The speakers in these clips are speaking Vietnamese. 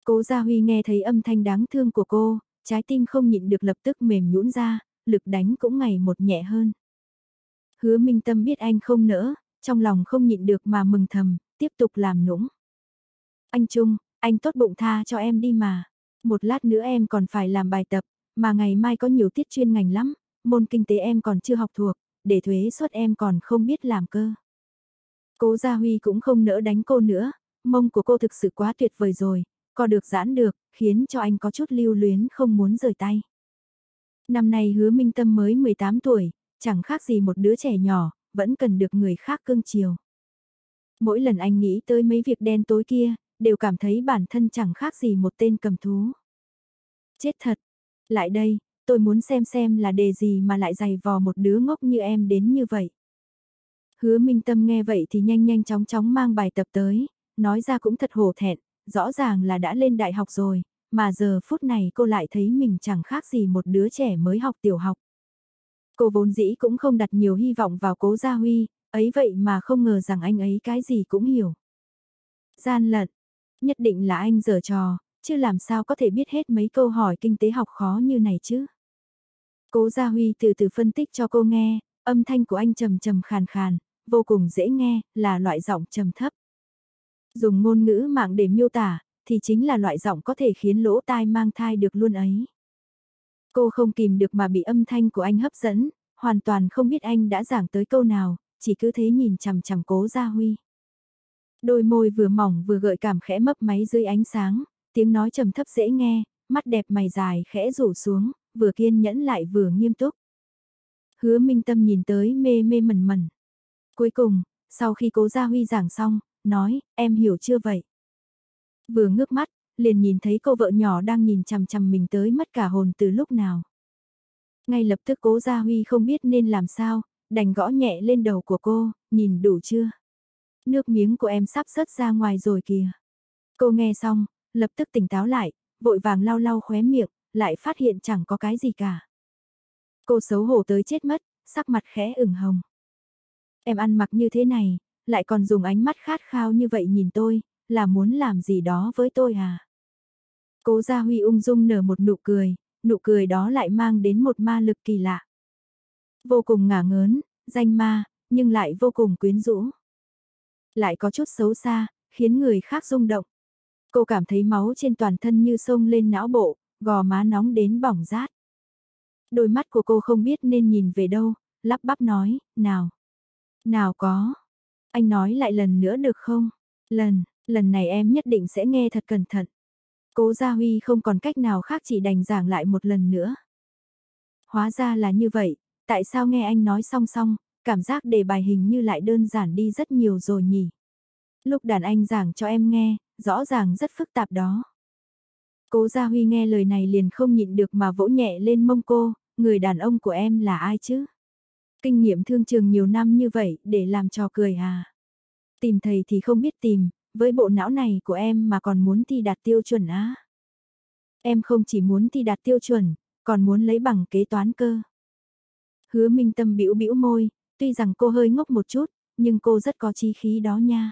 Cố Gia Huy nghe thấy âm thanh đáng thương của cô, trái tim không nhịn được lập tức mềm nhũn ra, lực đánh cũng ngày một nhẹ hơn. Hứa Minh Tâm biết anh không nỡ, trong lòng không nhịn được mà mừng thầm, tiếp tục làm nũng. Anh Trung, anh tốt bụng tha cho em đi mà. Một lát nữa em còn phải làm bài tập, mà ngày mai có nhiều tiết chuyên ngành lắm, môn kinh tế em còn chưa học thuộc, để thuế suất em còn không biết làm cơ. Cố Gia Huy cũng không nỡ đánh cô nữa, mông của cô thực sự quá tuyệt vời rồi, co được giãn được, khiến cho anh có chút lưu luyến không muốn rời tay. Năm nay Hứa Minh Tâm mới 18 tuổi, chẳng khác gì một đứa trẻ nhỏ, vẫn cần được người khác cưng chiều. Mỗi lần anh nghĩ tới mấy việc đen tối kia, đều cảm thấy bản thân chẳng khác gì một tên cầm thú. Chết thật! Lại đây, tôi muốn xem là đề gì mà lại giày vò một đứa ngốc như em đến như vậy. Hứa Minh Tâm nghe vậy thì nhanh nhanh chóng chóng mang bài tập tới, nói ra cũng thật hổ thẹn, rõ ràng là đã lên đại học rồi, mà giờ phút này cô lại thấy mình chẳng khác gì một đứa trẻ mới học tiểu học. Cô vốn dĩ cũng không đặt nhiều hy vọng vào Cố Gia Huy, ấy vậy mà không ngờ rằng anh ấy cái gì cũng hiểu. Gian lận, nhất định là anh giở trò, chứ làm sao có thể biết hết mấy câu hỏi kinh tế học khó như này chứ. Cố Gia Huy từ từ phân tích cho cô nghe, âm thanh của anh trầm trầm khàn khàn, vô cùng dễ nghe, là loại giọng trầm thấp. Dùng ngôn ngữ mạng để miêu tả, thì chính là loại giọng có thể khiến lỗ tai mang thai được luôn ấy. Cô không kìm được mà bị âm thanh của anh hấp dẫn, hoàn toàn không biết anh đã giảng tới câu nào, chỉ cứ thế nhìn chằm chằm Cố Gia Huy. Đôi môi vừa mỏng vừa gợi cảm khẽ mấp máy dưới ánh sáng, tiếng nói trầm thấp dễ nghe, mắt đẹp mày dài khẽ rủ xuống, vừa kiên nhẫn lại vừa nghiêm túc. Hứa Minh Tâm nhìn tới mê mê mẩn mẩn. Cuối cùng, sau khi Cố Gia Huy giảng xong, nói, em hiểu chưa vậy? Vừa ngước mắt, liền nhìn thấy cô vợ nhỏ đang nhìn chằm chằm mình tới mất cả hồn từ lúc nào. Ngay lập tức Cố Gia Huy không biết nên làm sao, đành gõ nhẹ lên đầu của cô, nhìn đủ chưa? Nước miếng của em sắp rớt ra ngoài rồi kìa. Cô nghe xong, lập tức tỉnh táo lại, vội vàng lau lau khóe miệng, lại phát hiện chẳng có cái gì cả. Cô xấu hổ tới chết mất, sắc mặt khẽ ửng hồng. Em ăn mặc như thế này, lại còn dùng ánh mắt khát khao như vậy nhìn tôi, là muốn làm gì đó với tôi à? Cố Gia Huy ung dung nở một nụ cười đó lại mang đến một ma lực kỳ lạ. Vô cùng ngả ngớn, danh ma, nhưng lại vô cùng quyến rũ. Lại có chút xấu xa, khiến người khác rung động. Cô cảm thấy máu trên toàn thân như sông lên não bộ, gò má nóng đến bỏng rát. Đôi mắt của cô không biết nên nhìn về đâu, lắp bắp nói, nào, nào có. Anh nói lại lần nữa được không? Lần này em nhất định sẽ nghe thật cẩn thận. Cố Gia Huy không còn cách nào khác chỉ đành giảng lại một lần nữa. Hóa ra là như vậy, tại sao nghe anh nói song song, cảm giác đề bài hình như lại đơn giản đi rất nhiều rồi nhỉ? Lúc đàn anh giảng cho em nghe, rõ ràng rất phức tạp đó. Cố Gia Huy nghe lời này liền không nhịn được mà vỗ nhẹ lên mông cô, người đàn ông của em là ai chứ? Kinh nghiệm thương trường nhiều năm như vậy để làm trò cười à? Tìm thầy thì không biết tìm, với bộ não này của em mà còn muốn thi đạt tiêu chuẩn á? Em không chỉ muốn thi đạt tiêu chuẩn, còn muốn lấy bằng kế toán cơ. Hứa Minh Tâm bĩu bĩu môi, tuy rằng cô hơi ngốc một chút, nhưng cô rất có chí khí đó nha.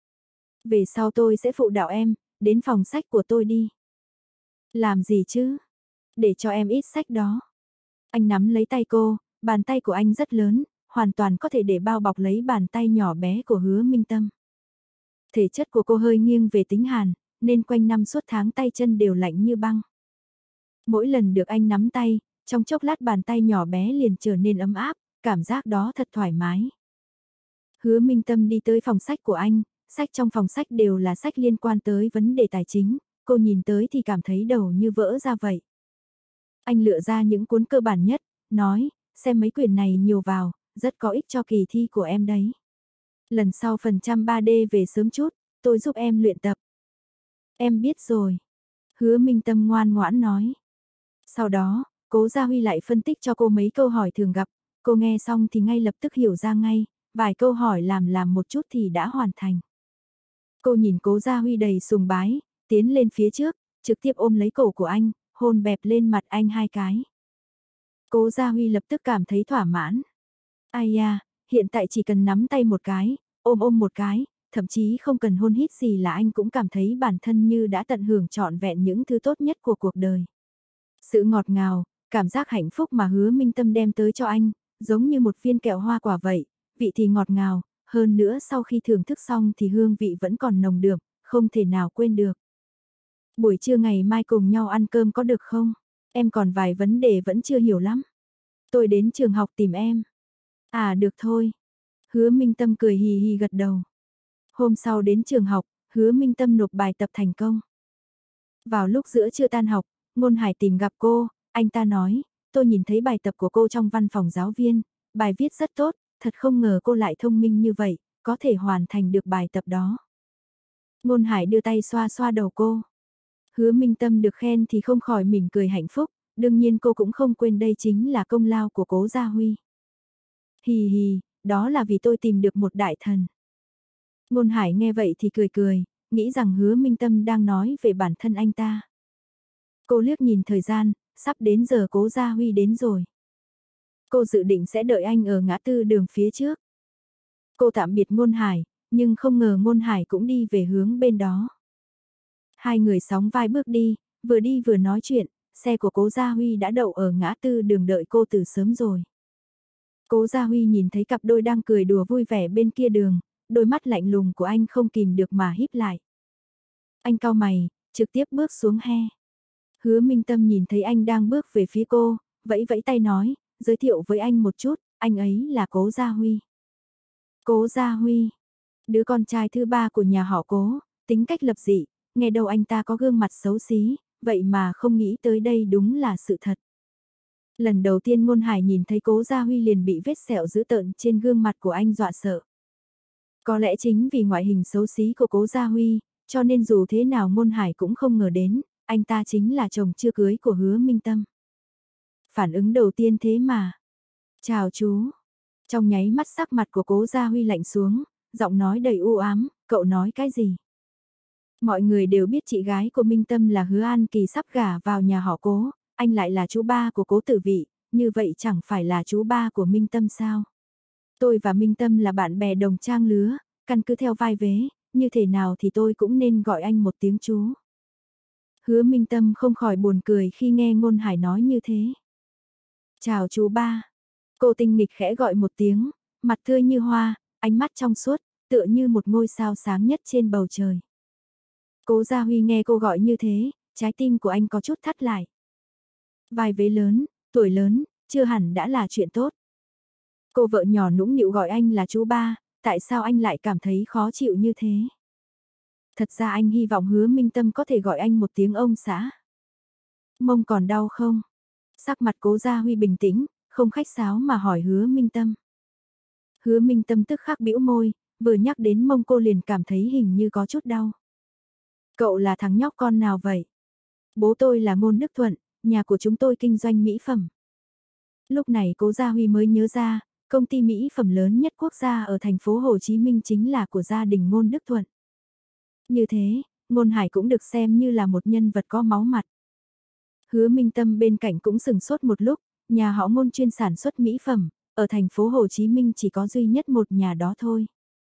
Về sau tôi sẽ phụ đạo em, đến phòng sách của tôi đi. Làm gì chứ? Để cho em ít sách đó. Anh nắm lấy tay cô, bàn tay của anh rất lớn, hoàn toàn có thể để bao bọc lấy bàn tay nhỏ bé của Hứa Minh Tâm. Thể chất của cô hơi nghiêng về tính hàn, nên quanh năm suốt tháng tay chân đều lạnh như băng. Mỗi lần được anh nắm tay, trong chốc lát bàn tay nhỏ bé liền trở nên ấm áp, cảm giác đó thật thoải mái. Hứa Minh Tâm đi tới phòng sách của anh, sách trong phòng sách đều là sách liên quan tới vấn đề tài chính, cô nhìn tới thì cảm thấy đầu như vỡ ra vậy. Anh lựa ra những cuốn cơ bản nhất, nói, xem mấy quyển này nhiều vào, rất có ích cho kỳ thi của em đấy. Lần sau phần trăm 3D về sớm chút, tôi giúp em luyện tập. Em biết rồi. Hứa Minh Tâm ngoan ngoãn nói. Sau đó, Cố Gia Huy lại phân tích cho cô mấy câu hỏi thường gặp, cô nghe xong thì ngay lập tức hiểu ra ngay, vài câu hỏi làm một chút thì đã hoàn thành. Cô nhìn Cố Gia Huy đầy sùng bái, tiến lên phía trước, trực tiếp ôm lấy cổ của anh, hôn bẹp lên mặt anh 2 cái. Cố Gia Huy lập tức cảm thấy thỏa mãn. Ai da, hiện tại chỉ cần nắm tay một cái, ôm một cái, thậm chí không cần hôn hít gì là anh cũng cảm thấy bản thân như đã tận hưởng trọn vẹn những thứ tốt nhất của cuộc đời. Sự ngọt ngào, cảm giác hạnh phúc mà Hứa Minh Tâm đem tới cho anh, giống như một viên kẹo hoa quả vậy, vị thì ngọt ngào, hơn nữa sau khi thưởng thức xong thì hương vị vẫn còn nồng đượm, không thể nào quên được. Buổi trưa ngày mai cùng nhau ăn cơm có được không? Em còn vài vấn đề vẫn chưa hiểu lắm. Tôi đến trường học tìm em. À được thôi. Hứa Minh Tâm cười hì hì gật đầu. Hôm sau đến trường học, Hứa Minh Tâm nộp bài tập thành công. Vào lúc giữa trưa tan học, Ngôn Hải tìm gặp cô, anh ta nói, tôi nhìn thấy bài tập của cô trong văn phòng giáo viên, bài viết rất tốt, thật không ngờ cô lại thông minh như vậy, có thể hoàn thành được bài tập đó. Ngôn Hải đưa tay xoa xoa đầu cô. Hứa Minh Tâm được khen thì không khỏi mỉm cười hạnh phúc, đương nhiên cô cũng không quên đây chính là công lao của Cố Gia Huy. Hì hì, đó là vì tôi tìm được một đại thần. Ngôn Hải nghe vậy thì cười cười, nghĩ rằng Hứa Minh Tâm đang nói về bản thân anh ta. Cô liếc nhìn thời gian, sắp đến giờ Cố Gia Huy đến rồi. Cô dự định sẽ đợi anh ở ngã tư đường phía trước. Cô tạm biệt Ngôn Hải, nhưng không ngờ Ngôn Hải cũng đi về hướng bên đó. Hai người sóng vai bước đi vừa nói chuyện, xe của Cố Gia Huy đã đậu ở ngã tư đường đợi cô từ sớm rồi. Cố Gia Huy nhìn thấy cặp đôi đang cười đùa vui vẻ bên kia đường, đôi mắt lạnh lùng của anh không kìm được mà híp lại. Anh cau mày, trực tiếp bước xuống he. Hứa Minh Tâm nhìn thấy anh đang bước về phía cô, vẫy vẫy tay nói, giới thiệu với anh một chút, anh ấy là Cố Gia Huy. Cố Gia Huy, đứa con trai thứ ba của nhà họ Cố, tính cách lập dị, nghe đâu anh ta có gương mặt xấu xí, vậy mà không nghĩ tới đây đúng là sự thật. Lần đầu tiên Ngôn Hải nhìn thấy Cố Gia Huy liền bị vết sẹo dữ tợn trên gương mặt của anh dọa sợ. Có lẽ chính vì ngoại hình xấu xí của Cố Gia Huy, cho nên dù thế nào Ngôn Hải cũng không ngờ đến, anh ta chính là chồng chưa cưới của Hứa Minh Tâm. Phản ứng đầu tiên thế mà. Chào chú. Trong nháy mắt sắc mặt của Cố Gia Huy lạnh xuống, giọng nói đầy u ám, cậu nói cái gì? Mọi người đều biết chị gái của Minh Tâm là Hứa An Kỳ sắp gả vào nhà họ Cố, anh lại là chú ba của Cố Tử Vị, như vậy chẳng phải là chú ba của Minh Tâm sao? Tôi và Minh Tâm là bạn bè đồng trang lứa, căn cứ theo vai vế, như thế nào thì tôi cũng nên gọi anh một tiếng chú. Hứa Minh Tâm không khỏi buồn cười khi nghe Ngôn Hải nói như thế. Chào chú ba. Cô tinh nghịch khẽ gọi một tiếng, mặt tươi như hoa, ánh mắt trong suốt, tựa như một ngôi sao sáng nhất trên bầu trời. Cố Gia Huy nghe cô gọi như thế, trái tim của anh có chút thắt lại. Vai vế lớn, tuổi lớn, chưa hẳn đã là chuyện tốt. Cô vợ nhỏ nũng nịu gọi anh là chú ba, tại sao anh lại cảm thấy khó chịu như thế? Thật ra anh hy vọng Hứa Minh Tâm có thể gọi anh một tiếng ông xã. Mông còn đau không? Sắc mặt Cố Gia Huy bình tĩnh, không khách sáo mà hỏi Hứa Minh Tâm. Hứa Minh Tâm tức khắc bĩu môi, vừa nhắc đến mông cô liền cảm thấy hình như có chút đau. Cậu là thằng nhóc con nào vậy? Bố tôi là Ngôn Đức Thuận, nhà của chúng tôi kinh doanh mỹ phẩm. Lúc này Cố Gia Huy mới nhớ ra, công ty mỹ phẩm lớn nhất quốc gia ở thành phố Hồ Chí Minh chính là của gia đình Ngôn Đức Thuận. Như thế, Ngôn Hải cũng được xem như là một nhân vật có máu mặt. Hứa Minh Tâm bên cạnh cũng sừng sốt một lúc, nhà họ Ngôn chuyên sản xuất mỹ phẩm, ở thành phố Hồ Chí Minh chỉ có duy nhất một nhà đó thôi.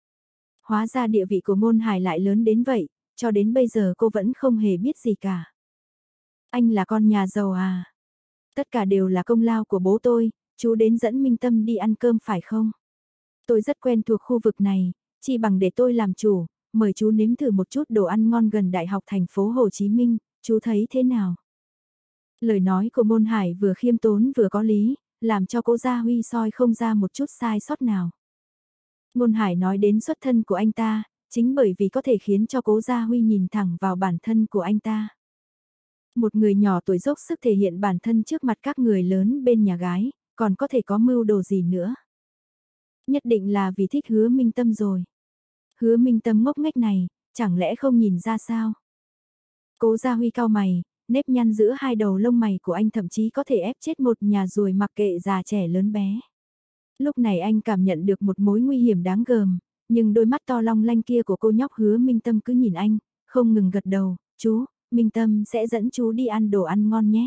Hóa ra địa vị của Ngôn Hải lại lớn đến vậy, cho đến bây giờ cô vẫn không hề biết gì cả. Anh là con nhà giàu à? Tất cả đều là công lao của bố tôi, chú đến dẫn Minh Tâm đi ăn cơm phải không? Tôi rất quen thuộc khu vực này, chỉ bằng để tôi làm chủ, mời chú nếm thử một chút đồ ăn ngon gần Đại học thành phố Hồ Chí Minh, chú thấy thế nào? Lời nói của Ngôn Hải vừa khiêm tốn vừa có lý, làm cho Cố Gia Huy soi không ra một chút sai sót nào. Ngôn Hải nói đến xuất thân của anh ta, chính bởi vì có thể khiến cho Cố Gia Huy nhìn thẳng vào bản thân của anh ta. Một người nhỏ tuổi dốc sức thể hiện bản thân trước mặt các người lớn bên nhà gái, còn có thể có mưu đồ gì nữa. Nhất định là vì thích Hứa Minh Tâm rồi. Hứa Minh Tâm ngốc nghếch này, chẳng lẽ không nhìn ra sao? Cố Gia Huy cau mày, nếp nhăn giữa hai đầu lông mày của anh thậm chí có thể ép chết một nhà ruồi mặc kệ già trẻ lớn bé. Lúc này anh cảm nhận được một mối nguy hiểm đáng gờm, nhưng đôi mắt to long lanh kia của cô nhóc Hứa Minh Tâm cứ nhìn anh, không ngừng gật đầu, chú, Minh Tâm sẽ dẫn chú đi ăn đồ ăn ngon nhé.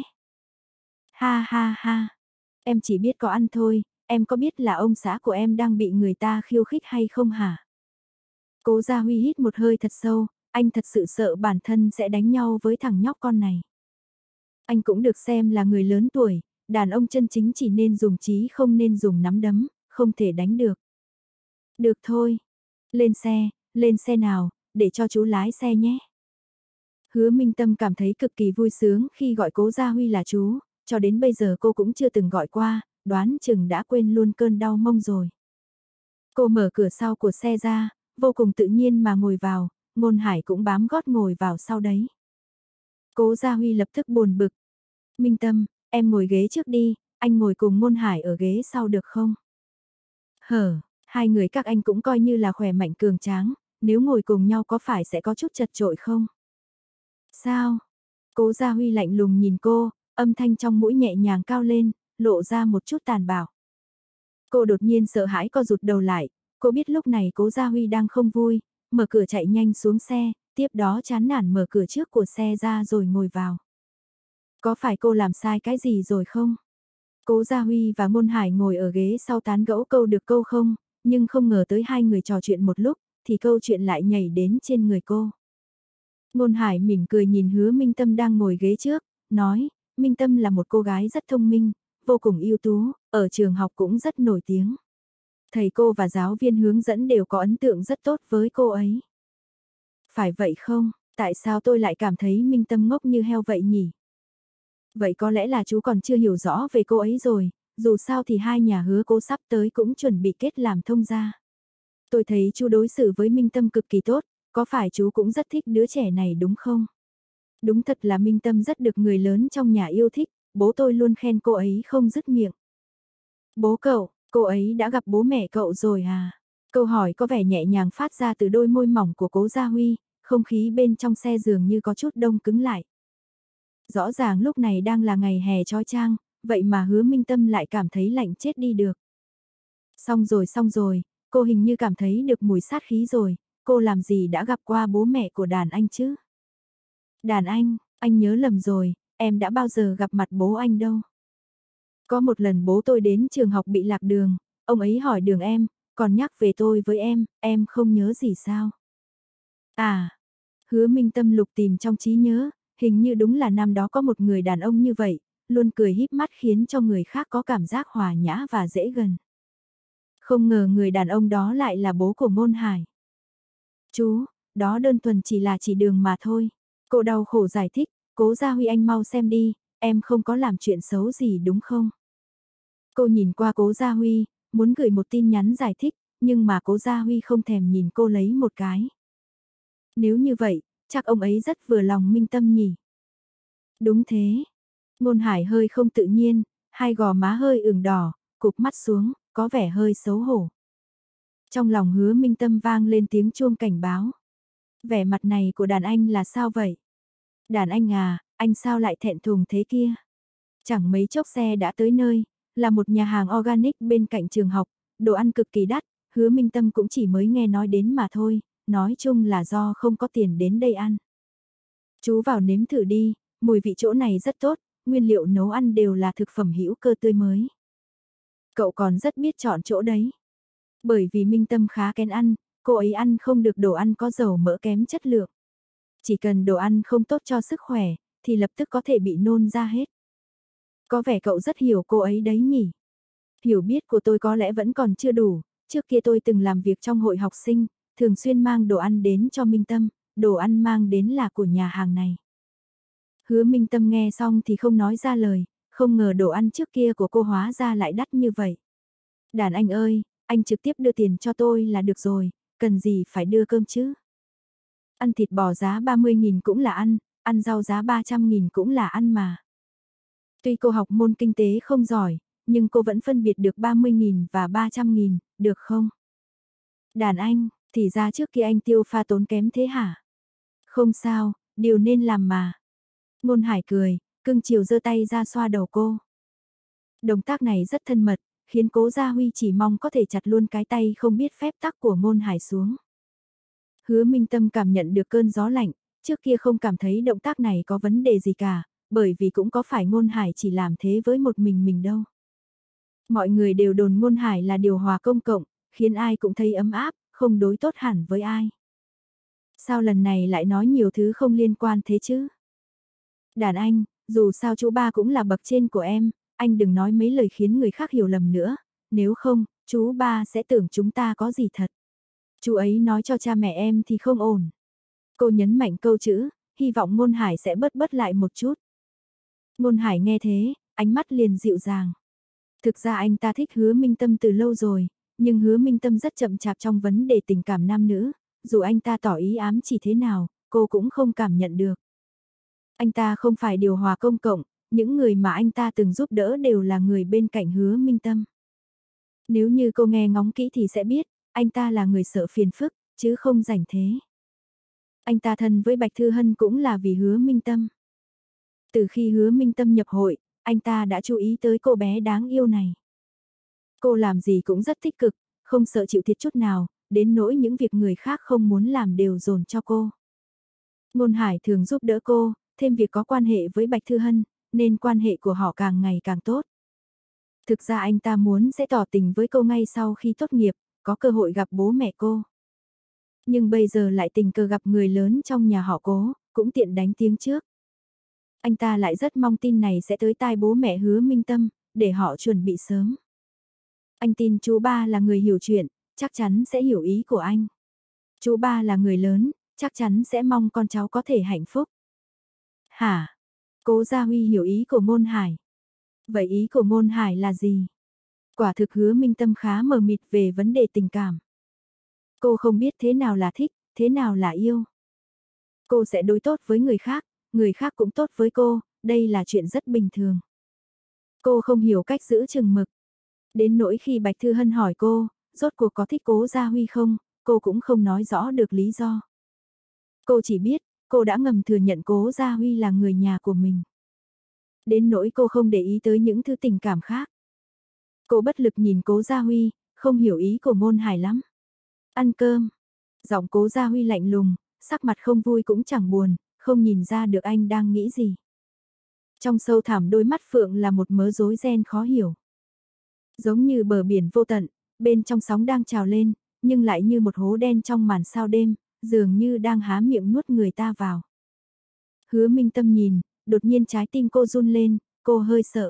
Ha ha ha, em chỉ biết có ăn thôi, em có biết là ông xã của em đang bị người ta khiêu khích hay không hả? Cố Gia Huy hít một hơi thật sâu, anh thật sự sợ bản thân sẽ đánh nhau với thằng nhóc con này. Anh cũng được xem là người lớn tuổi, đàn ông chân chính chỉ nên dùng trí không nên dùng nắm đấm, không thể đánh được. Được thôi, lên xe nào, để cho chú lái xe nhé. Hứa Minh Tâm cảm thấy cực kỳ vui sướng khi gọi Cố Gia Huy là chú, cho đến bây giờ cô cũng chưa từng gọi qua, đoán chừng đã quên luôn cơn đau mông rồi. Cô mở cửa sau của xe ra, vô cùng tự nhiên mà ngồi vào, Ngôn Hải cũng bám gót ngồi vào sau đấy. Cố Gia Huy lập tức buồn bực. Minh Tâm, em ngồi ghế trước đi, anh ngồi cùng Ngôn Hải ở ghế sau được không? Hai người các anh cũng coi như là khỏe mạnh cường tráng, nếu ngồi cùng nhau có phải sẽ có chút chật chội không? Sao? Cố Gia Huy lạnh lùng nhìn cô, âm thanh trong mũi nhẹ nhàng cao lên, lộ ra một chút tàn bạo. Cô đột nhiên sợ hãi co rụt đầu lại, cô biết lúc này Cố Gia Huy đang không vui, mở cửa chạy nhanh xuống xe, tiếp đó chán nản mở cửa trước của xe ra rồi ngồi vào. Có phải cô làm sai cái gì rồi không? Cố Gia Huy và Ngôn Hải ngồi ở ghế sau tán gẫu câu được câu không, nhưng không ngờ tới hai người trò chuyện một lúc, thì câu chuyện lại nhảy đến trên người cô. Ngôn Hải mỉm cười nhìn Hứa Minh Tâm đang ngồi ghế trước, nói, Minh Tâm là một cô gái rất thông minh, vô cùng ưu tú, ở trường học cũng rất nổi tiếng. Thầy cô và giáo viên hướng dẫn đều có ấn tượng rất tốt với cô ấy. Phải vậy không? Tại sao tôi lại cảm thấy Minh Tâm ngốc như heo vậy nhỉ? Vậy có lẽ là chú còn chưa hiểu rõ về cô ấy rồi, dù sao thì hai nhà Hứa cô sắp tới cũng chuẩn bị kết làm thông gia. Tôi thấy chú đối xử với Minh Tâm cực kỳ tốt, có phải chú cũng rất thích đứa trẻ này đúng không? Đúng thật là Minh Tâm rất được người lớn trong nhà yêu thích, bố tôi luôn khen cô ấy không dứt miệng. Bố cậu, cô ấy đã gặp bố mẹ cậu rồi à? Câu hỏi có vẻ nhẹ nhàng phát ra từ đôi môi mỏng của Cố Gia Huy, không khí bên trong xe dường như có chút đông cứng lại. Rõ ràng lúc này đang là ngày hè chói chang, vậy mà Hứa Minh Tâm lại cảm thấy lạnh chết đi được. Xong rồi, cô hình như cảm thấy được mùi sát khí rồi, cô làm gì đã gặp qua bố mẹ của đàn anh chứ? Đàn anh nhớ lầm rồi, em đã bao giờ gặp mặt bố anh đâu. Có một lần bố tôi đến trường học bị lạc đường, ông ấy hỏi đường em, còn nhắc về tôi với em không nhớ gì sao? À, Hứa Minh Tâm lục tìm trong trí nhớ, hình như đúng là năm đó có một người đàn ông như vậy, luôn cười híp mắt khiến cho người khác có cảm giác hòa nhã và dễ gần. Không ngờ người đàn ông đó lại là bố của Ngôn Hải. Chú, đó đơn thuần chỉ là chỉ đường mà thôi. Cô đau khổ giải thích, Cố Gia Huy anh mau xem đi, em không có làm chuyện xấu gì đúng không? Cô nhìn qua Cố Gia Huy, muốn gửi một tin nhắn giải thích, nhưng mà Cố Gia Huy không thèm nhìn cô lấy một cái. Nếu như vậy, chắc ông ấy rất vừa lòng Minh Tâm nhỉ? Đúng thế. Ngôn Hải hơi không tự nhiên, hai gò má hơi ửng đỏ, cụp mắt xuống, có vẻ hơi xấu hổ. Trong lòng Hứa Minh Tâm vang lên tiếng chuông cảnh báo. Vẻ mặt này của đàn anh là sao vậy? Đàn anh à, anh sao lại thẹn thùng thế kia? Chẳng mấy chốc xe đã tới nơi, là một nhà hàng organic bên cạnh trường học, đồ ăn cực kỳ đắt, Hứa Minh Tâm cũng chỉ mới nghe nói đến mà thôi, nói chung là do không có tiền đến đây ăn. Chú vào nếm thử đi, mùi vị chỗ này rất tốt, nguyên liệu nấu ăn đều là thực phẩm hữu cơ tươi mới. Cậu còn rất biết chọn chỗ đấy. Bởi vì Minh Tâm khá kén ăn, cô ấy ăn không được đồ ăn có dầu mỡ kém chất lượng. Chỉ cần đồ ăn không tốt cho sức khỏe, thì lập tức có thể bị nôn ra hết. Có vẻ cậu rất hiểu cô ấy đấy nhỉ? Hiểu biết của tôi có lẽ vẫn còn chưa đủ, trước kia tôi từng làm việc trong hội học sinh, thường xuyên mang đồ ăn đến cho Minh Tâm, đồ ăn mang đến là của nhà hàng này. Hứa Minh Tâm nghe xong thì không nói ra lời, không ngờ đồ ăn trước kia của cô hóa ra lại đắt như vậy. Đàn anh ơi, anh trực tiếp đưa tiền cho tôi là được rồi, cần gì phải đưa cơm chứ? Ăn thịt bò giá 30.000 cũng là ăn rau giá 300.000 cũng là ăn mà. Tuy cô học môn kinh tế không giỏi, nhưng cô vẫn phân biệt được 30.000 và 300.000, được không? Đàn anh, thì ra trước kia anh tiêu pha tốn kém thế hả? Không sao, điều nên làm mà. Ngôn Hải cười, cưng chiều giơ tay ra xoa đầu cô. Động tác này rất thân mật, khiến Cố Gia Huy chỉ mong có thể chặt luôn cái tay không biết phép tắc của Ngôn Hải xuống. Hứa Minh Tâm cảm nhận được cơn gió lạnh, trước kia không cảm thấy động tác này có vấn đề gì cả, bởi vì cũng có phải Ngôn Hải chỉ làm thế với một mình đâu. Mọi người đều đồn Ngôn Hải là điều hòa công cộng, khiến ai cũng thấy ấm áp, không đối tốt hẳn với ai. Sao lần này lại nói nhiều thứ không liên quan thế chứ? Đàn anh, dù sao chú ba cũng là bậc trên của em, anh đừng nói mấy lời khiến người khác hiểu lầm nữa, nếu không, chú ba sẽ tưởng chúng ta có gì thật. Chú ấy nói cho cha mẹ em thì không ổn. Cô nhấn mạnh câu chữ, hy vọng Ngôn Hải sẽ bớt bớt lại một chút. Ngôn Hải nghe thế, ánh mắt liền dịu dàng. Thực ra anh ta thích Hứa Minh Tâm từ lâu rồi, nhưng Hứa Minh Tâm rất chậm chạp trong vấn đề tình cảm nam nữ, dù anh ta tỏ ý ám chỉ thế nào, cô cũng không cảm nhận được. Anh ta không phải điều hòa công cộng, những người mà anh ta từng giúp đỡ đều là người bên cạnh Hứa Minh Tâm. Nếu như cô nghe ngóng kỹ thì sẽ biết, anh ta là người sợ phiền phức, chứ không rảnh thế. Anh ta thân với Bạch Thư Hân cũng là vì Hứa Minh Tâm. Từ khi Hứa Minh Tâm nhập hội, anh ta đã chú ý tới cô bé đáng yêu này. Cô làm gì cũng rất tích cực, không sợ chịu thiệt chút nào, đến nỗi những việc người khác không muốn làm đều dồn cho cô. Ngôn Hải thường giúp đỡ cô, thêm việc có quan hệ với Bạch Thư Hân, nên quan hệ của họ càng ngày càng tốt. Thực ra anh ta muốn sẽ tỏ tình với cô ngay sau khi tốt nghiệp, có cơ hội gặp bố mẹ cô. Nhưng bây giờ lại tình cờ gặp người lớn trong nhà họ Cố, cũng tiện đánh tiếng trước. Anh ta lại rất mong tin này sẽ tới tai bố mẹ Hứa Minh Tâm, để họ chuẩn bị sớm. Anh tin chú ba là người hiểu chuyện, chắc chắn sẽ hiểu ý của anh. Chú ba là người lớn, chắc chắn sẽ mong con cháu có thể hạnh phúc. Hả? Cố Gia Huy hiểu ý của Ngôn Hải. Vậy ý của Ngôn Hải là gì? Quả thực Hứa Minh Tâm khá mờ mịt về vấn đề tình cảm. Cô không biết thế nào là thích, thế nào là yêu. Cô sẽ đối tốt với người khác cũng tốt với cô, đây là chuyện rất bình thường. Cô không hiểu cách giữ chừng mực. Đến nỗi khi Bạch Thư Hân hỏi cô, rốt cuộc có thích Cố Gia Huy không, cô cũng không nói rõ được lý do. Cô chỉ biết, cô đã ngầm thừa nhận Cố Gia Huy là người nhà của mình. Đến nỗi cô không để ý tới những thứ tình cảm khác. Cô bất lực nhìn Cố Gia Huy, không hiểu ý của Ngôn Hải lắm. Ăn cơm. Giọng Cố Gia Huy lạnh lùng, sắc mặt không vui cũng chẳng buồn, không nhìn ra được anh đang nghĩ gì. Trong sâu thẳm đôi mắt phượng là một mớ rối ren khó hiểu. Giống như bờ biển vô tận, bên trong sóng đang trào lên, nhưng lại như một hố đen trong màn sao đêm, dường như đang há miệng nuốt người ta vào. Hứa Minh Tâm nhìn, đột nhiên trái tim cô run lên, cô hơi sợ.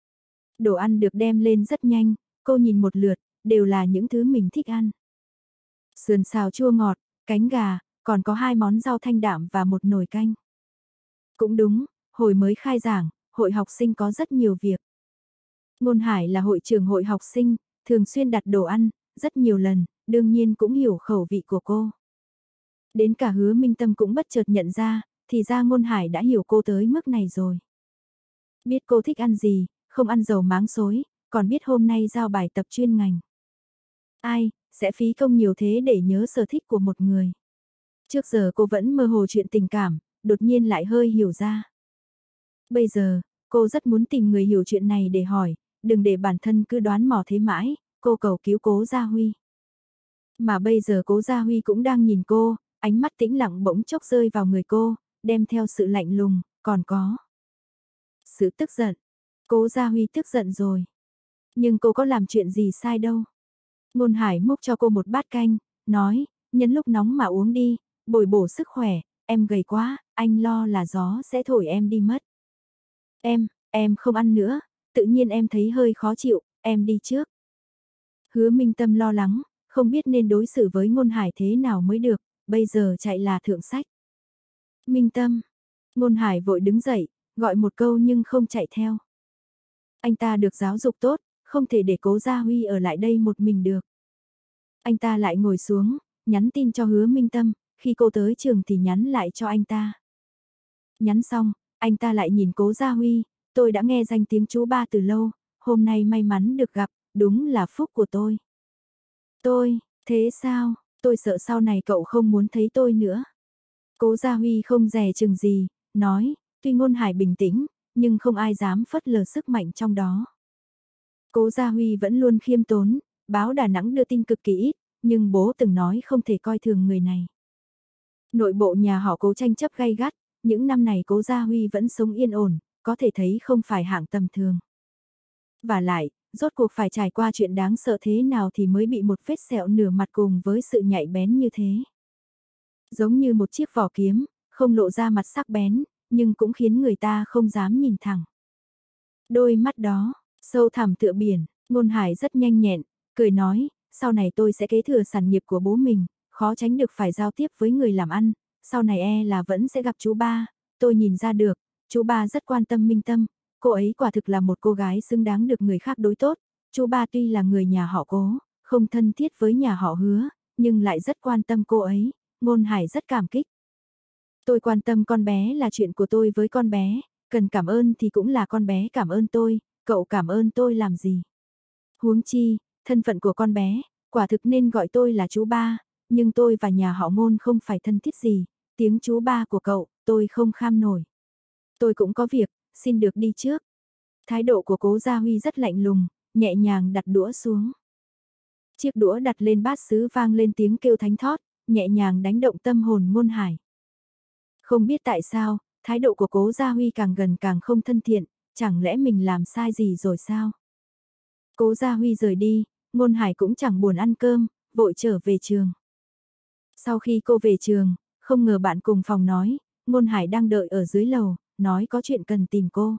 Đồ ăn được đem lên rất nhanh, cô nhìn một lượt, đều là những thứ mình thích ăn. Sườn xào chua ngọt, cánh gà, còn có 2 món rau thanh đạm và một nồi canh. Cũng đúng, hồi mới khai giảng, hội học sinh có rất nhiều việc. Ngôn Hải là hội trưởng hội học sinh, thường xuyên đặt đồ ăn, rất nhiều lần, đương nhiên cũng hiểu khẩu vị của cô. Đến cả Hứa Minh Tâm cũng bất chợt nhận ra, thì ra Ngôn Hải đã hiểu cô tới mức này rồi. Biết cô thích ăn gì, không ăn dầu máng xối, còn biết hôm nay giao bài tập chuyên ngành. Ai, sẽ phí công nhiều thế để nhớ sở thích của một người. Trước giờ cô vẫn mơ hồ chuyện tình cảm, đột nhiên lại hơi hiểu ra. Bây giờ, cô rất muốn tìm người hiểu chuyện này để hỏi, đừng để bản thân cứ đoán mò thế mãi, cô cầu cứu Cố Gia Huy. Mà bây giờ Cố Gia Huy cũng đang nhìn cô, ánh mắt tĩnh lặng bỗng chốc rơi vào người cô, đem theo sự lạnh lùng, còn có sự tức giận. Cố Gia Huy tức giận rồi. Nhưng cô có làm chuyện gì sai đâu. Ngôn Hải múc cho cô một bát canh, nói, nhân lúc nóng mà uống đi, bồi bổ sức khỏe, em gầy quá, anh lo là gió sẽ thổi em đi mất. Em không ăn nữa, tự nhiên em thấy hơi khó chịu, em đi trước. Hứa Minh Tâm lo lắng, không biết nên đối xử với Ngôn Hải thế nào mới được, bây giờ chạy là thượng sách. Minh Tâm, Ngôn Hải vội đứng dậy, gọi một câu nhưng không chạy theo. Anh ta được giáo dục tốt, không thể để Cố Gia Huy ở lại đây một mình được. Anh ta lại ngồi xuống, nhắn tin cho Hứa Minh Tâm, khi cô tới trường thì nhắn lại cho anh ta. Nhắn xong, anh ta lại nhìn Cố Gia Huy, tôi đã nghe danh tiếng chú ba từ lâu, hôm nay may mắn được gặp, đúng là phúc của tôi. Thế sao, tôi sợ sau này cậu không muốn thấy tôi nữa. Cố Gia Huy không dè chừng gì, nói, tuy Ngôn Hải bình tĩnh, nhưng không ai dám phớt lờ sức mạnh trong đó. Cố Gia Huy vẫn luôn khiêm tốn, báo Đà Nẵng đưa tin cực kỳ ít, nhưng bố từng nói không thể coi thường người này. Nội bộ nhà họ Cố tranh chấp gay gắt, những năm này Cố Gia Huy vẫn sống yên ổn, có thể thấy không phải hạng tầm thường. Và lại, rốt cuộc phải trải qua chuyện đáng sợ thế nào thì mới bị một vết sẹo nửa mặt cùng với sự nhạy bén như thế. Giống như một chiếc vỏ kiếm, không lộ ra mặt sắc bén, nhưng cũng khiến người ta không dám nhìn thẳng. Đôi mắt đó, sâu thẳm tựa biển, Ngôn Hải rất nhanh nhẹn, cười nói, sau này tôi sẽ kế thừa sản nghiệp của bố mình, khó tránh được phải giao tiếp với người làm ăn, sau này là vẫn sẽ gặp chú ba, tôi nhìn ra được, chú ba rất quan tâm Minh Tâm, cô ấy quả thực là một cô gái xứng đáng được người khác đối tốt, chú ba tuy là người nhà họ Cố, không thân thiết với nhà họ Hứa, nhưng lại rất quan tâm cô ấy, Ngôn Hải rất cảm kích. Tôi quan tâm con bé là chuyện của tôi với con bé, cần cảm ơn thì cũng là con bé cảm ơn tôi, cậu cảm ơn tôi làm gì. Huống chi, thân phận của con bé, quả thực nên gọi tôi là chú ba, nhưng tôi và nhà họ Ngôn không phải thân thiết gì, tiếng chú ba của cậu, tôi không kham nổi. Tôi cũng có việc, xin được đi trước. Thái độ của Cố Gia Huy rất lạnh lùng, nhẹ nhàng đặt đũa xuống. Chiếc đũa đặt lên bát sứ vang lên tiếng kêu thánh thót, nhẹ nhàng đánh động tâm hồn Ngôn Hải. Không biết tại sao, thái độ của Cố Gia Huy càng gần càng không thân thiện, chẳng lẽ mình làm sai gì rồi sao? Cố Gia Huy rời đi, Ngôn Hải cũng chẳng buồn ăn cơm, vội trở về trường. Sau khi cô về trường, không ngờ bạn cùng phòng nói, Ngôn Hải đang đợi ở dưới lầu, nói có chuyện cần tìm cô.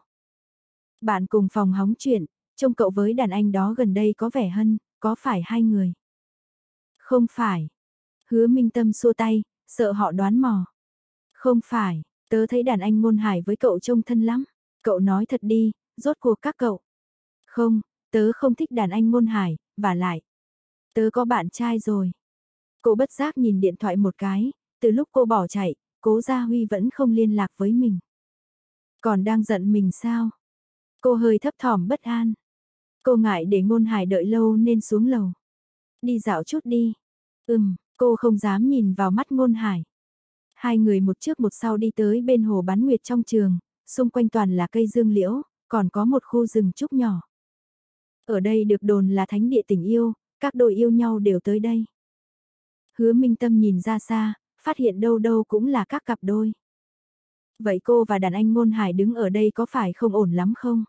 Bạn cùng phòng hóng chuyện, trông cậu với đàn anh đó gần đây có vẻ hân, có phải hai người? Không phải. Hứa Minh Tâm xua tay, sợ họ đoán mò. Không phải, tớ thấy đàn anh Ngôn Hải với cậu trông thân lắm. Cậu nói thật đi, rốt cuộc các cậu. Không, tớ không thích đàn anh Ngôn Hải, và lại. Tớ có bạn trai rồi. Cô bất giác nhìn điện thoại một cái, từ lúc cô bỏ chạy, Cố Gia Huy vẫn không liên lạc với mình. Còn đang giận mình sao? Cô hơi thấp thỏm bất an. Cô ngại để Ngôn Hải đợi lâu nên xuống lầu. Đi dạo chút đi. Cô không dám nhìn vào mắt Ngôn Hải. Hai người một trước một sau đi tới bên hồ bán nguyệt trong trường, xung quanh toàn là cây dương liễu, còn có một khu rừng trúc nhỏ. Ở đây được đồn là thánh địa tình yêu, các đôi yêu nhau đều tới đây. Hứa Minh Tâm nhìn ra xa, phát hiện đâu đâu cũng là các cặp đôi. Vậy cô và đàn anh Ngôn Hải đứng ở đây có phải không ổn lắm không?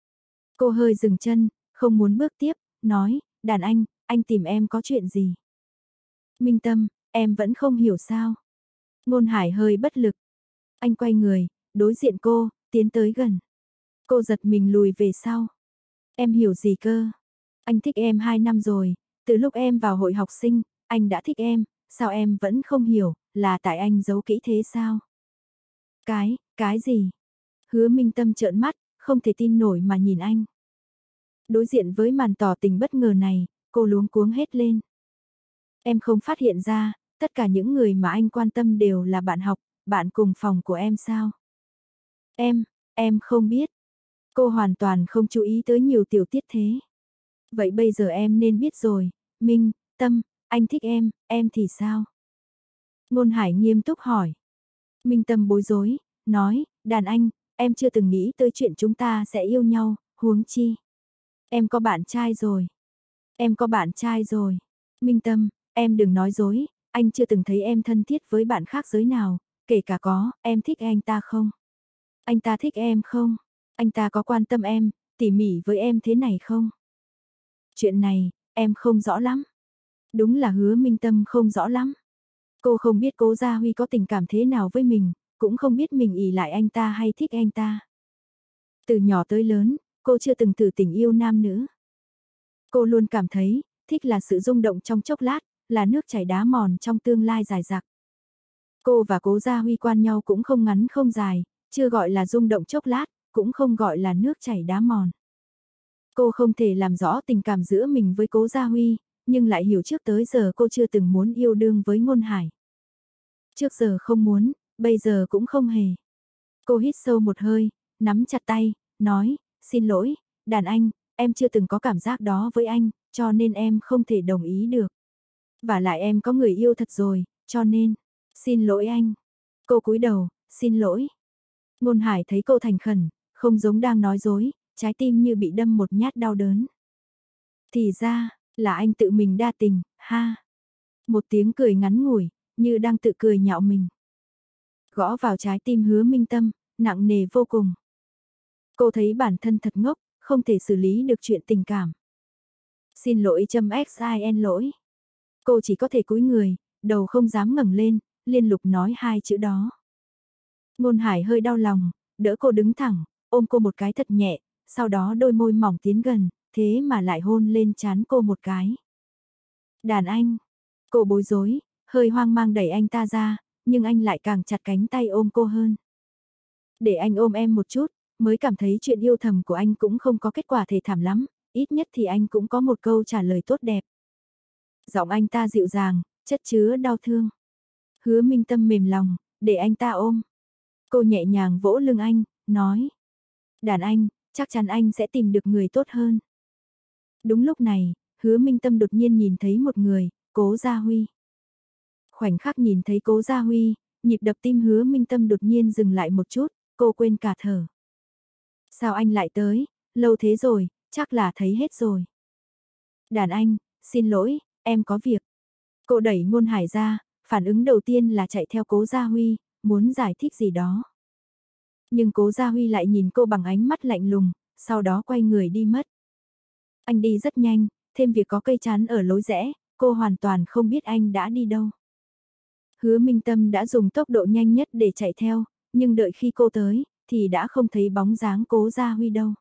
Cô hơi dừng chân, không muốn bước tiếp, nói, đàn anh tìm em có chuyện gì? Minh Tâm, em vẫn không hiểu sao? Ngôn Hải hơi bất lực. Anh quay người, đối diện cô, tiến tới gần. Cô giật mình lùi về sau. Em hiểu gì cơ? Anh thích em 2 năm rồi, từ lúc em vào hội học sinh, anh đã thích em, sao em vẫn không hiểu, là tại anh giấu kỹ thế sao? Cái gì? Hứa Minh Tâm trợn mắt, không thể tin nổi mà nhìn anh. Đối diện với màn tỏ tình bất ngờ này, cô luống cuống hết lên. Em không phát hiện ra, tất cả những người mà anh quan tâm đều là bạn học, bạn cùng phòng của em sao? Em không biết. Cô hoàn toàn không chú ý tới nhiều tiểu tiết thế. Vậy bây giờ em nên biết rồi, Minh Tâm, anh thích em thì sao? Ngôn Hải nghiêm túc hỏi. Minh Tâm bối rối, nói, đàn anh, em chưa từng nghĩ tới chuyện chúng ta sẽ yêu nhau, huống chi. Em có bạn trai rồi. Em có bạn trai rồi. Minh Tâm, em đừng nói dối, anh chưa từng thấy em thân thiết với bạn khác giới nào, kể cả có, em thích anh ta không? Anh ta thích em không? Anh ta có quan tâm em, tỉ mỉ với em thế này không? Chuyện này, em không rõ lắm. Đúng là Hứa Minh Tâm không rõ lắm. Cô không biết Cố Gia Huy có tình cảm thế nào với mình, cũng không biết mình ỷ lại anh ta hay thích anh ta. Từ nhỏ tới lớn, cô chưa từng thử tình yêu nam nữ. Cô luôn cảm thấy, thích là sự rung động trong chốc lát, là nước chảy đá mòn trong tương lai dài dặc. Cô và Cố Gia Huy quan nhau cũng không ngắn không dài, chưa gọi là rung động chốc lát, cũng không gọi là nước chảy đá mòn. Cô không thể làm rõ tình cảm giữa mình với Cố Gia Huy, nhưng lại hiểu trước tới giờ cô chưa từng muốn yêu đương với Ngôn Hải. Trước giờ không muốn, bây giờ cũng không hề. Cô hít sâu một hơi, nắm chặt tay, nói, xin lỗi, đàn anh, em chưa từng có cảm giác đó với anh, cho nên em không thể đồng ý được. Và lại em có người yêu thật rồi, cho nên, xin lỗi anh. Cô cúi đầu, xin lỗi. Ngôn Hải thấy cô thành khẩn, không giống đang nói dối, trái tim như bị đâm một nhát đau đớn. Thì ra, là anh tự mình đa tình, ha. Một tiếng cười ngắn ngủi, như đang tự cười nhạo mình. Gõ vào trái tim Hứa Minh Tâm, nặng nề vô cùng. Cô thấy bản thân thật ngốc, không thể xử lý được chuyện tình cảm. Xin lỗi xin lỗi. Cô chỉ có thể cúi người, đầu không dám ngẩng lên, liên lục nói hai chữ đó. Ngôn Hải hơi đau lòng, đỡ cô đứng thẳng, ôm cô một cái thật nhẹ, sau đó đôi môi mỏng tiến gần, thế mà lại hôn lên trán cô một cái. Đàn anh, cô bối rối, hơi hoang mang đẩy anh ta ra, nhưng anh lại càng chặt cánh tay ôm cô hơn. Để anh ôm em một chút, mới cảm thấy chuyện yêu thầm của anh cũng không có kết quả thê thảm lắm, ít nhất thì anh cũng có một câu trả lời tốt đẹp. Giọng anh ta dịu dàng, chất chứa đau thương. Hứa Minh Tâm mềm lòng, để anh ta ôm. Cô nhẹ nhàng vỗ lưng anh, nói. Đàn anh, chắc chắn anh sẽ tìm được người tốt hơn. Đúng lúc này, Hứa Minh Tâm đột nhiên nhìn thấy một người, Cố Gia Huy. Khoảnh khắc nhìn thấy Cố Gia Huy, nhịp đập tim Hứa Minh Tâm đột nhiên dừng lại một chút, cô quên cả thở. Sao anh lại tới, lâu thế rồi, chắc là thấy hết rồi. Đàn anh, xin lỗi, em có việc. Cô đẩy Ngôn Hải ra, phản ứng đầu tiên là chạy theo Cố Gia Huy, muốn giải thích gì đó. Nhưng Cố Gia Huy lại nhìn cô bằng ánh mắt lạnh lùng, sau đó quay người đi mất. Anh đi rất nhanh, thêm việc có cây chắn ở lối rẽ, cô hoàn toàn không biết anh đã đi đâu. Hứa Minh Tâm đã dùng tốc độ nhanh nhất để chạy theo, nhưng đợi khi cô tới, thì đã không thấy bóng dáng Cố Gia Huy đâu.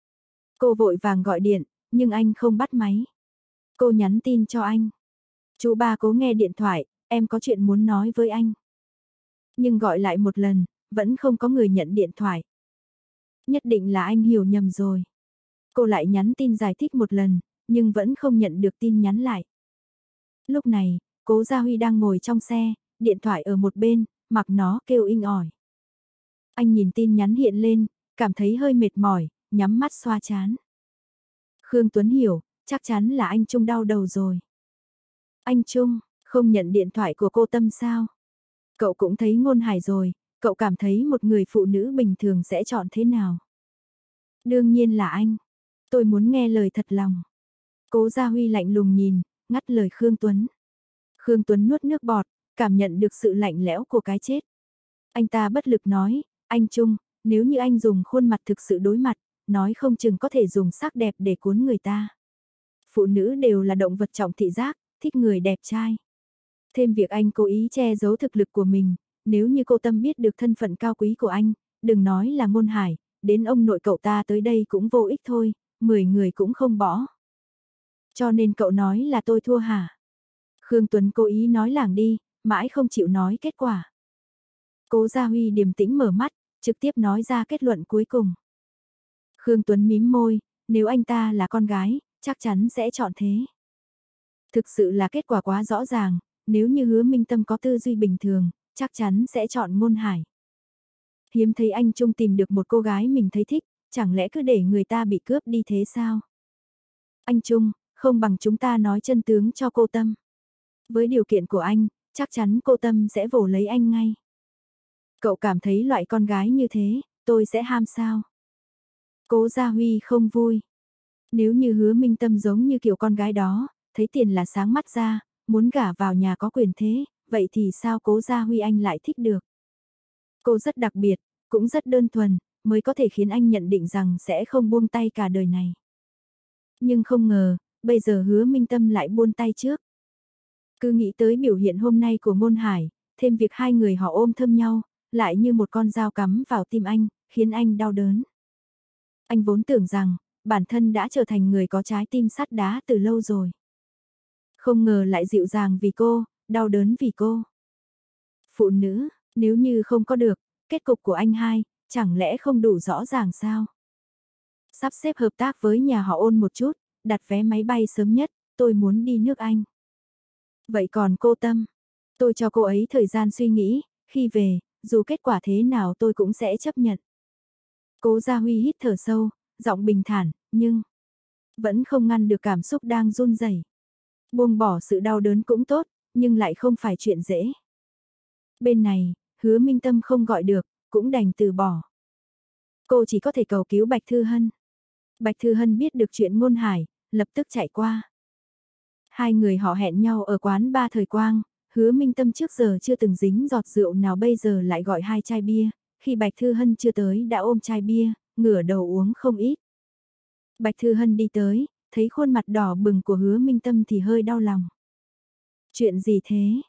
Cô vội vàng gọi điện, nhưng anh không bắt máy. Cô nhắn tin cho anh. Chú ba Cố nghe điện thoại, em có chuyện muốn nói với anh. Nhưng gọi lại một lần, vẫn không có người nhận điện thoại. Nhất định là anh hiểu nhầm rồi. Cô lại nhắn tin giải thích một lần, nhưng vẫn không nhận được tin nhắn lại. Lúc này, Cố Gia Huy đang ngồi trong xe, điện thoại ở một bên, mặc nó kêu inh ỏi. Anh nhìn tin nhắn hiện lên, cảm thấy hơi mệt mỏi, nhắm mắt xoa chán. Khương Tuấn hiểu, chắc chắn là anh Trung đau đầu rồi. Anh Trung, không nhận điện thoại của cô Tâm sao? Cậu cũng thấy Ngôn Hải rồi, cậu cảm thấy một người phụ nữ bình thường sẽ chọn thế nào? Đương nhiên là anh. Tôi muốn nghe lời thật lòng. Cố Gia Huy lạnh lùng nhìn, ngắt lời Khương Tuấn. Khương Tuấn nuốt nước bọt, cảm nhận được sự lạnh lẽo của cái chết. Anh ta bất lực nói, anh Trung, nếu như anh dùng khuôn mặt thực sự đối mặt, nói không chừng có thể dùng sắc đẹp để cuốn người ta. Phụ nữ đều là động vật trọng thị giác, thích người đẹp trai. Thêm việc anh cố ý che giấu thực lực của mình, nếu như cô Tâm biết được thân phận cao quý của anh, đừng nói là Ngôn Hải, đến ông nội cậu ta tới đây cũng vô ích thôi, 10 người cũng không bỏ. Cho nên cậu nói là tôi thua hả? Khương Tuấn cố ý nói lảng đi, mãi không chịu nói kết quả. Cố Gia Huy điềm tĩnh mở mắt, trực tiếp nói ra kết luận cuối cùng. Khương Tuấn mím môi, nếu anh ta là con gái, chắc chắn sẽ chọn thế. Thực sự là kết quả quá rõ ràng, nếu như Hứa Minh Tâm có tư duy bình thường, chắc chắn sẽ chọn Ngôn Hải. Hiếm thấy anh Trung tìm được một cô gái mình thấy thích, chẳng lẽ cứ để người ta bị cướp đi thế sao? Anh Trung, không bằng chúng ta nói chân tướng cho cô Tâm. Với điều kiện của anh, chắc chắn cô Tâm sẽ vồ lấy anh ngay. Cậu cảm thấy loại con gái như thế, tôi sẽ ham sao? Cố Gia Huy không vui. Nếu như Hứa Minh Tâm giống như kiểu con gái đó, thấy tiền là sáng mắt ra, muốn gả vào nhà có quyền thế, vậy thì sao Cố Gia Huy anh lại thích được? Cô rất đặc biệt, cũng rất đơn thuần, mới có thể khiến anh nhận định rằng sẽ không buông tay cả đời này. Nhưng không ngờ, bây giờ Hứa Minh Tâm lại buông tay trước. Cứ nghĩ tới biểu hiện hôm nay của Ngôn Hải, thêm việc hai người họ ôm thơm nhau, lại như một con dao cắm vào tim anh, khiến anh đau đớn. Anh vốn tưởng rằng, bản thân đã trở thành người có trái tim sắt đá từ lâu rồi. Không ngờ lại dịu dàng vì cô, đau đớn vì cô. Phụ nữ, nếu như không có được, kết cục của anh hai, chẳng lẽ không đủ rõ ràng sao? Sắp xếp hợp tác với nhà họ Ôn một chút, đặt vé máy bay sớm nhất, tôi muốn đi nước Anh. Vậy còn cô Tâm, tôi cho cô ấy thời gian suy nghĩ, khi về, dù kết quả thế nào tôi cũng sẽ chấp nhận. Cố Gia Huy hít thở sâu, giọng bình thản, nhưng vẫn không ngăn được cảm xúc đang run rẩy. Buông bỏ sự đau đớn cũng tốt, nhưng lại không phải chuyện dễ. Bên này, Hứa Minh Tâm không gọi được, cũng đành từ bỏ. Cô chỉ có thể cầu cứu Bạch Thư Hân. Bạch Thư Hân biết được chuyện Ngôn Hải, lập tức chạy qua. Hai người họ hẹn nhau ở quán ba Thời Quang, Hứa Minh Tâm trước giờ chưa từng dính giọt rượu nào bây giờ lại gọi 2 chai bia, khi Bạch Thư Hân chưa tới đã ôm chai bia, ngửa đầu uống không ít. Bạch Thư Hân đi tới, thấy khuôn mặt đỏ bừng của Hứa Minh Tâm thì hơi đau lòng. Chuyện gì thế?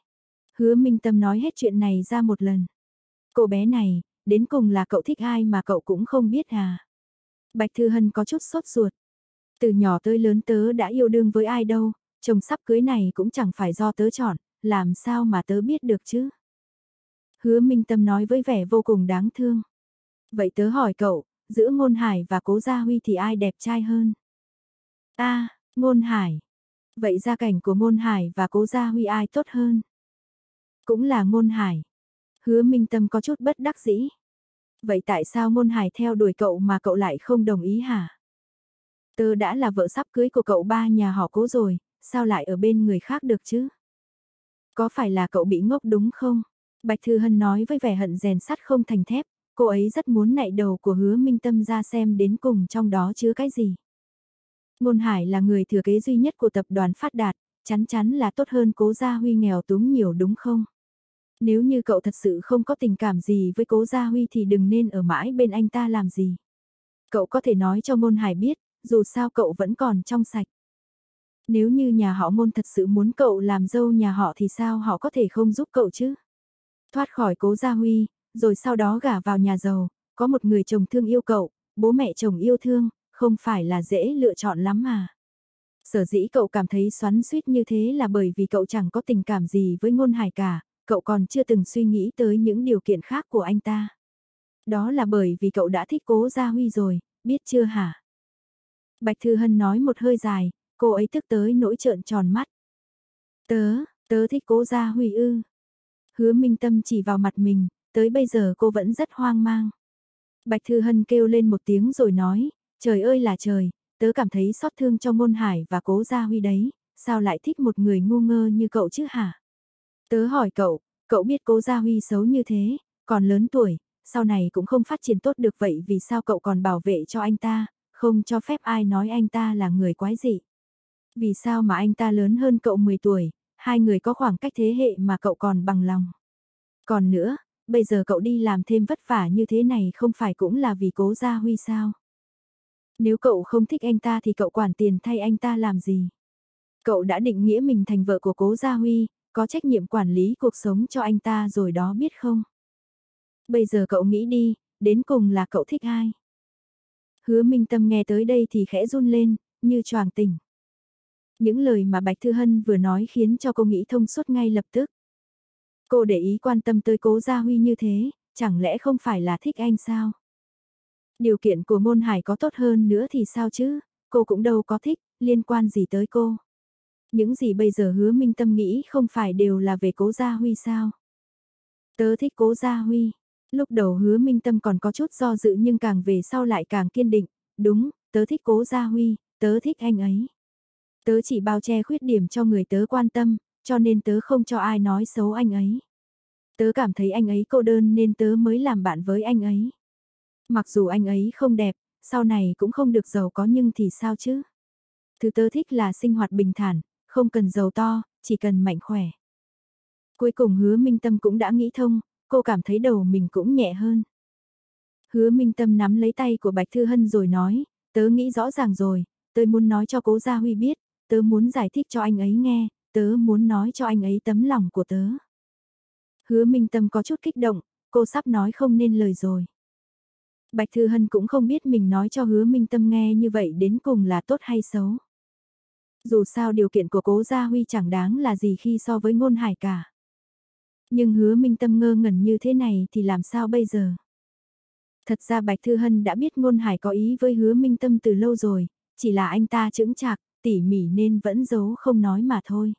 Hứa Minh Tâm nói hết chuyện này ra một lần. Cô bé này, đến cùng là cậu thích ai mà cậu cũng không biết à? Bạch Thư Hân có chút sốt ruột. Từ nhỏ tới lớn tớ đã yêu đương với ai đâu, chồng sắp cưới này cũng chẳng phải do tớ chọn, làm sao mà tớ biết được chứ? Hứa Minh Tâm nói với vẻ vô cùng đáng thương. Vậy tớ hỏi cậu, giữa Ngôn Hải và Cố Gia Huy thì ai đẹp trai hơn? A, Ngôn Hải. Vậy gia cảnh của Ngôn Hải và Cố Gia Huy ai tốt hơn? Cũng là Ngôn Hải. Hứa Minh Tâm có chút bất đắc dĩ. Vậy tại sao Ngôn Hải theo đuổi cậu mà cậu lại không đồng ý hả? Tớ đã là vợ sắp cưới của cậu ba nhà họ Cố rồi, sao lại ở bên người khác được chứ? Có phải là cậu bị ngốc đúng không? Bạch Thư Hân nói với vẻ hận rèn sắt không thành thép, cô ấy rất muốn nạy đầu của Hứa Minh Tâm ra xem đến cùng trong đó chứa cái gì. Ngôn Hải là người thừa kế duy nhất của tập đoàn Phát Đạt, chắn chắn là tốt hơn Cố Gia Huy nghèo túng nhiều đúng không? Nếu như cậu thật sự không có tình cảm gì với Cố Gia Huy thì đừng nên ở mãi bên anh ta làm gì. Cậu có thể nói cho Ngôn Hải biết, dù sao cậu vẫn còn trong sạch. Nếu như nhà họ Ngôn thật sự muốn cậu làm dâu nhà họ thì sao họ có thể không giúp cậu chứ? Thoát khỏi Cố Gia Huy, rồi sau đó gả vào nhà giàu, có một người chồng thương yêu cậu, bố mẹ chồng yêu thương, không phải là dễ lựa chọn lắm mà. Sở dĩ cậu cảm thấy xoắn xuýt như thế là bởi vì cậu chẳng có tình cảm gì với Ngôn Hải cả, cậu còn chưa từng suy nghĩ tới những điều kiện khác của anh ta. Đó là bởi vì cậu đã thích Cố Gia Huy rồi, biết chưa hả? Bạch Thư Hân nói một hơi dài, cô ấy tức tới nỗi trợn tròn mắt. Tớ thích Cố Gia Huy ư. Hứa Minh Tâm chỉ vào mặt mình, tới bây giờ cô vẫn rất hoang mang. Bạch Thư Hân kêu lên một tiếng rồi nói, trời ơi là trời, tớ cảm thấy xót thương cho Ngôn Hải và Cố Gia Huy đấy, sao lại thích một người ngu ngơ như cậu chứ hả? Tớ hỏi cậu, cậu biết Cố Gia Huy xấu như thế, còn lớn tuổi, sau này cũng không phát triển tốt được vậy vì sao cậu còn bảo vệ cho anh ta, không cho phép ai nói anh ta là người quái dị? Vì sao mà anh ta lớn hơn cậu 10 tuổi, hai người có khoảng cách thế hệ mà cậu còn bằng lòng? Còn nữa, bây giờ cậu đi làm thêm vất vả như thế này không phải cũng là vì Cố Gia Huy sao? Nếu cậu không thích anh ta thì cậu quản tiền thay anh ta làm gì? Cậu đã định nghĩa mình thành vợ của Cố Gia Huy, có trách nhiệm quản lý cuộc sống cho anh ta rồi đó biết không? Bây giờ cậu nghĩ đi, đến cùng là cậu thích ai? Hứa Minh Tâm nghe tới đây thì khẽ run lên, như choàng tỉnh. Những lời mà Bạch Thư Hân vừa nói khiến cho cô nghĩ thông suốt ngay lập tức. Cô để ý quan tâm tới Cố Gia Huy như thế, chẳng lẽ không phải là thích anh sao? Điều kiện của Ngôn Hải có tốt hơn nữa thì sao chứ, cô cũng đâu có thích, liên quan gì tới cô. Những gì bây giờ Hứa Minh Tâm nghĩ không phải đều là về Cố Gia Huy sao? Tớ thích Cố Gia Huy. Lúc đầu Hứa Minh Tâm còn có chút do dự nhưng càng về sau lại càng kiên định, đúng, tớ thích Cố Gia Huy, tớ thích anh ấy. Tớ chỉ bao che khuyết điểm cho người tớ quan tâm, cho nên tớ không cho ai nói xấu anh ấy. Tớ cảm thấy anh ấy cô đơn nên tớ mới làm bạn với anh ấy. Mặc dù anh ấy không đẹp, sau này cũng không được giàu có nhưng thì sao chứ? Thứ tớ thích là sinh hoạt bình thản, không cần giàu to, chỉ cần mạnh khỏe. Cuối cùng Hứa Minh Tâm cũng đã nghĩ thông, cô cảm thấy đầu mình cũng nhẹ hơn. Hứa Minh Tâm nắm lấy tay của Bạch Thư Hân rồi nói, tớ nghĩ rõ ràng rồi, tớ muốn nói cho Cố Gia Huy biết, tớ muốn giải thích cho anh ấy nghe, tớ muốn nói cho anh ấy tấm lòng của tớ. Hứa Minh Tâm có chút kích động, cô sắp nói không nên lời rồi. Bạch Thư Hân cũng không biết mình nói cho Hứa Minh Tâm nghe như vậy đến cùng là tốt hay xấu. Dù sao điều kiện của Cố Gia Huy chẳng đáng là gì khi so với Ngôn Hải cả. Nhưng Hứa Minh Tâm ngơ ngẩn như thế này thì làm sao bây giờ? Thật ra Bạch Thư Hân đã biết Ngôn Hải có ý với Hứa Minh Tâm từ lâu rồi, chỉ là anh ta chững chạc, tỉ mỉ nên vẫn giấu không nói mà thôi.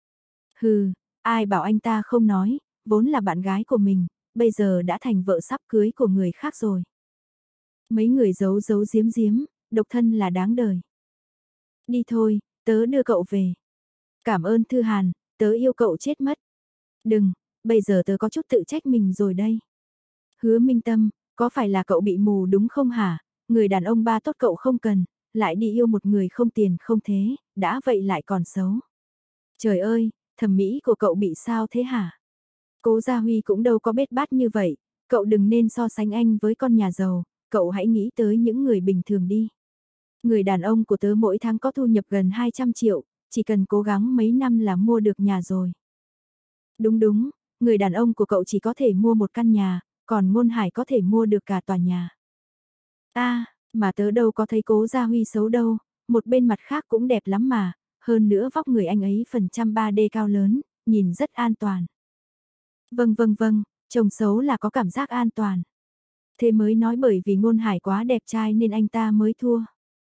Hừ, ai bảo anh ta không nói, vốn là bạn gái của mình, bây giờ đã thành vợ sắp cưới của người khác rồi. Mấy người giấu giấu giếm giếm, độc thân là đáng đời. Đi thôi, tớ đưa cậu về. Cảm ơn Thư Hàn, tớ yêu cậu chết mất. Đừng, bây giờ tớ có chút tự trách mình rồi đây. Hứa Minh Tâm, có phải là cậu bị mù đúng không hả? Người đàn ông ba tốt cậu không cần, lại đi yêu một người không tiền không thế, đã vậy lại còn xấu. Trời ơi, thẩm mỹ của cậu bị sao thế hả? Cố Gia Huy cũng đâu có bết bát như vậy, cậu đừng nên so sánh anh với con nhà giàu, cậu hãy nghĩ tới những người bình thường đi. Người đàn ông của tớ mỗi tháng có thu nhập gần 200 triệu, chỉ cần cố gắng mấy năm là mua được nhà rồi. Đúng đúng, người đàn ông của cậu chỉ có thể mua một căn nhà, còn Ngôn Hải có thể mua được cả tòa nhà. Mà tớ đâu có thấy Cố Gia Huy xấu đâu, một bên mặt khác cũng đẹp lắm mà, hơn nữa vóc người anh ấy phần trăm 3D cao lớn, nhìn rất an toàn. Vâng vâng vâng, chồng xấu là có cảm giác an toàn. Thế mới nói bởi vì Ngôn Hải quá đẹp trai nên anh ta mới thua.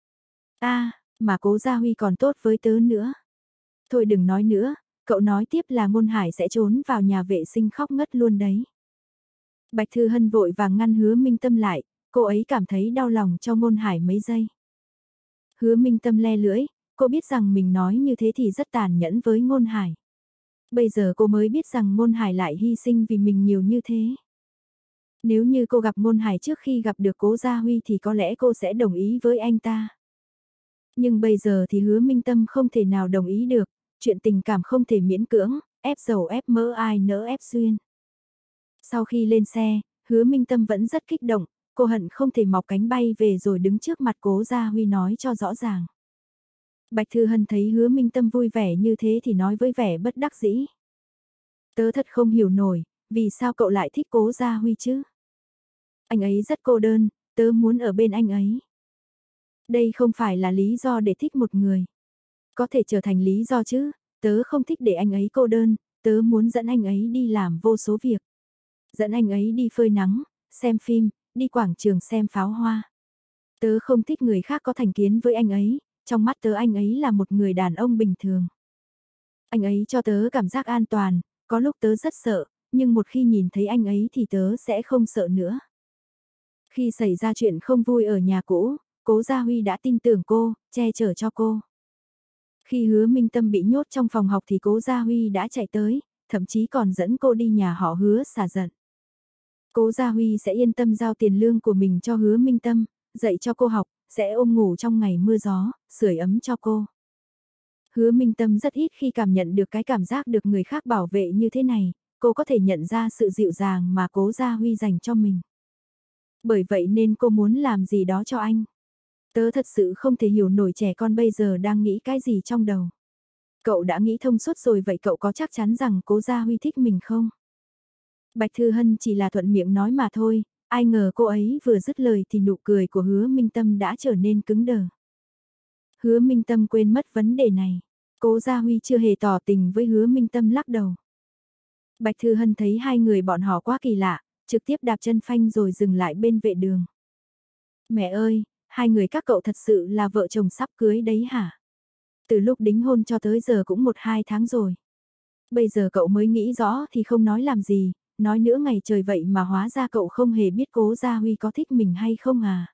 Mà Cố Gia Huy còn tốt với tớ nữa. Thôi đừng nói nữa, cậu nói tiếp là Ngôn Hải sẽ trốn vào nhà vệ sinh khóc ngất luôn đấy. Bạch Thư Hân vội vàng ngăn Hứa Minh Tâm lại, cô ấy cảm thấy đau lòng cho Ngôn Hải mấy giây. Hứa Minh Tâm le lưỡi, cô biết rằng mình nói như thế thì rất tàn nhẫn với Ngôn Hải. Bây giờ cô mới biết rằng Ngôn Hải lại hy sinh vì mình nhiều như thế. Nếu như cô gặp Ngôn Hải trước khi gặp được Cố Gia Huy thì có lẽ cô sẽ đồng ý với anh ta. Nhưng bây giờ thì Hứa Minh Tâm không thể nào đồng ý được, chuyện tình cảm không thể miễn cưỡng, ép dầu ép mỡ ai nỡ ép duyên. Sau khi lên xe, Hứa Minh Tâm vẫn rất kích động, cô hận không thể mọc cánh bay về rồi đứng trước mặt Cố Gia Huy nói cho rõ ràng. Bạch Thư Hân thấy Hứa Minh Tâm vui vẻ như thế thì nói với vẻ bất đắc dĩ. Tớ thật không hiểu nổi, vì sao cậu lại thích Cố Gia Huy chứ? Anh ấy rất cô đơn, tớ muốn ở bên anh ấy. Đây không phải là lý do để thích một người. Có thể trở thành lý do chứ, tớ không thích để anh ấy cô đơn, tớ muốn dẫn anh ấy đi làm vô số việc. Dẫn anh ấy đi phơi nắng, xem phim, đi quảng trường xem pháo hoa. Tớ không thích người khác có thành kiến với anh ấy, trong mắt tớ anh ấy là một người đàn ông bình thường. Anh ấy cho tớ cảm giác an toàn, có lúc tớ rất sợ, nhưng một khi nhìn thấy anh ấy thì tớ sẽ không sợ nữa. Khi xảy ra chuyện không vui ở nhà cũ, Cố Gia Huy đã tin tưởng cô, che chở cho cô. Khi Hứa Minh Tâm bị nhốt trong phòng học thì Cố Gia Huy đã chạy tới, thậm chí còn dẫn cô đi nhà họ Hứa xả giận. Cố Gia Huy sẽ yên tâm giao tiền lương của mình cho Hứa Minh Tâm, dạy cho cô học, sẽ ôm ngủ trong ngày mưa gió, sưởi ấm cho cô. Hứa Minh Tâm rất ít khi cảm nhận được cái cảm giác được người khác bảo vệ như thế này, cô có thể nhận ra sự dịu dàng mà Cố Gia Huy dành cho mình. Bởi vậy nên cô muốn làm gì đó cho anh. Tớ thật sự không thể hiểu nổi trẻ con bây giờ đang nghĩ cái gì trong đầu. Cậu đã nghĩ thông suốt rồi vậy cậu có chắc chắn rằng Cố Gia Huy thích mình không? Bạch Thư Hân chỉ là thuận miệng nói mà thôi, ai ngờ cô ấy vừa dứt lời thì nụ cười của Hứa Minh Tâm đã trở nên cứng đờ. Hứa Minh Tâm quên mất vấn đề này. Cố Gia Huy chưa hề tỏ tình với Hứa Minh Tâm lắc đầu. Bạch Thư Hân thấy hai người bọn họ quá kỳ lạ, trực tiếp đạp chân phanh rồi dừng lại bên vệ đường. Mẹ ơi, hai người các cậu thật sự là vợ chồng sắp cưới đấy hả? Từ lúc đính hôn cho tới giờ cũng 1-2 tháng rồi. Bây giờ cậu mới nghĩ rõ thì không nói làm gì, nói nữa ngày trời vậy mà hóa ra cậu không hề biết Cố Gia Huy có thích mình hay không à?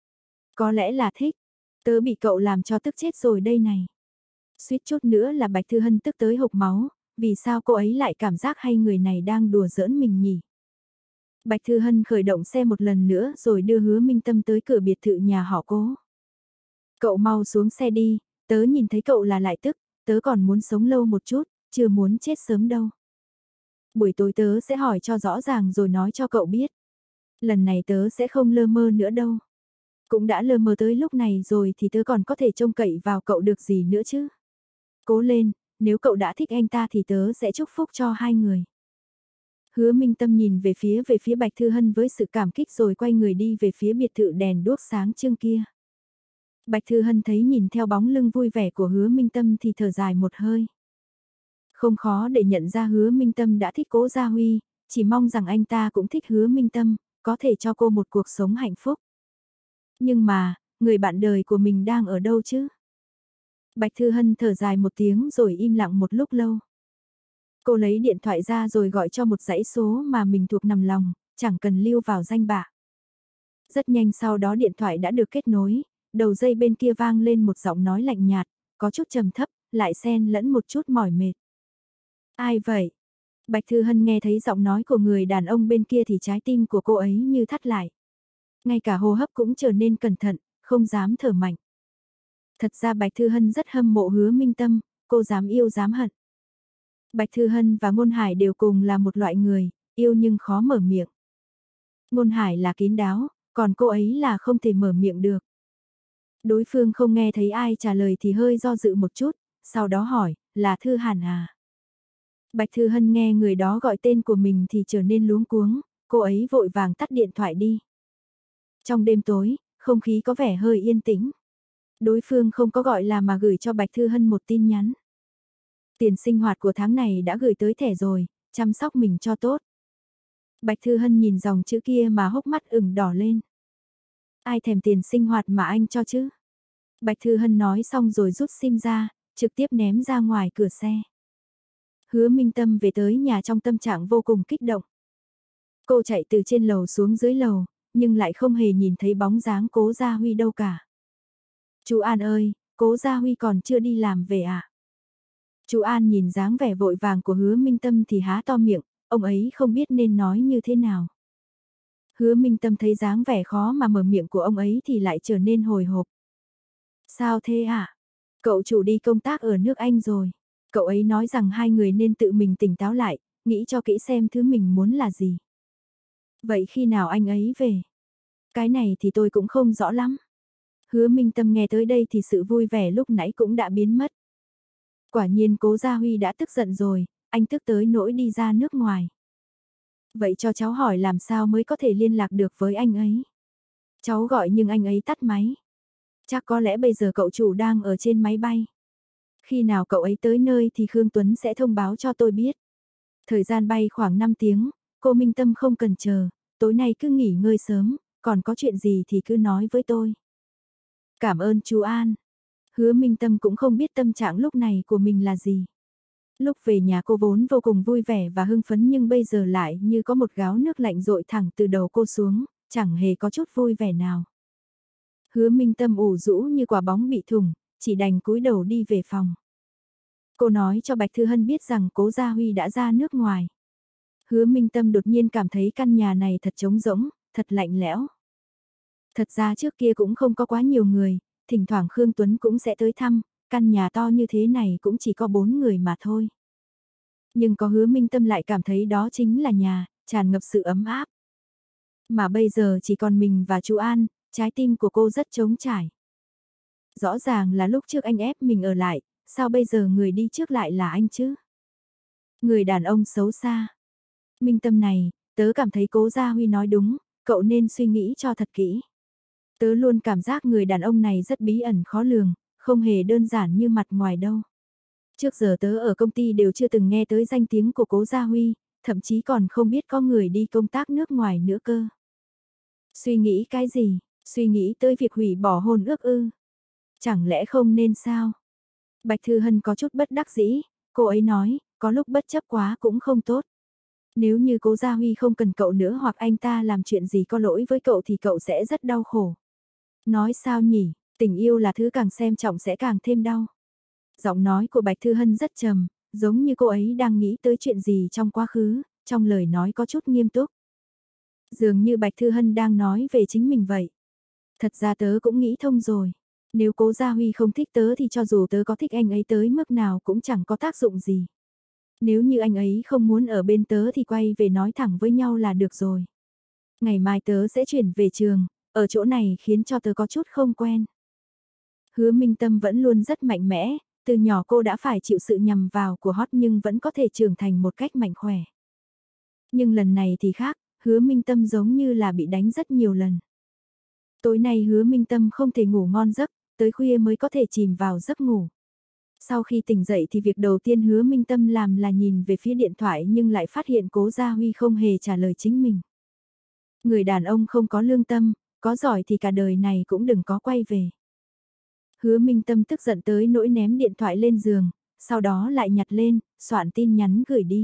Có lẽ là thích, tớ bị cậu làm cho tức chết rồi đây này. Suýt chút nữa là Bạch Thư Hân tức tới hộc máu, vì sao cô ấy lại cảm giác hay người này đang đùa giỡn mình nhỉ? Bạch Thư Hân khởi động xe một lần nữa rồi đưa Hứa Minh Tâm tới cửa biệt thự nhà họ Cố. Cậu mau xuống xe đi, tớ nhìn thấy cậu là lại tức, tớ còn muốn sống lâu một chút, chưa muốn chết sớm đâu. Buổi tối tớ sẽ hỏi cho rõ ràng rồi nói cho cậu biết. Lần này tớ sẽ không lơ mơ nữa đâu. Cũng đã lơ mơ tới lúc này rồi thì tớ còn có thể trông cậy vào cậu được gì nữa chứ. Cố lên, nếu cậu đã thích anh ta thì tớ sẽ chúc phúc cho hai người. Hứa Minh Tâm nhìn về phía Bạch Thư Hân với sự cảm kích rồi quay người đi về phía biệt thự đèn đuốc sáng trưng kia. Bạch Thư Hân thấy nhìn theo bóng lưng vui vẻ của Hứa Minh Tâm thì thở dài một hơi. Không khó để nhận ra Hứa Minh Tâm đã thích Cố Gia Huy, chỉ mong rằng anh ta cũng thích Hứa Minh Tâm, có thể cho cô một cuộc sống hạnh phúc. Nhưng mà, người bạn đời của mình đang ở đâu chứ? Bạch Thư Hân thở dài một tiếng rồi im lặng một lúc lâu. Cô lấy điện thoại ra rồi gọi cho một dãy số mà mình thuộc nằm lòng, chẳng cần lưu vào danh bạ. Rất nhanh sau đó điện thoại đã được kết nối, đầu dây bên kia vang lên một giọng nói lạnh nhạt, có chút trầm thấp, lại xen lẫn một chút mỏi mệt. Ai vậy? Bạch Thư Hân nghe thấy giọng nói của người đàn ông bên kia thì trái tim của cô ấy như thắt lại. Ngay cả hô hấp cũng trở nên cẩn thận, không dám thở mạnh. Thật ra Bạch Thư Hân rất hâm mộ Hứa Minh Tâm, cô dám yêu dám hận. Bạch Thư Hân và Ngôn Hải đều cùng là một loại người, yêu nhưng khó mở miệng. Ngôn Hải là kín đáo, còn cô ấy là không thể mở miệng được. Đối phương không nghe thấy ai trả lời thì hơi do dự một chút, sau đó hỏi, là Thư Hàn à? Bạch Thư Hân nghe người đó gọi tên của mình thì trở nên luống cuống, cô ấy vội vàng tắt điện thoại đi. Trong đêm tối, không khí có vẻ hơi yên tĩnh. Đối phương không có gọi là mà gửi cho Bạch Thư Hân một tin nhắn. Tiền sinh hoạt của tháng này đã gửi tới thẻ rồi, chăm sóc mình cho tốt. Bạch Thư Hân nhìn dòng chữ kia mà hốc mắt ửng đỏ lên. Ai thèm tiền sinh hoạt mà anh cho chứ? Bạch Thư Hân nói xong rồi rút sim ra, trực tiếp ném ra ngoài cửa xe. Hứa Minh Tâm về tới nhà trong tâm trạng vô cùng kích động. Cô chạy từ trên lầu xuống dưới lầu, nhưng lại không hề nhìn thấy bóng dáng Cố Gia Huy đâu cả. Chú An ơi, Cố Gia Huy còn chưa đi làm về à? Chú An nhìn dáng vẻ vội vàng của Hứa Minh Tâm thì há to miệng, ông ấy không biết nên nói như thế nào. Hứa Minh Tâm thấy dáng vẻ khó mà mở miệng của ông ấy thì lại trở nên hồi hộp. Sao thế hả? Cậu chủ đi công tác ở nước Anh rồi. Cậu ấy nói rằng hai người nên tự mình tỉnh táo lại, nghĩ cho kỹ xem thứ mình muốn là gì. Vậy khi nào anh ấy về? Cái này thì tôi cũng không rõ lắm. Hứa Minh Tâm nghe tới đây thì sự vui vẻ lúc nãy cũng đã biến mất. Quả nhiên Cố Gia Huy đã tức giận rồi, anh tức tới nỗi đi ra nước ngoài. Vậy cho cháu hỏi làm sao mới có thể liên lạc được với anh ấy? Cháu gọi nhưng anh ấy tắt máy. Chắc có lẽ bây giờ cậu chủ đang ở trên máy bay. Khi nào cậu ấy tới nơi thì Khương Tuấn sẽ thông báo cho tôi biết. Thời gian bay khoảng 5 tiếng, cô Minh Tâm không cần chờ, tối nay cứ nghỉ ngơi sớm, còn có chuyện gì thì cứ nói với tôi. Cảm ơn chú An. Hứa Minh Tâm cũng không biết tâm trạng lúc này của mình là gì. Lúc về nhà cô vốn vô cùng vui vẻ và hưng phấn nhưng bây giờ lại như có một gáo nước lạnh dội thẳng từ đầu cô xuống, chẳng hề có chút vui vẻ nào. Hứa Minh Tâm ủ rũ như quả bóng bị thủng, chỉ đành cúi đầu đi về phòng. Cô nói cho Bạch Thư Hân biết rằng Cố Gia Huy đã ra nước ngoài. Hứa Minh Tâm đột nhiên cảm thấy căn nhà này thật trống rỗng, thật lạnh lẽo. Thật ra trước kia cũng không có quá nhiều người, thỉnh thoảng Khương Tuấn cũng sẽ tới thăm, căn nhà to như thế này cũng chỉ có 4 người mà thôi. Nhưng có Hứa Minh Tâm lại cảm thấy đó chính là nhà, tràn ngập sự ấm áp. Mà bây giờ chỉ còn mình và chú An, trái tim của cô rất trống trải. Rõ ràng là lúc trước anh ép mình ở lại, sao bây giờ người đi trước lại là anh chứ? Người đàn ông xấu xa. Minh Tâm này, tớ cảm thấy Cố Gia Huy nói đúng, cậu nên suy nghĩ cho thật kỹ. Tớ luôn cảm giác người đàn ông này rất bí ẩn khó lường, không hề đơn giản như mặt ngoài đâu. Trước giờ tớ ở công ty đều chưa từng nghe tới danh tiếng của Cố Gia Huy, thậm chí còn không biết có người đi công tác nước ngoài nữa cơ. Suy nghĩ cái gì? Suy nghĩ tới việc hủy bỏ hôn ước ư? Chẳng lẽ không nên sao? Bạch Thư Hân có chút bất đắc dĩ, cô ấy nói, có lúc bất chấp quá cũng không tốt. Nếu như Cố Gia Huy không cần cậu nữa hoặc anh ta làm chuyện gì có lỗi với cậu thì cậu sẽ rất đau khổ. Nói sao nhỉ, tình yêu là thứ càng xem trọng sẽ càng thêm đau. Giọng nói của Bạch Thư Hân rất trầm, giống như cô ấy đang nghĩ tới chuyện gì trong quá khứ, trong lời nói có chút nghiêm túc. Dường như Bạch Thư Hân đang nói về chính mình vậy. Thật ra tớ cũng nghĩ thông rồi. Nếu Cố Gia Huy không thích tớ thì cho dù tớ có thích anh ấy tới mức nào cũng chẳng có tác dụng gì. Nếu như anh ấy không muốn ở bên tớ thì quay về nói thẳng với nhau là được rồi. Ngày mai tớ sẽ chuyển về trường, ở chỗ này khiến cho tớ có chút không quen. Hứa Minh Tâm vẫn luôn rất mạnh mẽ, từ nhỏ cô đã phải chịu sự nhằm vào của Hot nhưng vẫn có thể trưởng thành một cách mạnh khỏe. Nhưng lần này thì khác, Hứa Minh Tâm giống như là bị đánh rất nhiều lần. Tối nay Hứa Minh Tâm không thể ngủ ngon giấc, tới khuya mới có thể chìm vào giấc ngủ. Sau khi tỉnh dậy thì việc đầu tiên Hứa Minh Tâm làm là nhìn về phía điện thoại nhưng lại phát hiện Cố Gia Huy không hề trả lời chính mình. Người đàn ông không có lương tâm, có giỏi thì cả đời này cũng đừng có quay về. Hứa Minh Tâm tức giận tới nỗi ném điện thoại lên giường, sau đó lại nhặt lên, soạn tin nhắn gửi đi.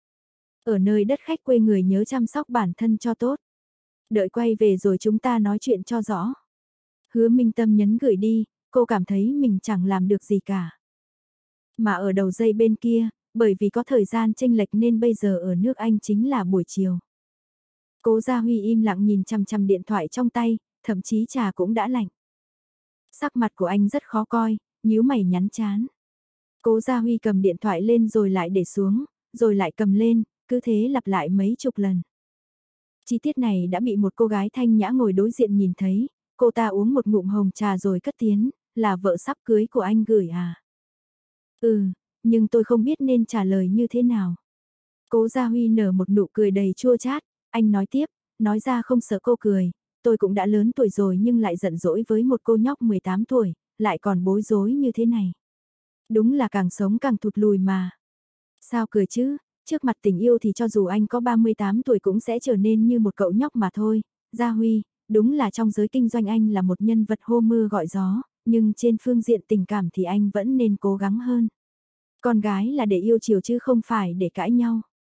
Ở nơi đất khách quê người nhớ chăm sóc bản thân cho tốt. Đợi quay về rồi chúng ta nói chuyện cho rõ. Hứa Minh Tâm nhấn gửi đi, cô cảm thấy mình chẳng làm được gì cả. Mà ở đầu dây bên kia, bởi vì có thời gian chênh lệch nên bây giờ ở nước Anh chính là buổi chiều. Cố Gia Huy im lặng nhìn chằm chằm điện thoại trong tay, thậm chí trà cũng đã lạnh. Sắc mặt của anh rất khó coi, nhíu mày nhắn chán. Cố Gia Huy cầm điện thoại lên rồi lại để xuống, rồi lại cầm lên, cứ thế lặp lại mấy chục lần. Chi tiết này đã bị một cô gái thanh nhã ngồi đối diện nhìn thấy, cô ta uống một ngụm hồng trà rồi cất tiếng, là vợ sắp cưới của anh gửi à? Ừ, nhưng tôi không biết nên trả lời như thế nào. Cố Gia Huy nở một nụ cười đầy chua chát, anh nói tiếp, nói ra không sợ cô cười, tôi cũng đã lớn tuổi rồi nhưng lại giận dỗi với một cô nhóc 18 tuổi, lại còn bối rối như thế này. Đúng là càng sống càng thụt lùi mà. Sao cười chứ, trước mặt tình yêu thì cho dù anh có 38 tuổi cũng sẽ trở nên như một cậu nhóc mà thôi. Gia Huy, đúng là trong giới kinh doanh anh là một nhân vật hô mưa gọi gió, nhưng trên phương diện tình cảm thì anh vẫn nên cố gắng hơn. Con gái là để yêu chiều chứ không phải để cãi nhau.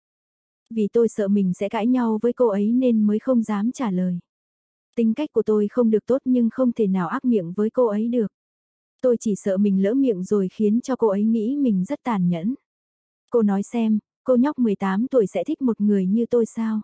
Vì tôi sợ mình sẽ cãi nhau với cô ấy nên mới không dám trả lời. Tính cách của tôi không được tốt nhưng không thể nào ác miệng với cô ấy được. Tôi chỉ sợ mình lỡ miệng rồi khiến cho cô ấy nghĩ mình rất tàn nhẫn. Cô nói xem, cô nhóc 18 tuổi sẽ thích một người như tôi sao?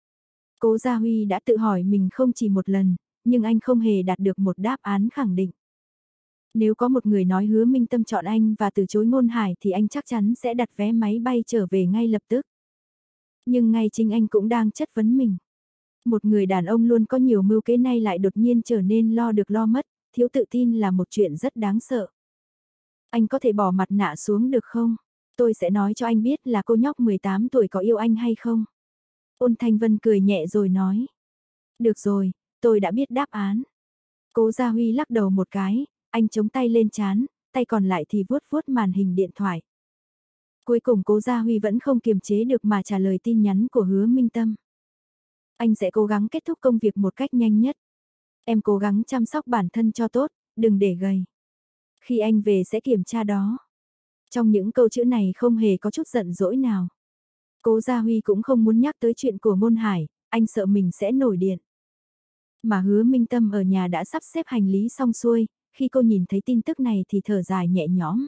Cố Gia Huy đã tự hỏi mình không chỉ một lần, nhưng anh không hề đạt được một đáp án khẳng định. Nếu có một người nói Hứa Minh Tâm chọn anh và từ chối Ngôn Hải thì anh chắc chắn sẽ đặt vé máy bay trở về ngay lập tức. Nhưng ngay chính anh cũng đang chất vấn mình. Một người đàn ông luôn có nhiều mưu kế nay lại đột nhiên trở nên lo được lo mất, thiếu tự tin là một chuyện rất đáng sợ. Anh có thể bỏ mặt nạ xuống được không? Tôi sẽ nói cho anh biết là cô nhóc 18 tuổi có yêu anh hay không. Ôn Thanh Vân cười nhẹ rồi nói. Được rồi, tôi đã biết đáp án. Cố Gia Huy lắc đầu một cái, anh chống tay lên trán, tay còn lại thì vuốt vuốt màn hình điện thoại. Cuối cùng Cố Gia Huy vẫn không kiềm chế được mà trả lời tin nhắn của Hứa Minh Tâm. Anh sẽ cố gắng kết thúc công việc một cách nhanh nhất. Em cố gắng chăm sóc bản thân cho tốt, đừng để gầy. Khi anh về sẽ kiểm tra đó. Trong những câu chữ này không hề có chút giận dỗi nào. Cố Gia Huy cũng không muốn nhắc tới chuyện của Ngôn Hải, anh sợ mình sẽ nổi điện. Mà Hứa Minh Tâm ở nhà đã sắp xếp hành lý xong xuôi, khi cô nhìn thấy tin tức này thì thở dài nhẹ nhõm.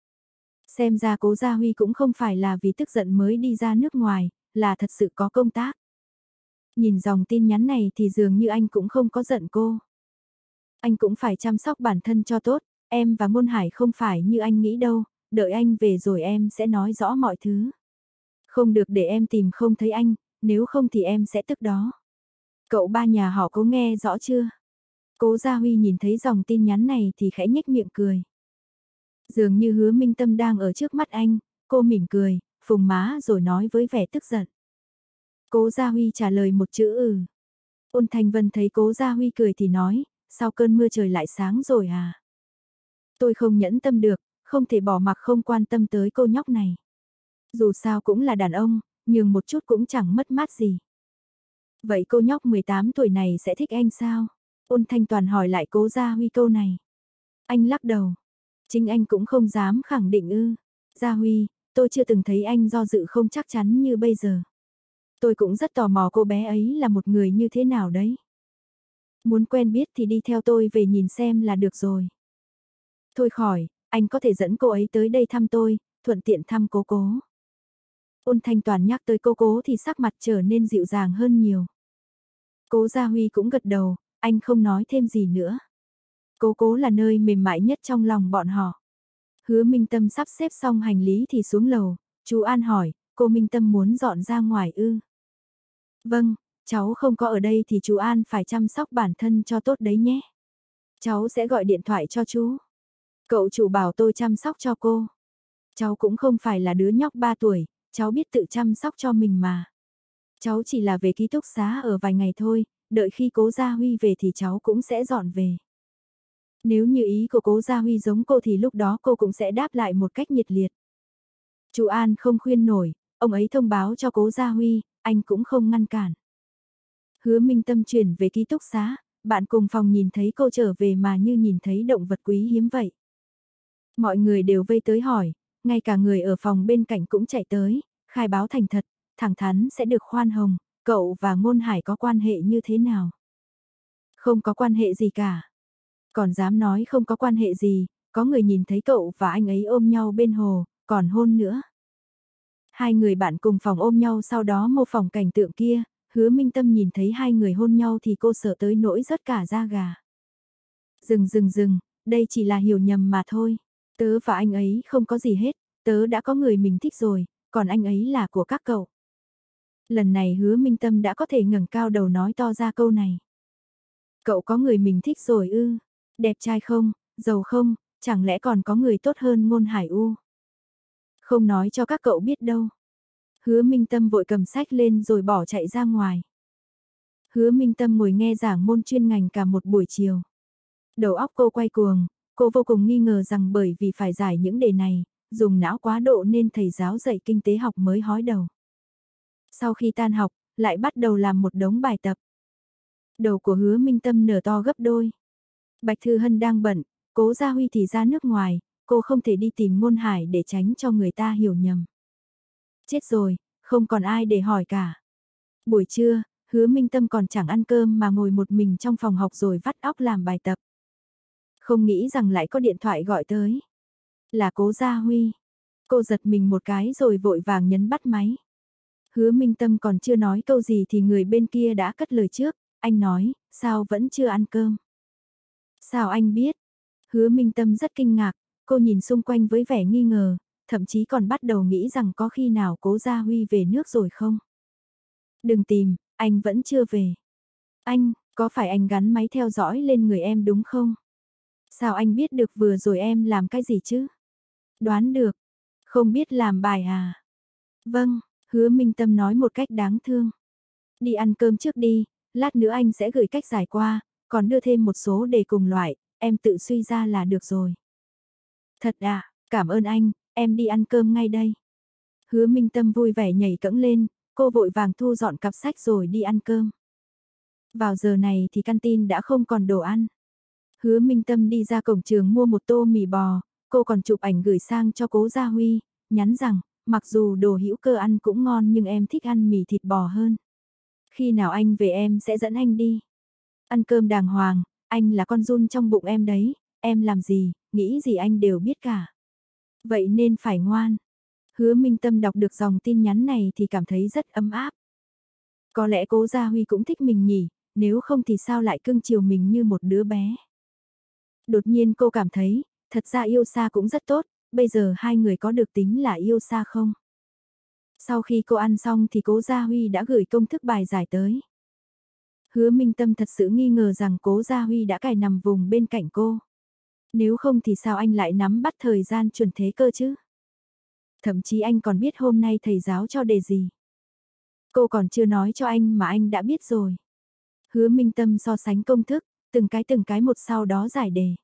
Xem ra Cố Gia Huy cũng không phải là vì tức giận mới đi ra nước ngoài, là thật sự có công tác. Nhìn dòng tin nhắn này thì dường như anh cũng không có giận cô. Anh cũng phải chăm sóc bản thân cho tốt, em và Ngôn Hải không phải như anh nghĩ đâu, đợi anh về rồi em sẽ nói rõ mọi thứ. Không được để em tìm không thấy anh, nếu không thì em sẽ tức đó. Cậu ba nhà họ Cố nghe rõ chưa? Cố Gia Huy nhìn thấy dòng tin nhắn này thì khẽ nhếch miệng cười. Dường như Hứa Minh Tâm đang ở trước mắt anh, cô mỉm cười, phùng má rồi nói với vẻ tức giận. Cố Gia Huy trả lời một chữ ừ. Ôn Thanh Vân thấy Cố Gia Huy cười thì nói, sau cơn mưa trời lại sáng rồi à? Tôi không nhẫn tâm được, không thể bỏ mặc không quan tâm tới cô nhóc này. Dù sao cũng là đàn ông, nhường một chút cũng chẳng mất mát gì. Vậy cô nhóc 18 tuổi này sẽ thích anh sao? Ôn Thanh Toàn hỏi lại Cố Gia Huy câu này. Anh lắc đầu. Chính anh cũng không dám khẳng định ư. Gia Huy, tôi chưa từng thấy anh do dự không chắc chắn như bây giờ. Tôi cũng rất tò mò cô bé ấy là một người như thế nào đấy. Muốn quen biết thì đi theo tôi về nhìn xem là được rồi. Thôi khỏi, anh có thể dẫn cô ấy tới đây thăm tôi, thuận tiện thăm Cố Cố. Ôn Thanh Toàn nhắc tới Cố Cố thì sắc mặt trở nên dịu dàng hơn nhiều. Cố Gia Huy cũng gật đầu, anh không nói thêm gì nữa. Cố Cố là nơi mềm mại nhất trong lòng bọn họ. Hứa Minh Tâm sắp xếp xong hành lý thì xuống lầu, chú An hỏi, cô Minh Tâm muốn dọn ra ngoài ư? Vâng, cháu không có ở đây thì chú An phải chăm sóc bản thân cho tốt đấy nhé. Cháu sẽ gọi điện thoại cho chú. Cậu chủ bảo tôi chăm sóc cho cô. Cháu cũng không phải là đứa nhóc 3 tuổi, cháu biết tự chăm sóc cho mình mà. Cháu chỉ là về ký túc xá ở vài ngày thôi, đợi khi Cố Gia Huy về thì cháu cũng sẽ dọn về. Nếu như ý của Cố Gia Huy giống cô thì lúc đó cô cũng sẽ đáp lại một cách nhiệt liệt. Chú An không khuyên nổi, ông ấy thông báo cho Cố Gia Huy, anh cũng không ngăn cản. Hứa Minh Tâm chuyển về ký túc xá, bạn cùng phòng nhìn thấy cô trở về mà như nhìn thấy động vật quý hiếm vậy. Mọi người đều vây tới hỏi, ngay cả người ở phòng bên cạnh cũng chạy tới, khai báo thành thật, thẳng thắn sẽ được khoan hồng, cậu và Ngôn Hải có quan hệ như thế nào? Không có quan hệ gì cả. Còn dám nói không có quan hệ gì, có người nhìn thấy cậu và anh ấy ôm nhau bên hồ, còn hôn nữa. Hai người bạn cùng phòng ôm nhau sau đó mô phỏng cảnh tượng kia, Hứa Minh Tâm nhìn thấy hai người hôn nhau thì cô sợ tới nỗi rớt cả da gà. Dừng, đây chỉ là hiểu nhầm mà thôi. Tớ và anh ấy không có gì hết, tớ đã có người mình thích rồi, còn anh ấy là của các cậu. Lần này Hứa Minh Tâm đã có thể ngẩng cao đầu nói to ra câu này. Cậu có người mình thích rồi ư? Đẹp trai không, giàu không, chẳng lẽ còn có người tốt hơn Ngôn Hải U? Không nói cho các cậu biết đâu. Hứa Minh Tâm vội cầm sách lên rồi bỏ chạy ra ngoài. Hứa Minh Tâm ngồi nghe giảng môn chuyên ngành cả một buổi chiều. Đầu óc cô quay cuồng, cô vô cùng nghi ngờ rằng bởi vì phải giải những đề này, dùng não quá độ nên thầy giáo dạy kinh tế học mới hói đầu. Sau khi tan học, lại bắt đầu làm một đống bài tập. Đầu của Hứa Minh Tâm nở to gấp đôi. Bạch Thư Hân đang bận, Cố Gia Huy thì ra nước ngoài, cô không thể đi tìm Ngôn Hải để tránh cho người ta hiểu nhầm. Chết rồi, không còn ai để hỏi cả. Buổi trưa, Hứa Minh Tâm còn chẳng ăn cơm mà ngồi một mình trong phòng học rồi vắt óc làm bài tập. Không nghĩ rằng lại có điện thoại gọi tới. Là Cố Gia Huy. Cô giật mình một cái rồi vội vàng nhấn bắt máy. Hứa Minh Tâm còn chưa nói câu gì thì người bên kia đã cất lời trước. Anh nói, sao vẫn chưa ăn cơm? Sao anh biết? Hứa Minh Tâm rất kinh ngạc, cô nhìn xung quanh với vẻ nghi ngờ, thậm chí còn bắt đầu nghĩ rằng có khi nào Cố Gia Huy về nước rồi không? Đừng tìm, anh vẫn chưa về. Anh, có phải anh gắn máy theo dõi lên người em đúng không? Sao anh biết được vừa rồi em làm cái gì chứ? Đoán được, không biết làm bài à? Vâng, Hứa Minh Tâm nói một cách đáng thương. Đi ăn cơm trước đi, lát nữa anh sẽ gửi cách giải qua, còn đưa thêm một số đề cùng loại, em tự suy ra là được rồi. Thật à, cảm ơn anh, em đi ăn cơm ngay đây. Hứa Minh Tâm vui vẻ nhảy cẫng lên, cô vội vàng thu dọn cặp sách rồi đi ăn cơm. Vào giờ này thì canteen đã không còn đồ ăn. Hứa Minh Tâm đi ra cổng trường mua một tô mì bò, cô còn chụp ảnh gửi sang cho Cố Gia Huy, nhắn rằng, mặc dù đồ hữu cơ ăn cũng ngon nhưng em thích ăn mì thịt bò hơn. Khi nào anh về em sẽ dẫn anh đi. Ăn cơm đàng hoàng, anh là con giun trong bụng em đấy, em làm gì, nghĩ gì anh đều biết cả. Vậy nên phải ngoan. Hứa Minh Tâm đọc được dòng tin nhắn này thì cảm thấy rất ấm áp. Có lẽ Cố Gia Huy cũng thích mình nhỉ, nếu không thì sao lại cưng chiều mình như một đứa bé. Đột nhiên cô cảm thấy, thật ra yêu xa cũng rất tốt, bây giờ hai người có được tính là yêu xa không? Sau khi cô ăn xong thì Cố Gia Huy đã gửi công thức bài giải tới. Hứa Minh Tâm thật sự nghi ngờ rằng Cố Gia Huy đã cài nằm vùng bên cạnh cô. Nếu không thì sao anh lại nắm bắt thời gian chuẩn thế cơ chứ? Thậm chí anh còn biết hôm nay thầy giáo cho đề gì. Cô còn chưa nói cho anh mà anh đã biết rồi. Hứa Minh Tâm so sánh công thức, từng cái một sau đó giải đề.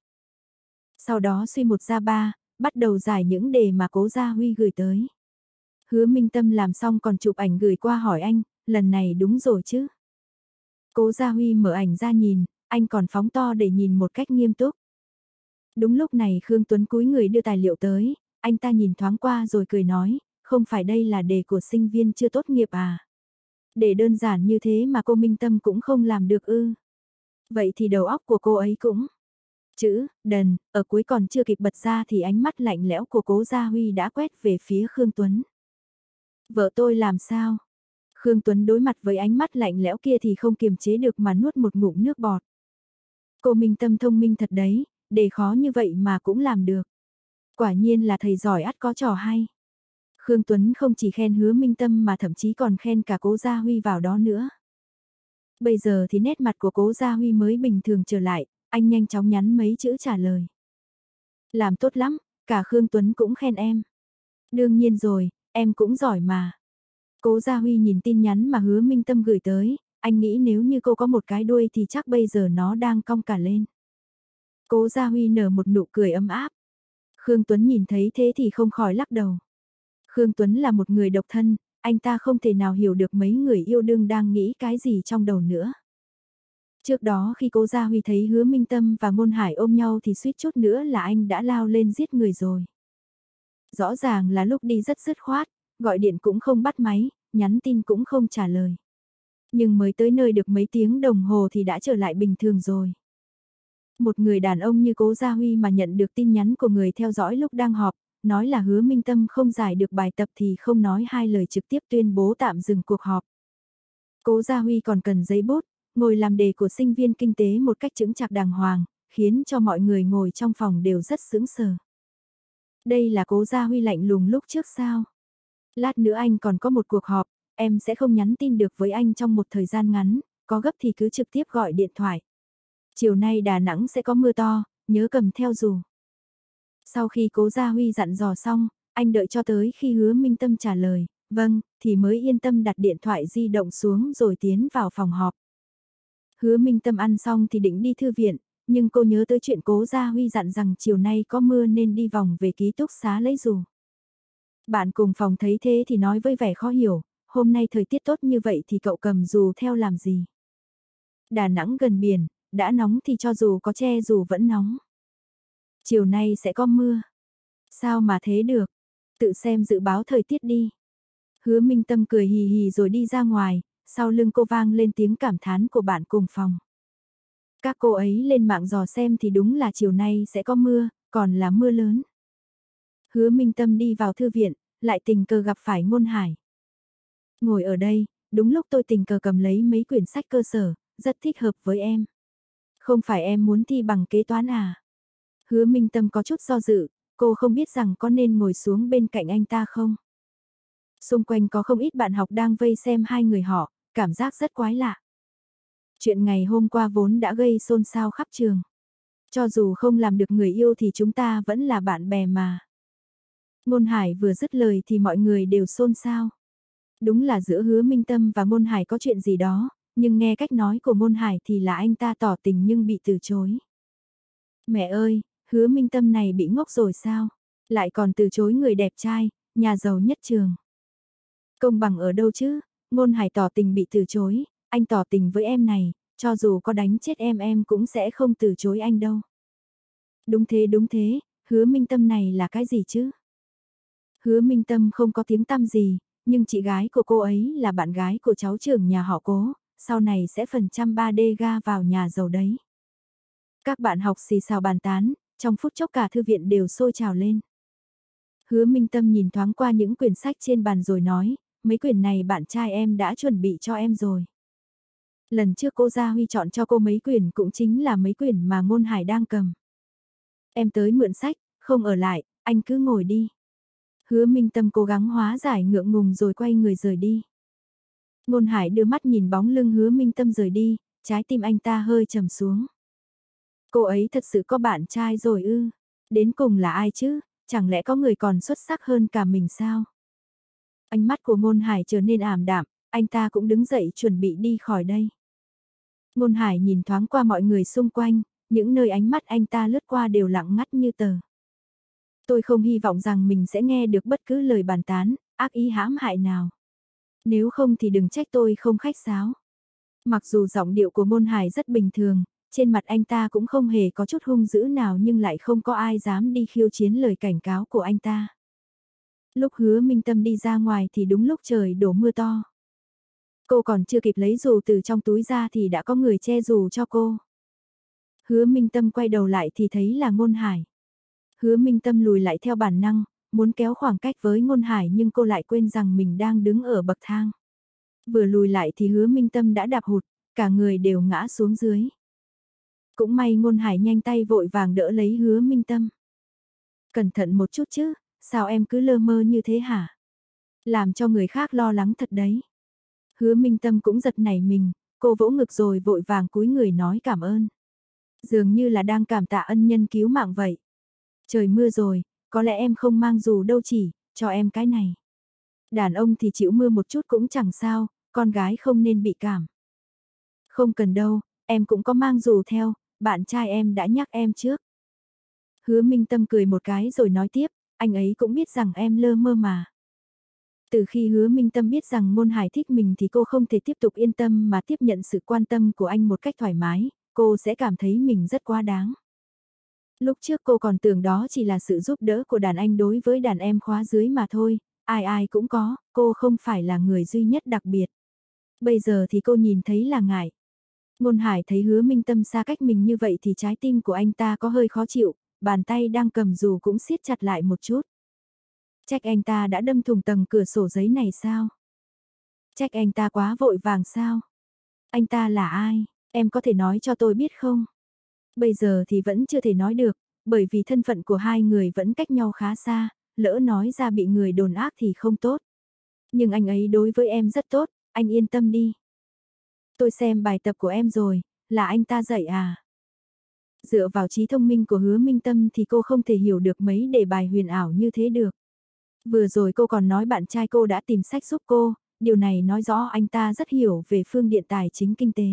Sau đó suy một ra ba, bắt đầu giải những đề mà Cố Gia Huy gửi tới. Hứa Minh Tâm làm xong còn chụp ảnh gửi qua hỏi anh, lần này đúng rồi chứ? Cố Gia Huy mở ảnh ra nhìn, anh còn phóng to để nhìn một cách nghiêm túc. Đúng lúc này Khương Tuấn cúi người đưa tài liệu tới, anh ta nhìn thoáng qua rồi cười nói, không phải đây là đề của sinh viên chưa tốt nghiệp à? Để đơn giản như thế mà cô Minh Tâm cũng không làm được ư? Vậy thì đầu óc của cô ấy cũng... Chữ, đần, ở cuối còn chưa kịp bật ra thì ánh mắt lạnh lẽo của Cố Gia Huy đã quét về phía Khương Tuấn. Vợ tôi làm sao? Khương Tuấn đối mặt với ánh mắt lạnh lẽo kia thì không kiềm chế được mà nuốt một ngụm nước bọt. Cô Minh Tâm thông minh thật đấy, đề khó như vậy mà cũng làm được. Quả nhiên là thầy giỏi ắt có trò hay. Khương Tuấn không chỉ khen Hứa Minh Tâm mà thậm chí còn khen cả Cố Gia Huy vào đó nữa. Bây giờ thì nét mặt của Cố Gia Huy mới bình thường trở lại, anh nhanh chóng nhắn mấy chữ trả lời. Làm tốt lắm, cả Khương Tuấn cũng khen em. Đương nhiên rồi, em cũng giỏi mà. Cố Gia Huy nhìn tin nhắn mà Hứa Minh Tâm gửi tới, anh nghĩ nếu như cô có một cái đuôi thì chắc bây giờ nó đang cong cả lên. Cố Gia Huy nở một nụ cười ấm áp. Khương Tuấn nhìn thấy thế thì không khỏi lắc đầu. Khương Tuấn là một người độc thân, anh ta không thể nào hiểu được mấy người yêu đương đang nghĩ cái gì trong đầu nữa. Trước đó khi Cố Gia Huy thấy Hứa Minh Tâm và Ngôn Hải ôm nhau thì suýt chút nữa là anh đã lao lên giết người rồi. Rõ ràng là lúc đi rất dứt khoát, gọi điện cũng không bắt máy, nhắn tin cũng không trả lời. Nhưng mới tới nơi được mấy tiếng đồng hồ thì đã trở lại bình thường rồi. Một người đàn ông như Cố Gia Huy mà nhận được tin nhắn của người theo dõi lúc đang họp, nói là Hứa Minh Tâm không giải được bài tập thì không nói hai lời trực tiếp tuyên bố tạm dừng cuộc họp. Cố Gia Huy còn cần giấy bút, ngồi làm đề của sinh viên kinh tế một cách chững chạc đàng hoàng, khiến cho mọi người ngồi trong phòng đều rất sững sờ. Đây là Cố Gia Huy lạnh lùng lúc trước sao? Lát nữa anh còn có một cuộc họp, em sẽ không nhắn tin được với anh trong một thời gian ngắn, có gấp thì cứ trực tiếp gọi điện thoại. Chiều nay Đà Nẵng sẽ có mưa to, nhớ cầm theo dù. Sau khi Cố Gia Huy dặn dò xong, Anh đợi cho tới khi Hứa Minh Tâm trả lời, vâng, thì mới yên tâm đặt điện thoại di động xuống rồi tiến vào phòng họp. Hứa Minh Tâm ăn xong thì định đi thư viện, nhưng cô nhớ tới chuyện Cố Gia Huy dặn rằng chiều nay có mưa nên đi vòng về ký túc xá lấy dù. Bạn cùng phòng thấy thế thì nói với vẻ khó hiểu, hôm nay thời tiết tốt như vậy thì cậu cầm dù theo làm gì? Đà Nẵng gần biển, đã nóng thì cho dù có che dù vẫn nóng. Chiều nay sẽ có mưa. Sao mà thế được? Tự xem dự báo thời tiết đi. Hứa Minh Tâm cười hì hì rồi đi ra ngoài, sau lưng cô vang lên tiếng cảm thán của bạn cùng phòng. Các cô ấy lên mạng dò xem thì đúng là chiều nay sẽ có mưa, còn là mưa lớn. Hứa Minh Tâm đi vào thư viện, lại tình cờ gặp phải Ngôn Hải. Ngồi ở đây, đúng lúc tôi tình cờ cầm lấy mấy quyển sách cơ sở, rất thích hợp với em. Không phải em muốn thi bằng kế toán à? Hứa Minh Tâm có chút do dự, cô không biết rằng có nên ngồi xuống bên cạnh anh ta không. Xung quanh có không ít bạn học đang vây xem hai người họ, cảm giác rất quái lạ. Chuyện ngày hôm qua vốn đã gây xôn xao khắp trường. Cho dù không làm được người yêu thì chúng ta vẫn là bạn bè mà. Ngôn Hải vừa dứt lời thì mọi người đều xôn xao. Đúng là giữa Hứa Minh Tâm và Ngôn Hải có chuyện gì đó, nhưng nghe cách nói của Ngôn Hải thì là anh ta tỏ tình nhưng bị từ chối. Mẹ ơi, Hứa Minh Tâm này bị ngốc rồi sao? Lại còn từ chối người đẹp trai, nhà giàu nhất trường. Công bằng ở đâu chứ? Ngôn Hải tỏ tình bị từ chối, anh tỏ tình với em này, cho dù có đánh chết em cũng sẽ không từ chối anh đâu. Đúng thế, Hứa Minh Tâm này là cái gì chứ? Hứa Minh Tâm không có tiếng tăm gì, nhưng chị gái của cô ấy là bạn gái của cháu trưởng nhà họ Cố, sau này sẽ phần trăm 3D ga vào nhà giàu đấy. Các bạn học xì xào bàn tán, trong phút chốc cả thư viện đều sôi trào lên. Hứa Minh Tâm nhìn thoáng qua những quyển sách trên bàn rồi nói, mấy quyển này bạn trai em đã chuẩn bị cho em rồi. Lần trước cô Gia Huy chọn cho cô mấy quyển cũng chính là mấy quyển mà Ngôn Hải đang cầm. Em tới mượn sách, không ở lại, anh cứ ngồi đi. Hứa Minh Tâm cố gắng hóa giải ngượng ngùng rồi quay người rời đi. Ngôn Hải đưa mắt nhìn bóng lưng Hứa Minh Tâm rời đi, trái tim anh ta hơi trầm xuống. Cô ấy thật sự có bạn trai rồi ư? Đến cùng là ai chứ? Chẳng lẽ có người còn xuất sắc hơn cả mình sao? Ánh mắt của Ngôn Hải trở nên ảm đạm, anh ta cũng đứng dậy chuẩn bị đi khỏi đây. Ngôn Hải nhìn thoáng qua mọi người xung quanh, những nơi ánh mắt anh ta lướt qua đều lặng ngắt như tờ. Tôi không hy vọng rằng mình sẽ nghe được bất cứ lời bàn tán, ác ý hãm hại nào. Nếu không thì đừng trách tôi không khách sáo. Mặc dù giọng điệu của Ngôn Hải rất bình thường, trên mặt anh ta cũng không hề có chút hung dữ nào nhưng lại không có ai dám đi khiêu chiến lời cảnh cáo của anh ta. Lúc Hứa Minh Tâm đi ra ngoài thì đúng lúc trời đổ mưa to. Cô còn chưa kịp lấy dù từ trong túi ra thì đã có người che dù cho cô. Hứa Minh Tâm quay đầu lại thì thấy là Ngôn Hải. Hứa Minh Tâm lùi lại theo bản năng, muốn kéo khoảng cách với Ngôn Hải nhưng cô lại quên rằng mình đang đứng ở bậc thang. Vừa lùi lại thì Hứa Minh Tâm đã đạp hụt, cả người đều ngã xuống dưới. Cũng may Ngôn Hải nhanh tay vội vàng đỡ lấy Hứa Minh Tâm. Cẩn thận một chút chứ, sao em cứ lơ mơ như thế hả? Làm cho người khác lo lắng thật đấy. Hứa Minh Tâm cũng giật nảy mình, cô vỗ ngực rồi vội vàng cúi người nói cảm ơn. Dường như là đang cảm tạ ân nhân cứu mạng vậy. Trời mưa rồi, có lẽ em không mang dù đâu chỉ, cho em cái này. Đàn ông thì chịu mưa một chút cũng chẳng sao, con gái không nên bị cảm. Không cần đâu, em cũng có mang dù theo, bạn trai em đã nhắc em trước. Hứa Minh Tâm cười một cái rồi nói tiếp, anh ấy cũng biết rằng em lơ mơ mà. Từ khi Hứa Minh Tâm biết rằng Ngôn Hải thích mình thì cô không thể tiếp tục yên tâm mà tiếp nhận sự quan tâm của anh một cách thoải mái, cô sẽ cảm thấy mình rất quá đáng. Lúc trước cô còn tưởng đó chỉ là sự giúp đỡ của đàn anh đối với đàn em khóa dưới mà thôi, ai ai cũng có, cô không phải là người duy nhất đặc biệt. Bây giờ thì cô nhìn thấy là ngại. Ngôn Hải thấy Hứa Minh Tâm xa cách mình như vậy thì trái tim của anh ta có hơi khó chịu, bàn tay đang cầm dù cũng siết chặt lại một chút. Trách anh ta đã đâm thủng tầng cửa sổ giấy này sao? Trách anh ta quá vội vàng sao? Anh ta là ai? Em có thể nói cho tôi biết không? Bây giờ thì vẫn chưa thể nói được, bởi vì thân phận của hai người vẫn cách nhau khá xa, lỡ nói ra bị người đồn ác thì không tốt. Nhưng anh ấy đối với em rất tốt, anh yên tâm đi. Tôi xem bài tập của em rồi, là anh ta dạy à? Dựa vào trí thông minh của Hứa Minh Tâm thì cô không thể hiểu được mấy đề bài huyền ảo như thế được. Vừa rồi cô còn nói bạn trai cô đã tìm sách giúp cô, điều này nói rõ anh ta rất hiểu về phương diện tài chính kinh tế.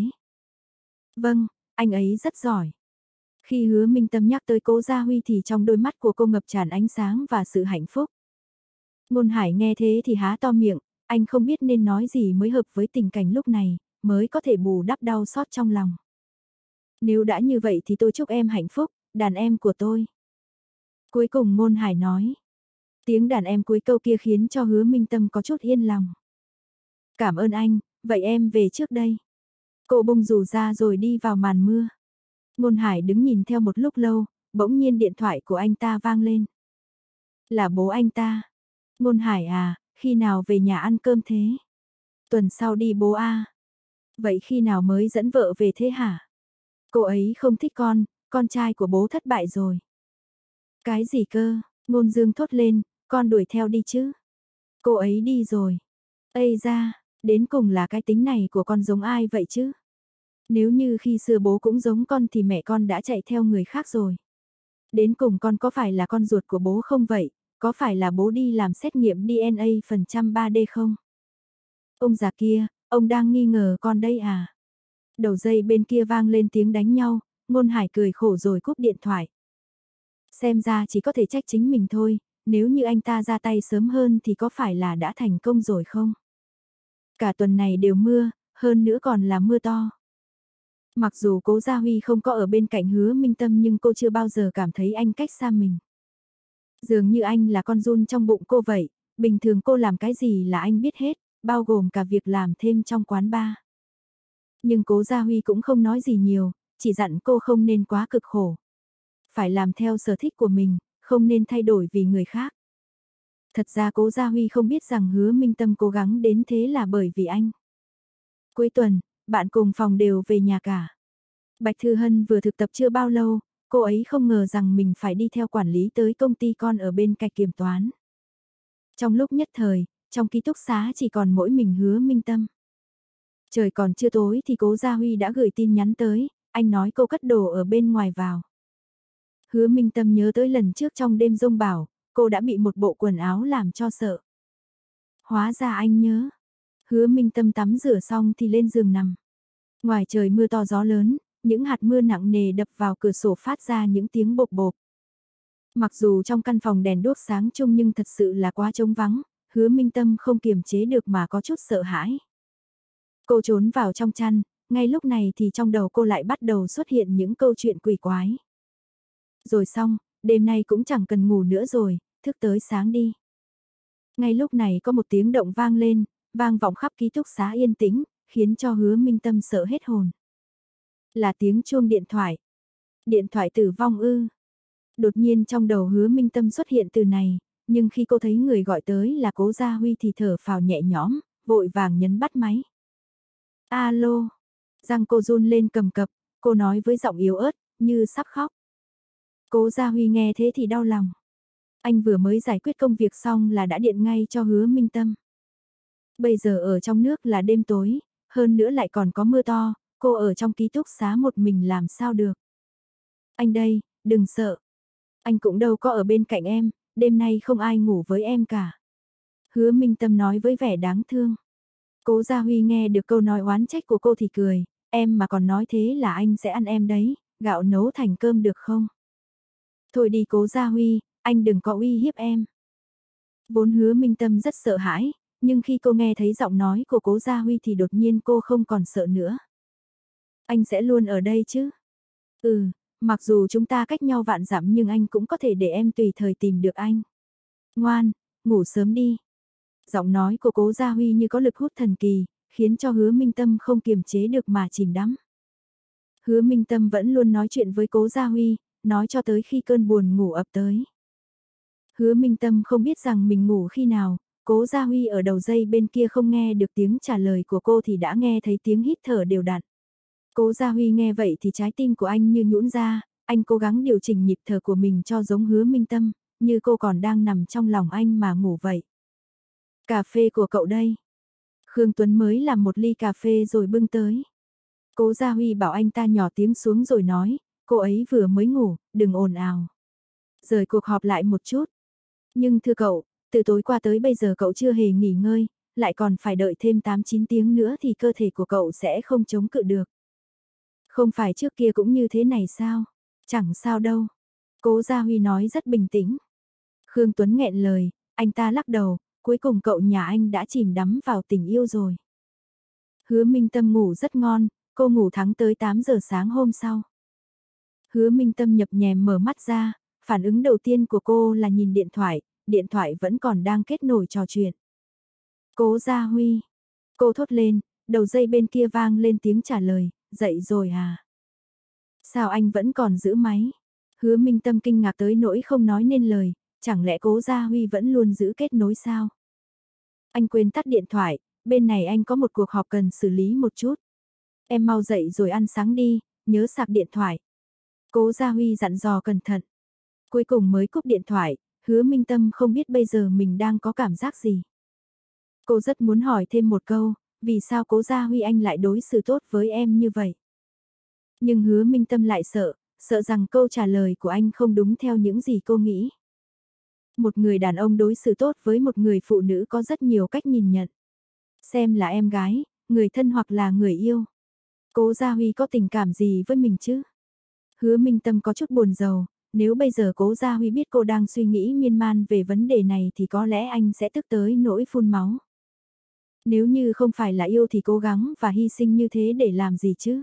Vâng, anh ấy rất giỏi. Khi Hứa Minh Tâm nhắc tới Cố Gia Huy thì trong đôi mắt của cô ngập tràn ánh sáng và sự hạnh phúc. Ngôn Hải nghe thế thì há to miệng, anh không biết nên nói gì mới hợp với tình cảnh lúc này, mới có thể bù đắp đau xót trong lòng. Nếu đã như vậy thì tôi chúc em hạnh phúc, đàn em của tôi. Cuối cùng Ngôn Hải nói. Tiếng đàn em cuối câu kia khiến cho Hứa Minh Tâm có chút yên lòng. Cảm ơn anh, vậy em về trước đây. Cô bung dù ra rồi đi vào màn mưa. Ngôn Hải đứng nhìn theo một lúc lâu, bỗng nhiên điện thoại của anh ta vang lên. Là bố anh ta. Ngôn Hải à, khi nào về nhà ăn cơm thế? Tuần sau đi bố a. Vậy khi nào mới dẫn vợ về thế hả? Cô ấy không thích con trai của bố thất bại rồi. Cái gì cơ? Ngôn Dương thốt lên, con đuổi theo đi chứ. Cô ấy đi rồi. Ây da, đến cùng là cái tính này của con giống ai vậy chứ? Nếu như khi xưa bố cũng giống con thì mẹ con đã chạy theo người khác rồi. Đến cùng con có phải là con ruột của bố không vậy? Có phải là bố đi làm xét nghiệm DNA phần trăm 3D không? Ông già kia, ông đang nghi ngờ con đây à? Đầu dây bên kia vang lên tiếng đánh nhau, Ngôn Hải cười khổ rồi cúp điện thoại. Xem ra chỉ có thể trách chính mình thôi, nếu như anh ta ra tay sớm hơn thì có phải là đã thành công rồi không? Cả tuần này đều mưa, hơn nữa còn là mưa to. Mặc dù Cố Gia Huy không có ở bên cạnh Hứa Minh Tâm nhưng cô chưa bao giờ cảm thấy anh cách xa mình. Dường như anh là con giun trong bụng cô vậy, bình thường cô làm cái gì là anh biết hết, bao gồm cả việc làm thêm trong quán bar. Nhưng Cố Gia Huy cũng không nói gì nhiều, chỉ dặn cô không nên quá cực khổ. Phải làm theo sở thích của mình, không nên thay đổi vì người khác. Thật ra Cố Gia Huy không biết rằng Hứa Minh Tâm cố gắng đến thế là bởi vì anh. Cuối tuần, bạn cùng phòng đều về nhà cả. Bạch Thư Hân vừa thực tập chưa bao lâu, cô ấy không ngờ rằng mình phải đi theo quản lý tới công ty con ở bên cạnh kiểm toán. Trong lúc nhất thời, trong ký túc xá chỉ còn mỗi mình Hứa Minh Tâm. Trời còn chưa tối thì Cố Gia Huy đã gửi tin nhắn tới, anh nói cô cất đồ ở bên ngoài vào. Hứa Minh Tâm nhớ tới lần trước trong đêm rông bão, cô đã bị một bộ quần áo làm cho sợ. Hóa ra anh nhớ. Hứa Minh Tâm tắm rửa xong thì lên giường nằm. Ngoài trời mưa to gió lớn, những hạt mưa nặng nề đập vào cửa sổ phát ra những tiếng bộp bộp. Mặc dù trong căn phòng đèn đuốc sáng chung nhưng thật sự là quá trống vắng, Hứa Minh Tâm không kiềm chế được mà có chút sợ hãi. Cô trốn vào trong chăn, ngay lúc này thì trong đầu cô lại bắt đầu xuất hiện những câu chuyện quỷ quái. Rồi xong, đêm nay cũng chẳng cần ngủ nữa rồi, thức tới sáng đi. Ngay lúc này có một tiếng động vang lên, vang vọng khắp ký túc xá yên tĩnh, khiến cho Hứa Minh Tâm sợ hết hồn. Là tiếng chuông điện thoại. Điện thoại tử vong ư? Đột nhiên trong đầu Hứa Minh Tâm xuất hiện từ này, nhưng khi cô thấy người gọi tới là Cố Gia Huy thì thở phào nhẹ nhõm, vội vàng nhấn bắt máy. Alo. Răng cô run lên cầm cập, cô nói với giọng yếu ớt, như sắp khóc. Cố Gia Huy nghe thế thì đau lòng. Anh vừa mới giải quyết công việc xong là đã điện ngay cho Hứa Minh Tâm. Bây giờ ở trong nước là đêm tối, hơn nữa lại còn có mưa to, cô ở trong ký túc xá một mình làm sao được. Anh đây, đừng sợ. Anh cũng đâu có ở bên cạnh em, đêm nay không ai ngủ với em cả. Hứa Minh Tâm nói với vẻ đáng thương. Cố Gia Huy nghe được câu nói oán trách của cô thì cười, em mà còn nói thế là anh sẽ ăn em đấy, gạo nấu thành cơm được không? Thôi đi Cố Gia Huy, anh đừng có uy hiếp em. Vốn Hứa Minh Tâm rất sợ hãi, nhưng khi cô nghe thấy giọng nói của Cố Gia Huy thì đột nhiên cô không còn sợ nữa. Anh sẽ luôn ở đây chứ? Ừ, mặc dù chúng ta cách nhau vạn dặm nhưng anh cũng có thể để em tùy thời tìm được anh. Ngoan, ngủ sớm đi. Giọng nói của Cố Gia Huy như có lực hút thần kỳ, khiến cho Hứa Minh Tâm không kiềm chế được mà chìm đắm. Hứa Minh Tâm vẫn luôn nói chuyện với Cố Gia Huy, nói cho tới khi cơn buồn ngủ ập tới. Hứa Minh Tâm không biết rằng mình ngủ khi nào, Cố Gia Huy ở đầu dây bên kia không nghe được tiếng trả lời của cô thì đã nghe thấy tiếng hít thở đều đặn. Cố Gia Huy nghe vậy thì trái tim của anh như nhũn ra, anh cố gắng điều chỉnh nhịp thở của mình cho giống Hứa Minh Tâm, như cô còn đang nằm trong lòng anh mà ngủ vậy. Cà phê của cậu đây. Khương Tuấn mới làm một ly cà phê rồi bưng tới. Cố Gia Huy bảo anh ta nhỏ tiếng xuống rồi nói, cô ấy vừa mới ngủ, đừng ồn ào. Rời cuộc họp lại một chút. Nhưng thưa cậu, Từ tối qua tới bây giờ cậu chưa hề nghỉ ngơi, lại còn phải đợi thêm 8-9 tiếng nữa thì cơ thể của cậu sẽ không chống cự được. Không phải trước kia cũng như thế này sao? Chẳng sao đâu. Cố Gia Huy nói rất bình tĩnh. Khương Tuấn nghẹn lời, anh ta lắc đầu, cuối cùng cậu nhà anh đã chìm đắm vào tình yêu rồi. Hứa Minh Tâm ngủ rất ngon, cô ngủ thắng tới 8 giờ sáng hôm sau. Hứa Minh Tâm nhập nhèm mở mắt ra, phản ứng đầu tiên của cô là nhìn điện thoại vẫn còn đang kết nối trò chuyện. Cố Gia Huy, cô thốt lên, đầu dây bên kia vang lên tiếng trả lời, dậy rồi à? Sao anh vẫn còn giữ máy? Hứa Minh Tâm kinh ngạc tới nỗi không nói nên lời, chẳng lẽ Cố Gia Huy vẫn luôn giữ kết nối sao? Anh quên tắt điện thoại, bên này anh có một cuộc họp cần xử lý một chút. Em mau dậy rồi ăn sáng đi, nhớ sạc điện thoại. Cố Gia Huy dặn dò cẩn thận. Cuối cùng mới cúp điện thoại, Hứa Minh Tâm không biết bây giờ mình đang có cảm giác gì. Cô rất muốn hỏi thêm một câu, vì sao Cố Gia Huy anh lại đối xử tốt với em như vậy? Nhưng Hứa Minh Tâm lại sợ rằng câu trả lời của anh không đúng theo những gì cô nghĩ. Một người đàn ông đối xử tốt với một người phụ nữ có rất nhiều cách nhìn nhận. Xem là em gái, người thân hoặc là người yêu. Cố Gia Huy có tình cảm gì với mình chứ? Hứa Minh Tâm có chút buồn rầu, nếu bây giờ Cố Gia Huy biết cô đang suy nghĩ miên man về vấn đề này thì có lẽ anh sẽ tức tới nỗi phun máu. Nếu như không phải là yêu thì cố gắng và hy sinh như thế để làm gì chứ?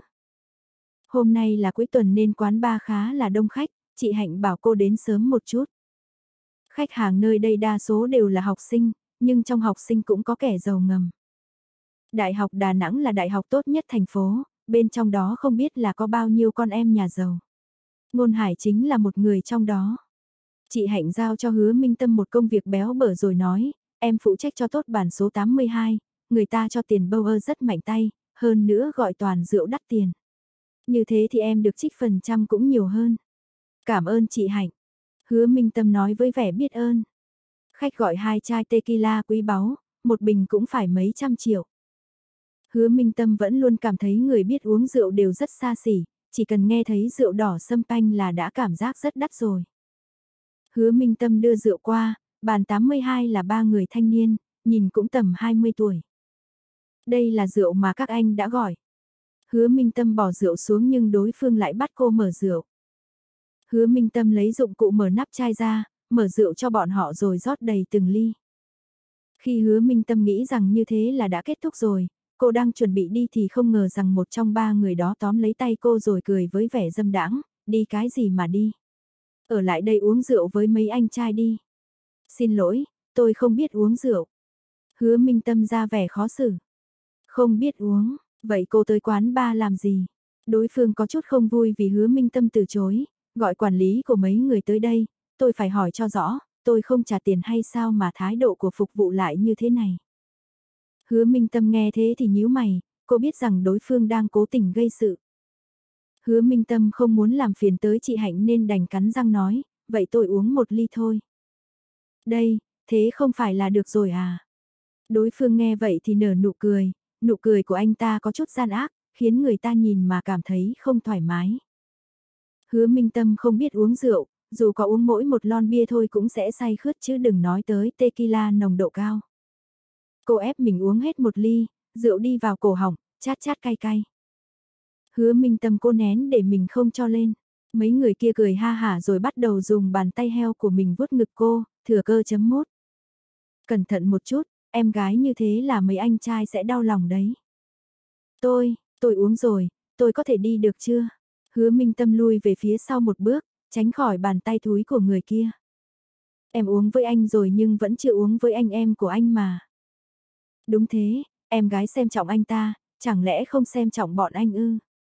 Hôm nay là cuối tuần nên quán bar khá là đông khách, chị Hạnh bảo cô đến sớm một chút. Khách hàng nơi đây đa số đều là học sinh, nhưng trong học sinh cũng có kẻ giàu ngầm. Đại học Đà Nẵng là đại học tốt nhất thành phố, bên trong đó không biết là có bao nhiêu con em nhà giàu. Ngôn Hải chính là một người trong đó. Chị Hạnh giao cho Hứa Minh Tâm một công việc béo bở rồi nói, em phụ trách cho tốt bản số 82, người ta cho tiền bâu rất mạnh tay, hơn nữa gọi toàn rượu đắt tiền. Như thế thì em được trích phần trăm cũng nhiều hơn. Cảm ơn chị Hạnh. Hứa Minh Tâm nói với vẻ biết ơn. Khách gọi 2 chai tequila quý báu, một bình cũng phải mấy trăm triệu. Hứa Minh Tâm vẫn luôn cảm thấy người biết uống rượu đều rất xa xỉ, chỉ cần nghe thấy rượu đỏ sâm panh là đã cảm giác rất đắt rồi. Hứa Minh Tâm đưa rượu qua, bàn 82 là 3 người thanh niên, nhìn cũng tầm 20 tuổi. Đây là rượu mà các anh đã gọi. Hứa Minh Tâm bỏ rượu xuống nhưng đối phương lại bắt cô mở rượu. Hứa Minh Tâm lấy dụng cụ mở nắp chai ra, mở rượu cho bọn họ rồi rót đầy từng ly. Khi Hứa Minh Tâm nghĩ rằng như thế là đã kết thúc rồi, cô đang chuẩn bị đi thì không ngờ rằng một trong 3 người đó tóm lấy tay cô rồi cười với vẻ dâm đãng, đi cái gì mà đi. Ở lại đây uống rượu với mấy anh trai đi. Xin lỗi, tôi không biết uống rượu. Hứa Minh Tâm ra vẻ khó xử. Không biết uống, vậy cô tới quán bar làm gì? Đối phương có chút không vui vì Hứa Minh Tâm từ chối, gọi quản lý của mấy người tới đây, tôi phải hỏi cho rõ, tôi không trả tiền hay sao mà thái độ của phục vụ lại như thế này. Hứa Minh Tâm nghe thế thì nhíu mày, cô biết rằng đối phương đang cố tình gây sự. Hứa Minh Tâm không muốn làm phiền tới chị Hạnh nên đành cắn răng nói, vậy tôi uống một ly thôi. Đây, thế không phải là được rồi à? Đối phương nghe vậy thì nở nụ cười của anh ta có chút gian ác, khiến người ta nhìn mà cảm thấy không thoải mái. Hứa Minh Tâm không biết uống rượu, dù có uống mỗi một lon bia thôi cũng sẽ say khướt chứ đừng nói tới tequila nồng độ cao. Cô ép mình uống hết một ly, rượu đi vào cổ họng, chát chát cay cay. Hứa Minh Tâm cô nén để mình không cho lên. Mấy người kia cười ha hả rồi bắt đầu dùng bàn tay heo của mình vuốt ngực cô, thừa cơ chấm mốt. Cẩn thận một chút, em gái như thế là mấy anh trai sẽ đau lòng đấy. Tôi uống rồi, tôi có thể đi được chưa? Hứa Minh Tâm lui về phía sau một bước, tránh khỏi bàn tay thúi của người kia. Em uống với anh rồi nhưng vẫn chưa uống với anh em của anh mà. Đúng thế, em gái xem trọng anh ta, chẳng lẽ không xem trọng bọn anh ư?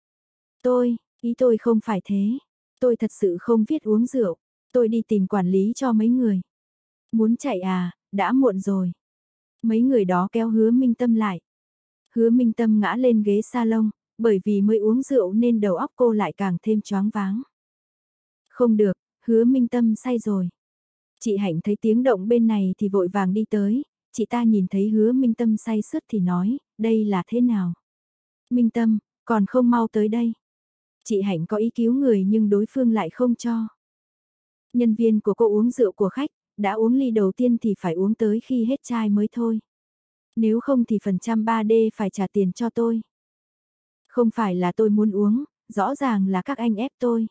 Ý tôi không phải thế. Tôi thật sự không biết uống rượu. Tôi đi tìm quản lý cho mấy người. Muốn chạy à, đã muộn rồi. Mấy người đó kéo Hứa Minh Tâm lại. Hứa Minh Tâm ngã lên ghế salon, bởi vì mới uống rượu nên đầu óc cô lại càng thêm choáng váng. Không được, Hứa Minh Tâm say rồi. Chị Hạnh thấy tiếng động bên này thì vội vàng đi tới, chị ta nhìn thấy Hứa Minh Tâm say sướt thì nói, đây là thế nào? Minh Tâm, còn không mau tới đây. Chị Hạnh có ý cứu người nhưng đối phương lại không cho. Nhân viên của cô uống rượu của khách, đã uống ly đầu tiên thì phải uống tới khi hết chai mới thôi. Nếu không thì phần trăm 3D phải trả tiền cho tôi. Không phải là tôi muốn uống, rõ ràng là các anh ép tôi.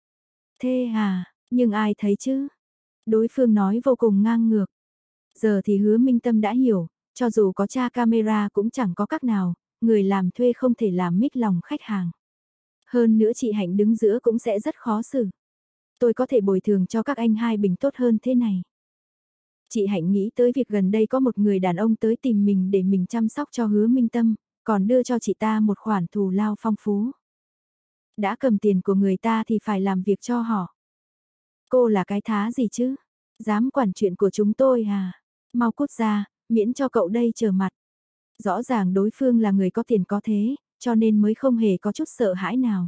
Thế à, nhưng ai thấy chứ? Đối phương nói vô cùng ngang ngược. Giờ thì Hứa Minh Tâm đã hiểu, cho dù có tra camera cũng chẳng có cách nào, người làm thuê không thể làm mít lòng khách hàng. Hơn nữa chị Hạnh đứng giữa cũng sẽ rất khó xử. Tôi có thể bồi thường cho các anh 2 bình tốt hơn thế này. Chị Hạnh nghĩ tới việc gần đây có một người đàn ông tới tìm mình để mình chăm sóc cho Hứa Minh Tâm, còn đưa cho chị ta một khoản thù lao phong phú. Đã cầm tiền của người ta thì phải làm việc cho họ. Cô là cái thá gì chứ? Dám quản chuyện của chúng tôi à? Mau cút ra, miễn cho cậu đây trở mặt. Rõ ràng đối phương là người có tiền có thế, cho nên mới không hề có chút sợ hãi nào.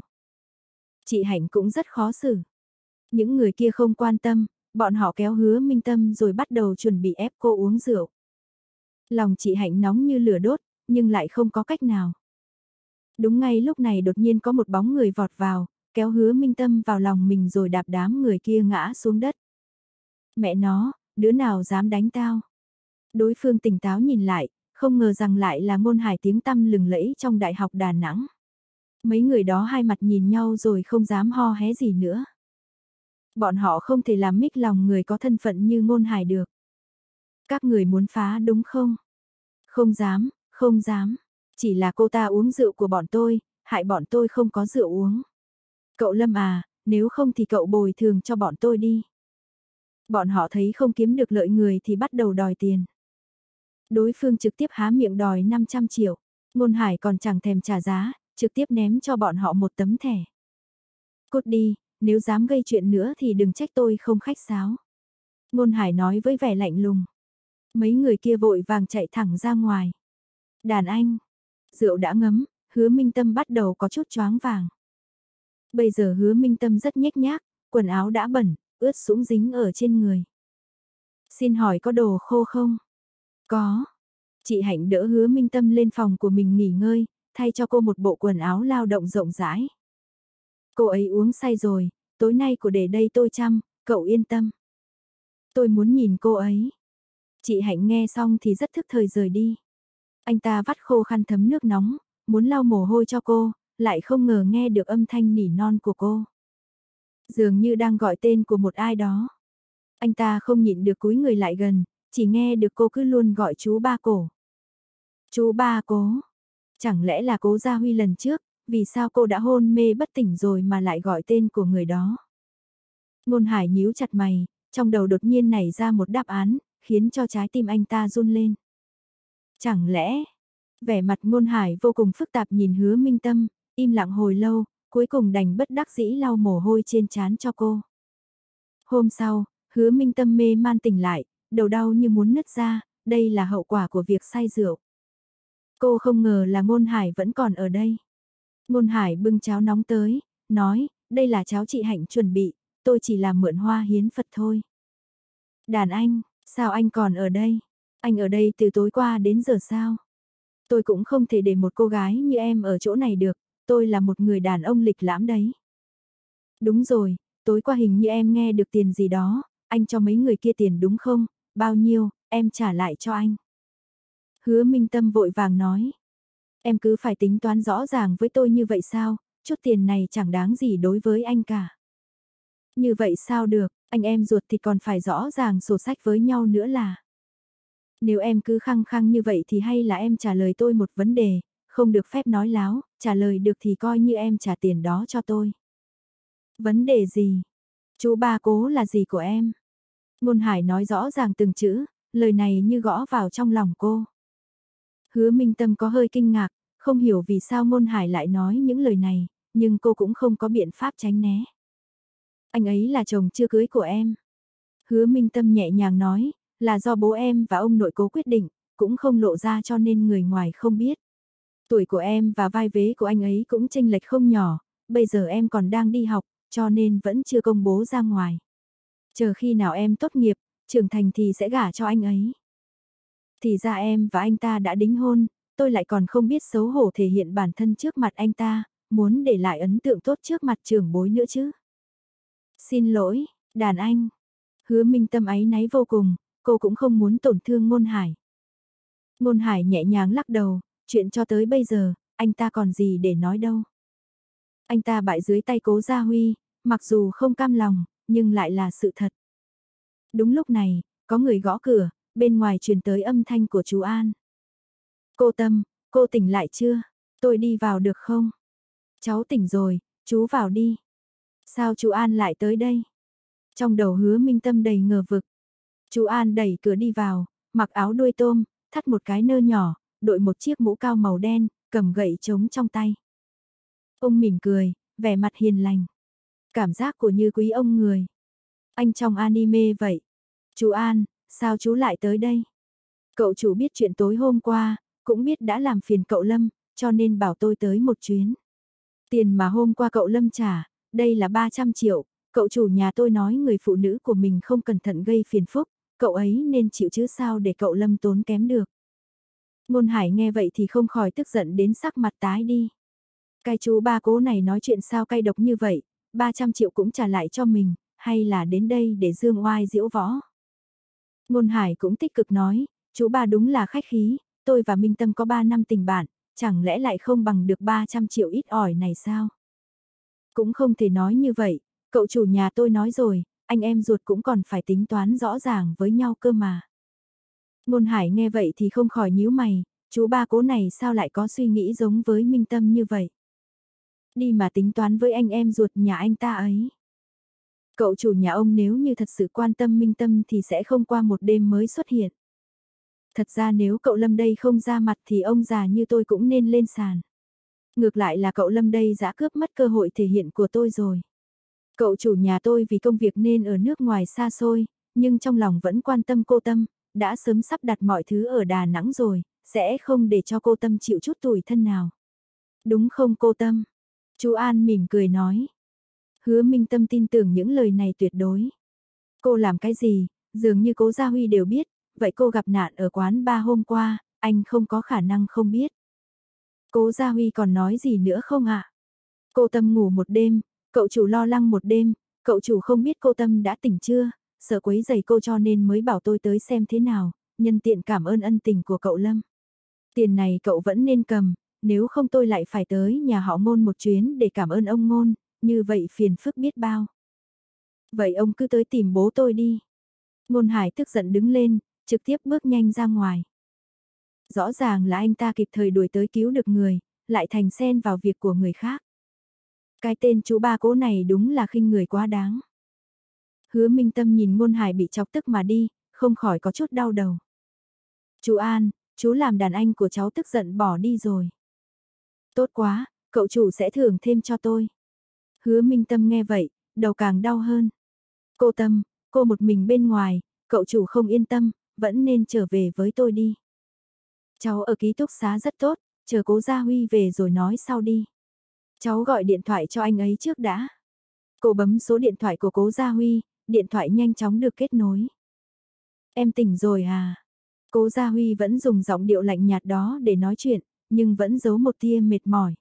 Chị Hạnh cũng rất khó xử. Những người kia không quan tâm, bọn họ kéo Hứa Minh Tâm rồi bắt đầu chuẩn bị ép cô uống rượu. Lòng chị Hạnh nóng như lửa đốt, nhưng lại không có cách nào. Đúng ngay lúc này đột nhiên có một bóng người vọt vào, kéo Hứa Minh Tâm vào lòng mình rồi đạp đám người kia ngã xuống đất. Mẹ nó, đứa nào dám đánh tao? Đối phương tỉnh táo nhìn lại, không ngờ rằng lại là Ngôn Hải tiếng tăm lừng lẫy trong Đại học Đà Nẵng. Mấy người đó hai mặt nhìn nhau rồi không dám ho hé gì nữa. Bọn họ không thể làm mích lòng người có thân phận như Ngôn Hải được. Các người muốn phá đúng không? Không dám, không dám. Chỉ là cô ta uống rượu của bọn tôi, hại bọn tôi không có rượu uống. Cậu Lâm à, nếu không thì cậu bồi thường cho bọn tôi đi. Bọn họ thấy không kiếm được lợi người thì bắt đầu đòi tiền. Đối phương trực tiếp há miệng đòi 500 triệu. Ngôn Hải còn chẳng thèm trả giá, trực tiếp ném cho bọn họ một tấm thẻ. Cút đi, nếu dám gây chuyện nữa thì đừng trách tôi không khách sáo. Ngôn Hải nói với vẻ lạnh lùng. Mấy người kia vội vàng chạy thẳng ra ngoài. Đàn anh, rượu đã ngấm, Hứa Minh Tâm bắt đầu có chút choáng vàng. Bây giờ Hứa Minh Tâm rất nhếch nhác, quần áo đã bẩn, ướt sũng dính ở trên người. Xin hỏi có đồ khô không? Có. Chị Hạnh đỡ Hứa Minh Tâm lên phòng của mình nghỉ ngơi, thay cho cô một bộ quần áo lao động rộng rãi. Cô ấy uống say rồi, tối nay cô để đây tôi chăm, cậu yên tâm. Tôi muốn nhìn cô ấy. Chị Hạnh nghe xong thì rất thức thời rời đi. Anh ta vắt khô khăn thấm nước nóng, muốn lau mồ hôi cho cô, lại không ngờ nghe được âm thanh nỉ non của cô. Dường như đang gọi tên của một ai đó. Anh ta không nhịn được cúi người lại gần, chỉ nghe được cô cứ luôn gọi chú ba cổ. Chú ba Cố. Chẳng lẽ là Cố Gia Huy lần trước, vì sao cô đã hôn mê bất tỉnh rồi mà lại gọi tên của người đó? Ngôn Hải nhíu chặt mày, trong đầu đột nhiên nảy ra một đáp án, khiến cho trái tim anh ta run lên. Chẳng lẽ, vẻ mặt Ngôn Hải vô cùng phức tạp nhìn Hứa Minh Tâm, im lặng hồi lâu, cuối cùng đành bất đắc dĩ lau mồ hôi trên trán cho cô. Hôm sau, Hứa Minh Tâm mê man tỉnh lại, đầu đau như muốn nứt ra, đây là hậu quả của việc say rượu. Cô không ngờ là Ngôn Hải vẫn còn ở đây. Ngôn Hải bưng cháo nóng tới, nói, đây là cháo chị Hạnh chuẩn bị, tôi chỉ làm mượn hoa hiến Phật thôi. Đàn anh, sao anh còn ở đây? Anh ở đây từ tối qua đến giờ sao? Tôi cũng không thể để một cô gái như em ở chỗ này được, tôi là một người đàn ông lịch lãm đấy. Đúng rồi, tối qua hình như em nghe được tiền gì đó, anh cho mấy người kia tiền đúng không? Bao nhiêu, em trả lại cho anh. Hứa Minh Tâm vội vàng nói. Em cứ phải tính toán rõ ràng với tôi như vậy sao, chút tiền này chẳng đáng gì đối với anh cả. Như vậy sao được, anh em ruột thì còn phải rõ ràng sổ sách với nhau nữa là. Nếu em cứ khăng khăng như vậy thì hay là em trả lời tôi một vấn đề, không được phép nói láo, trả lời được thì coi như em trả tiền đó cho tôi. Vấn đề gì? Chú ba Cố là gì của em? Ngôn Hải nói rõ ràng từng chữ, lời này như gõ vào trong lòng cô. Hứa Minh Tâm có hơi kinh ngạc, không hiểu vì sao Ngôn Hải lại nói những lời này, nhưng cô cũng không có biện pháp tránh né. Anh ấy là chồng chưa cưới của em. Hứa Minh Tâm nhẹ nhàng nói, là do bố em và ông nội Cố quyết định, cũng không lộ ra cho nên người ngoài không biết. Tuổi của em và vai vế của anh ấy cũng chênh lệch không nhỏ, bây giờ em còn đang đi học, cho nên vẫn chưa công bố ra ngoài. Chờ khi nào em tốt nghiệp, trưởng thành thì sẽ gả cho anh ấy. Thì ra em và anh ta đã đính hôn, tôi lại còn không biết xấu hổ thể hiện bản thân trước mặt anh ta, muốn để lại ấn tượng tốt trước mặt trưởng bối nữa chứ. Xin lỗi, đàn anh. Hứa Minh Tâm áy náy vô cùng, cô cũng không muốn tổn thương Ngôn Hải. Ngôn Hải nhẹ nhàng lắc đầu, chuyện cho tới bây giờ, anh ta còn gì để nói đâu. Anh ta bại dưới tay Cố Gia Huy, mặc dù không cam lòng, nhưng lại là sự thật. Đúng lúc này, có người gõ cửa, bên ngoài truyền tới âm thanh của chú An. Cô Tâm, cô tỉnh lại chưa? Tôi đi vào được không? Cháu tỉnh rồi, chú vào đi. Sao chú An lại tới đây? Trong đầu Hứa Minh Tâm đầy ngờ vực. Chú An đẩy cửa đi vào, mặc áo đuôi tôm, thắt một cái nơ nhỏ, đội một chiếc mũ cao màu đen, cầm gậy trống trong tay. Ông mỉm cười, vẻ mặt hiền lành. Cảm giác của Như Quý ông người. Anh trong anime vậy. Chú An, sao chú lại tới đây? Cậu chủ biết chuyện tối hôm qua, cũng biết đã làm phiền cậu Lâm, cho nên bảo tôi tới một chuyến. Tiền mà hôm qua cậu Lâm trả, đây là 300 triệu, cậu chủ nhà tôi nói người phụ nữ của mình không cẩn thận gây phiền phức, cậu ấy nên chịu chứ sao để cậu Lâm tốn kém được. Ngôn Hải nghe vậy thì không khỏi tức giận đến sắc mặt tái đi. Cái chú ba Cố này nói chuyện sao cay độc như vậy, 300 triệu cũng trả lại cho mình, hay là đến đây để dương oai diễu võ. Ngôn Hải cũng tích cực nói, chú ba đúng là khách khí, tôi và Minh Tâm có 3 năm tình bạn, chẳng lẽ lại không bằng được 300 triệu ít ỏi này sao? Cũng không thể nói như vậy, cậu chủ nhà tôi nói rồi, anh em ruột cũng còn phải tính toán rõ ràng với nhau cơ mà. Ngôn Hải nghe vậy thì không khỏi nhíu mày, chú ba Cố này sao lại có suy nghĩ giống với Minh Tâm như vậy? Đi mà tính toán với anh em ruột nhà anh ta ấy. Cậu chủ nhà ông nếu như thật sự quan tâm Minh Tâm thì sẽ không qua một đêm mới xuất hiện. Thật ra nếu cậu Lâm đây không ra mặt thì ông già như tôi cũng nên lên sàn. Ngược lại là cậu Lâm đây đã cướp mất cơ hội thể hiện của tôi rồi. Cậu chủ nhà tôi vì công việc nên ở nước ngoài xa xôi, nhưng trong lòng vẫn quan tâm cô Tâm, đã sớm sắp đặt mọi thứ ở Đà Nẵng rồi, sẽ không để cho cô Tâm chịu chút tủi thân nào. Đúng không cô Tâm? Chú An mỉm cười nói. Hứa Minh Tâm tin tưởng những lời này tuyệt đối. Cô làm cái gì, dường như Cố Gia Huy đều biết, vậy cô gặp nạn ở quán bar hôm qua, anh không có khả năng không biết. Cố Gia Huy còn nói gì nữa không ạ? Cô Tâm ngủ một đêm, cậu chủ lo lắng một đêm, cậu chủ không biết cô Tâm đã tỉnh chưa, sợ quấy rầy cô cho nên mới bảo tôi tới xem thế nào, nhân tiện cảm ơn ân tình của cậu Lâm. Tiền này cậu vẫn nên cầm, nếu không tôi lại phải tới nhà họ Ngôn một chuyến để cảm ơn ông Ngôn, như vậy phiền phức biết bao. Vậy ông cứ tới tìm bố tôi đi. Ngôn Hải tức giận đứng lên, trực tiếp bước nhanh ra ngoài. Rõ ràng là anh ta kịp thời đuổi tới cứu được người, lại thành xen vào việc của người khác. Cái tên chú ba Cố này đúng là khinh người quá đáng. Hứa Minh Tâm nhìn Ngôn Hải bị chọc tức mà đi, không khỏi có chút đau đầu. Chú An, chú làm đàn anh của cháu tức giận bỏ đi rồi. Tốt quá, cậu chủ sẽ thưởng thêm cho tôi. Hứa Minh Tâm nghe vậy, đầu càng đau hơn. Cô Tâm, cô một mình bên ngoài, cậu chủ không yên tâm, vẫn nên trở về với tôi đi. Cháu ở ký túc xá rất tốt, chờ Cố Gia Huy về rồi nói sau đi. Cháu gọi điện thoại cho anh ấy trước đã. Cô bấm số điện thoại của Cố Gia Huy, điện thoại nhanh chóng được kết nối. Em tỉnh rồi à? Cố Gia Huy vẫn dùng giọng điệu lạnh nhạt đó để nói chuyện, nhưng vẫn giấu một tia mệt mỏi.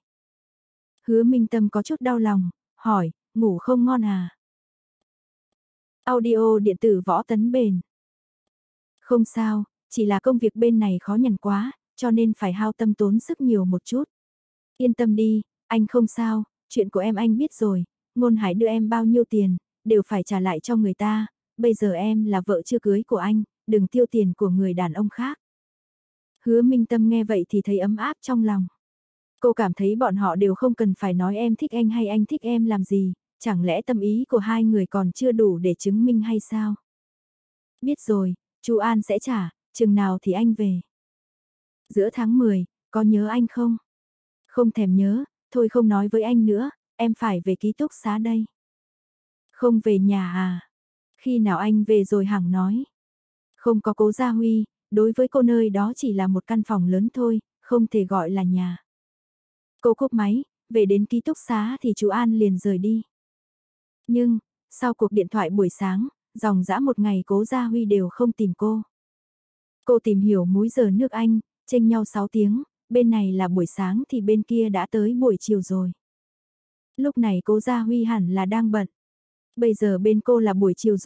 Hứa Minh Tâm có chút đau lòng, hỏi, ngủ không ngon à? Audio điện tử Võ Tấn Bền. Không sao, chỉ là công việc bên này khó nhằn quá, cho nên phải hao tâm tốn sức nhiều một chút. Yên tâm đi, anh không sao, chuyện của em anh biết rồi, Ngôn Hải đưa em bao nhiêu tiền, đều phải trả lại cho người ta, bây giờ em là vợ chưa cưới của anh, đừng tiêu tiền của người đàn ông khác. Hứa Minh Tâm nghe vậy thì thấy ấm áp trong lòng. Cô cảm thấy bọn họ đều không cần phải nói em thích anh hay anh thích em làm gì, chẳng lẽ tâm ý của hai người còn chưa đủ để chứng minh hay sao? Biết rồi, chú An sẽ trả, chừng nào thì anh về. Giữa tháng 10, có nhớ anh không? Không thèm nhớ, thôi không nói với anh nữa, em phải về ký túc xá đây. Không về nhà à? Khi nào anh về rồi hẳn nói. Không có Cố Gia Huy, đối với cô nơi đó chỉ là một căn phòng lớn thôi, không thể gọi là nhà. Cô cúp máy, về đến ký túc xá thì chú An liền rời đi. Nhưng, sau cuộc điện thoại buổi sáng, dòng dã một ngày Cố Gia Huy đều không tìm cô. Cô tìm hiểu múi giờ nước Anh, chênh nhau 6 tiếng, bên này là buổi sáng thì bên kia đã tới buổi chiều rồi. Lúc này Cố Gia Huy hẳn là đang bận. Bây giờ bên cô là buổi chiều rồi,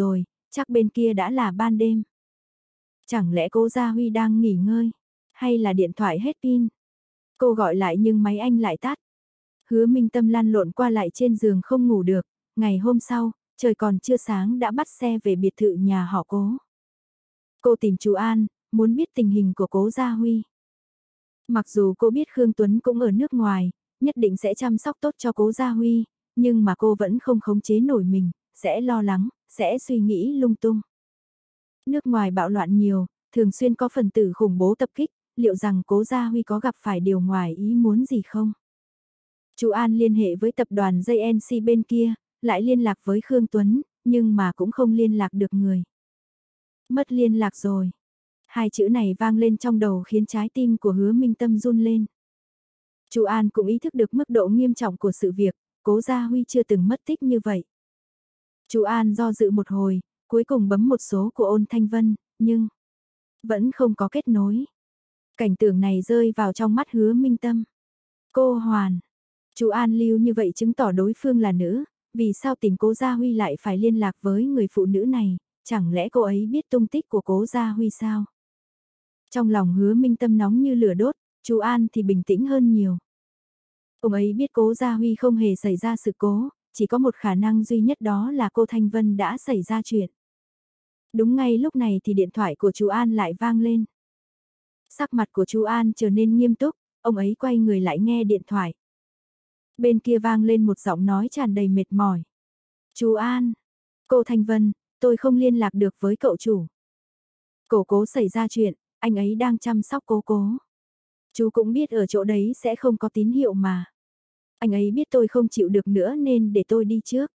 chắc bên kia đã là ban đêm. Chẳng lẽ Cố Gia Huy đang nghỉ ngơi, hay là điện thoại hết pin? Cô gọi lại nhưng máy anh lại tắt. Hứa Minh Tâm lăn lộn qua lại trên giường không ngủ được, ngày hôm sau, trời còn chưa sáng đã bắt xe về biệt thự nhà họ Cố. Cô tìm chú An, muốn biết tình hình của Cố Gia Huy. Mặc dù cô biết Khương Tuấn cũng ở nước ngoài, nhất định sẽ chăm sóc tốt cho Cố Gia Huy, nhưng mà cô vẫn không khống chế nổi mình, sẽ lo lắng, sẽ suy nghĩ lung tung. Nước ngoài bạo loạn nhiều, thường xuyên có phần tử khủng bố tập kích, liệu rằng Cố Gia Huy có gặp phải điều ngoài ý muốn gì không? Chú An liên hệ với tập đoàn JNC bên kia, lại liên lạc với Khương Tuấn, nhưng mà cũng không liên lạc được người. Mất liên lạc rồi. Hai chữ này vang lên trong đầu khiến trái tim của Hứa Minh Tâm run lên. Chú An cũng ý thức được mức độ nghiêm trọng của sự việc, Cố Gia Huy chưa từng mất tích như vậy. Chú An do dự một hồi, cuối cùng bấm một số của Ôn Thanh Vân, nhưng vẫn không có kết nối. Cảnh tượng này rơi vào trong mắt Hứa Minh Tâm. Cô Hoàn, chú An lưu như vậy chứng tỏ đối phương là nữ, vì sao tìm Cố Gia Huy lại phải liên lạc với người phụ nữ này, chẳng lẽ cô ấy biết tung tích của Cố Gia Huy sao? Trong lòng Hứa Minh Tâm nóng như lửa đốt, chú An thì bình tĩnh hơn nhiều. Ông ấy biết Cố Gia Huy không hề xảy ra sự cố, chỉ có một khả năng duy nhất đó là cô Thanh Vân đã xảy ra chuyện. Đúng ngay lúc này thì điện thoại của chú An lại vang lên. Sắc mặt của chú An trở nên nghiêm túc, ông ấy quay người lại nghe điện thoại. Bên kia vang lên một giọng nói tràn đầy mệt mỏi. Chú An, cô Thanh Vân, tôi không liên lạc được với cậu chủ. Cố xảy ra chuyện, anh ấy đang chăm sóc cố. Chú cũng biết ở chỗ đấy sẽ không có tín hiệu mà. Anh ấy biết tôi không chịu được nữa nên để tôi đi trước.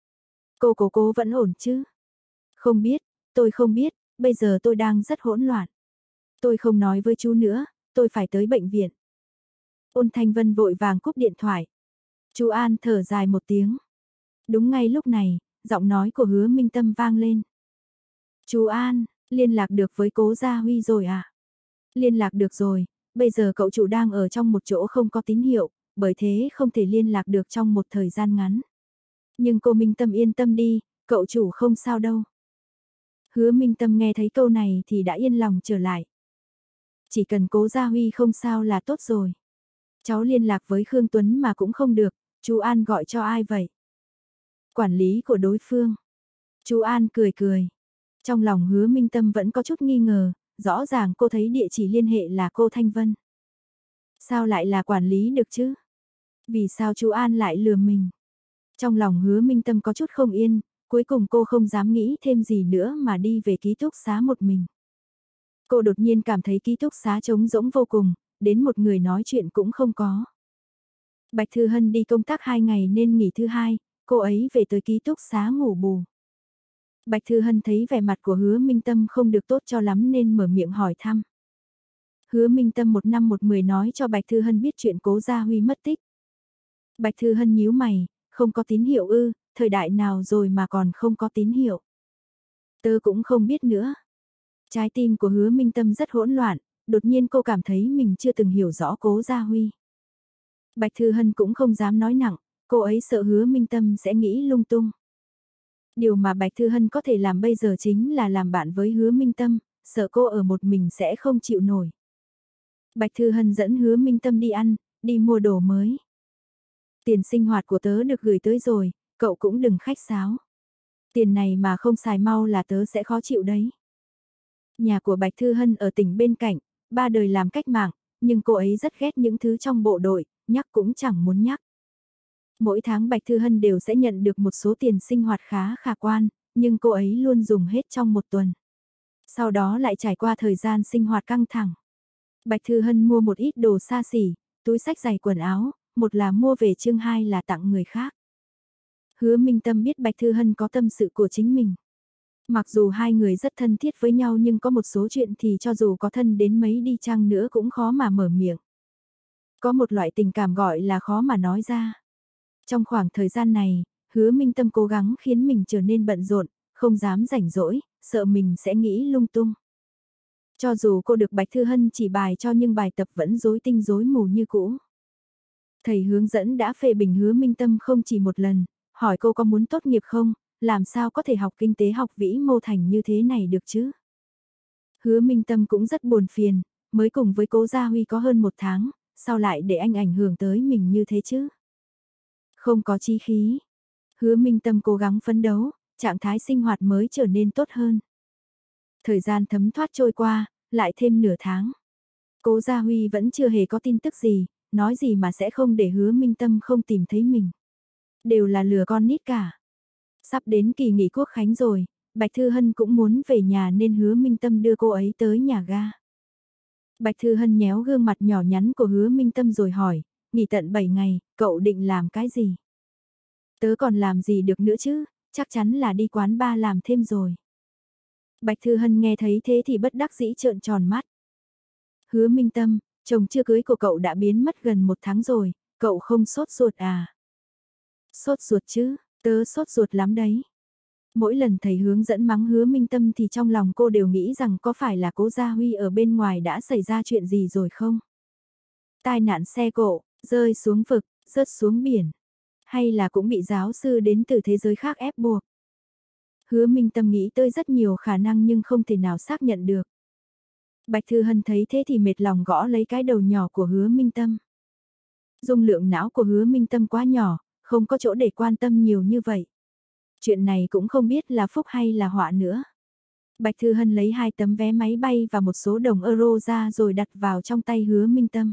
Cố vẫn ổn chứ? Không biết, tôi không biết, bây giờ tôi đang rất hỗn loạn. Tôi không nói với chú nữa, tôi phải tới bệnh viện. Ôn Thanh Vân vội vàng cúp điện thoại. Chú An thở dài một tiếng. Đúng ngay lúc này, giọng nói của Hứa Minh Tâm vang lên. Chú An, liên lạc được với Cố Gia Huy rồi à? Liên lạc được rồi, bây giờ cậu chủ đang ở trong một chỗ không có tín hiệu, bởi thế không thể liên lạc được trong một thời gian ngắn. Nhưng cô Minh Tâm yên tâm đi, cậu chủ không sao đâu. Hứa Minh Tâm nghe thấy câu này thì đã yên lòng trở lại. Chỉ cần Cố Gia Huy không sao là tốt rồi. Cháu liên lạc với Khương Tuấn mà cũng không được, chú An gọi cho ai vậy? Quản lý của đối phương. Chú An cười. Trong lòng Hứa Minh Tâm vẫn có chút nghi ngờ, rõ ràng cô thấy địa chỉ liên hệ là cô Thanh Vân. Sao lại là quản lý được chứ? Vì sao chú An lại lừa mình? Trong lòng Hứa Minh Tâm có chút không yên, cuối cùng cô không dám nghĩ thêm gì nữa mà đi về ký túc xá một mình. Cô đột nhiên cảm thấy ký túc xá trống rỗng vô cùng, đến một người nói chuyện cũng không có. Bạch Thư Hân đi công tác 2 ngày nên nghỉ thứ 2, cô ấy về tới ký túc xá ngủ bù. Bạch Thư Hân thấy vẻ mặt của Hứa Minh Tâm không được tốt cho lắm nên mở miệng hỏi thăm. Hứa Minh Tâm một năm một mười nói cho Bạch Thư Hân biết chuyện Cố Gia Huy mất tích. Bạch Thư Hân nhíu mày, không có tín hiệu ư, thời đại nào rồi mà còn không có tín hiệu. Tớ cũng không biết nữa. Trái tim của Hứa Minh Tâm rất hỗn loạn, đột nhiên cô cảm thấy mình chưa từng hiểu rõ Cố Gia Huy. Bạch Thư Hân cũng không dám nói nặng, cô ấy sợ Hứa Minh Tâm sẽ nghĩ lung tung. Điều mà Bạch Thư Hân có thể làm bây giờ chính là làm bạn với Hứa Minh Tâm, sợ cô ở một mình sẽ không chịu nổi. Bạch Thư Hân dẫn Hứa Minh Tâm đi ăn, đi mua đồ mới. Tiền sinh hoạt của tớ được gửi tới rồi, cậu cũng đừng khách sáo. Tiền này mà không xài mau là tớ sẽ khó chịu đấy. Nhà của Bạch Thư Hân ở tỉnh bên cạnh, 3 đời làm cách mạng, nhưng cô ấy rất ghét những thứ trong bộ đội, nhắc cũng chẳng muốn nhắc. Mỗi tháng Bạch Thư Hân đều sẽ nhận được một số tiền sinh hoạt khá quan, nhưng cô ấy luôn dùng hết trong một tuần. Sau đó lại trải qua thời gian sinh hoạt căng thẳng. Bạch Thư Hân mua một ít đồ xa xỉ, túi xách giày quần áo, một là mua về chương 2 là tặng người khác. Hứa Minh Tâm biết Bạch Thư Hân có tâm sự của chính mình. Mặc dù hai người rất thân thiết với nhau nhưng có một số chuyện thì cho dù có thân đến mấy đi chăng nữa cũng khó mà mở miệng. Có một loại tình cảm gọi là khó mà nói ra. Trong khoảng thời gian này, Hứa Minh Tâm cố gắng khiến mình trở nên bận rộn, không dám rảnh rỗi, sợ mình sẽ nghĩ lung tung. Cho dù cô được Bạch Thư Hân chỉ bài cho nhưng bài tập vẫn rối tinh rối mù như cũ. Thầy hướng dẫn đã phê bình Hứa Minh Tâm không chỉ một lần, hỏi cô có muốn tốt nghiệp không, làm sao có thể học kinh tế học vĩ mô thành như thế này được chứ? Hứa Minh Tâm cũng rất buồn phiền, mới cùng với Cố Gia Huy có hơn 1 tháng, sao lại để anh ảnh hưởng tới mình như thế chứ? Không có chí khí. Hứa Minh Tâm cố gắng phấn đấu, trạng thái sinh hoạt mới trở nên tốt hơn. Thời gian thấm thoát trôi qua, lại thêm nửa tháng. Cố Gia Huy vẫn chưa hề có tin tức gì, nói gì mà sẽ không để Hứa Minh Tâm không tìm thấy mình. Đều là lừa con nít cả. Sắp đến kỳ nghỉ Quốc khánh rồi, Bạch Thư Hân cũng muốn về nhà nên Hứa Minh Tâm đưa cô ấy tới nhà ga. Bạch Thư Hân nhéo gương mặt nhỏ nhắn của Hứa Minh Tâm rồi hỏi, nghỉ tận 7 ngày, cậu định làm cái gì? Tớ còn làm gì được nữa chứ, chắc chắn là đi quán bar làm thêm rồi. Bạch Thư Hân nghe thấy thế thì bất đắc dĩ trợn tròn mắt. Hứa Minh Tâm, chồng chưa cưới của cậu đã biến mất gần 1 tháng rồi, cậu không sốt ruột à? Sốt ruột chứ, tớ sốt ruột lắm đấy. Mỗi lần thầy hướng dẫn mắng Hứa Minh Tâm thì trong lòng cô đều nghĩ rằng có phải là Cố Gia Huy ở bên ngoài đã xảy ra chuyện gì rồi không? Tai nạn xe cộ, rơi xuống vực, rớt xuống biển. Hay là cũng bị giáo sư đến từ thế giới khác ép buộc? Hứa Minh Tâm nghĩ tới rất nhiều khả năng nhưng không thể nào xác nhận được. Bạch Thư Hân thấy thế thì mệt lòng gõ lấy cái đầu nhỏ của Hứa Minh Tâm. Dung lượng não của Hứa Minh Tâm quá nhỏ, không có chỗ để quan tâm nhiều như vậy. Chuyện này cũng không biết là phúc hay là họa nữa. Bạch Thư Hân lấy 2 tấm vé máy bay và một số đồng euro ra rồi đặt vào trong tay Hứa Minh Tâm.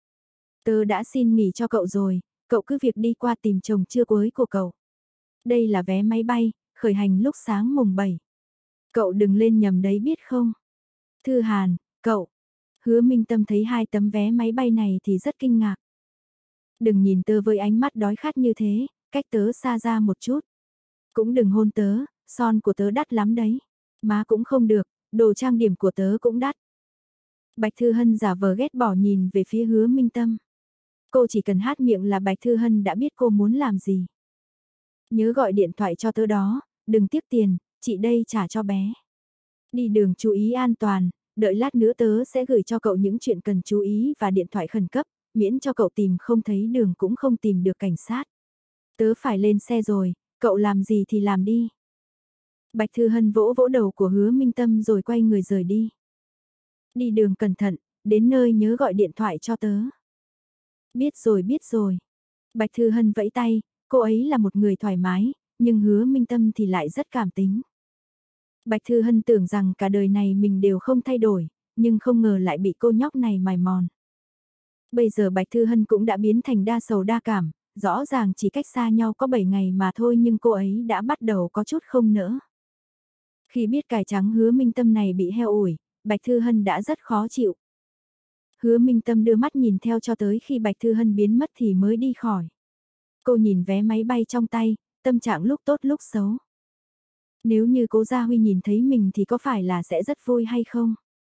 Tớ đã xin nghỉ cho cậu rồi, cậu cứ việc đi qua tìm chồng chưa cưới của cậu. Đây là vé máy bay, khởi hành lúc sáng mùng 7. Cậu đừng lên nhầm đấy biết không? Thư Hàn, cậu. Hứa Minh Tâm thấy 2 tấm vé máy bay này thì rất kinh ngạc. Đừng nhìn tớ với ánh mắt đói khát như thế, cách tớ xa ra một chút. Cũng đừng hôn tớ, son của tớ đắt lắm đấy. Má cũng không được, đồ trang điểm của tớ cũng đắt. Bạch Thư Hân giả vờ ghét bỏ nhìn về phía Hứa Minh Tâm. Cô chỉ cần hát miệng là Bạch Thư Hân đã biết cô muốn làm gì. Nhớ gọi điện thoại cho tớ đó, đừng tiếc tiền, chị đây trả cho bé. Đi đường chú ý an toàn, đợi lát nữa tớ sẽ gửi cho cậu những chuyện cần chú ý và điện thoại khẩn cấp, miễn cho cậu tìm không thấy đường cũng không tìm được cảnh sát. Tớ phải lên xe rồi, cậu làm gì thì làm đi. Bạch Thư Hân vỗ vỗ đầu của Hứa Minh Tâm rồi quay người rời đi. Đi đường cẩn thận, đến nơi nhớ gọi điện thoại cho tớ. Biết rồi biết rồi. Bạch Thư Hân vẫy tay, cô ấy là một người thoải mái, nhưng Hứa Minh Tâm thì lại rất cảm tính. Bạch Thư Hân tưởng rằng cả đời này mình đều không thay đổi, nhưng không ngờ lại bị cô nhóc này mài mòn. Bây giờ Bạch Thư Hân cũng đã biến thành đa sầu đa cảm, rõ ràng chỉ cách xa nhau có 7 ngày mà thôi nhưng cô ấy đã bắt đầu có chút không nỡ. Khi biết cải trắng Hứa Minh Tâm này bị heo ủi, Bạch Thư Hân đã rất khó chịu. Hứa Minh Tâm đưa mắt nhìn theo cho tới khi Bạch Thư Hân biến mất thì mới đi khỏi. Cô nhìn vé máy bay trong tay, tâm trạng lúc tốt lúc xấu. Nếu như Cố Gia Huy nhìn thấy mình thì có phải là sẽ rất vui hay không?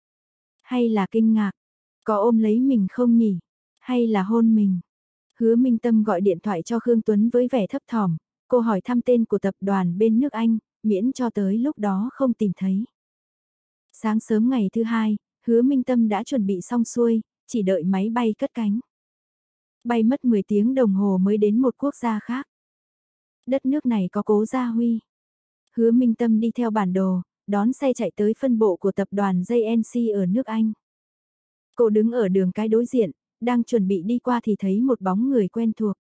Hay là kinh ngạc? Có ôm lấy mình không nhỉ? Hay là hôn mình? Hứa Minh Tâm gọi điện thoại cho Khương Tuấn với vẻ thấp thỏm, cô hỏi thăm tên của tập đoàn bên nước Anh, miễn cho tới lúc đó không tìm thấy. Sáng sớm ngày thứ 2, Hứa Minh Tâm đã chuẩn bị xong xuôi, chỉ đợi máy bay cất cánh. Bay mất 10 tiếng đồng hồ mới đến một quốc gia khác. Đất nước này có Cố Gia Huy. Hứa Minh Tâm đi theo bản đồ, đón xe chạy tới phân bộ của tập đoàn JNC ở nước Anh. Cô đứng ở đường cái đối diện, đang chuẩn bị đi qua thì thấy một bóng người quen thuộc.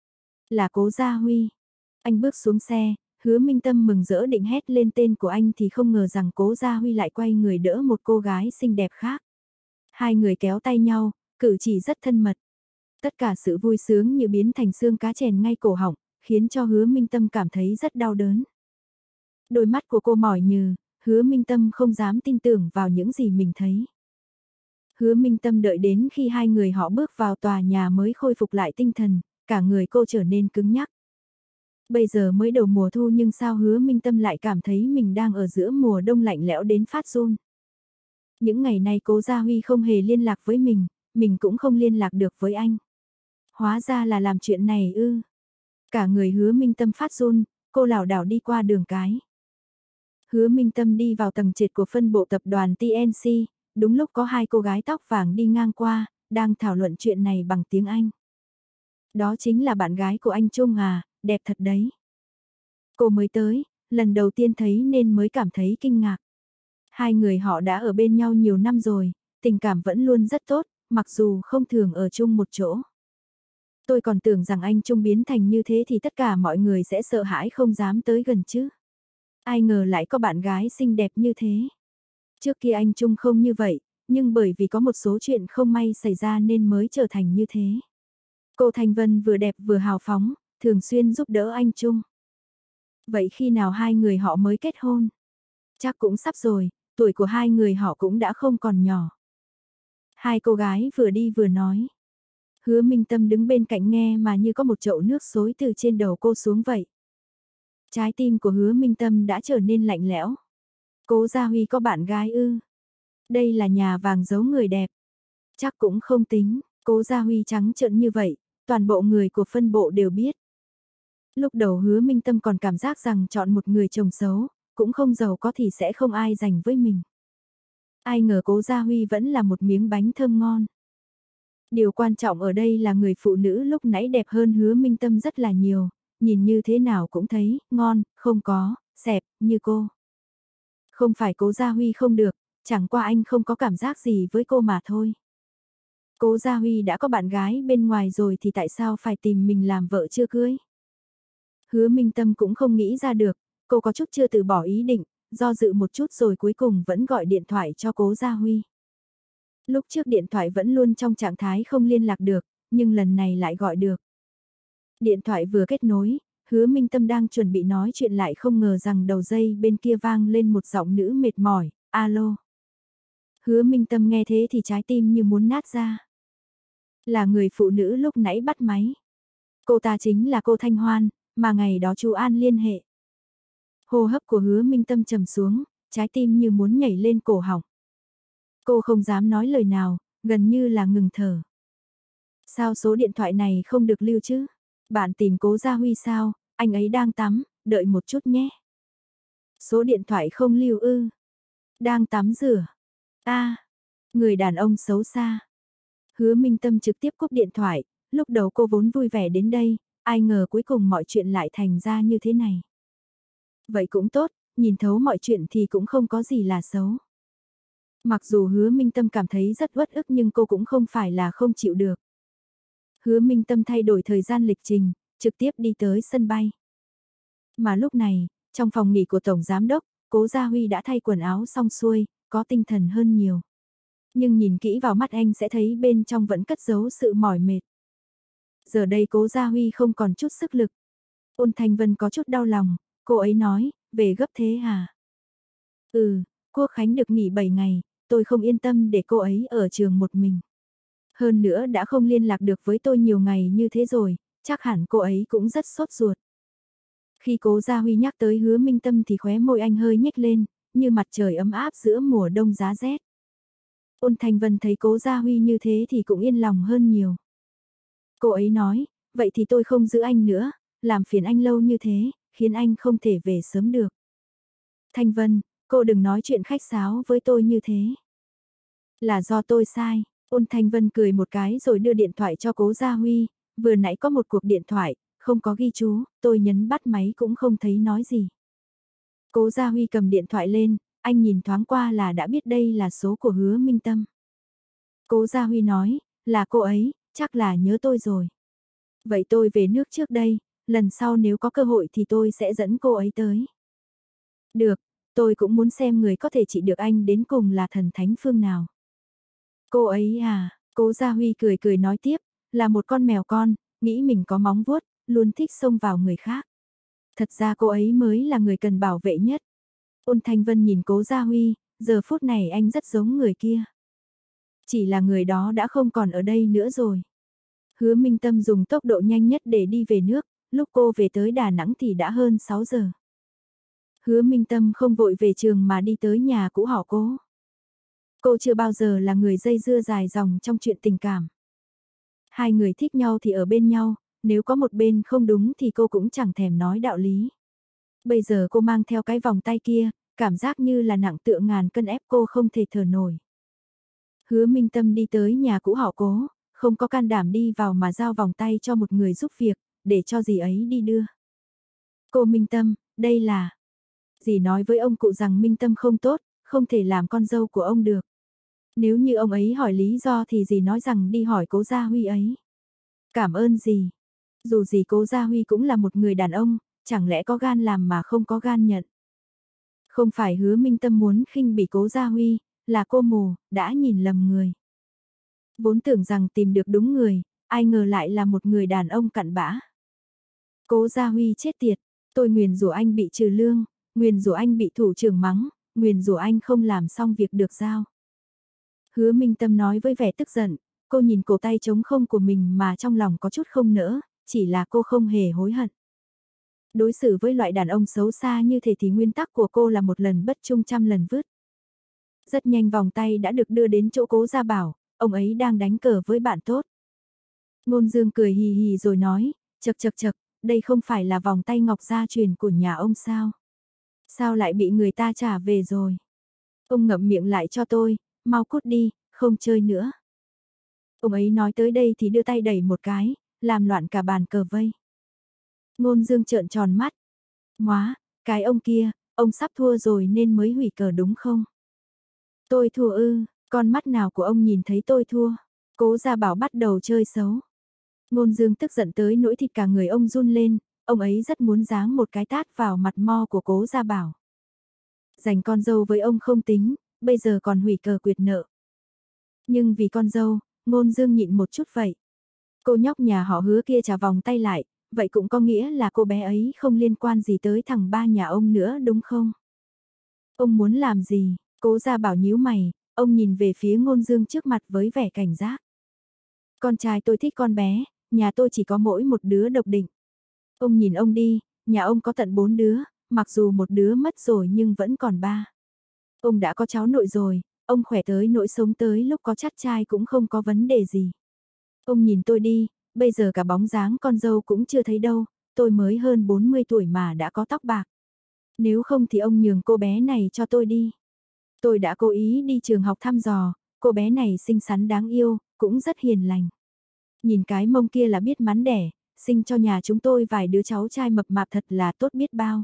Là Cố Gia Huy. Anh bước xuống xe, Hứa Minh Tâm mừng rỡ định hét lên tên của anh thì không ngờ rằng Cố Gia Huy lại quay người đỡ một cô gái xinh đẹp khác. Hai người kéo tay nhau, cử chỉ rất thân mật. Tất cả sự vui sướng như biến thành xương cá chèn ngay cổ họng, khiến cho Hứa Minh Tâm cảm thấy rất đau đớn. Đôi mắt của cô mỏi nhừ, Hứa Minh Tâm không dám tin tưởng vào những gì mình thấy. Hứa Minh Tâm đợi đến khi hai người họ bước vào tòa nhà mới khôi phục lại tinh thần, cả người cô trở nên cứng nhắc. Bây giờ mới đầu mùa thu nhưng sao Hứa Minh Tâm lại cảm thấy mình đang ở giữa mùa đông lạnh lẽo đến phát run. Những ngày nay Cố Gia Huy không hề liên lạc với mình cũng không liên lạc được với anh. Hóa ra là làm chuyện này ư. Cả người Hứa Minh Tâm phát run, cô lảo đảo đi qua đường cái. Hứa Minh Tâm đi vào tầng trệt của phân bộ tập đoàn TNC, đúng lúc có hai cô gái tóc vàng đi ngang qua, đang thảo luận chuyện này bằng tiếng Anh. Đó chính là bạn gái của anh Trung à, đẹp thật đấy. Cô mới tới, lần đầu tiên thấy nên mới cảm thấy kinh ngạc. Hai người họ đã ở bên nhau nhiều năm rồi, tình cảm vẫn luôn rất tốt, mặc dù không thường ở chung một chỗ. Tôi còn tưởng rằng anh Trung biến thành như thế thì tất cả mọi người sẽ sợ hãi không dám tới gần chứ. Ai ngờ lại có bạn gái xinh đẹp như thế. Trước kia anh Trung không như vậy, nhưng bởi vì có một số chuyện không may xảy ra nên mới trở thành như thế. Cô Thanh Vân vừa đẹp vừa hào phóng, thường xuyên giúp đỡ anh Trung. Vậy khi nào hai người họ mới kết hôn? Chắc cũng sắp rồi, tuổi của hai người họ cũng đã không còn nhỏ. Hai cô gái vừa đi vừa nói. Hứa Minh Tâm đứng bên cạnh nghe mà như có một chậu nước xối từ trên đầu cô xuống vậy. Trái tim của Hứa Minh Tâm đã trở nên lạnh lẽo. Cố Gia Huy có bạn gái ư? Đây là nhà vàng giấu người đẹp. Chắc cũng không tính, Cố Gia Huy trắng trợn như vậy, toàn bộ người của phân bộ đều biết. Lúc đầu Hứa Minh Tâm còn cảm giác rằng chọn một người chồng xấu, cũng không giàu có thì sẽ không ai dành với mình. Ai ngờ Cố Gia Huy vẫn là một miếng bánh thơm ngon. Điều quan trọng ở đây là người phụ nữ lúc nãy đẹp hơn Hứa Minh Tâm rất là nhiều, nhìn như thế nào cũng thấy ngon, không có, xẹp, như cô. Không phải Cố Gia Huy không được, chẳng qua anh không có cảm giác gì với cô mà thôi. Cố Gia Huy đã có bạn gái bên ngoài rồi thì tại sao phải tìm mình làm vợ chưa cưới? Hứa Minh Tâm cũng không nghĩ ra được, cô có chút chưa từ bỏ ý định, do dự một chút rồi cuối cùng vẫn gọi điện thoại cho Cố Gia Huy. Lúc trước điện thoại vẫn luôn trong trạng thái không liên lạc được, nhưng lần này lại gọi được. Điện thoại vừa kết nối, Hứa Minh Tâm đang chuẩn bị nói chuyện lại không ngờ rằng đầu dây bên kia vang lên một giọng nữ mệt mỏi, alo. Hứa Minh Tâm nghe thế thì trái tim như muốn nát ra. Là người phụ nữ lúc nãy bắt máy. Cô ta chính là cô Thanh Hoan, mà ngày đó chú An liên hệ. Hô hấp của Hứa Minh Tâm trầm xuống, trái tim như muốn nhảy lên cổ họng. Cô không dám nói lời nào, gần như là ngừng thở. Sao số điện thoại này không được lưu chứ? Bạn tìm Cố Gia Huy sao? Anh ấy đang tắm, đợi một chút nhé. Số điện thoại không lưu ư? Đang tắm rửa. Người đàn ông xấu xa. Hứa Minh Tâm trực tiếp cúp điện thoại, lúc đầu cô vốn vui vẻ đến đây, ai ngờ cuối cùng mọi chuyện lại thành ra như thế này. Vậy cũng tốt, nhìn thấu mọi chuyện thì cũng không có gì là xấu. Mặc dù Hứa Minh Tâm cảm thấy rất uất ức nhưng cô cũng không phải là không chịu được. Hứa Minh Tâm thay đổi thời gian lịch trình, trực tiếp đi tới sân bay. Mà lúc này, trong phòng nghỉ của Tổng Giám Đốc, Cố Gia Huy đã thay quần áo xong xuôi, có tinh thần hơn nhiều. Nhưng nhìn kỹ vào mắt anh sẽ thấy bên trong vẫn cất giấu sự mỏi mệt. Giờ đây Cố Gia Huy không còn chút sức lực. Ôn Thanh Vân có chút đau lòng, cô ấy nói, về gấp thế hả? Quốc Khánh được nghỉ 7 ngày, tôi không yên tâm để cô ấy ở trường một mình. Hơn nữa đã không liên lạc được với tôi nhiều ngày như thế rồi, chắc hẳn cô ấy cũng rất sốt ruột. Khi Cố Gia Huy nhắc tới Hứa Minh Tâm thì khóe môi anh hơi nhếch lên, như mặt trời ấm áp giữa mùa đông giá rét. Ôn Thanh Vân thấy Cố Gia Huy như thế thì cũng yên lòng hơn nhiều. Cô ấy nói, vậy thì tôi không giữ anh nữa, làm phiền anh lâu như thế, khiến anh không thể về sớm được. Thanh Vân, cô đừng nói chuyện khách sáo với tôi như thế. Là do tôi sai. Ôn Thanh Vân cười một cái rồi đưa điện thoại cho Cố Gia Huy, vừa nãy có một cuộc điện thoại, không có ghi chú, tôi nhấn bắt máy cũng không thấy nói gì. Cố Gia Huy cầm điện thoại lên, anh nhìn thoáng qua là đã biết đây là số của Hứa Minh Tâm. Cố Gia Huy nói, là cô ấy, chắc là nhớ tôi rồi. Vậy tôi về nước trước đây, lần sau nếu có cơ hội thì tôi sẽ dẫn cô ấy tới. Được, tôi cũng muốn xem người có thể trị được anh đến cùng là thần thánh phương nào. Cô ấy à, Cố Gia Huy cười cười nói tiếp, là một con mèo con, nghĩ mình có móng vuốt, luôn thích xông vào người khác. Thật ra cô ấy mới là người cần bảo vệ nhất. Ôn Thanh Vân nhìn Cố Gia Huy, giờ phút này anh rất giống người kia. Chỉ là người đó đã không còn ở đây nữa rồi. Hứa Minh Tâm dùng tốc độ nhanh nhất để đi về nước, lúc cô về tới Đà Nẵng thì đã hơn 6 giờ. Hứa Minh Tâm không vội về trường mà đi tới nhà cũ họ Cố. Cô chưa bao giờ là người dây dưa dài dòng trong chuyện tình cảm. Hai người thích nhau thì ở bên nhau, nếu có một bên không đúng thì cô cũng chẳng thèm nói đạo lý. Bây giờ cô mang theo cái vòng tay kia, cảm giác như là nặng tựa ngàn cân ép cô không thể thở nổi. Hứa Minh Tâm đi tới nhà cũ họ Cố, không có can đảm đi vào mà giao vòng tay cho một người giúp việc, để cho dì ấy đi đưa. Cô Minh Tâm, đây là... Dì nói với ông cụ rằng Minh Tâm không tốt, không thể làm con dâu của ông được. Nếu như ông ấy hỏi lý do thì dì nói rằng đi hỏi Cố Gia Huy ấy. Cảm ơn dì. Dù gì Cố Gia Huy cũng là một người đàn ông, chẳng lẽ có gan làm mà không có gan nhận. Không phải Hứa Minh Tâm muốn khinh bỉ Cố Gia Huy, là cô mù, đã nhìn lầm người. Vốn tưởng rằng tìm được đúng người, ai ngờ lại là một người đàn ông cặn bã. Cố Gia Huy chết tiệt, tôi nguyền rủa anh bị trừ lương, nguyền rủa anh bị thủ trưởng mắng, nguyền rủa anh không làm xong việc được giao. Hứa Minh Tâm nói với vẻ tức giận, cô nhìn cổ tay trống không của mình mà trong lòng có chút không nỡ, chỉ là cô không hề hối hận. Đối xử với loại đàn ông xấu xa như thế thì nguyên tắc của cô là một lần bất trung trăm lần vứt. Rất nhanh vòng tay đã được đưa đến chỗ Cố Gia Bảo, ông ấy đang đánh cờ với bạn tốt. Ngôn Dương cười hì hì rồi nói, chậc chậc chậc, đây không phải là vòng tay ngọc gia truyền của nhà ông sao? Sao lại bị người ta trả về rồi? Ông ngậm miệng lại cho tôi, mau cút đi, không chơi nữa. Ông ấy nói tới đây thì đưa tay đẩy một cái, làm loạn cả bàn cờ vây. Ngôn Dương trợn tròn mắt. Móa, cái ông kia, ông sắp thua rồi nên mới hủy cờ đúng không? Tôi thua ư, con mắt nào của ông nhìn thấy tôi thua? Cố Gia Bảo bắt đầu chơi xấu. Ngôn Dương tức giận tới nỗi thịt cả người ông run lên, ông ấy rất muốn giáng một cái tát vào mặt mo của Cố Gia Bảo. Giành con dâu với ông không tính, bây giờ còn hủy cờ quyệt nợ. Nhưng vì con dâu, Ngôn Dương nhịn một chút vậy. Cô nhóc nhà họ Hứa kia trả vòng tay lại, vậy cũng có nghĩa là cô bé ấy không liên quan gì tới thằng ba nhà ông nữa đúng không? Ông muốn làm gì? Cố Gia Bảo nhíu mày, ông nhìn về phía Ngôn Dương trước mặt với vẻ cảnh giác. Con trai tôi thích con bé, nhà tôi chỉ có mỗi một đứa độc định. Ông nhìn ông đi, nhà ông có tận 4 đứa, mặc dù một đứa mất rồi nhưng vẫn còn 3. Ông đã có cháu nội rồi, ông khỏe tới nỗi sống tới lúc có chắt trai cũng không có vấn đề gì. Ông nhìn tôi đi, bây giờ cả bóng dáng con dâu cũng chưa thấy đâu, tôi mới hơn 40 tuổi mà đã có tóc bạc. Nếu không thì ông nhường cô bé này cho tôi đi. Tôi đã cố ý đi trường học thăm dò, cô bé này xinh xắn đáng yêu, cũng rất hiền lành. Nhìn cái mông kia là biết mắn đẻ, sinh cho nhà chúng tôi vài đứa cháu trai mập mạp thật là tốt biết bao.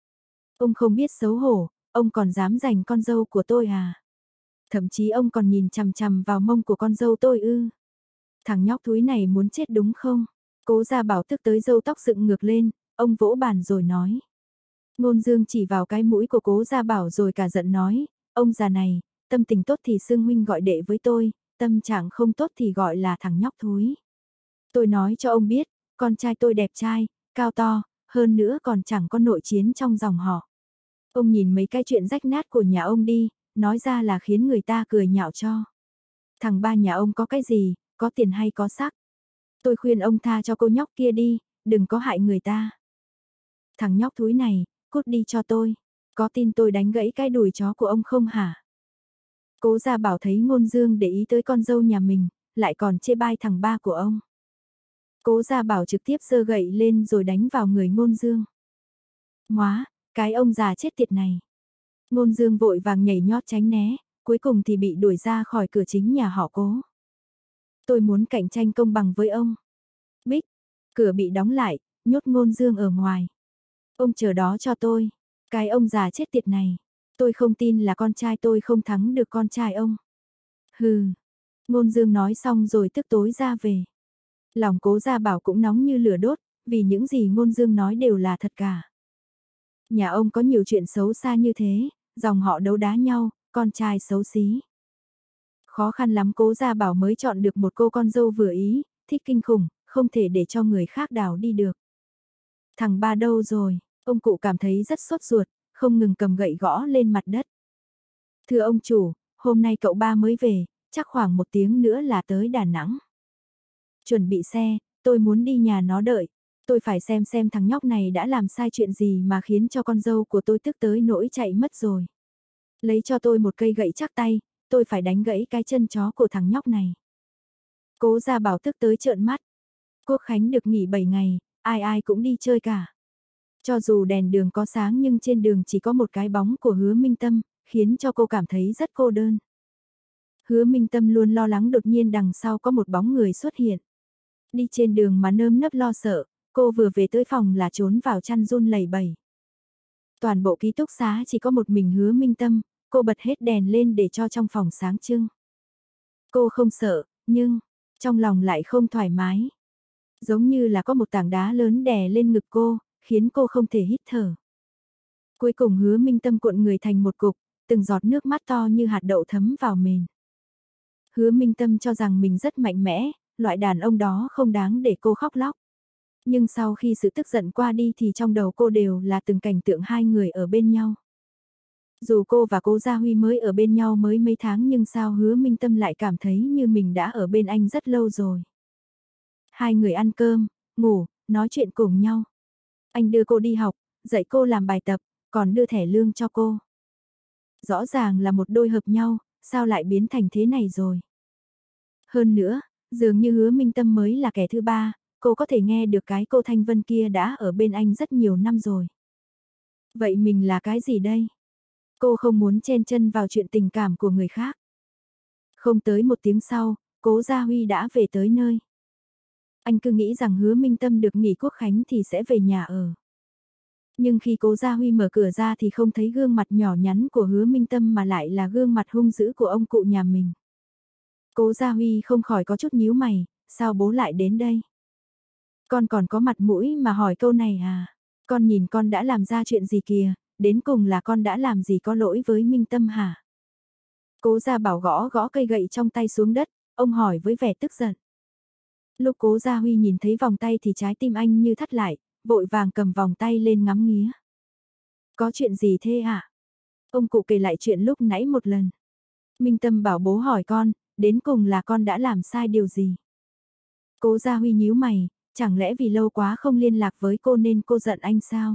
Ông không biết xấu hổ, ông còn dám giành con dâu của tôi à? Thậm chí ông còn nhìn chằm chằm vào mông của con dâu tôi ư? Thằng nhóc thúi này muốn chết đúng không? Cố Gia Bảo tức tới râu tóc dựng ngược lên, ông vỗ bàn rồi nói. Ngôn Dương chỉ vào cái mũi của Cố Gia Bảo rồi cả giận nói, ông già này, tâm tình tốt thì xưng huynh gọi đệ với tôi, tâm trạng không tốt thì gọi là thằng nhóc thúi. Tôi nói cho ông biết, con trai tôi đẹp trai, cao to, hơn nữa còn chẳng có nội chiến trong dòng họ. Ông nhìn mấy cái chuyện rách nát của nhà ông đi, nói ra là khiến người ta cười nhạo cho. Thằng ba nhà ông có cái gì, có tiền hay có sắc. Tôi khuyên ông tha cho cô nhóc kia đi, đừng có hại người ta. Thằng nhóc thúi này, cút đi cho tôi. Có tin tôi đánh gãy cái đùi chó của ông không hả? Cố Gia Bảo thấy Ngôn Dương để ý tới con dâu nhà mình, lại còn chê bai thằng ba của ông. Cố Gia Bảo trực tiếp giơ gậy lên rồi đánh vào người Ngôn Dương. Móa, cái ông già chết tiệt này. Ngôn Dương vội vàng nhảy nhót tránh né, cuối cùng thì bị đuổi ra khỏi cửa chính nhà họ Cố. Tôi muốn cạnh tranh công bằng với ông. Bích, cửa bị đóng lại, nhốt Ngôn Dương ở ngoài. Ông chờ đó cho tôi. Cái ông già chết tiệt này. Tôi không tin là con trai tôi không thắng được con trai ông. Hừ. Ngôn Dương nói xong rồi tức tối ra về. Lòng Cố Gia Bảo cũng nóng như lửa đốt, vì những gì Ngôn Dương nói đều là thật cả. Nhà ông có nhiều chuyện xấu xa như thế, dòng họ đấu đá nhau, con trai xấu xí. Khó khăn lắm Cố Gia Bảo mới chọn được một cô con dâu vừa ý, thích kinh khủng, không thể để cho người khác đào đi được. Thằng ba đâu rồi? Ông cụ cảm thấy rất sốt ruột, không ngừng cầm gậy gõ lên mặt đất. Thưa ông chủ, hôm nay cậu ba mới về, chắc khoảng 1 tiếng nữa là tới Đà Nẵng. Chuẩn bị xe, tôi muốn đi nhà nó đợi. Tôi phải xem thằng nhóc này đã làm sai chuyện gì mà khiến cho con dâu của tôi tức tới nỗi chạy mất rồi. Lấy cho tôi một cây gậy chắc tay, tôi phải đánh gãy cái chân chó của thằng nhóc này. Cố Gia Bảo tức tới trợn mắt. Quốc khánh được nghỉ 7 ngày, ai ai cũng đi chơi cả. Cho dù đèn đường có sáng nhưng trên đường chỉ có một cái bóng của Hứa Minh Tâm, khiến cho cô cảm thấy rất cô đơn. Hứa Minh Tâm luôn lo lắng đột nhiên đằng sau có một bóng người xuất hiện. Đi trên đường mà nơm nớp lo sợ, cô vừa về tới phòng là trốn vào chăn run lẩy bẩy. Toàn bộ ký túc xá chỉ có một mình Hứa Minh Tâm, cô bật hết đèn lên để cho trong phòng sáng trưng. Cô không sợ, nhưng trong lòng lại không thoải mái. Giống như là có một tảng đá lớn đè lên ngực cô, khiến cô không thể hít thở. Cuối cùng Hứa Minh Tâm cuộn người thành một cục, từng giọt nước mắt to như hạt đậu thấm vào mền. Hứa Minh Tâm cho rằng mình rất mạnh mẽ, loại đàn ông đó không đáng để cô khóc lóc. Nhưng sau khi sự tức giận qua đi thì trong đầu cô đều là từng cảnh tượng hai người ở bên nhau. Dù cô và Cố Gia Huy mới ở bên nhau mới mấy tháng nhưng sao Hứa Minh Tâm lại cảm thấy như mình đã ở bên anh rất lâu rồi. Hai người ăn cơm, ngủ, nói chuyện cùng nhau. Anh đưa cô đi học, dạy cô làm bài tập, còn đưa thẻ lương cho cô. Rõ ràng là một đôi hợp nhau, sao lại biến thành thế này rồi. Hơn nữa, dường như Hứa Minh Tâm mới là kẻ thứ ba, cô có thể nghe được cái cô Thanh Vân kia đã ở bên anh rất nhiều năm rồi. Vậy mình là cái gì đây? Cô không muốn chen chân vào chuyện tình cảm của người khác. Không tới một tiếng sau, Cố Gia Huy đã về tới nơi. Anh cứ nghĩ rằng Hứa Minh Tâm được nghỉ quốc khánh thì sẽ về nhà ở. Nhưng khi Cố Gia Huy mở cửa ra thì không thấy gương mặt nhỏ nhắn của Hứa Minh Tâm mà lại là gương mặt hung dữ của ông cụ nhà mình. Cố Gia Huy không khỏi có chút nhíu mày, sao bố lại đến đây? Con còn có mặt mũi mà hỏi câu này à? Con nhìn con đã làm ra chuyện gì kìa, đến cùng là con đã làm gì có lỗi với Minh Tâm hả? Cố Gia Bảo gõ gõ cây gậy trong tay xuống đất, ông hỏi với vẻ tức giận. Lúc Cố Gia Huy nhìn thấy vòng tay thì trái tim anh như thắt lại, vội vàng cầm vòng tay lên ngắm nghía. Có chuyện gì thế hả? Ông cụ kể lại chuyện lúc nãy một lần. Minh Tâm bảo bố hỏi con, đến cùng là con đã làm sai điều gì? Cố Gia Huy nhíu mày, chẳng lẽ vì lâu quá không liên lạc với cô nên cô giận anh sao?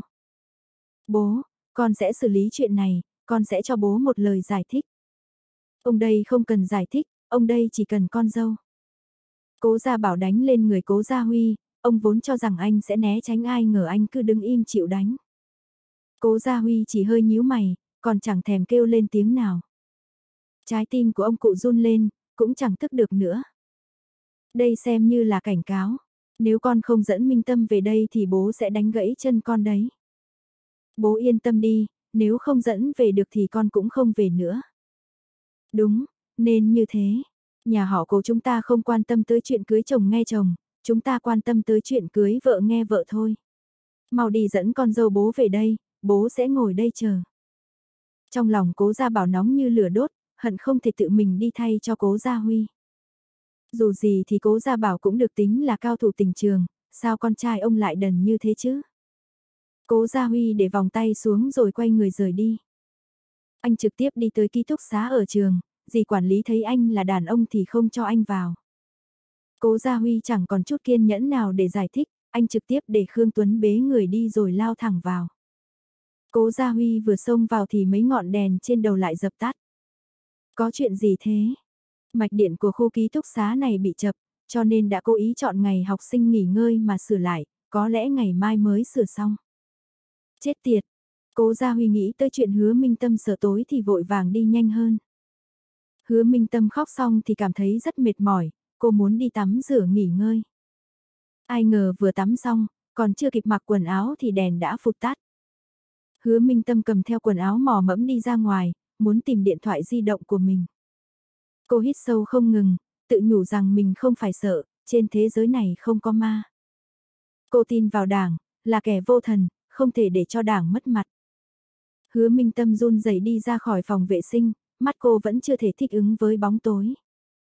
Bố, con sẽ xử lý chuyện này, con sẽ cho bố một lời giải thích. Ông đây không cần giải thích, ông đây chỉ cần con dâu. Cố Gia Bảo đánh lên người Cố Gia Huy, ông vốn cho rằng anh sẽ né tránh ai ngờ anh cứ đứng im chịu đánh. Cố Gia Huy chỉ hơi nhíu mày, còn chẳng thèm kêu lên tiếng nào. Trái tim của ông cụ run lên, cũng chẳng tức được nữa. Đây xem như là cảnh cáo, nếu con không dẫn Minh Tâm về đây thì bố sẽ đánh gãy chân con đấy. Bố yên tâm đi, nếu không dẫn về được thì con cũng không về nữa. Đúng, nên như thế. Nhà họ Cố chúng ta không quan tâm tới chuyện cưới chồng nghe chồng, chúng ta quan tâm tới chuyện cưới vợ nghe vợ thôi. Mau đi dẫn con dâu bố về đây, bố sẽ ngồi đây chờ. Trong lòng Cố Gia Bảo nóng như lửa đốt, hận không thể tự mình đi thay cho Cố Gia Huy. Dù gì thì Cố Gia Bảo cũng được tính là cao thủ tình trường, sao con trai ông lại đần như thế chứ? Cố Gia Huy để vòng tay xuống rồi quay người rời đi. Anh trực tiếp đi tới ký túc xá ở trường, dì quản lý thấy anh là đàn ông thì không cho anh vào. Cố Gia Huy chẳng còn chút kiên nhẫn nào để giải thích, anh trực tiếp để Khương Tuấn bế người đi rồi lao thẳng vào. Cố Gia Huy vừa xông vào thì mấy ngọn đèn trên đầu lại dập tắt. Có chuyện gì thế? Mạch điện của khu ký túc xá này bị chập, cho nên đã cố ý chọn ngày học sinh nghỉ ngơi mà sửa lại, có lẽ ngày mai mới sửa xong. Chết tiệt! Cố Gia Huy nghĩ tới chuyện Hứa Minh Tâm sợ tối thì vội vàng đi nhanh hơn. Hứa Minh Tâm khóc xong thì cảm thấy rất mệt mỏi, cô muốn đi tắm rửa nghỉ ngơi. Ai ngờ vừa tắm xong, còn chưa kịp mặc quần áo thì đèn đã phụt tắt. Hứa Minh Tâm cầm theo quần áo mò mẫm đi ra ngoài, muốn tìm điện thoại di động của mình. Cô hít sâu không ngừng, tự nhủ rằng mình không phải sợ, trên thế giới này không có ma. Cô tin vào Đảng, là kẻ vô thần, không thể để cho Đảng mất mặt. Hứa Minh Tâm run rẩy đi ra khỏi phòng vệ sinh, mắt cô vẫn chưa thể thích ứng với bóng tối.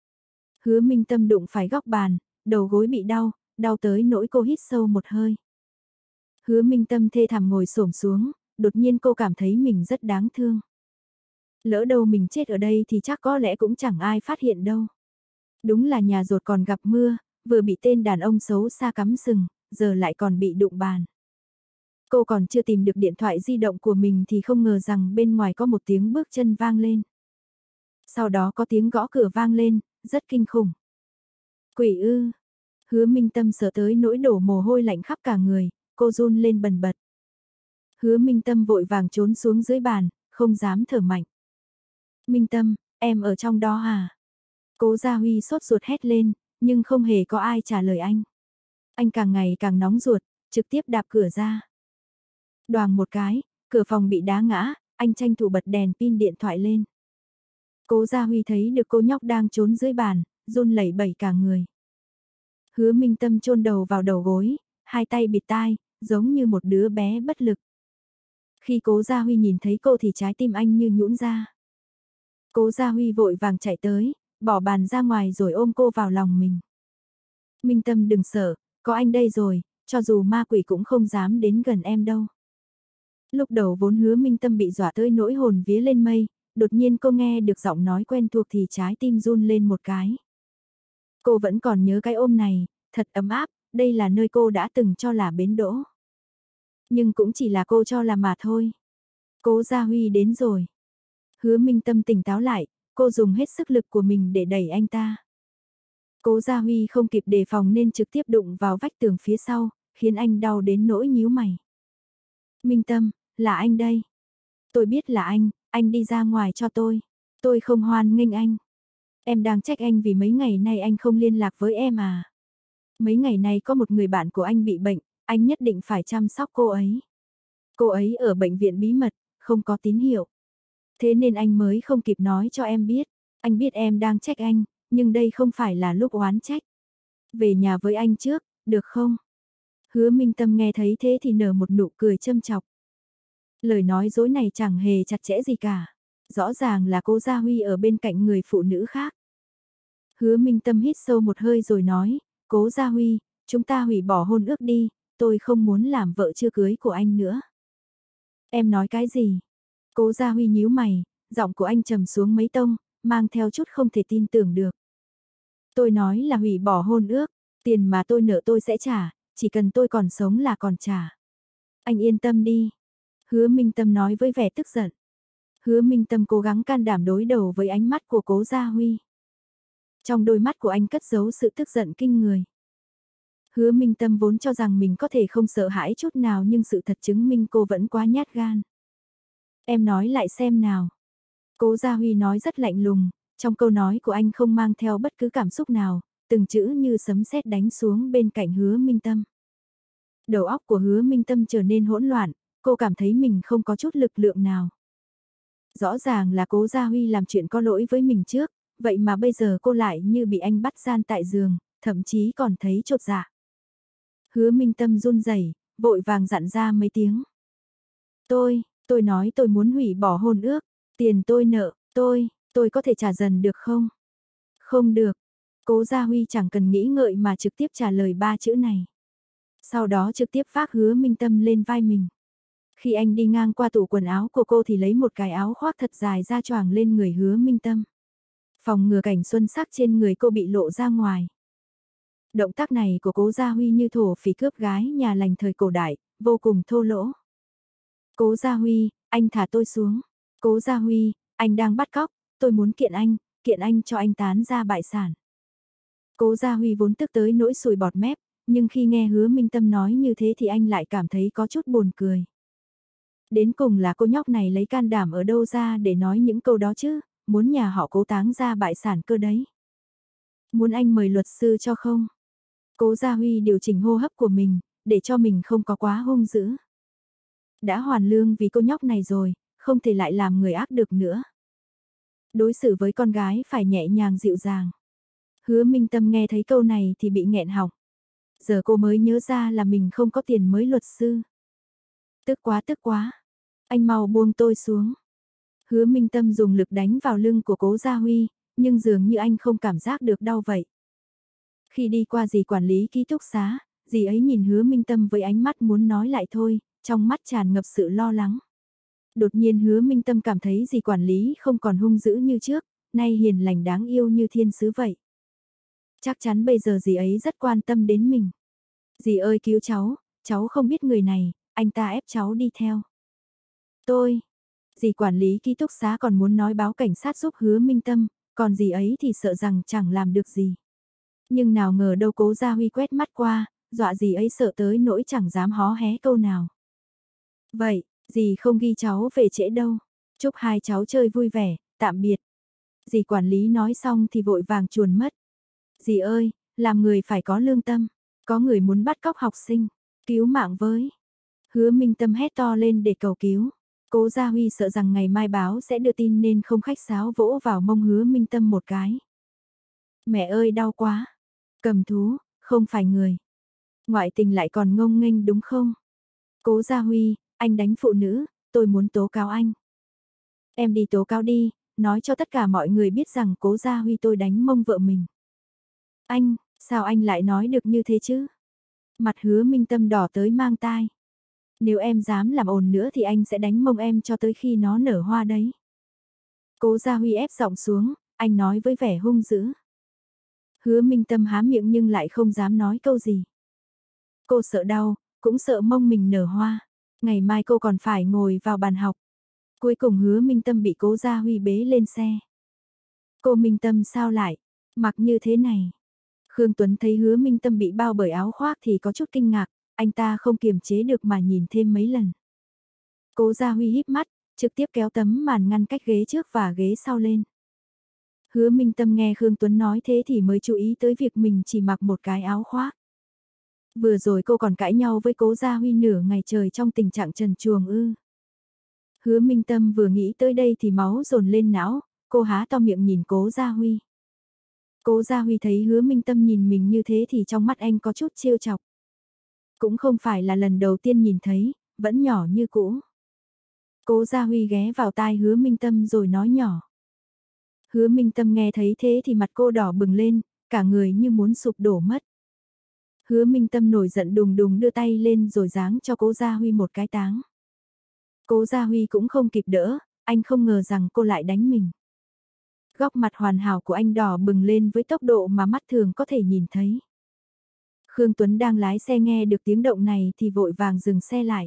Hứa Minh Tâm đụng phải góc bàn, đầu gối bị đau, đau tới nỗi cô hít sâu một hơi. Hứa Minh Tâm thê thảm ngồi xổm xuống, đột nhiên cô cảm thấy mình rất đáng thương. Lỡ đâu mình chết ở đây thì chắc có lẽ cũng chẳng ai phát hiện đâu. Đúng là nhà dột còn gặp mưa, vừa bị tên đàn ông xấu xa cắm sừng, giờ lại còn bị đụng bàn. Cô còn chưa tìm được điện thoại di động của mình thì không ngờ rằng bên ngoài có một tiếng bước chân vang lên. Sau đó có tiếng gõ cửa vang lên, rất kinh khủng. Quỷ ư! Hứa Minh Tâm sợ tới nỗi đổ mồ hôi lạnh khắp cả người, cô run lên bần bật. Hứa Minh Tâm vội vàng trốn xuống dưới bàn, không dám thở mạnh. Minh Tâm, em ở trong đó à? Cố Gia Huy sốt ruột hét lên, nhưng không hề có ai trả lời anh. Anh càng ngày càng nóng ruột, trực tiếp đạp cửa ra. Đoàng một cái, Cửa phòng bị đá ngã, anh tranh thủ bật đèn pin điện thoại lên. Cố Gia Huy thấy được cô nhóc đang trốn dưới bàn, run lẩy bẩy cả người. Hứa Minh Tâm chôn đầu vào đầu gối, hai tay bịt tai, giống như một đứa bé bất lực. Khi Cố Gia Huy nhìn thấy cô thì trái tim anh như nhũn ra. Cố Gia Huy vội vàng chạy tới, bỏ bàn ra ngoài rồi ôm cô vào lòng mình. Minh Tâm đừng sợ, có anh đây rồi, cho dù ma quỷ cũng không dám đến gần em đâu. Lúc đầu vốn Hứa Minh Tâm bị dọa tới nỗi hồn vía lên mây, đột nhiên cô nghe được giọng nói quen thuộc thì trái tim run lên một cái. Cô vẫn còn nhớ cái ôm này, thật ấm áp, đây là nơi cô đã từng cho là bến đỗ. Nhưng cũng chỉ là cô cho là mà thôi. Cố Gia Huy đến rồi. Hứa Minh Tâm tỉnh táo lại, cô dùng hết sức lực của mình để đẩy anh ta. Cố Gia Huy không kịp đề phòng nên trực tiếp đụng vào vách tường phía sau, khiến anh đau đến nỗi nhíu mày. Minh Tâm, là anh đây. Tôi biết là anh đi ra ngoài cho tôi. Tôi không hoan nghênh anh. Em đang trách anh vì mấy ngày nay anh không liên lạc với em à. Mấy ngày nay có một người bạn của anh bị bệnh, anh nhất định phải chăm sóc cô ấy. Cô ấy ở bệnh viện bí mật, không có tín hiệu. Thế nên anh mới không kịp nói cho em biết. Anh biết em đang trách anh, nhưng đây không phải là lúc oán trách. Về nhà với anh trước, được không? Hứa Minh Tâm nghe thấy thế thì nở một nụ cười châm chọc. Lời nói dối này chẳng hề chặt chẽ gì cả. Rõ ràng là Cố Gia Huy ở bên cạnh người phụ nữ khác. Hứa Minh Tâm hít sâu một hơi rồi nói, Cố Gia Huy, chúng ta hủy bỏ hôn ước đi, tôi không muốn làm vợ chưa cưới của anh nữa. Em nói cái gì? Cố Gia Huy nhíu mày, giọng của anh trầm xuống mấy tông, mang theo chút không thể tin tưởng được. Tôi nói là hủy bỏ hôn ước, tiền mà tôi nợ tôi sẽ trả, chỉ cần tôi còn sống là còn trả. Anh yên tâm đi. Hứa Minh Tâm nói với vẻ tức giận. Hứa Minh Tâm cố gắng can đảm đối đầu với ánh mắt của Cố Gia Huy. Trong đôi mắt của anh cất giấu sự tức giận kinh người. Hứa Minh Tâm vốn cho rằng mình có thể không sợ hãi chút nào nhưng sự thật chứng minh cô vẫn quá nhát gan. Em nói lại xem nào. Cố Gia Huy nói rất lạnh lùng, trong câu nói của anh không mang theo bất cứ cảm xúc nào, từng chữ như sấm sét đánh xuống bên cạnh Hứa Minh Tâm. Đầu óc của Hứa Minh Tâm trở nên hỗn loạn, cô cảm thấy mình không có chút lực lượng nào. Rõ ràng là Cố Gia Huy làm chuyện có lỗi với mình trước, vậy mà bây giờ cô lại như bị anh bắt gian tại giường, thậm chí còn thấy chột dạ. Hứa Minh Tâm run rẩy, vội vàng dặn ra mấy tiếng. Tôi nói tôi muốn hủy bỏ hôn ước, tiền tôi nợ, tôi có thể trả dần được không? Không được. Cố Gia Huy chẳng cần nghĩ ngợi mà trực tiếp trả lời ba chữ này. Sau đó trực tiếp vác Hứa Minh Tâm lên vai mình. Khi anh đi ngang qua tủ quần áo của cô thì lấy một cái áo khoác thật dài ra choàng lên người Hứa Minh Tâm. Phòng ngừa cảnh xuân sắc trên người cô bị lộ ra ngoài. Động tác này của Cố Gia Huy như thổ phỉ cướp gái nhà lành thời cổ đại, vô cùng thô lỗ. Cố Gia Huy, anh thả tôi xuống. Cố Gia Huy, anh đang bắt cóc, tôi muốn kiện anh cho anh tán ra bại sản. Cố Gia Huy vốn tức tới nỗi sùi bọt mép, nhưng khi nghe Hứa Minh Tâm nói như thế thì anh lại cảm thấy có chút buồn cười. Đến cùng là cô nhóc này lấy can đảm ở đâu ra để nói những câu đó chứ, muốn nhà họ Cố táng ra bại sản cơ đấy. Muốn anh mời luật sư cho không? Cố Gia Huy điều chỉnh hô hấp của mình, để cho mình không có quá hung dữ. Đã hoàn lương vì cô nhóc này rồi, không thể lại làm người ác được nữa. Đối xử với con gái phải nhẹ nhàng dịu dàng. Hứa Minh Tâm nghe thấy câu này thì bị nghẹn họng. Giờ cô mới nhớ ra là mình không có tiền mới luật sư. Tức quá. Anh mau buông tôi xuống. Hứa Minh Tâm dùng lực đánh vào lưng của Cố Gia Huy, nhưng dường như anh không cảm giác được đau vậy. Khi đi qua dì quản lý ký túc xá, dì ấy nhìn Hứa Minh Tâm với ánh mắt muốn nói lại thôi, trong mắt tràn ngập sự lo lắng. Đột nhiên Hứa Minh Tâm cảm thấy dì quản lý không còn hung dữ như trước, nay hiền lành đáng yêu như thiên sứ vậy. Chắc chắn bây giờ dì ấy rất quan tâm đến mình. Dì ơi cứu cháu không biết người này, anh ta ép cháu đi theo. Dì quản lý ký túc xá còn muốn nói báo cảnh sát giúp Hứa Minh Tâm, còn dì ấy thì sợ rằng chẳng làm được gì. Nhưng nào ngờ đâu Cố Gia Huy quét mắt qua, dọa dì ấy sợ tới nỗi chẳng dám hó hé câu nào. Vậy, dì không ghi cháu về trễ đâu. Chúc hai cháu chơi vui vẻ, tạm biệt. Dì quản lý nói xong thì vội vàng chuồn mất. Dì ơi, làm người phải có lương tâm. Có người muốn bắt cóc học sinh. Cứu mạng với. Hứa Minh Tâm hét to lên để cầu cứu. Cố Gia Huy sợ rằng ngày mai báo sẽ đưa tin nên không khách sáo vỗ vào mông Hứa Minh Tâm một cái. Mẹ ơi đau quá. Cầm thú, không phải người. Ngoại tình lại còn ngông nghênh đúng không? Cố Gia Huy, anh đánh phụ nữ, tôi muốn tố cáo anh. Em đi tố cáo đi, nói cho tất cả mọi người biết rằng Cố Gia Huy tôi đánh mông vợ mình. Anh, sao anh lại nói được như thế chứ? Mặt Hứa Minh Tâm đỏ tới mang tai. Nếu em dám làm ồn nữa thì anh sẽ đánh mông em cho tới khi nó nở hoa đấy. Cố Gia Huy ép giọng xuống, anh nói với vẻ hung dữ. Hứa Minh Tâm há miệng nhưng lại không dám nói câu gì. Cô sợ đau, cũng sợ mông mình nở hoa. Ngày mai cô còn phải ngồi vào bàn học. Cuối cùng Hứa Minh Tâm bị Cố Gia Huy bế lên xe. Cô Minh Tâm sao lại, mặc như thế này? Khương Tuấn thấy Hứa Minh Tâm bị bao bởi áo khoác thì có chút kinh ngạc, anh ta không kiềm chế được mà nhìn thêm mấy lần. Cố Gia Huy híp mắt, trực tiếp kéo tấm màn ngăn cách ghế trước và ghế sau lên. Hứa Minh Tâm nghe Khương Tuấn nói thế thì mới chú ý tới việc mình chỉ mặc một cái áo khoác. Vừa rồi cô còn cãi nhau với Cố Gia Huy nửa ngày trời trong tình trạng trần truồng ư. Hứa Minh Tâm vừa nghĩ tới đây thì máu dồn lên não, cô há to miệng nhìn Cố Gia Huy. Cố Gia Huy thấy Hứa Minh Tâm nhìn mình như thế thì trong mắt anh có chút trêu chọc. Cũng không phải là lần đầu tiên nhìn thấy, vẫn nhỏ như cũ. Cố Gia Huy ghé vào tai Hứa Minh Tâm rồi nói nhỏ. Hứa Minh Tâm nghe thấy thế thì mặt cô đỏ bừng lên, cả người như muốn sụp đổ mất. Hứa Minh Tâm nổi giận đùng đùng đưa tay lên rồi giáng cho Cố Gia Huy một cái táng. Cố Gia Huy cũng không kịp đỡ, anh không ngờ rằng cô lại đánh mình. Góc mặt hoàn hảo của anh đỏ bừng lên với tốc độ mà mắt thường có thể nhìn thấy. Khương Tuấn đang lái xe nghe được tiếng động này thì vội vàng dừng xe lại.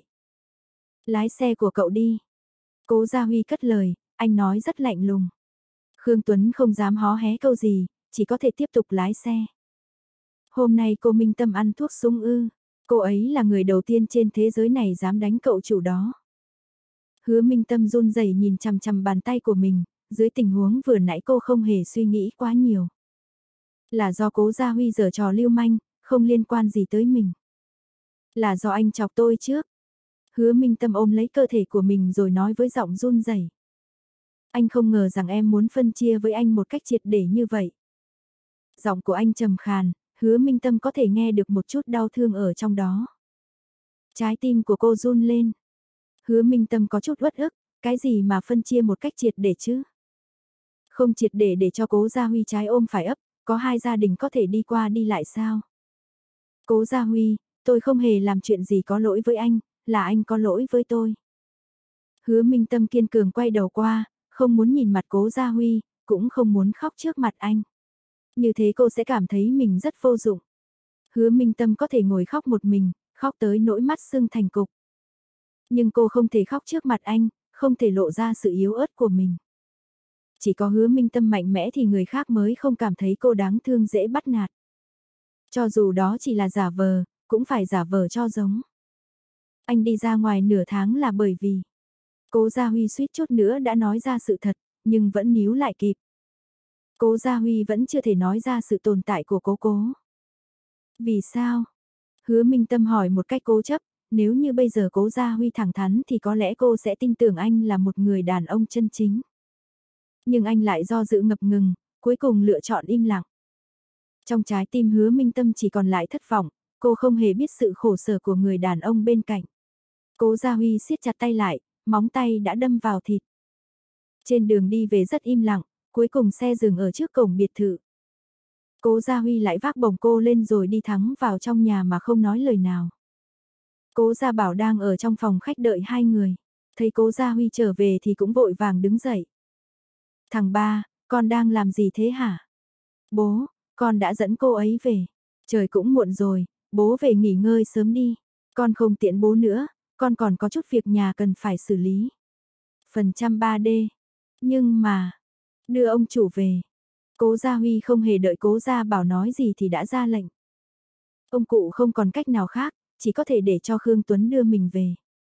Lái xe của cậu đi. Cố Gia Huy cất lời, anh nói rất lạnh lùng. Khương Tuấn không dám hó hé câu gì, chỉ có thể tiếp tục lái xe. Hôm nay cô Minh Tâm ăn thuốc súng ư. Cô ấy là người đầu tiên trên thế giới này dám đánh cậu chủ đó. Hứa Minh Tâm run rẩy nhìn chằm chằm bàn tay của mình, dưới tình huống vừa nãy cô không hề suy nghĩ quá nhiều. Là do Cố Gia Huy giở trò lưu manh, không liên quan gì tới mình. Là do anh chọc tôi trước. Hứa Minh Tâm ôm lấy cơ thể của mình rồi nói với giọng run rẩy. Anh không ngờ rằng em muốn phân chia với anh một cách triệt để như vậy. Giọng của anh trầm khàn, Hứa Minh Tâm có thể nghe được một chút đau thương ở trong đó. Trái tim của cô run lên. Hứa Minh Tâm có chút uất ức, cái gì mà phân chia một cách triệt để chứ? Không triệt để cho Cố Gia Huy trái ôm phải ấp, có hai gia đình có thể đi qua đi lại sao? Cố Gia Huy, tôi không hề làm chuyện gì có lỗi với anh, là anh có lỗi với tôi. Hứa Minh Tâm kiên cường quay đầu qua, không muốn nhìn mặt Cố Gia Huy, cũng không muốn khóc trước mặt anh. Như thế cô sẽ cảm thấy mình rất vô dụng. Hứa Minh Tâm có thể ngồi khóc một mình, khóc tới nỗi mắt sưng thành cục. Nhưng cô không thể khóc trước mặt anh, không thể lộ ra sự yếu ớt của mình. Chỉ có Hứa Minh Tâm mạnh mẽ thì người khác mới không cảm thấy cô đáng thương dễ bắt nạt. Cho dù đó chỉ là giả vờ, cũng phải giả vờ cho giống. Anh đi ra ngoài nửa tháng là bởi vì Cố Gia Huy suýt chút nữa đã nói ra sự thật, nhưng vẫn níu lại kịp. Cố Gia Huy vẫn chưa thể nói ra sự tồn tại của Cố. Vì sao? Hứa Minh Tâm hỏi một cách cố chấp, nếu như bây giờ Cố Gia Huy thẳng thắn thì có lẽ cô sẽ tin tưởng anh là một người đàn ông chân chính. Nhưng anh lại do dự ngập ngừng, cuối cùng lựa chọn im lặng. Trong trái tim Hứa Minh Tâm chỉ còn lại thất vọng, cô không hề biết sự khổ sở của người đàn ông bên cạnh. Cố Gia Huy siết chặt tay lại, móng tay đã đâm vào thịt. Trên đường đi về rất im lặng, cuối cùng xe dừng ở trước cổng biệt thự. Cố Gia Huy lại vác bổng cô lên rồi đi thẳng vào trong nhà mà không nói lời nào. Cố Gia Bảo đang ở trong phòng khách đợi hai người. Thấy Cố Gia Huy trở về thì cũng vội vàng đứng dậy. Thằng ba, con đang làm gì thế hả? Bố, con đã dẫn cô ấy về. Trời cũng muộn rồi, bố về nghỉ ngơi sớm đi. Con không tiện bố nữa, con còn có chút việc nhà cần phải xử lý. Phần 103D. Nhưng mà, đưa ông chủ về. Cố Gia Huy không hề đợi Cố Gia Bảo nói gì thì đã ra lệnh. Ông cụ không còn cách nào khác, chỉ có thể để cho Khương Tuấn đưa mình về.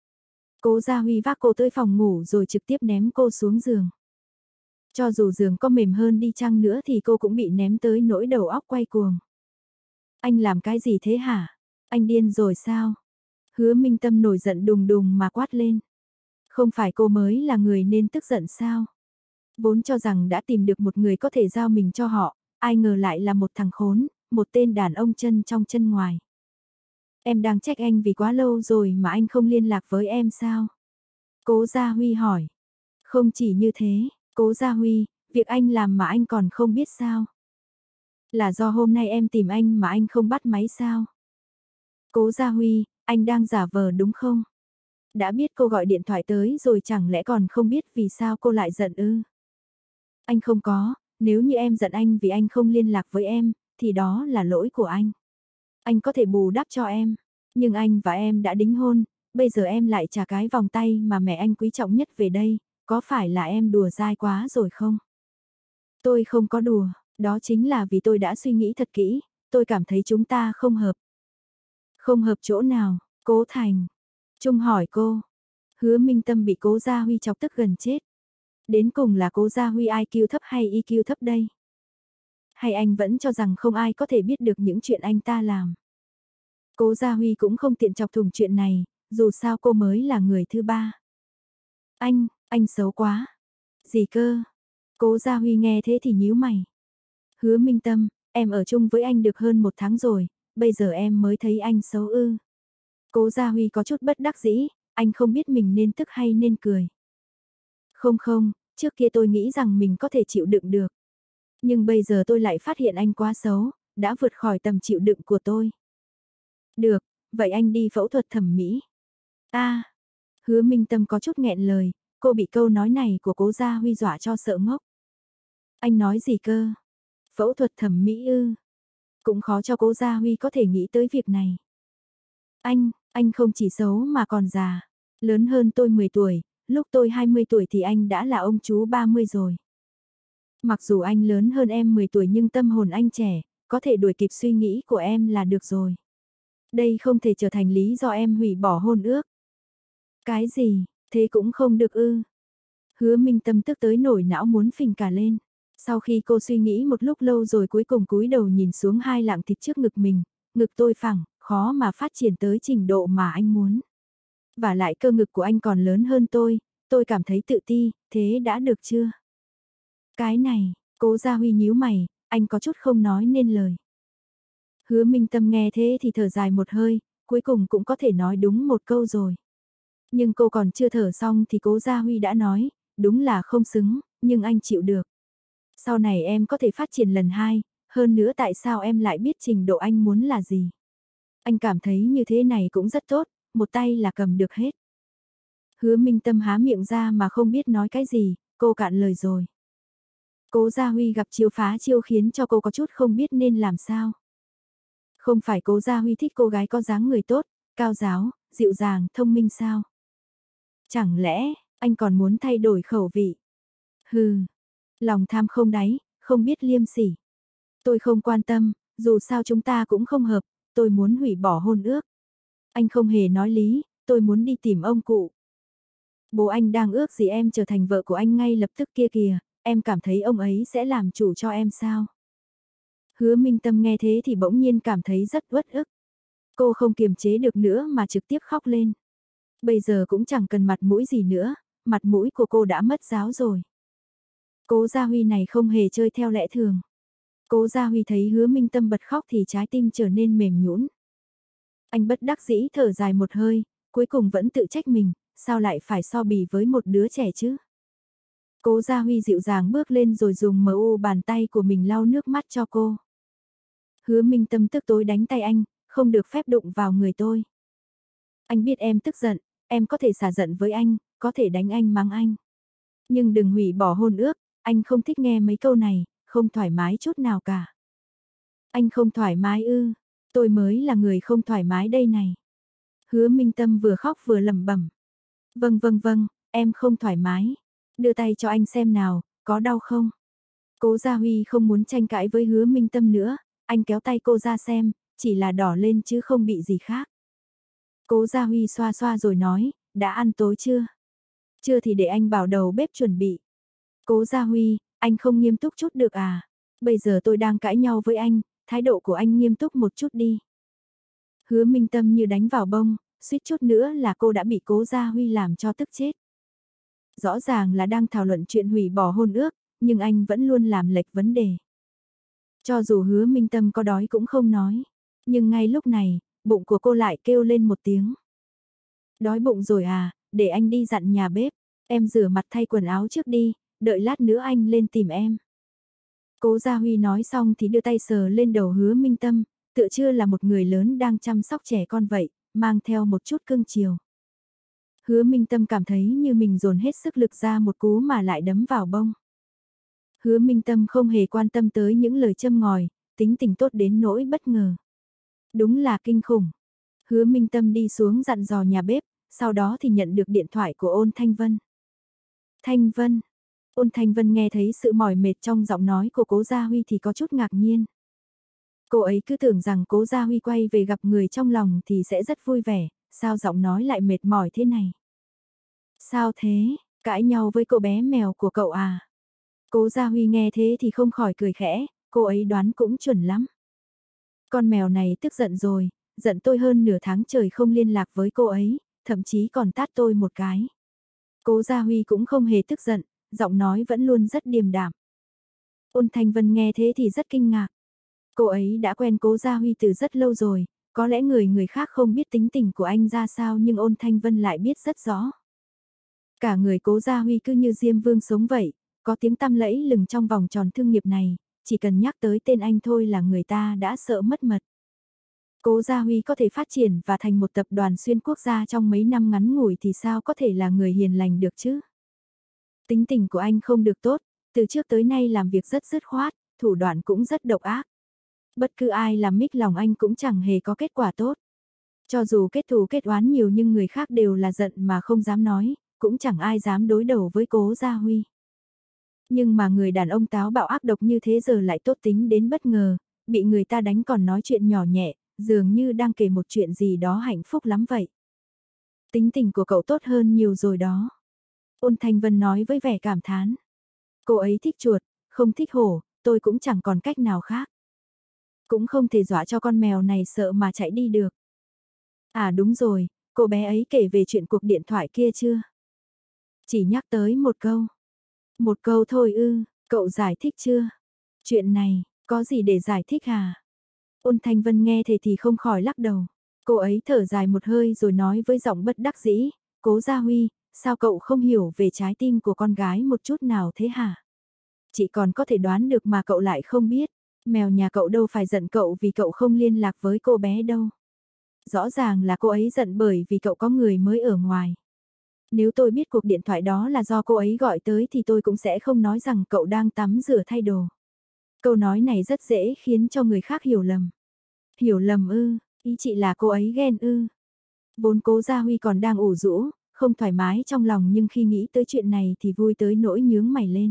Cố Gia Huy vác cô tới phòng ngủ rồi trực tiếp ném cô xuống giường. Cho dù giường có mềm hơn đi chăng nữa thì cô cũng bị ném tới nỗi đầu óc quay cuồng. Anh làm cái gì thế hả? Anh điên rồi sao? Hứa Minh Tâm nổi giận đùng đùng mà quát lên. Không phải cô mới là người nên tức giận sao? Vốn cho rằng đã tìm được một người có thể giao mình cho họ, ai ngờ lại là một thằng khốn, một tên đàn ông chân trong chân ngoài. Em đang trách anh vì quá lâu rồi mà anh không liên lạc với em sao? Cố Gia Huy hỏi. Không chỉ như thế, Cố Gia Huy, việc anh làm mà anh còn không biết sao? Là do hôm nay em tìm anh mà anh không bắt máy sao? Cố Gia Huy, anh đang giả vờ đúng không? Đã biết cô gọi điện thoại tới rồi chẳng lẽ còn không biết vì sao cô lại giận ư? Anh không có, nếu như em giận anh vì anh không liên lạc với em, thì đó là lỗi của anh. Anh có thể bù đắp cho em, nhưng anh và em đã đính hôn, bây giờ em lại trả cái vòng tay mà mẹ anh quý trọng nhất về đây, có phải là em đùa dai quá rồi không? Tôi không có đùa, đó chính là vì tôi đã suy nghĩ thật kỹ, tôi cảm thấy chúng ta không hợp. Không hợp chỗ nào, Cố Thành. Trung hỏi cô. Hứa Minh Tâm bị Cố Gia Huy chọc tức gần chết. Đến cùng là Cố Gia Huy IQ thấp hay EQ thấp đây? Hay anh vẫn cho rằng không ai có thể biết được những chuyện anh ta làm? Cố Gia Huy cũng không tiện chọc thủng chuyện này, dù sao cô mới là người thứ ba. Anh xấu quá. Gì cơ? Cố Gia Huy nghe thế thì nhíu mày. Hứa Minh Tâm, em ở chung với anh được hơn 1 tháng rồi, bây giờ em mới thấy anh xấu ư? Cố Gia Huy có chút bất đắc dĩ, anh không biết mình nên tức hay nên cười. Không, trước kia tôi nghĩ rằng mình có thể chịu đựng được. Nhưng bây giờ tôi lại phát hiện anh quá xấu, đã vượt khỏi tầm chịu đựng của tôi. Được, vậy anh đi phẫu thuật thẩm mỹ. Hứa Minh Tâm có chút nghẹn lời, cô bị câu nói này của Cố Gia Huy dọa cho sợ ngốc. Anh nói gì cơ? Phẫu thuật thẩm mỹ ư? Cũng khó cho Cố Gia Huy có thể nghĩ tới việc này. Anh không chỉ xấu mà còn già. Lớn hơn tôi 10 tuổi, lúc tôi 20 tuổi thì anh đã là ông chú 30 rồi. Mặc dù anh lớn hơn em 10 tuổi nhưng tâm hồn anh trẻ, có thể đuổi kịp suy nghĩ của em là được rồi. Đây không thể trở thành lý do em hủy bỏ hôn ước. Cái gì, thế cũng không được ư? Hứa Minh Tâm tức tới nổi não muốn phình cả lên. Sau khi cô suy nghĩ một lúc lâu rồi cuối cùng cúi đầu nhìn xuống hai lạng thịt trước ngực mình, ngực tôi phẳng, khó mà phát triển tới trình độ mà anh muốn. Và lại cơ ngực của anh còn lớn hơn tôi cảm thấy tự ti, thế đã được chưa? Cái này, Cố Gia Huy nhíu mày, anh có chút không nói nên lời. Hứa Minh Tâm nghe thế thì thở dài một hơi, cuối cùng cũng có thể nói đúng một câu rồi. Nhưng cô còn chưa thở xong thì Cố Gia Huy đã nói, đúng là không xứng, nhưng anh chịu được. Sau này em có thể phát triển lần hai, hơn nữa tại sao em lại biết trình độ anh muốn là gì? Anh cảm thấy như thế này cũng rất tốt, một tay là cầm được hết. Hứa Minh Tâm há miệng ra mà không biết nói cái gì, cô cạn lời rồi. Cố Gia Huy gặp chiêu phá chiêu khiến cho cô có chút không biết nên làm sao. Không phải Cố Gia Huy thích cô gái có dáng người tốt, cao giáo, dịu dàng, thông minh sao? Chẳng lẽ, anh còn muốn thay đổi khẩu vị? Hừ, lòng tham không đáy, không biết liêm sỉ. Tôi không quan tâm, dù sao chúng ta cũng không hợp, tôi muốn hủy bỏ hôn ước. Anh không hề nói lý, tôi muốn đi tìm ông cụ. Bố anh đang ước gì em trở thành vợ của anh ngay lập tức kia kìa, em cảm thấy ông ấy sẽ làm chủ cho em sao? Hứa Minh Tâm nghe thế thì bỗng nhiên cảm thấy rất uất ức. Cô không kiềm chế được nữa mà trực tiếp khóc lên. Bây giờ cũng chẳng cần mặt mũi gì nữa, mặt mũi của cô đã mất giáo rồi. Cố Gia Huy này không hề chơi theo lẽ thường. Cố Gia Huy thấy Hứa Minh Tâm bật khóc thì trái tim trở nên mềm nhũn. Anh bất đắc dĩ thở dài một hơi, cuối cùng vẫn tự trách mình, sao lại phải so bì với một đứa trẻ chứ? Cố Gia Huy dịu dàng bước lên rồi dùng bàn tay của mình lau nước mắt cho cô. Hứa Minh Tâm tức tối đánh tay anh, không được phép đụng vào người tôi. Anh biết em tức giận, em có thể xả giận với anh, có thể đánh anh mắng anh. Nhưng đừng hủy bỏ hôn ước, anh không thích nghe mấy câu này, không thoải mái chút nào cả. Anh không thoải mái ư, tôi mới là người không thoải mái đây này. Hứa Minh Tâm vừa khóc vừa lẩm bẩm. Vâng, em không thoải mái. Đưa tay cho anh xem nào, có đau không? Cố Gia Huy không muốn tranh cãi với Hứa Minh Tâm nữa, anh kéo tay cô ra xem, chỉ là đỏ lên chứ không bị gì khác. Cố Gia Huy xoa xoa rồi nói, đã ăn tối chưa? Chưa thì để anh bảo đầu bếp chuẩn bị. Cố Gia Huy, anh không nghiêm túc chút được à? Bây giờ tôi đang cãi nhau với anh, thái độ của anh nghiêm túc một chút đi. Hứa Minh Tâm như đánh vào bông, suýt chút nữa là cô đã bị Cố Gia Huy làm cho tức chết. Rõ ràng là đang thảo luận chuyện hủy bỏ hôn ước, nhưng anh vẫn luôn làm lệch vấn đề. Cho dù Hứa Minh Tâm có đói cũng không nói. Nhưng ngay lúc này, bụng của cô lại kêu lên một tiếng. Đói bụng rồi à, để anh đi dặn nhà bếp. Em rửa mặt thay quần áo trước đi, đợi lát nữa anh lên tìm em. Cố Gia Huy nói xong thì đưa tay sờ lên đầu Hứa Minh Tâm, tựa chưa là một người lớn đang chăm sóc trẻ con vậy, mang theo một chút cưng chiều. Hứa Minh Tâm cảm thấy như mình dồn hết sức lực ra một cú mà lại đấm vào bông. Hứa Minh Tâm không hề quan tâm tới những lời châm ngòi, tính tình tốt đến nỗi bất ngờ. Đúng là kinh khủng. Hứa Minh Tâm đi xuống dặn dò nhà bếp, sau đó thì nhận được điện thoại của Ôn Thanh Vân. Thanh Vân. Ôn Thanh Vân nghe thấy sự mỏi mệt trong giọng nói của Cố Gia Huy thì có chút ngạc nhiên. Cô ấy cứ tưởng rằng Cố Gia Huy quay về gặp người trong lòng thì sẽ rất vui vẻ, sao giọng nói lại mệt mỏi thế này? Sao thế, cãi nhau với cô bé mèo của cậu à? Cố Gia Huy nghe thế thì không khỏi cười khẽ, cô ấy đoán cũng chuẩn lắm. Con mèo này tức giận rồi, giận tôi hơn nửa tháng trời không liên lạc với cô ấy, thậm chí còn tát tôi một cái. Cố Gia Huy cũng không hề tức giận, giọng nói vẫn luôn rất điềm đạm. Ôn Thanh Vân nghe thế thì rất kinh ngạc. Cô ấy đã quen Cố Gia Huy từ rất lâu rồi, có lẽ người khác không biết tính tình của anh ra sao nhưng Ôn Thanh Vân lại biết rất rõ. Cả người Cố Gia Huy cứ như Diêm Vương sống vậy, có tiếng tăm lẫy lừng trong vòng tròn thương nghiệp này, chỉ cần nhắc tới tên anh thôi là người ta đã sợ mất mật. Cố Gia Huy có thể phát triển và thành một tập đoàn xuyên quốc gia trong mấy năm ngắn ngủi thì sao có thể là người hiền lành được chứ? Tính tình của anh không được tốt, từ trước tới nay làm việc rất dứt khoát, thủ đoạn cũng rất độc ác. Bất cứ ai làm mích lòng anh cũng chẳng hề có kết quả tốt. Cho dù kết thù kết oán nhiều nhưng người khác đều là giận mà không dám nói, cũng chẳng ai dám đối đầu với Cố Gia Huy. Nhưng mà người đàn ông táo bạo ác độc như thế giờ lại tốt tính đến bất ngờ, bị người ta đánh còn nói chuyện nhỏ nhẹ, dường như đang kể một chuyện gì đó hạnh phúc lắm vậy. Tính tình của cậu tốt hơn nhiều rồi đó. Ôn Thanh Vân nói với vẻ cảm thán. Cô ấy thích chuột, không thích hổ, tôi cũng chẳng còn cách nào khác. Cũng không thể dọa cho con mèo này sợ mà chạy đi được. À đúng rồi, cô bé ấy kể về chuyện cuộc điện thoại kia chưa? Chỉ nhắc tới một câu. Một câu thôi ư, cậu giải thích chưa? Chuyện này, có gì để giải thích hả? Ôn Thanh Vân nghe thế thì không khỏi lắc đầu. Cô ấy thở dài một hơi rồi nói với giọng bất đắc dĩ, Cố Gia Huy, sao cậu không hiểu về trái tim của con gái một chút nào thế hả? Chị còn có thể đoán được mà cậu lại không biết, mèo nhà cậu đâu phải giận cậu vì cậu không liên lạc với cô bé đâu. Rõ ràng là cô ấy giận bởi vì cậu có người mới ở ngoài. Nếu tôi biết cuộc điện thoại đó là do cô ấy gọi tới thì tôi cũng sẽ không nói rằng cậu đang tắm rửa thay đồ. Câu nói này rất dễ khiến cho người khác hiểu lầm. Hiểu lầm ư, ý chị là cô ấy ghen ư. Vốn Cố Gia Huy còn đang ủ rũ, không thoải mái trong lòng nhưng khi nghĩ tới chuyện này thì vui tới nỗi nhướng mày lên.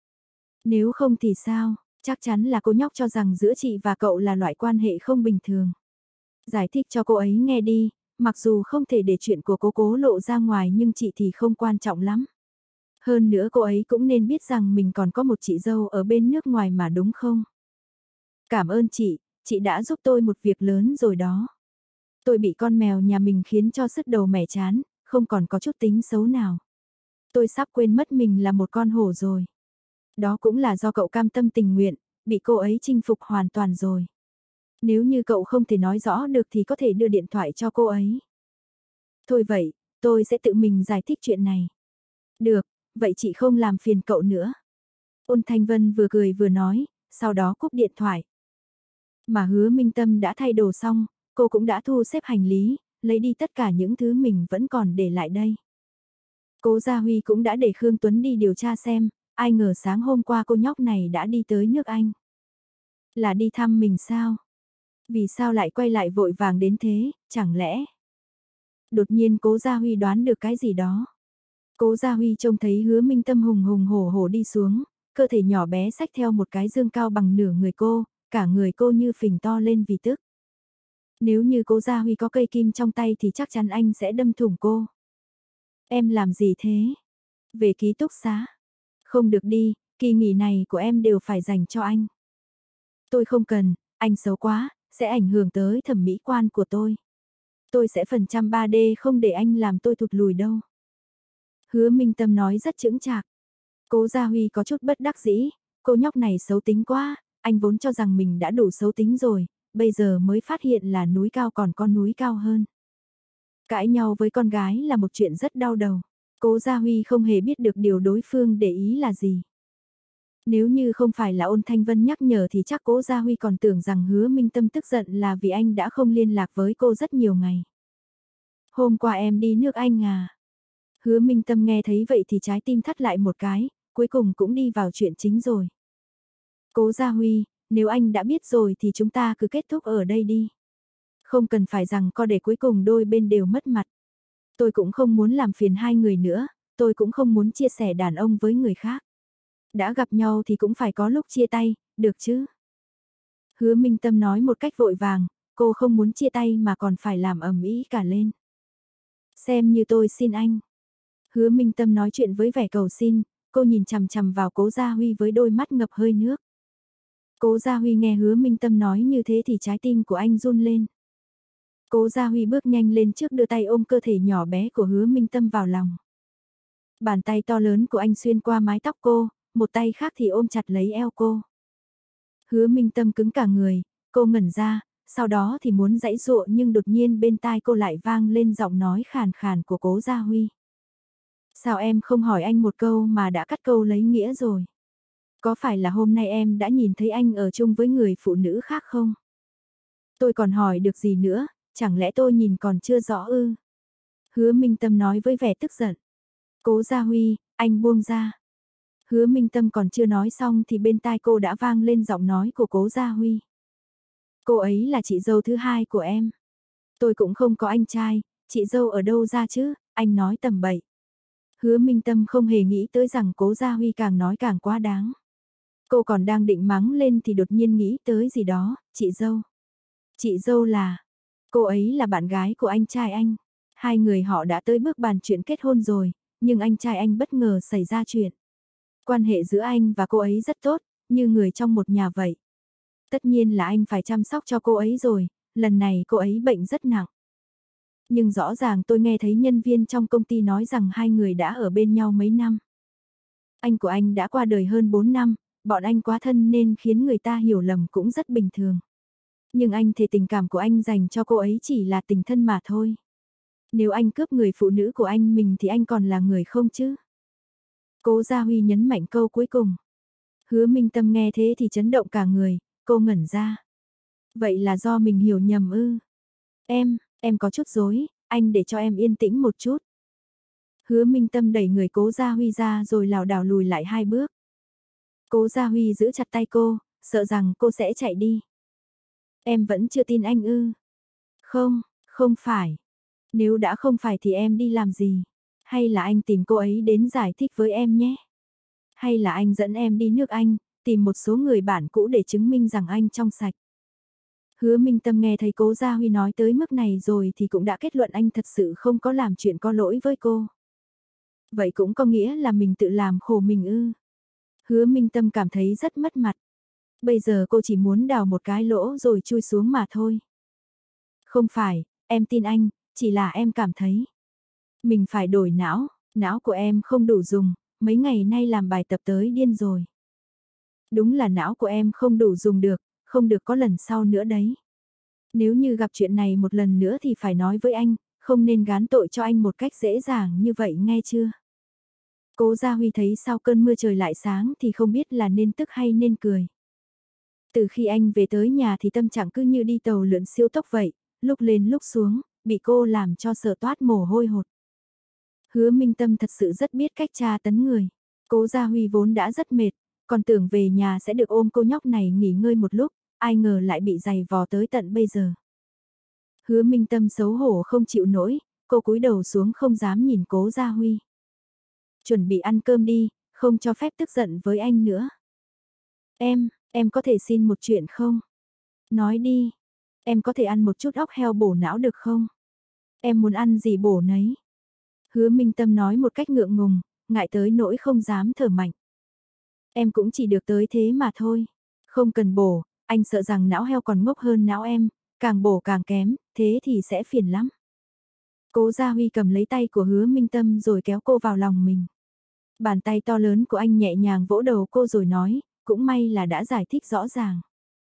Nếu không thì sao, chắc chắn là cô nhóc cho rằng giữa chị và cậu là loại quan hệ không bình thường. Giải thích cho cô ấy nghe đi, mặc dù không thể để chuyện của Cố lộ ra ngoài nhưng chị thì không quan trọng lắm. Hơn nữa cô ấy cũng nên biết rằng mình còn có một chị dâu ở bên nước ngoài mà đúng không? Cảm ơn chị đã giúp tôi một việc lớn rồi đó. Tôi bị con mèo nhà mình khiến cho sứt đầu mẻ chán, không còn có chút tính xấu nào. Tôi sắp quên mất mình là một con hổ rồi. Đó cũng là do cậu cam tâm tình nguyện, bị cô ấy chinh phục hoàn toàn rồi. Nếu như cậu không thể nói rõ được thì có thể đưa điện thoại cho cô ấy. Thôi vậy, tôi sẽ tự mình giải thích chuyện này. Được, vậy chị không làm phiền cậu nữa. Ôn Thanh Vân vừa cười vừa nói, sau đó cúp điện thoại. Mà Hứa Minh Tâm đã thay đồ xong, cô cũng đã thu xếp hành lý, lấy đi tất cả những thứ mình vẫn còn để lại đây. Cố Gia Huy cũng đã để Khương Tuấn đi điều tra xem, ai ngờ sáng hôm qua cô nhóc này đã đi tới nước Anh. Là đi thăm mình sao? Vì sao lại quay lại vội vàng đến thế, chẳng lẽ? Đột nhiên Cố Gia Huy đoán được cái gì đó. Cố Gia Huy trông thấy Hứa Minh Tâm hùng hùng hổ hổ đi xuống, cơ thể nhỏ bé xách theo một cái dương cao bằng nửa người cô, cả người cô như phình to lên vì tức. Nếu như Cố Gia Huy có cây kim trong tay thì chắc chắn anh sẽ đâm thủng cô. Em làm gì thế? Về ký túc xá. Không được đi, kỳ nghỉ này của em đều phải dành cho anh. Tôi không cần, anh xấu quá, sẽ ảnh hưởng tới thẩm mỹ quan của tôi. Tôi sẽ phần trăm 3D không để anh làm tôi thụt lùi đâu. Hứa Minh Tâm nói rất chững chạc. Cố Gia Huy có chút bất đắc dĩ, cô nhóc này xấu tính quá, anh vốn cho rằng mình đã đủ xấu tính rồi, bây giờ mới phát hiện là núi cao còn có núi cao hơn. Cãi nhau với con gái là một chuyện rất đau đầu. Cố Gia Huy không hề biết được điều đối phương để ý là gì. Nếu như không phải là Ôn Thanh Vân nhắc nhở thì chắc Cố Gia Huy còn tưởng rằng Hứa Minh Tâm tức giận là vì anh đã không liên lạc với cô rất nhiều ngày. Hôm qua em đi nước Anh à? Hứa Minh Tâm nghe thấy vậy thì trái tim thắt lại một cái, cuối cùng cũng đi vào chuyện chính rồi. Cố Gia Huy, nếu anh đã biết rồi thì chúng ta cứ kết thúc ở đây đi. Không cần phải rằng co để cuối cùng đôi bên đều mất mặt. Tôi cũng không muốn làm phiền hai người nữa, tôi cũng không muốn chia sẻ đàn ông với người khác. Đã gặp nhau thì cũng phải có lúc chia tay, được chứ? Hứa Minh Tâm nói một cách vội vàng, cô không muốn chia tay mà còn phải làm ầm ĩ cả lên. Xem như tôi xin anh. Hứa Minh Tâm nói chuyện với vẻ cầu xin, cô nhìn chằm chằm vào Cố Gia Huy với đôi mắt ngập hơi nước. Cố Gia Huy nghe Hứa Minh Tâm nói như thế thì trái tim của anh run lên. Cố Gia Huy bước nhanh lên trước đưa tay ôm cơ thể nhỏ bé của Hứa Minh Tâm vào lòng. Bàn tay to lớn của anh xuyên qua mái tóc cô, một tay khác thì ôm chặt lấy eo cô. Hứa Minh Tâm cứng cả người, cô ngẩn ra, sau đó thì muốn giãy giụa nhưng đột nhiên bên tai cô lại vang lên giọng nói khàn khàn của Cố Gia Huy. Sao em không hỏi anh một câu mà đã cắt câu lấy nghĩa rồi? Có phải là hôm nay em đã nhìn thấy anh ở chung với người phụ nữ khác không? Tôi còn hỏi được gì nữa, chẳng lẽ tôi nhìn còn chưa rõ ư? Hứa Minh Tâm nói với vẻ tức giận. Cố Gia Huy, anh buông ra. Hứa Minh Tâm còn chưa nói xong thì bên tai cô đã vang lên giọng nói của Cố Gia Huy. Cô ấy là chị dâu thứ hai của em. Tôi cũng không có anh trai, chị dâu ở đâu ra chứ, anh nói tầm bậy. Hứa Minh Tâm không hề nghĩ tới rằng Cố Gia Huy càng nói càng quá đáng. Cô còn đang định mắng lên thì đột nhiên nghĩ tới gì đó, chị dâu. Chị dâu là, cô ấy là bạn gái của anh trai anh. Hai người họ đã tới bước bàn chuyện kết hôn rồi, nhưng anh trai anh bất ngờ xảy ra chuyện. Quan hệ giữa anh và cô ấy rất tốt, như người trong một nhà vậy. Tất nhiên là anh phải chăm sóc cho cô ấy rồi, lần này cô ấy bệnh rất nặng. Nhưng rõ ràng tôi nghe thấy nhân viên trong công ty nói rằng hai người đã ở bên nhau mấy năm. Anh của anh đã qua đời hơn 4 năm, bọn anh quá thân nên khiến người ta hiểu lầm cũng rất bình thường. Nhưng anh thề tình cảm của anh dành cho cô ấy chỉ là tình thân mà thôi. Nếu anh cướp người phụ nữ của anh mình thì anh còn là người không chứ? Cố Gia Huy nhấn mạnh câu cuối cùng. Hứa Minh Tâm nghe thế thì chấn động cả người, cô ngẩn ra. Vậy là do mình hiểu nhầm ư? Em có chút rối, anh để cho em yên tĩnh một chút. Hứa Minh Tâm đẩy người Cố Gia Huy ra rồi lảo đảo lùi lại 2 bước. Cố Gia Huy giữ chặt tay cô, sợ rằng cô sẽ chạy đi. Em vẫn chưa tin anh ư? Không, không phải. Nếu đã không phải thì em đi làm gì? Hay là anh tìm cô ấy đến giải thích với em nhé? Hay là anh dẫn em đi nước Anh, tìm một số người bạn cũ để chứng minh rằng anh trong sạch? Hứa Minh Tâm nghe thấy Cố Gia Huy nói tới mức này rồi thì cũng đã kết luận anh thật sự không có làm chuyện có lỗi với cô. Vậy cũng có nghĩa là mình tự làm khổ mình ư? Hứa Minh Tâm cảm thấy rất mất mặt. Bây giờ cô chỉ muốn đào một cái lỗ rồi chui xuống mà thôi. Không phải, em tin anh, chỉ là em cảm thấy mình phải đổi não, não của em không đủ dùng, mấy ngày nay làm bài tập tới điên rồi. Đúng là não của em không đủ dùng được, không được có lần sau nữa đấy. Nếu như gặp chuyện này một lần nữa thì phải nói với anh, không nên gán tội cho anh một cách dễ dàng như vậy nghe chưa? Cố Gia Huy thấy sau cơn mưa trời lại sáng thì không biết là nên tức hay nên cười. Từ khi anh về tới nhà thì tâm trạng cứ như đi tàu lượn siêu tốc vậy, lúc lên lúc xuống, bị cô làm cho sợ toát mồ hôi hột. Hứa Minh Tâm thật sự rất biết cách tra tấn người. Cố Gia Huy vốn đã rất mệt, còn tưởng về nhà sẽ được ôm cô nhóc này nghỉ ngơi một lúc, ai ngờ lại bị giày vò tới tận bây giờ. Hứa Minh Tâm xấu hổ không chịu nổi, cô cúi đầu xuống không dám nhìn Cố Gia Huy. Chuẩn bị ăn cơm đi, không cho phép tức giận với anh nữa. Em có thể xin một chuyện không? Nói đi, em có thể ăn một chút óc heo bổ não được không? Em muốn ăn gì bổ nấy. Hứa Minh Tâm nói một cách ngượng ngùng, ngại tới nỗi không dám thở mạnh. Em cũng chỉ được tới thế mà thôi. Không cần bổ, anh sợ rằng não heo còn ngốc hơn não em, càng bổ càng kém, thế thì sẽ phiền lắm. Cố Gia Huy cầm lấy tay của Hứa Minh Tâm rồi kéo cô vào lòng mình. Bàn tay to lớn của anh nhẹ nhàng vỗ đầu cô rồi nói, cũng may là đã giải thích rõ ràng.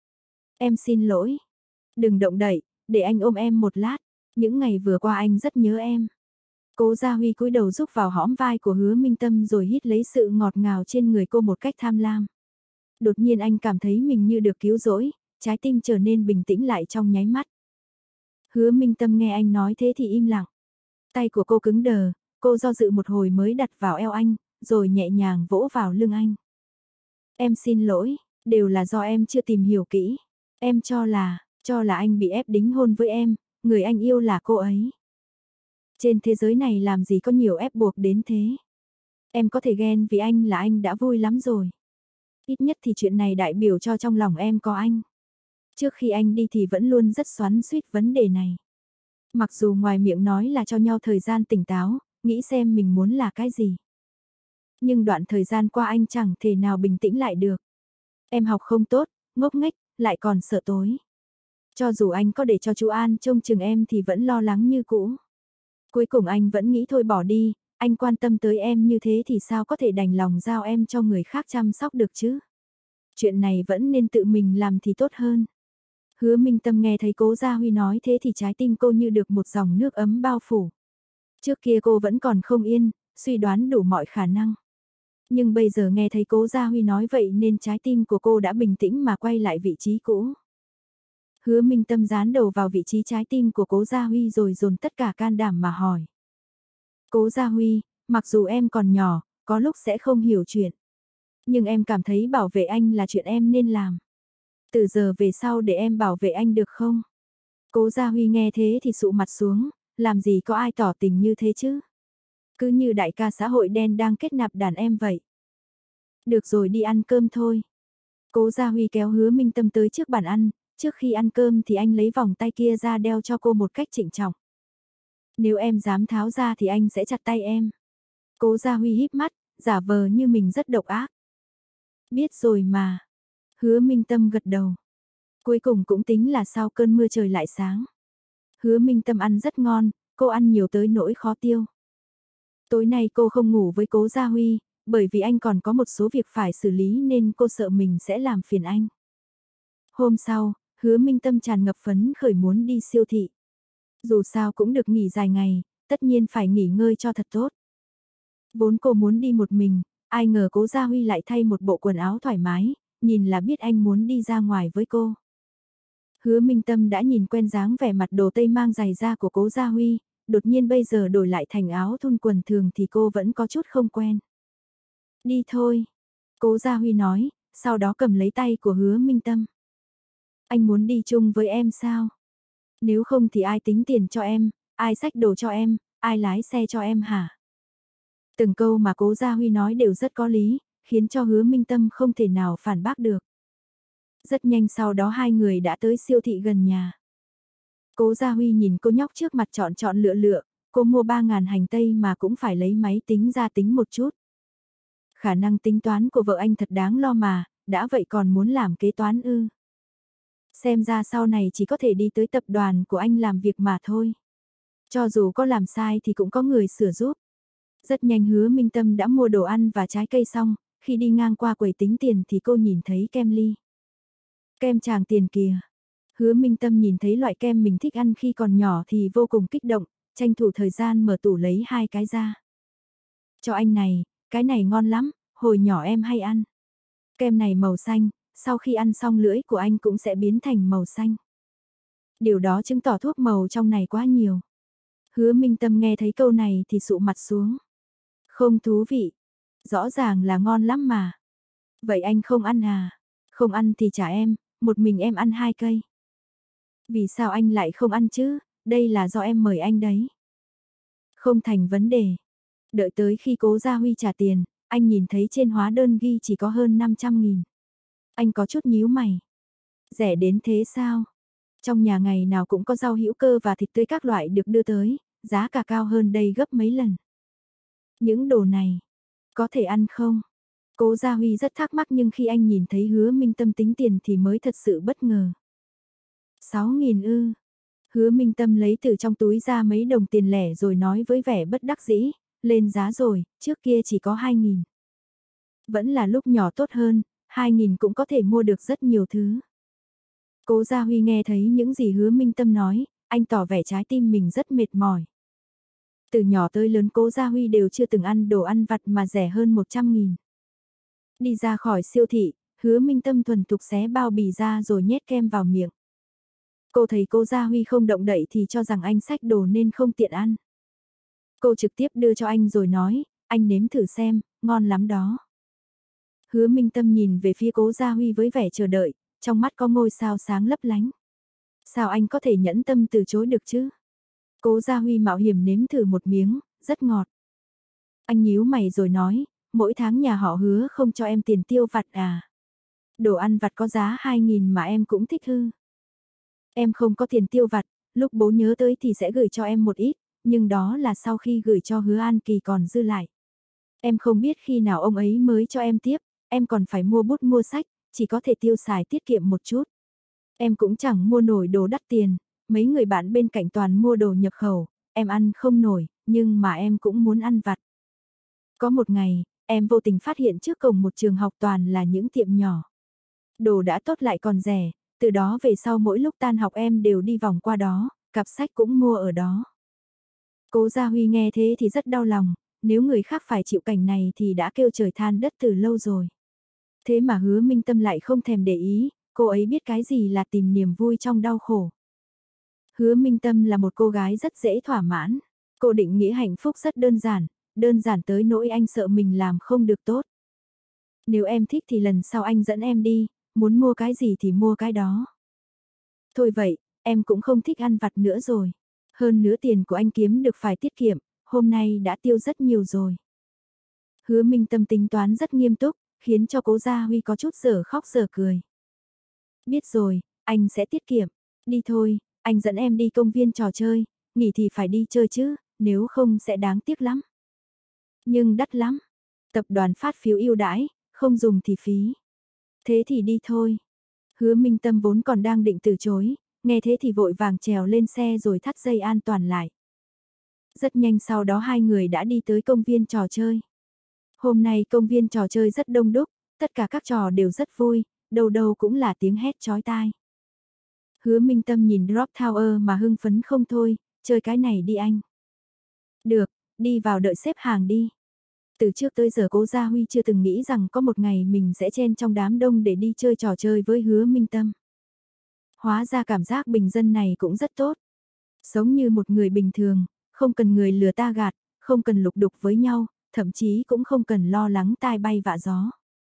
Em xin lỗi. Đừng động đậy, để anh ôm em một lát. Những ngày vừa qua anh rất nhớ em. Cố Gia Huy cúi đầu rúc vào hõm vai của Hứa Minh Tâm rồi hít lấy sự ngọt ngào trên người cô một cách tham lam. Đột nhiên anh cảm thấy mình như được cứu rỗi, trái tim trở nên bình tĩnh lại trong nháy mắt. Hứa Minh Tâm nghe anh nói thế thì im lặng. Tay của cô cứng đờ, cô do dự một hồi mới đặt vào eo anh, rồi nhẹ nhàng vỗ vào lưng anh. Em xin lỗi, đều là do em chưa tìm hiểu kỹ. Em cho là anh bị ép đính hôn với em, người anh yêu là cô ấy. Trên thế giới này làm gì có nhiều ép buộc đến thế. Em có thể ghen vì anh là anh đã vui lắm rồi. Ít nhất thì chuyện này đại biểu cho trong lòng em có anh. Trước khi anh đi thì vẫn luôn rất xoắn xuýt vấn đề này. Mặc dù ngoài miệng nói là cho nhau thời gian tỉnh táo, nghĩ xem mình muốn là cái gì. Nhưng đoạn thời gian qua anh chẳng thể nào bình tĩnh lại được. Em học không tốt, ngốc nghếch, lại còn sợ tối. Cho dù anh có để cho chú An trông chừng em thì vẫn lo lắng như cũ. Cuối cùng anh vẫn nghĩ thôi bỏ đi, anh quan tâm tới em như thế thì sao có thể đành lòng giao em cho người khác chăm sóc được chứ. Chuyện này vẫn nên tự mình làm thì tốt hơn. Hứa Minh Tâm nghe thấy Cố Gia Huy nói thế thì trái tim cô như được một dòng nước ấm bao phủ. Trước kia cô vẫn còn không yên, suy đoán đủ mọi khả năng. Nhưng bây giờ nghe thấy Cố Gia Huy nói vậy nên trái tim của cô đã bình tĩnh mà quay lại vị trí cũ. Hứa Minh Tâm dán đầu vào vị trí trái tim của Cố Gia Huy rồi dồn tất cả can đảm mà hỏi. Cố Gia Huy, mặc dù em còn nhỏ, có lúc sẽ không hiểu chuyện. Nhưng em cảm thấy bảo vệ anh là chuyện em nên làm. Từ giờ về sau để em bảo vệ anh được không? Cố Gia Huy nghe thế thì sụ mặt xuống, làm gì có ai tỏ tình như thế chứ? Cứ như đại ca xã hội đen đang kết nạp đàn em vậy. Được rồi đi ăn cơm thôi. Cố Gia Huy kéo Hứa Minh Tâm tới trước bàn ăn, trước khi ăn cơm thì anh lấy vòng tay kia ra đeo cho cô một cách trịnh trọng. Nếu em dám tháo ra thì anh sẽ chặt tay em. Cố Gia Huy híp mắt, giả vờ như mình rất độc ác. Biết rồi mà. Hứa Minh Tâm gật đầu. Cuối cùng cũng tính là sau cơn mưa trời lại sáng. Hứa Minh Tâm ăn rất ngon, cô ăn nhiều tới nỗi khó tiêu. Tối nay cô không ngủ với Cố Gia Huy, bởi vì anh còn có một số việc phải xử lý nên cô sợ mình sẽ làm phiền anh. Hôm sau, Hứa Minh Tâm tràn ngập phấn khởi muốn đi siêu thị. Dù sao cũng được nghỉ dài ngày, tất nhiên phải nghỉ ngơi cho thật tốt. Vốn cô muốn đi một mình, ai ngờ Cố Gia Huy lại thay một bộ quần áo thoải mái, nhìn là biết anh muốn đi ra ngoài với cô. Hứa Minh Tâm đã nhìn quen dáng vẻ mặt đồ tây mang giày da của Cố Gia Huy, đột nhiên bây giờ đổi lại thành áo thun quần thường thì cô vẫn có chút không quen. Đi thôi, Cố Gia Huy nói, sau đó cầm lấy tay của Hứa Minh Tâm. Anh muốn đi chung với em sao? Nếu không thì ai tính tiền cho em, ai xách đồ cho em, ai lái xe cho em hả? Từng câu mà Cố Gia Huy nói đều rất có lý, khiến cho Hứa Minh Tâm không thể nào phản bác được. Rất nhanh sau đó hai người đã tới siêu thị gần nhà. Cố Gia Huy nhìn cô nhóc trước mặt chọn chọn lựa lựa, cô mua 3.000 hành tây mà cũng phải lấy máy tính ra tính một chút. Khả năng tính toán của vợ anh thật đáng lo mà, đã vậy còn muốn làm kế toán ư. Xem ra sau này chỉ có thể đi tới tập đoàn của anh làm việc mà thôi. Cho dù có làm sai thì cũng có người sửa giúp. Rất nhanh Hứa Minh Tâm đã mua đồ ăn và trái cây xong, khi đi ngang qua quầy tính tiền thì cô nhìn thấy kem ly. Kem Tràng Tiền kìa. Hứa Minh Tâm nhìn thấy loại kem mình thích ăn khi còn nhỏ thì vô cùng kích động, tranh thủ thời gian mở tủ lấy 2 cái ra. Cho anh này, cái này ngon lắm, hồi nhỏ em hay ăn. Kem này màu xanh, sau khi ăn xong lưỡi của anh cũng sẽ biến thành màu xanh. Điều đó chứng tỏ thuốc màu trong này quá nhiều. Hứa Minh Tâm nghe thấy câu này thì sụ mặt xuống. Không thú vị. Rõ ràng là ngon lắm mà. Vậy anh không ăn à? Không ăn thì trả em, một mình em ăn 2 cây. Vì sao anh lại không ăn chứ? Đây là do em mời anh đấy. Không thành vấn đề. Đợi tới khi Cố Gia Huy trả tiền, anh nhìn thấy trên hóa đơn ghi chỉ có hơn 500.000. Anh có chút nhíu mày. Rẻ đến thế sao? Trong nhà ngày nào cũng có rau hữu cơ và thịt tươi các loại được đưa tới, giá cả cao hơn đây gấp mấy lần. Những đồ này, có thể ăn không? Cố Gia Huy rất thắc mắc nhưng khi anh nhìn thấy Hứa Minh Tâm tính tiền thì mới thật sự bất ngờ. 6.000 ư? Hứa Minh Tâm lấy từ trong túi ra mấy đồng tiền lẻ rồi nói với vẻ bất đắc dĩ, lên giá rồi, trước kia chỉ có 2.000. Vẫn là lúc nhỏ tốt hơn, 2.000 cũng có thể mua được rất nhiều thứ. Cố Gia Huy nghe thấy những gì Hứa Minh Tâm nói, anh tỏ vẻ trái tim mình rất mệt mỏi. Từ nhỏ tới lớn Cố Gia Huy đều chưa từng ăn đồ ăn vặt mà rẻ hơn 100.000. Đi ra khỏi siêu thị, Hứa Minh Tâm thuần thục xé bao bì ra rồi nhét kem vào miệng. Cô thấy Cố Gia Huy không động đậy thì cho rằng anh xách đồ nên không tiện ăn. Cô trực tiếp đưa cho anh rồi nói, anh nếm thử xem, ngon lắm đó. Hứa Minh Tâm nhìn về phía Cố Gia Huy với vẻ chờ đợi, trong mắt có ngôi sao sáng lấp lánh. Sao anh có thể nhẫn tâm từ chối được chứ? Cố Gia Huy mạo hiểm nếm thử một miếng, rất ngọt. Anh nhíu mày rồi nói, mỗi tháng nhà họ Hứa không cho em tiền tiêu vặt à? Đồ ăn vặt có giá 2.000 mà em cũng thích hư. Em không có tiền tiêu vặt, lúc bố nhớ tới thì sẽ gửi cho em một ít, nhưng đó là sau khi gửi cho Hứa An Kỳ còn dư lại. Em không biết khi nào ông ấy mới cho em tiếp, em còn phải mua bút mua sách, chỉ có thể tiêu xài tiết kiệm một chút. Em cũng chẳng mua nổi đồ đắt tiền, mấy người bạn bên cạnh toàn mua đồ nhập khẩu, em ăn không nổi, nhưng mà em cũng muốn ăn vặt. Có một ngày, em vô tình phát hiện trước cổng một trường học toàn là những tiệm nhỏ. Đồ đã tốt lại còn rẻ, từ đó về sau mỗi lúc tan học em đều đi vòng qua đó, cặp sách cũng mua ở đó. Cố Gia Huy nghe thế thì rất đau lòng, nếu người khác phải chịu cảnh này thì đã kêu trời than đất từ lâu rồi. Thế mà Hứa Minh Tâm lại không thèm để ý, cô ấy biết cái gì là tìm niềm vui trong đau khổ. Hứa Minh Tâm là một cô gái rất dễ thỏa mãn. Cô định nghĩa hạnh phúc rất đơn giản tới nỗi anh sợ mình làm không được tốt. Nếu em thích thì lần sau anh dẫn em đi, muốn mua cái gì thì mua cái đó. Thôi vậy, em cũng không thích ăn vặt nữa rồi. Hơn nữa tiền của anh kiếm được phải tiết kiệm, hôm nay đã tiêu rất nhiều rồi. Hứa Minh Tâm tính toán rất nghiêm túc, khiến cho Cố Gia Huy có chút dở khóc dở cười. Biết rồi, anh sẽ tiết kiệm. Đi thôi, anh dẫn em đi công viên trò chơi, nghỉ thì phải đi chơi chứ, nếu không sẽ đáng tiếc lắm. Nhưng đắt lắm. Tập đoàn phát phiếu ưu đãi, không dùng thì phí. Thế thì đi thôi. Hứa Minh Tâm vốn còn đang định từ chối, nghe thế thì vội vàng trèo lên xe rồi thắt dây an toàn lại. Rất nhanh sau đó hai người đã đi tới công viên trò chơi. Hôm nay công viên trò chơi rất đông đúc, tất cả các trò đều rất vui, đâu đâu cũng là tiếng hét chói tai. Hứa Minh Tâm nhìn Drop Tower mà hưng phấn không thôi, chơi cái này đi anh. Được, đi vào đợi xếp hàng đi. Từ trước tới giờ Cố Gia Huy chưa từng nghĩ rằng có một ngày mình sẽ chen trong đám đông để đi chơi trò chơi với Hứa Minh Tâm. Hóa ra cảm giác bình dân này cũng rất tốt. Sống như một người bình thường, không cần người lừa ta gạt, không cần lục đục với nhau, thậm chí cũng không cần lo lắng tai bay vạ gió.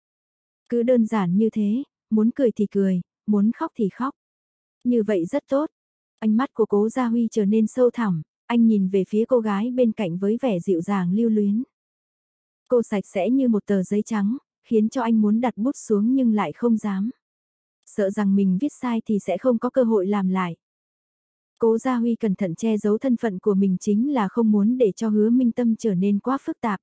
Cứ đơn giản như thế, muốn cười thì cười, muốn khóc thì khóc. Như vậy rất tốt. Ánh mắt của Cố Gia Huy trở nên sâu thẳm, anh nhìn về phía cô gái bên cạnh với vẻ dịu dàng lưu luyến. Cô sạch sẽ như một tờ giấy trắng, khiến cho anh muốn đặt bút xuống nhưng lại không dám. Sợ rằng mình viết sai thì sẽ không có cơ hội làm lại. Cố Gia Huy cẩn thận che giấu thân phận của mình chính là không muốn để cho Hứa Minh Tâm trở nên quá phức tạp.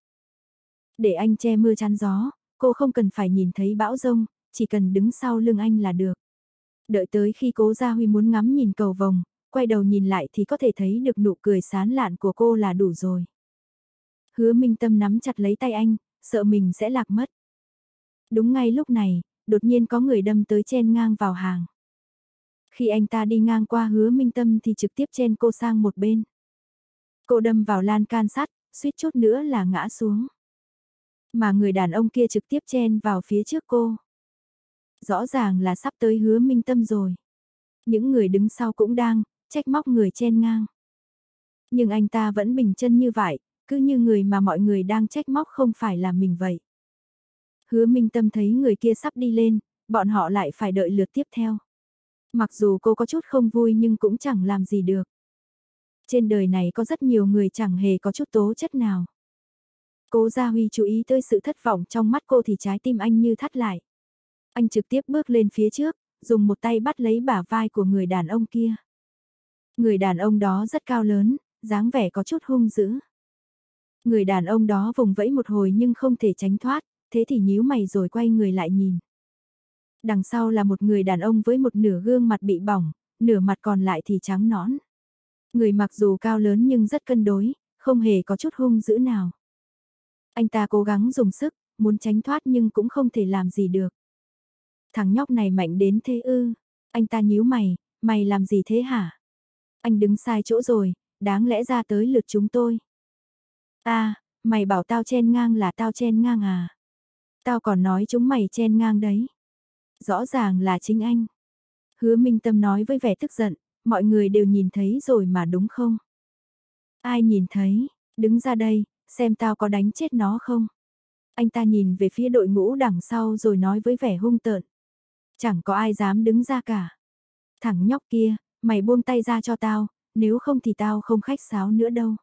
Để anh che mưa chắn gió, cô không cần phải nhìn thấy bão giông, chỉ cần đứng sau lưng anh là được. Đợi tới khi Cố Gia Huy muốn ngắm nhìn cầu vồng, quay đầu nhìn lại thì có thể thấy được nụ cười sán lạn của cô là đủ rồi. Hứa Minh Tâm nắm chặt lấy tay anh, sợ mình sẽ lạc mất. Đúng ngay lúc này, đột nhiên có người đâm tới chen ngang vào hàng. Khi anh ta đi ngang qua Hứa Minh Tâm thì trực tiếp chen cô sang một bên. Cô đâm vào lan can sắt, suýt chút nữa là ngã xuống. Mà người đàn ông kia trực tiếp chen vào phía trước cô. Rõ ràng là sắp tới Hứa Minh Tâm rồi. Những người đứng sau cũng đang trách móc người chen ngang. Nhưng anh ta vẫn bình chân như vậy, cứ như người mà mọi người đang trách móc không phải là mình vậy. Hứa Minh Tâm thấy người kia sắp đi lên, bọn họ lại phải đợi lượt tiếp theo. Mặc dù cô có chút không vui nhưng cũng chẳng làm gì được. Trên đời này có rất nhiều người chẳng hề có chút tố chất nào. Cố Gia Huy chú ý tới sự thất vọng trong mắt cô thì trái tim anh như thắt lại. Anh trực tiếp bước lên phía trước, dùng một tay bắt lấy bả vai của người đàn ông kia. Người đàn ông đó rất cao lớn, dáng vẻ có chút hung dữ. Người đàn ông đó vùng vẫy một hồi nhưng không thể tránh thoát, thế thì nhíu mày rồi quay người lại nhìn. Đằng sau là một người đàn ông với một nửa gương mặt bị bỏng, nửa mặt còn lại thì trắng nõn. Người mặc dù cao lớn nhưng rất cân đối, không hề có chút hung dữ nào. Anh ta cố gắng dùng sức, muốn tránh thoát nhưng cũng không thể làm gì được. Thằng nhóc này mạnh đến thế ư? Anh ta nhíu mày, mày làm gì thế hả? Anh đứng sai chỗ rồi, đáng lẽ ra tới lượt chúng tôi. À, mày bảo tao chen ngang là tao chen ngang à? Tao còn nói chúng mày chen ngang đấy. Rõ ràng là chính anh. Hứa Minh Tâm nói với vẻ tức giận, mọi người đều nhìn thấy rồi mà đúng không? Ai nhìn thấy, đứng ra đây, xem tao có đánh chết nó không? Anh ta nhìn về phía đội ngũ đằng sau rồi nói với vẻ hung tợn. Chẳng có ai dám đứng ra cả. Thằng nhóc kia, mày buông tay ra cho tao, nếu không thì tao không khách sáo nữa đâu.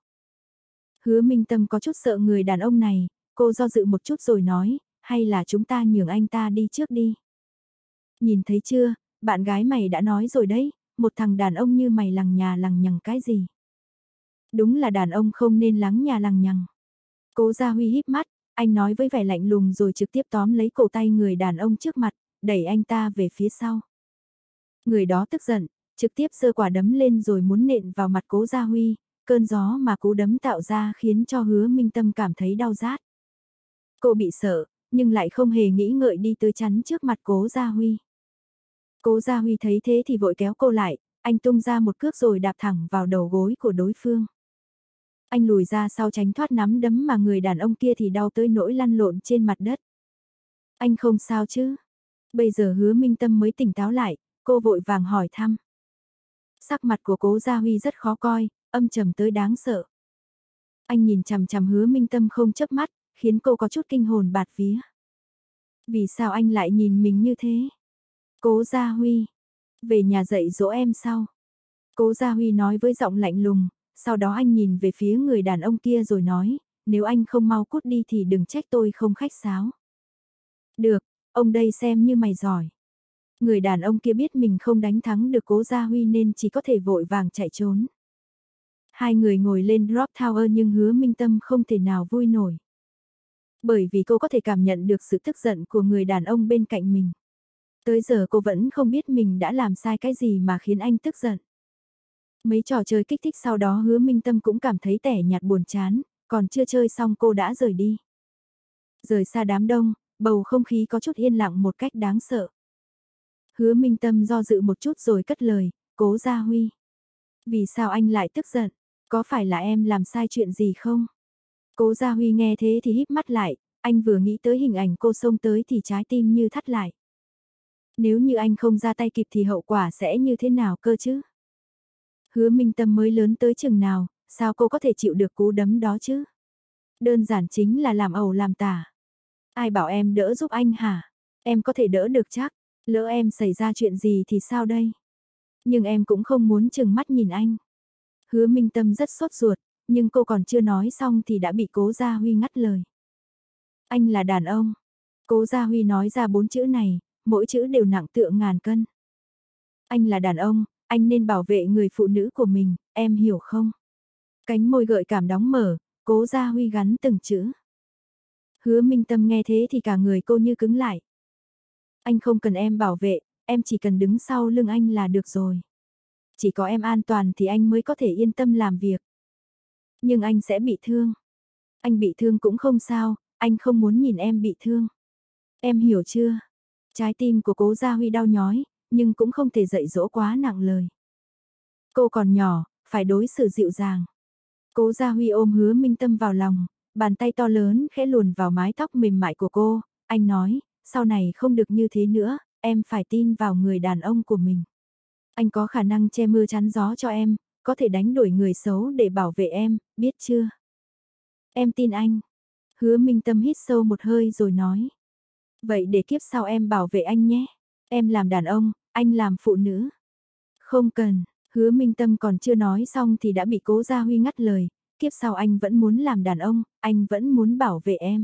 Hứa Minh Tâm có chút sợ người đàn ông này, cô do dự một chút rồi nói, hay là chúng ta nhường anh ta đi trước đi. Nhìn thấy chưa, bạn gái mày đã nói rồi đấy, một thằng đàn ông như mày lằng nhà lằng nhằng cái gì. Đúng là đàn ông không nên lắng nhà lằng nhằng. Cố Gia Huy híp mắt, anh nói với vẻ lạnh lùng rồi trực tiếp tóm lấy cổ tay người đàn ông trước mặt, đẩy anh ta về phía sau. Người đó tức giận, trực tiếp giơ quả đấm lên rồi muốn nện vào mặt Cố Gia Huy, cơn gió mà cú đấm tạo ra khiến cho Hứa Minh Tâm cảm thấy đau rát. Cô bị sợ, nhưng lại không hề nghĩ ngợi đi tới chắn trước mặt Cố Gia Huy. Cố Gia Huy thấy thế thì vội kéo cô lại, anh tung ra một cước rồi đạp thẳng vào đầu gối của đối phương. Anh lùi ra sau tránh thoát nắm đấm mà người đàn ông kia thì đau tới nỗi lăn lộn trên mặt đất. Anh không sao chứ? Bây giờ Hứa Minh Tâm mới tỉnh táo lại, cô vội vàng hỏi thăm. Sắc mặt của Cố Gia Huy rất khó coi, âm trầm tới đáng sợ. Anh nhìn chằm chằm Hứa Minh Tâm không chớp mắt, khiến cô có chút kinh hồn bạt vía. Vì sao anh lại nhìn mình như thế? Cố Gia Huy, về nhà dạy dỗ em sau. Cố Gia Huy nói với giọng lạnh lùng, sau đó anh nhìn về phía người đàn ông kia rồi nói, nếu anh không mau cút đi thì đừng trách tôi không khách sáo. Được, ông đây xem như mày giỏi. Người đàn ông kia biết mình không đánh thắng được Cố Gia Huy nên chỉ có thể vội vàng chạy trốn. Hai người ngồi lên Drop Tower nhưng Hứa Minh Tâm không thể nào vui nổi. Bởi vì cô có thể cảm nhận được sự tức giận của người đàn ông bên cạnh mình. Tới giờ cô vẫn không biết mình đã làm sai cái gì mà khiến anh tức giận. Mấy trò chơi kích thích sau đó Hứa Minh Tâm cũng cảm thấy tẻ nhạt buồn chán, còn chưa chơi xong cô đã rời đi. Rời xa đám đông, bầu không khí có chút yên lặng một cách đáng sợ. Hứa Minh Tâm do dự một chút rồi cất lời, Cố Gia Huy. Vì sao anh lại tức giận? Có phải là em làm sai chuyện gì không? Cố Gia Huy nghe thế thì híp mắt lại, anh vừa nghĩ tới hình ảnh cô xông tới thì trái tim như thắt lại. Nếu như anh không ra tay kịp thì hậu quả sẽ như thế nào cơ chứ? Hứa Minh Tâm mới lớn tới chừng nào, sao cô có thể chịu được cú đấm đó chứ? Đơn giản chính là làm ẩu làm tả. Ai bảo em đỡ giúp anh hả? Em có thể đỡ được chắc, lỡ em xảy ra chuyện gì thì sao đây? Nhưng em cũng không muốn chừng mắt nhìn anh. Hứa Minh Tâm rất sốt ruột, nhưng cô còn chưa nói xong thì đã bị Cố Gia Huy ngắt lời. Anh là đàn ông. Cố Gia Huy nói ra 4 chữ này, mỗi chữ đều nặng tựa ngàn cân. Anh là đàn ông, anh nên bảo vệ người phụ nữ của mình, em hiểu không? Cánh môi gợi cảm đóng mở, Cố Gia Huy gắn từng chữ. Hứa Minh Tâm nghe thế thì cả người cô như cứng lại. Anh không cần em bảo vệ, em chỉ cần đứng sau lưng anh là được rồi. Chỉ có em an toàn thì anh mới có thể yên tâm làm việc. Nhưng anh sẽ bị thương. Anh bị thương cũng không sao, anh không muốn nhìn em bị thương. Em hiểu chưa? Trái tim của Cố Gia Huy đau nhói, nhưng cũng không thể dạy dỗ quá nặng lời. Cô còn nhỏ, phải đối xử dịu dàng. Cố Gia Huy ôm Hứa Minh Tâm vào lòng, bàn tay to lớn khẽ luồn vào mái tóc mềm mại của cô, anh nói, sau này không được như thế nữa, em phải tin vào người đàn ông của mình. Anh có khả năng che mưa chắn gió cho em, có thể đánh đuổi người xấu để bảo vệ em, biết chưa? Em tin anh. Hứa Minh Tâm hít sâu một hơi rồi nói. Vậy để kiếp sau em bảo vệ anh nhé. Em làm đàn ông, anh làm phụ nữ. Không cần, Hứa Minh Tâm còn chưa nói xong thì đã bị Cố Gia Huy ngắt lời. Kiếp sau anh vẫn muốn làm đàn ông, anh vẫn muốn bảo vệ em.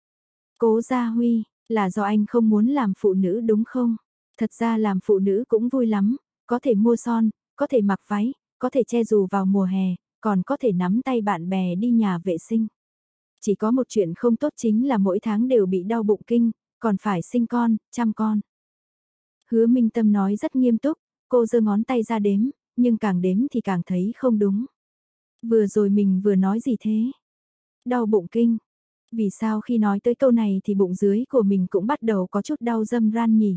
Cố Gia Huy, là do anh không muốn làm phụ nữ đúng không? Thật ra làm phụ nữ cũng vui lắm, có thể mua son, có thể mặc váy, có thể che dù vào mùa hè, còn có thể nắm tay bạn bè đi nhà vệ sinh. Chỉ có một chuyện không tốt chính là mỗi tháng đều bị đau bụng kinh, còn phải sinh con, chăm con. Hứa Minh Tâm nói rất nghiêm túc, cô giơ ngón tay ra đếm, nhưng càng đếm thì càng thấy không đúng. Vừa rồi mình vừa nói gì thế? Đau bụng kinh. Vì sao khi nói tới câu này thì bụng dưới của mình cũng bắt đầu có chút đau râm ran nhỉ?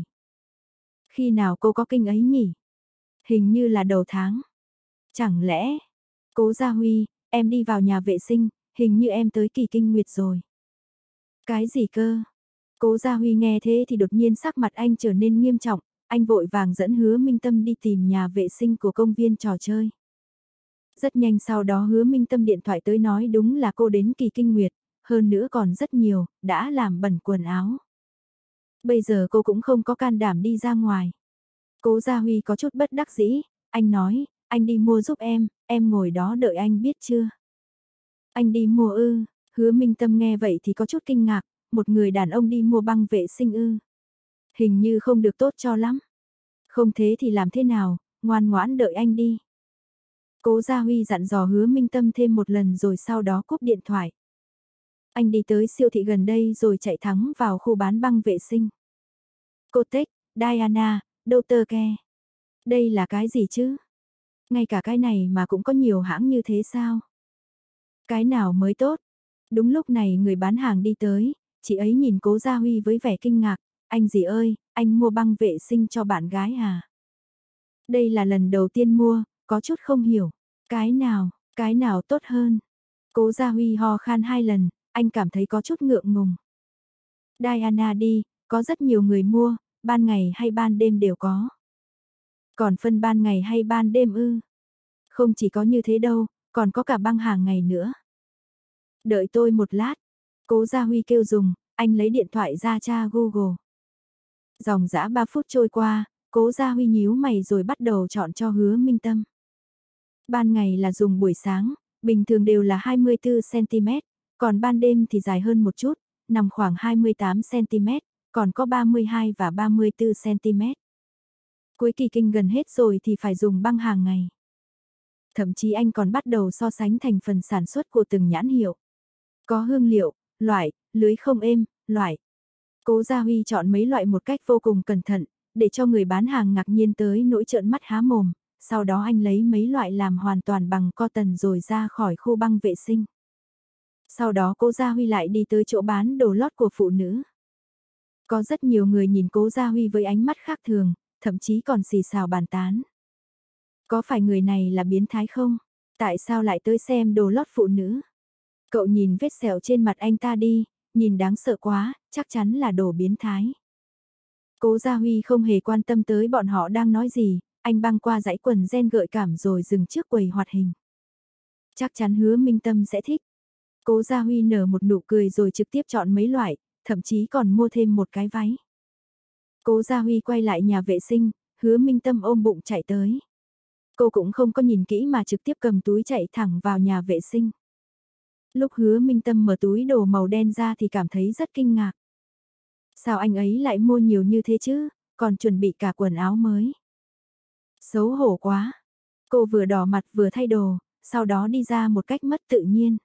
Khi nào cô có kinh ấy nhỉ? Hình như là đầu tháng. Chẳng lẽ, Cố Gia Huy, em đi vào nhà vệ sinh, hình như em tới kỳ kinh nguyệt rồi. Cái gì cơ? Cố Gia Huy nghe thế thì đột nhiên sắc mặt anh trở nên nghiêm trọng, anh vội vàng dẫn Hứa Minh Tâm đi tìm nhà vệ sinh của công viên trò chơi. Rất nhanh sau đó Hứa Minh Tâm điện thoại tới nói đúng là cô đến kỳ kinh nguyệt, hơn nữa còn rất nhiều, đã làm bẩn quần áo. Bây giờ cô cũng không có can đảm đi ra ngoài. Cố Gia Huy có chút bất đắc dĩ, anh nói, anh đi mua giúp em ngồi đó đợi anh biết chưa? Anh đi mua ư? Hứa Minh Tâm nghe vậy thì có chút kinh ngạc, một người đàn ông đi mua băng vệ sinh ư? Hình như không được tốt cho lắm. Không thế thì làm thế nào, ngoan ngoãn đợi anh đi. Cố Gia Huy dặn dò Hứa Minh Tâm thêm một lần rồi sau đó cúp điện thoại. Anh đi tới siêu thị gần đây rồi chạy thẳng vào khu bán băng vệ sinh. Kotex, Diana, Dr. Ke. Đây là cái gì chứ? Ngay cả cái này mà cũng có nhiều hãng như thế sao? Cái nào mới tốt? Đúng lúc này người bán hàng đi tới, chị ấy nhìn Cố Gia Huy với vẻ kinh ngạc, anh gì ơi, anh mua băng vệ sinh cho bạn gái à? Đây là lần đầu tiên mua, có chút không hiểu, cái nào tốt hơn? Cố Gia Huy ho khan 2 lần, anh cảm thấy có chút ngượng ngùng. Diana đi, có rất nhiều người mua, ban ngày hay ban đêm đều có. Còn phân ban ngày hay ban đêm ư? Không chỉ có như thế đâu, còn có cả băng hàng ngày nữa. Đợi tôi một lát. Cố Gia Huy kêu dùng, anh lấy điện thoại ra tra Google. Dòng dã 3 phút trôi qua, Cố Gia Huy nhíu mày rồi bắt đầu chọn cho Hứa Minh Tâm. Ban ngày là dùng buổi sáng, bình thường đều là 24cm, còn ban đêm thì dài hơn một chút, nằm khoảng 28cm, còn có 32 và 34cm. Cuối kỳ kinh gần hết rồi thì phải dùng băng hàng ngày. Thậm chí anh còn bắt đầu so sánh thành phần sản xuất của từng nhãn hiệu. Có hương liệu, loại, lưới không êm, loại. Cố Gia Huy chọn mấy loại một cách vô cùng cẩn thận, để cho người bán hàng ngạc nhiên tới nỗi trợn mắt há mồm. Sau đó anh lấy mấy loại làm hoàn toàn bằng cotton rồi ra khỏi khu băng vệ sinh. Sau đó Cố Gia Huy lại đi tới chỗ bán đồ lót của phụ nữ. Có rất nhiều người nhìn Cố Gia Huy với ánh mắt khác thường, thậm chí còn xì xào bàn tán. Có phải người này là biến thái không? Tại sao lại tới xem đồ lót phụ nữ? Cậu nhìn vết sẹo trên mặt anh ta đi, nhìn đáng sợ quá, chắc chắn là đồ biến thái. Cố Gia Huy không hề quan tâm tới bọn họ đang nói gì, anh băng qua dãy quần ren gợi cảm rồi dừng trước quầy hoạt hình. Chắc chắn Hứa Minh Tâm sẽ thích. Cố Gia Huy nở một nụ cười rồi trực tiếp chọn mấy loại, thậm chí còn mua thêm một cái váy. Cố Gia Huy quay lại nhà vệ sinh, Hứa Minh Tâm ôm bụng chạy tới. Cô cũng không có nhìn kỹ mà trực tiếp cầm túi chạy thẳng vào nhà vệ sinh. Lúc Hứa Minh Tâm mở túi đồ màu đen ra thì cảm thấy rất kinh ngạc. Sao anh ấy lại mua nhiều như thế chứ, còn chuẩn bị cả quần áo mới. Xấu hổ quá. Cô vừa đỏ mặt vừa thay đồ, sau đó đi ra một cách mất tự nhiên.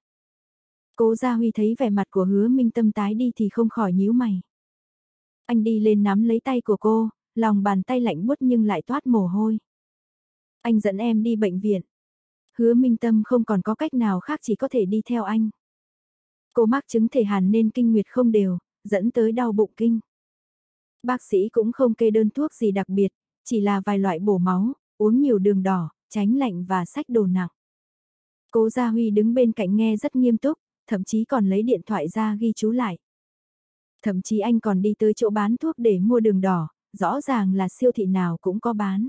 Cố Gia Huy thấy vẻ mặt của Hứa Minh Tâm tái đi thì không khỏi nhíu mày. Anh đi lên nắm lấy tay của cô, lòng bàn tay lạnh buốt nhưng lại toát mồ hôi. Anh dẫn em đi bệnh viện. Hứa Minh Tâm không còn có cách nào khác chỉ có thể đi theo anh. Cô mắc chứng thể hàn nên kinh nguyệt không đều, dẫn tới đau bụng kinh. Bác sĩ cũng không kê đơn thuốc gì đặc biệt, chỉ là vài loại bổ máu, uống nhiều đường đỏ, tránh lạnh và xách đồ nặng. Cố Gia Huy đứng bên cạnh nghe rất nghiêm túc, thậm chí còn lấy điện thoại ra ghi chú lại. Thậm chí anh còn đi tới chỗ bán thuốc để mua đường đỏ, rõ ràng là siêu thị nào cũng có bán.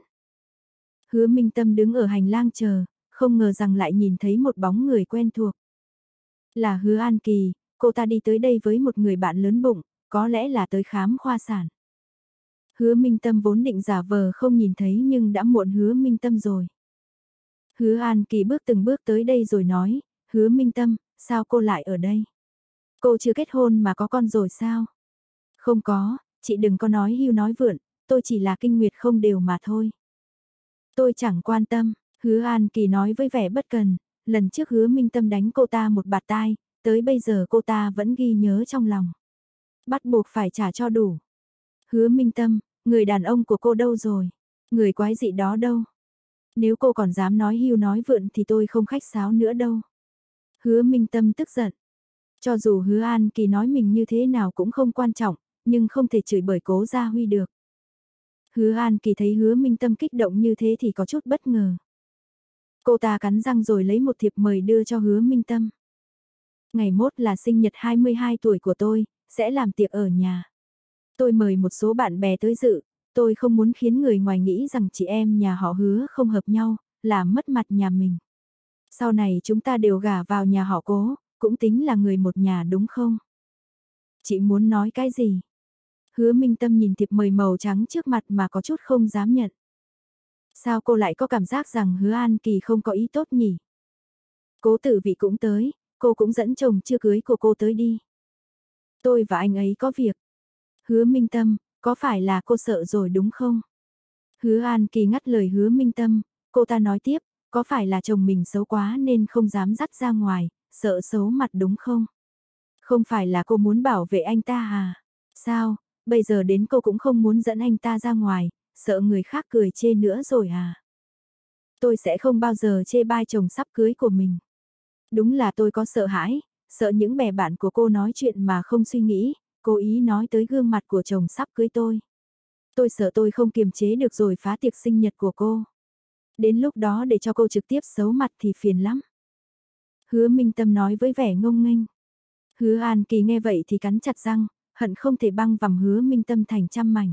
Hứa Minh Tâm đứng ở hành lang chờ, không ngờ rằng lại nhìn thấy một bóng người quen thuộc. Là Hứa An Kỳ, cô ta đi tới đây với một người bạn lớn bụng, có lẽ là tới khám khoa sản. Hứa Minh Tâm vốn định giả vờ không nhìn thấy nhưng đã muộn Hứa Minh Tâm rồi. Hứa An Kỳ bước từng bước tới đây rồi nói, Hứa Minh Tâm, sao cô lại ở đây? Cô chưa kết hôn mà có con rồi sao? Không có, chị đừng có nói hưu nói vượn, tôi chỉ là kinh nguyệt không đều mà thôi. Tôi chẳng quan tâm, Hứa An Kỳ nói với vẻ bất cần, lần trước Hứa Minh Tâm đánh cô ta một bạt tai, tới bây giờ cô ta vẫn ghi nhớ trong lòng. Bắt buộc phải trả cho đủ. Hứa Minh Tâm, người đàn ông của cô đâu rồi? Người quái dị đó đâu? Nếu cô còn dám nói hưu nói vượn thì tôi không khách sáo nữa đâu. Hứa Minh Tâm tức giận. Cho dù Hứa An Kỳ nói mình như thế nào cũng không quan trọng, nhưng không thể chửi bởi Cố Gia Huy được. Hứa An Kỳ thấy Hứa Minh Tâm kích động như thế thì có chút bất ngờ. Cô ta cắn răng rồi lấy một thiệp mời đưa cho Hứa Minh Tâm. Ngày mốt là sinh nhật 22 tuổi của tôi, sẽ làm tiệc ở nhà. Tôi mời một số bạn bè tới dự, tôi không muốn khiến người ngoài nghĩ rằng chị em nhà họ Hứa không hợp nhau, làm mất mặt nhà mình. Sau này chúng ta đều gả vào nhà họ Cố, cũng tính là người một nhà đúng không? Chị muốn nói cái gì? Hứa Minh Tâm nhìn thiệp mời màu trắng trước mặt mà có chút không dám nhận. Sao cô lại có cảm giác rằng Hứa An Kỳ không có ý tốt nhỉ? Cố Tử Vị cũng tới, cô cũng dẫn chồng chưa cưới của cô tới đi. Tôi và anh ấy có việc. Hứa Minh Tâm, có phải là cô sợ rồi đúng không? Hứa An Kỳ ngắt lời Hứa Minh Tâm, cô ta nói tiếp, có phải là chồng mình xấu quá nên không dám dắt ra ngoài, sợ xấu mặt đúng không? Không phải là cô muốn bảo vệ anh ta à? Sao, bây giờ đến cô cũng không muốn dẫn anh ta ra ngoài, sợ người khác cười chê nữa rồi à? Tôi sẽ không bao giờ chê bai chồng sắp cưới của mình. Đúng là tôi có sợ hãi, sợ những bè bạn của cô nói chuyện mà không suy nghĩ, cố ý nói tới gương mặt của chồng sắp cưới tôi. Tôi sợ tôi không kiềm chế được rồi phá tiệc sinh nhật của cô. Đến lúc đó để cho cô trực tiếp xấu mặt thì phiền lắm. Hứa Minh Tâm nói với vẻ ngông nghênh. Hứa An Kỳ nghe vậy thì cắn chặt răng, hận không thể băng vằm Hứa Minh Tâm thành trăm mảnh.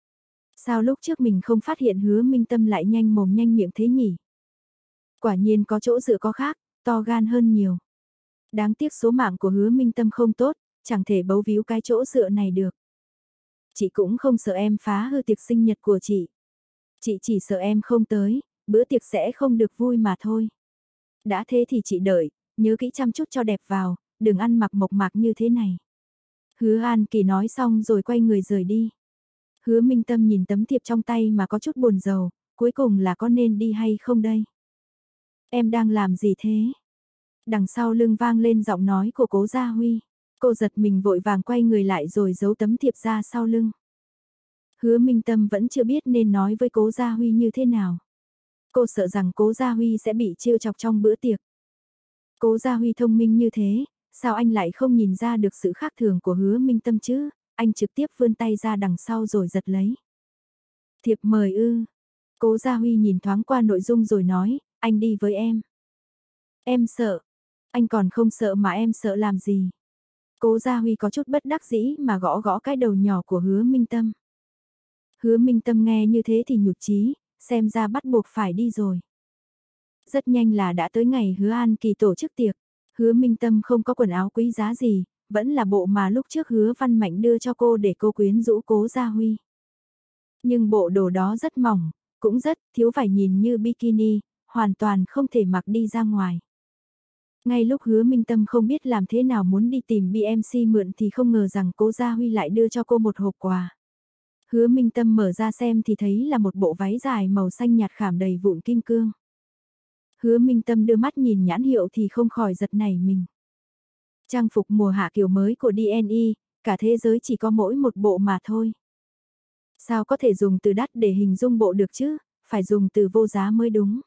Sao lúc trước mình không phát hiện Hứa Minh Tâm lại nhanh mồm nhanh miệng thế nhỉ? Quả nhiên có chỗ dựa có khác, to gan hơn nhiều. Đáng tiếc số mạng của Hứa Minh Tâm không tốt, chẳng thể bấu víu cái chỗ dựa này được. Chị cũng không sợ em phá hư tiệc sinh nhật của chị. Chị chỉ sợ em không tới, bữa tiệc sẽ không được vui mà thôi. Đã thế thì chị đợi, nhớ kỹ chăm chút cho đẹp vào, đừng ăn mặc mộc mạc như thế này. Hứa An Kỳ nói xong rồi quay người rời đi. Hứa Minh Tâm nhìn tấm thiệp trong tay mà có chút buồn rầu, cuối cùng là có nên đi hay không đây? Em đang làm gì thế? Đằng sau lưng vang lên giọng nói của Cố Gia Huy. Cô giật mình vội vàng quay người lại rồi giấu tấm thiệp ra sau lưng. Hứa Minh Tâm vẫn chưa biết nên nói với Cố Gia Huy như thế nào. Cô sợ rằng Cố Gia Huy sẽ bị trêu chọc trong bữa tiệc. Cố Gia Huy thông minh như thế, sao anh lại không nhìn ra được sự khác thường của Hứa Minh Tâm chứ? Anh trực tiếp vươn tay ra đằng sau rồi giật lấy. Thiệp mời ư? Cố Gia Huy nhìn thoáng qua nội dung rồi nói, anh đi với em. Em sợ. Anh còn không sợ mà em sợ làm gì? Cố Gia Huy có chút bất đắc dĩ mà gõ gõ cái đầu nhỏ của Hứa Minh Tâm. Hứa Minh Tâm nghe như thế thì nhụt chí, xem ra bắt buộc phải đi rồi. Rất nhanh là đã tới ngày Hứa An Kỳ tổ chức tiệc. Hứa Minh Tâm không có quần áo quý giá gì, vẫn là bộ mà lúc trước Hứa Văn Mạnh đưa cho cô để cô quyến rũ Cố Gia Huy. Nhưng bộ đồ đó rất mỏng, cũng rất thiếu vải nhìn như bikini, hoàn toàn không thể mặc đi ra ngoài. Ngay lúc Hứa Minh Tâm không biết làm thế nào muốn đi tìm BMC mượn thì không ngờ rằng Cố Gia Huy lại đưa cho cô một hộp quà. Hứa Minh Tâm mở ra xem thì thấy là một bộ váy dài màu xanh nhạt khảm đầy vụn kim cương. Hứa Minh Tâm đưa mắt nhìn nhãn hiệu thì không khỏi giật nảy mình. Trang phục mùa hạ kiểu mới của DNI, cả thế giới chỉ có mỗi một bộ mà thôi. Sao có thể dùng từ đắt để hình dung bộ được chứ, phải dùng từ vô giá mới đúng.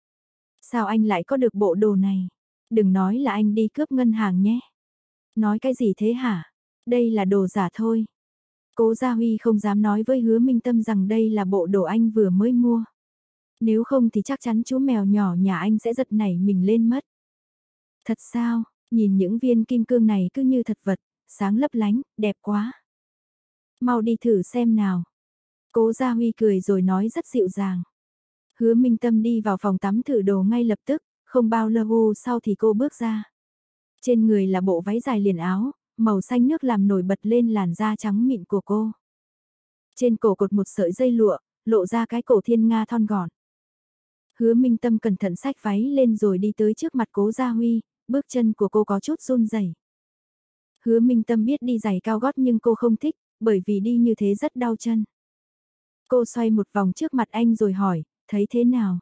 Sao anh lại có được bộ đồ này? Đừng nói là anh đi cướp ngân hàng nhé. Nói cái gì thế hả? Đây là đồ giả thôi. Cố Gia Huy không dám nói với Hứa Minh Tâm rằng đây là bộ đồ anh vừa mới mua. Nếu không thì chắc chắn chú mèo nhỏ nhà anh sẽ giật nảy mình lên mất. Thật sao, nhìn những viên kim cương này cứ như thật vật, sáng lấp lánh, đẹp quá. Mau đi thử xem nào. Cố Gia Huy cười rồi nói rất dịu dàng. Hứa Minh Tâm đi vào phòng tắm thử đồ ngay lập tức, không bao lâu sau thì cô bước ra. Trên người là bộ váy dài liền áo, màu xanh nước làm nổi bật lên làn da trắng mịn của cô. Trên cổ cột một sợi dây lụa, lộ ra cái cổ thiên nga thon gọn. Hứa Minh Tâm cẩn thận xách váy lên rồi đi tới trước mặt Cố Gia Huy, bước chân của cô có chút run rẩy. Hứa Minh Tâm biết đi giày cao gót nhưng cô không thích, bởi vì đi như thế rất đau chân. Cô xoay một vòng trước mặt anh rồi hỏi, thấy thế nào?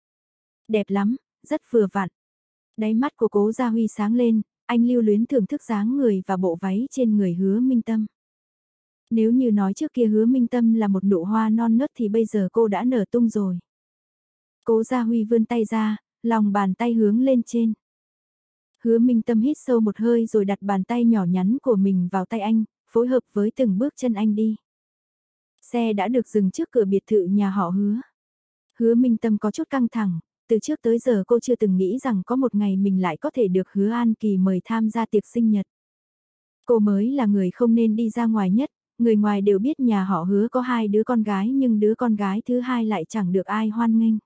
Đẹp lắm, rất vừa vặn. Đáy mắt của Cố Gia Huy sáng lên, anh lưu luyến thưởng thức dáng người và bộ váy trên người Hứa Minh Tâm. Nếu như nói trước kia Hứa Minh Tâm là một nụ hoa non nớt thì bây giờ cô đã nở tung rồi. Cố Gia Huy vươn tay ra, lòng bàn tay hướng lên trên. Hứa Minh Tâm hít sâu một hơi rồi đặt bàn tay nhỏ nhắn của mình vào tay anh, phối hợp với từng bước chân anh đi. Xe đã được dừng trước cửa biệt thự nhà họ Hứa. Hứa Minh Tâm có chút căng thẳng, từ trước tới giờ cô chưa từng nghĩ rằng có một ngày mình lại có thể được Hứa An Kỳ mời tham gia tiệc sinh nhật. Cô mới là người không nên đi ra ngoài nhất, người ngoài đều biết nhà họ Hứa có 2 đứa con gái nhưng đứa con gái thứ hai lại chẳng được ai hoan nghênh.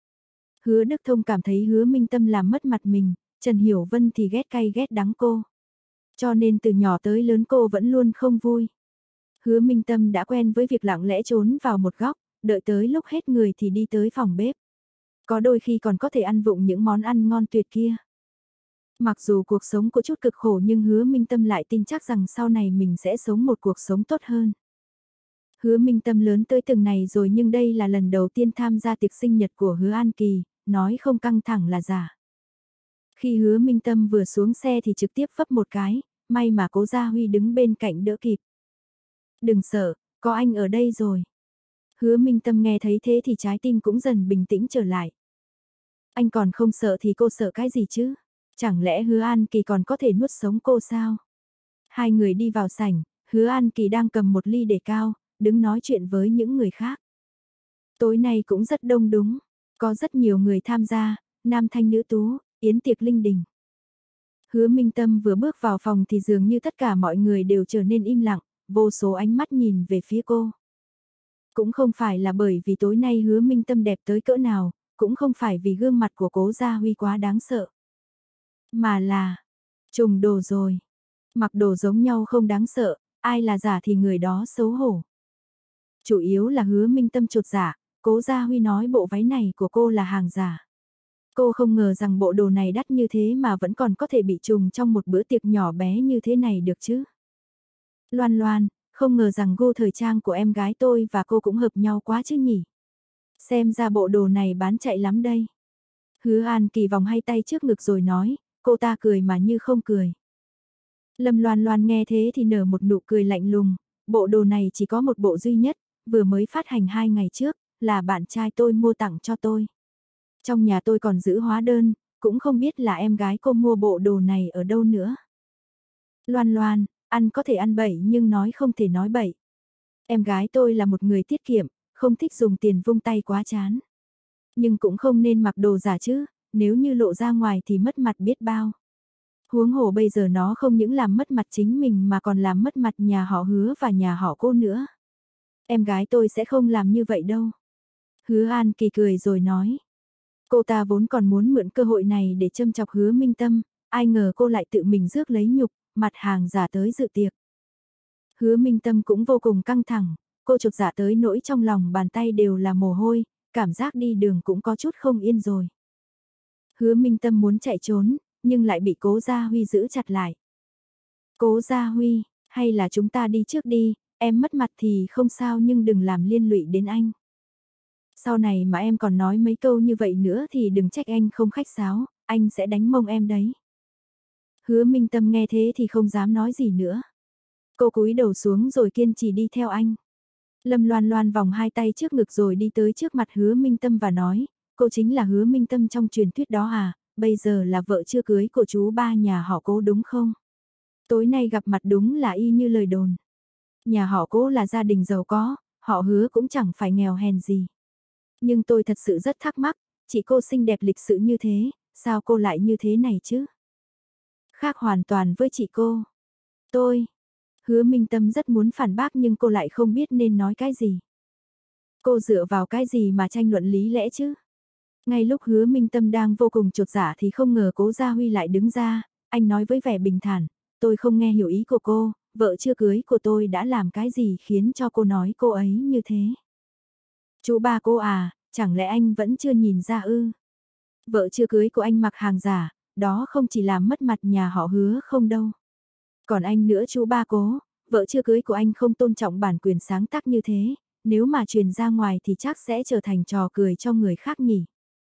Hứa Đức Thông cảm thấy Hứa Minh Tâm làm mất mặt mình, Trần Hiểu Vân thì ghét cay ghét đắng cô. Cho nên từ nhỏ tới lớn cô vẫn luôn không vui. Hứa Minh Tâm đã quen với việc lặng lẽ trốn vào một góc, đợi tới lúc hết người thì đi tới phòng bếp. Có đôi khi còn có thể ăn vụng những món ăn ngon tuyệt kia. Mặc dù cuộc sống có chút cực khổ nhưng Hứa Minh Tâm lại tin chắc rằng sau này mình sẽ sống một cuộc sống tốt hơn. Hứa Minh Tâm lớn tới từng này rồi nhưng đây là lần đầu tiên tham gia tiệc sinh nhật của Hứa An Kỳ, nói không căng thẳng là giả. Khi Hứa Minh Tâm vừa xuống xe thì trực tiếp vấp một cái, may mà Cố Gia Huy đứng bên cạnh đỡ kịp. Đừng sợ, có anh ở đây rồi. Hứa Minh Tâm nghe thấy thế thì trái tim cũng dần bình tĩnh trở lại. Anh còn không sợ thì cô sợ cái gì chứ? Chẳng lẽ Hứa An Kỳ còn có thể nuốt sống cô sao? Hai người đi vào sảnh, Hứa An Kỳ đang cầm một ly đề cao, đứng nói chuyện với những người khác. Tối nay cũng rất đông đúng, có rất nhiều người tham gia, nam thanh nữ tú, yến tiệc linh đình. Hứa Minh Tâm vừa bước vào phòng thì dường như tất cả mọi người đều trở nên im lặng, vô số ánh mắt nhìn về phía cô. Cũng không phải là bởi vì tối nay Hứa Minh Tâm đẹp tới cỡ nào, cũng không phải vì gương mặt của Cố Gia Huy quá đáng sợ. Mà là, trùng đồ rồi. Mặc đồ giống nhau không đáng sợ, ai là giả thì người đó xấu hổ. Chủ yếu là Hứa Minh Tâm chột dạ, Cố Gia Huy nói bộ váy này của cô là hàng giả. Cô không ngờ rằng bộ đồ này đắt như thế mà vẫn còn có thể bị trùng trong một bữa tiệc nhỏ bé như thế này được chứ. Loan Loan, không ngờ rằng gu thời trang của em gái tôi và cô cũng hợp nhau quá chứ nhỉ. Xem ra bộ đồ này bán chạy lắm đây. Hứa An Kỳ vòng hai tay trước ngực rồi nói, cô ta cười mà như không cười. Lâm Loan Loan nghe thế thì nở một nụ cười lạnh lùng, bộ đồ này chỉ có một bộ duy nhất, vừa mới phát hành 2 ngày trước, là bạn trai tôi mua tặng cho tôi. Trong nhà tôi còn giữ hóa đơn, cũng không biết là em gái cô mua bộ đồ này ở đâu nữa. Loan Loan, ăn có thể ăn bậy nhưng nói không thể nói bậy. Em gái tôi là một người tiết kiệm, không thích dùng tiền vung tay quá chán. Nhưng cũng không nên mặc đồ giả chứ, nếu như lộ ra ngoài thì mất mặt biết bao. Huống hồ bây giờ nó không những làm mất mặt chính mình mà còn làm mất mặt nhà họ Hứa và nhà họ cô nữa. Em gái tôi sẽ không làm như vậy đâu. Hứa An Kỳ cười rồi nói. Cô ta vốn còn muốn mượn cơ hội này để châm chọc Hứa Minh Tâm, ai ngờ cô lại tự mình rước lấy nhục, mặt hàng giả tới dự tiệc. Hứa Minh Tâm cũng vô cùng căng thẳng, cô chột dạ tới nỗi trong lòng bàn tay đều là mồ hôi, cảm giác đi đường cũng có chút không yên rồi. Hứa Minh Tâm muốn chạy trốn, nhưng lại bị Cố Gia Huy giữ chặt lại. Cố Gia Huy, hay là chúng ta đi trước đi, em mất mặt thì không sao nhưng đừng làm liên lụy đến anh. Sau này mà em còn nói mấy câu như vậy nữa thì đừng trách anh không khách sáo, anh sẽ đánh mông em đấy. Hứa Minh Tâm nghe thế thì không dám nói gì nữa. Cô cúi đầu xuống rồi kiên trì đi theo anh. Lâm Loan Loan vòng hai tay trước ngực rồi đi tới trước mặt Hứa Minh Tâm và nói, cô chính là Hứa Minh Tâm trong truyền thuyết đó à, bây giờ là vợ chưa cưới của chú ba nhà họ Cố đúng không? Tối nay gặp mặt đúng là y như lời đồn. Nhà họ Cố là gia đình giàu có, họ Hứa cũng chẳng phải nghèo hèn gì. Nhưng tôi thật sự rất thắc mắc, chị cô xinh đẹp lịch sự như thế, sao cô lại như thế này chứ? Khác hoàn toàn với chị cô. Tôi, Hứa Minh Tâm rất muốn phản bác nhưng cô lại không biết nên nói cái gì. Cô dựa vào cái gì mà tranh luận lý lẽ chứ? Ngay lúc Hứa Minh Tâm đang vô cùng chột dạ thì không ngờ Cố Gia Huy lại đứng ra, anh nói với vẻ bình thản, tôi không nghe hiểu ý của cô, vợ chưa cưới của tôi đã làm cái gì khiến cho cô nói cô ấy như thế? Chú ba cô à, chẳng lẽ anh vẫn chưa nhìn ra ư? Vợ chưa cưới của anh mặc hàng giả, đó không chỉ làm mất mặt nhà họ Hứa không đâu. Còn anh nữa chú ba Cố, vợ chưa cưới của anh không tôn trọng bản quyền sáng tác như thế, nếu mà truyền ra ngoài thì chắc sẽ trở thành trò cười cho người khác nhỉ.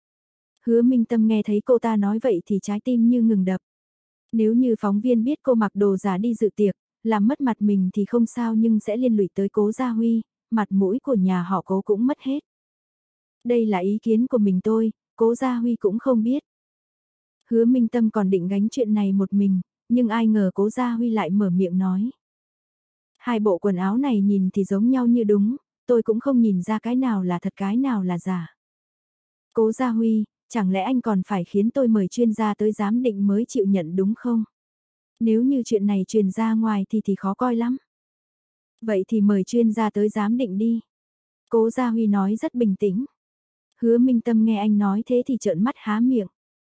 Hứa Minh Tâm nghe thấy cô ta nói vậy thì trái tim như ngừng đập. Nếu như phóng viên biết cô mặc đồ giả đi dự tiệc, làm mất mặt mình thì không sao nhưng sẽ liên lụy tới Cố Gia Huy, mặt mũi của nhà họ Cố cũng mất hết. Đây là ý kiến của mình tôi, Cố Gia Huy cũng không biết. Hứa Minh Tâm còn định gánh chuyện này một mình, nhưng ai ngờ Cố Gia Huy lại mở miệng nói. Hai bộ quần áo này nhìn thì giống nhau như đúng, tôi cũng không nhìn ra cái nào là thật cái nào là giả. Cố Gia Huy, chẳng lẽ anh còn phải khiến tôi mời chuyên gia tới giám định mới chịu nhận đúng không? Nếu như chuyện này truyền ra ngoài thì khó coi lắm. Vậy thì mời chuyên gia tới giám định đi. Cố Gia Huy nói rất bình tĩnh. Hứa Minh Tâm nghe anh nói thế thì trợn mắt há miệng.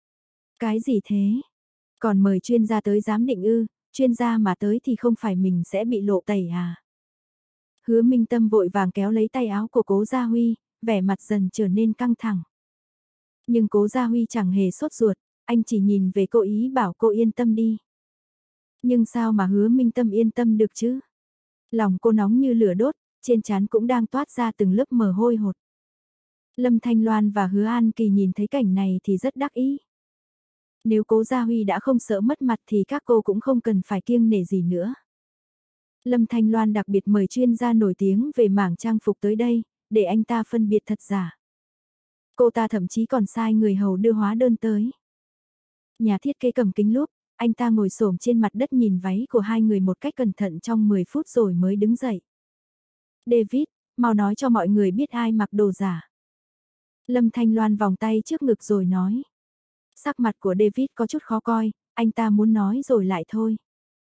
Cái gì thế? Còn mời chuyên gia tới giám định ư? Chuyên gia mà tới thì không phải mình sẽ bị lộ tẩy à? Hứa Minh Tâm vội vàng kéo lấy tay áo của Cố Gia Huy, vẻ mặt dần trở nên căng thẳng. Nhưng Cố Gia Huy chẳng hề sốt ruột, anh chỉ nhìn về cô ý bảo cô yên tâm đi. Nhưng sao mà Hứa Minh Tâm yên tâm được chứ? Lòng cô nóng như lửa đốt, trên trán cũng đang toát ra từng lớp mồ hôi hột. Lâm Thanh Loan và Hứa An Kỳ nhìn thấy cảnh này thì rất đắc ý. Nếu Cố Gia Huy đã không sợ mất mặt thì các cô cũng không cần phải kiêng nể gì nữa. Lâm Thanh Loan đặc biệt mời chuyên gia nổi tiếng về mảng trang phục tới đây, để anh ta phân biệt thật giả. Cô ta thậm chí còn sai người hầu đưa hóa đơn tới. Nhà thiết kế cầm kính lúp, anh ta ngồi xổm trên mặt đất nhìn váy của hai người một cách cẩn thận trong 10 phút rồi mới đứng dậy. David, mau nói cho mọi người biết ai mặc đồ giả. Lâm Thanh Loan vòng tay trước ngực rồi nói. Sắc mặt của David có chút khó coi, anh ta muốn nói rồi lại thôi.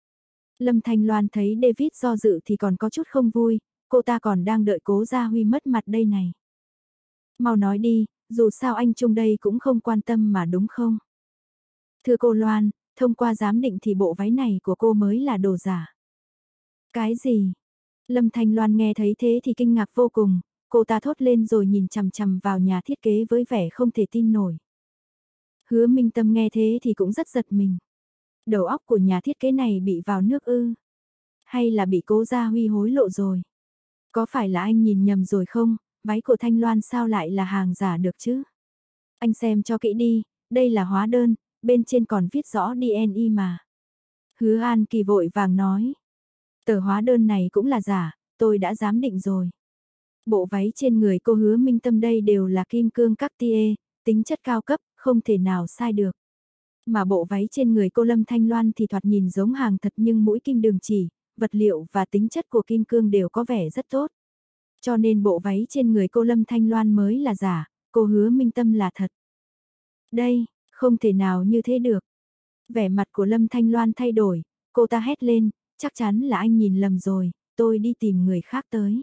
Lâm Thanh Loan thấy David do dự thì còn có chút không vui, cô ta còn đang đợi Cố Gia Huy mất mặt đây này. Mau nói đi, dù sao anh Trung đây cũng không quan tâm mà đúng không? Thưa cô Loan, thông qua giám định thì bộ váy này của cô mới là đồ giả. Cái gì? Lâm Thanh Loan nghe thấy thế thì kinh ngạc vô cùng, cô ta thốt lên rồi nhìn chằm chằm vào nhà thiết kế với vẻ không thể tin nổi. Hứa Minh Tâm nghe thế thì cũng rất giật mình. Đầu óc của nhà thiết kế này bị vào nước ư? Hay là bị Cố Gia Huy hối lộ rồi? Có phải là anh nhìn nhầm rồi không? Váy của Thanh Loan sao lại là hàng giả được chứ? Anh xem cho kỹ đi, đây là hóa đơn, bên trên còn viết rõ DNI mà. Hứa An Kỳ vội vàng nói. Tờ hóa đơn này cũng là giả, tôi đã giám định rồi. Bộ váy trên người cô Hứa Minh Tâm đây đều là kim cương Cartier, tính chất cao cấp, không thể nào sai được. Mà bộ váy trên người cô Lâm Thanh Loan thì thoạt nhìn giống hàng thật nhưng mũi kim đường chỉ, vật liệu và tính chất của kim cương đều có vẻ rất tốt. Cho nên bộ váy trên người cô Lâm Thanh Loan mới là giả, cô Hứa Minh Tâm là thật. Đây, không thể nào như thế được. Vẻ mặt của Lâm Thanh Loan thay đổi, cô ta hét lên, chắc chắn là anh nhìn lầm rồi, tôi đi tìm người khác tới.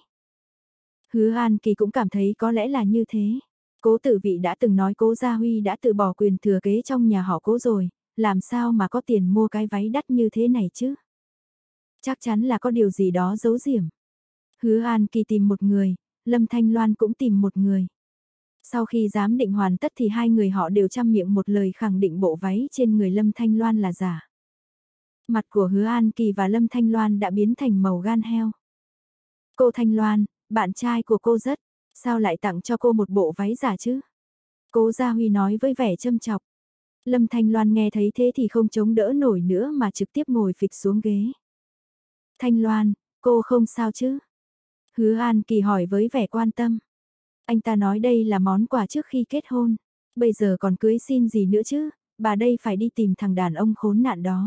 Hứa An Kỳ cũng cảm thấy có lẽ là như thế. Cố Tử Vị đã từng nói Cố Gia Huy đã từ bỏ quyền thừa kế trong nhà họ Cố rồi, làm sao mà có tiền mua cái váy đắt như thế này chứ? Chắc chắn là có điều gì đó giấu giểm. Hứa An Kỳ tìm một người, Lâm Thanh Loan cũng tìm một người. Sau khi giám định hoàn tất thì hai người họ đều trăm miệng một lời khẳng định bộ váy trên người Lâm Thanh Loan là giả. Mặt của Hứa An Kỳ và Lâm Thanh Loan đã biến thành màu gan heo. Cô Thanh Loan, bạn trai của cô rất, sao lại tặng cho cô một bộ váy giả chứ? Cố Gia Huy nói với vẻ châm chọc. Lâm Thanh Loan nghe thấy thế thì không chống đỡ nổi nữa mà trực tiếp ngồi phịch xuống ghế. Thanh Loan, cô không sao chứ? Hứa An Kỳ hỏi với vẻ quan tâm. Anh ta nói đây là món quà trước khi kết hôn. Bây giờ còn cưới xin gì nữa chứ? Bà đây phải đi tìm thằng đàn ông khốn nạn đó.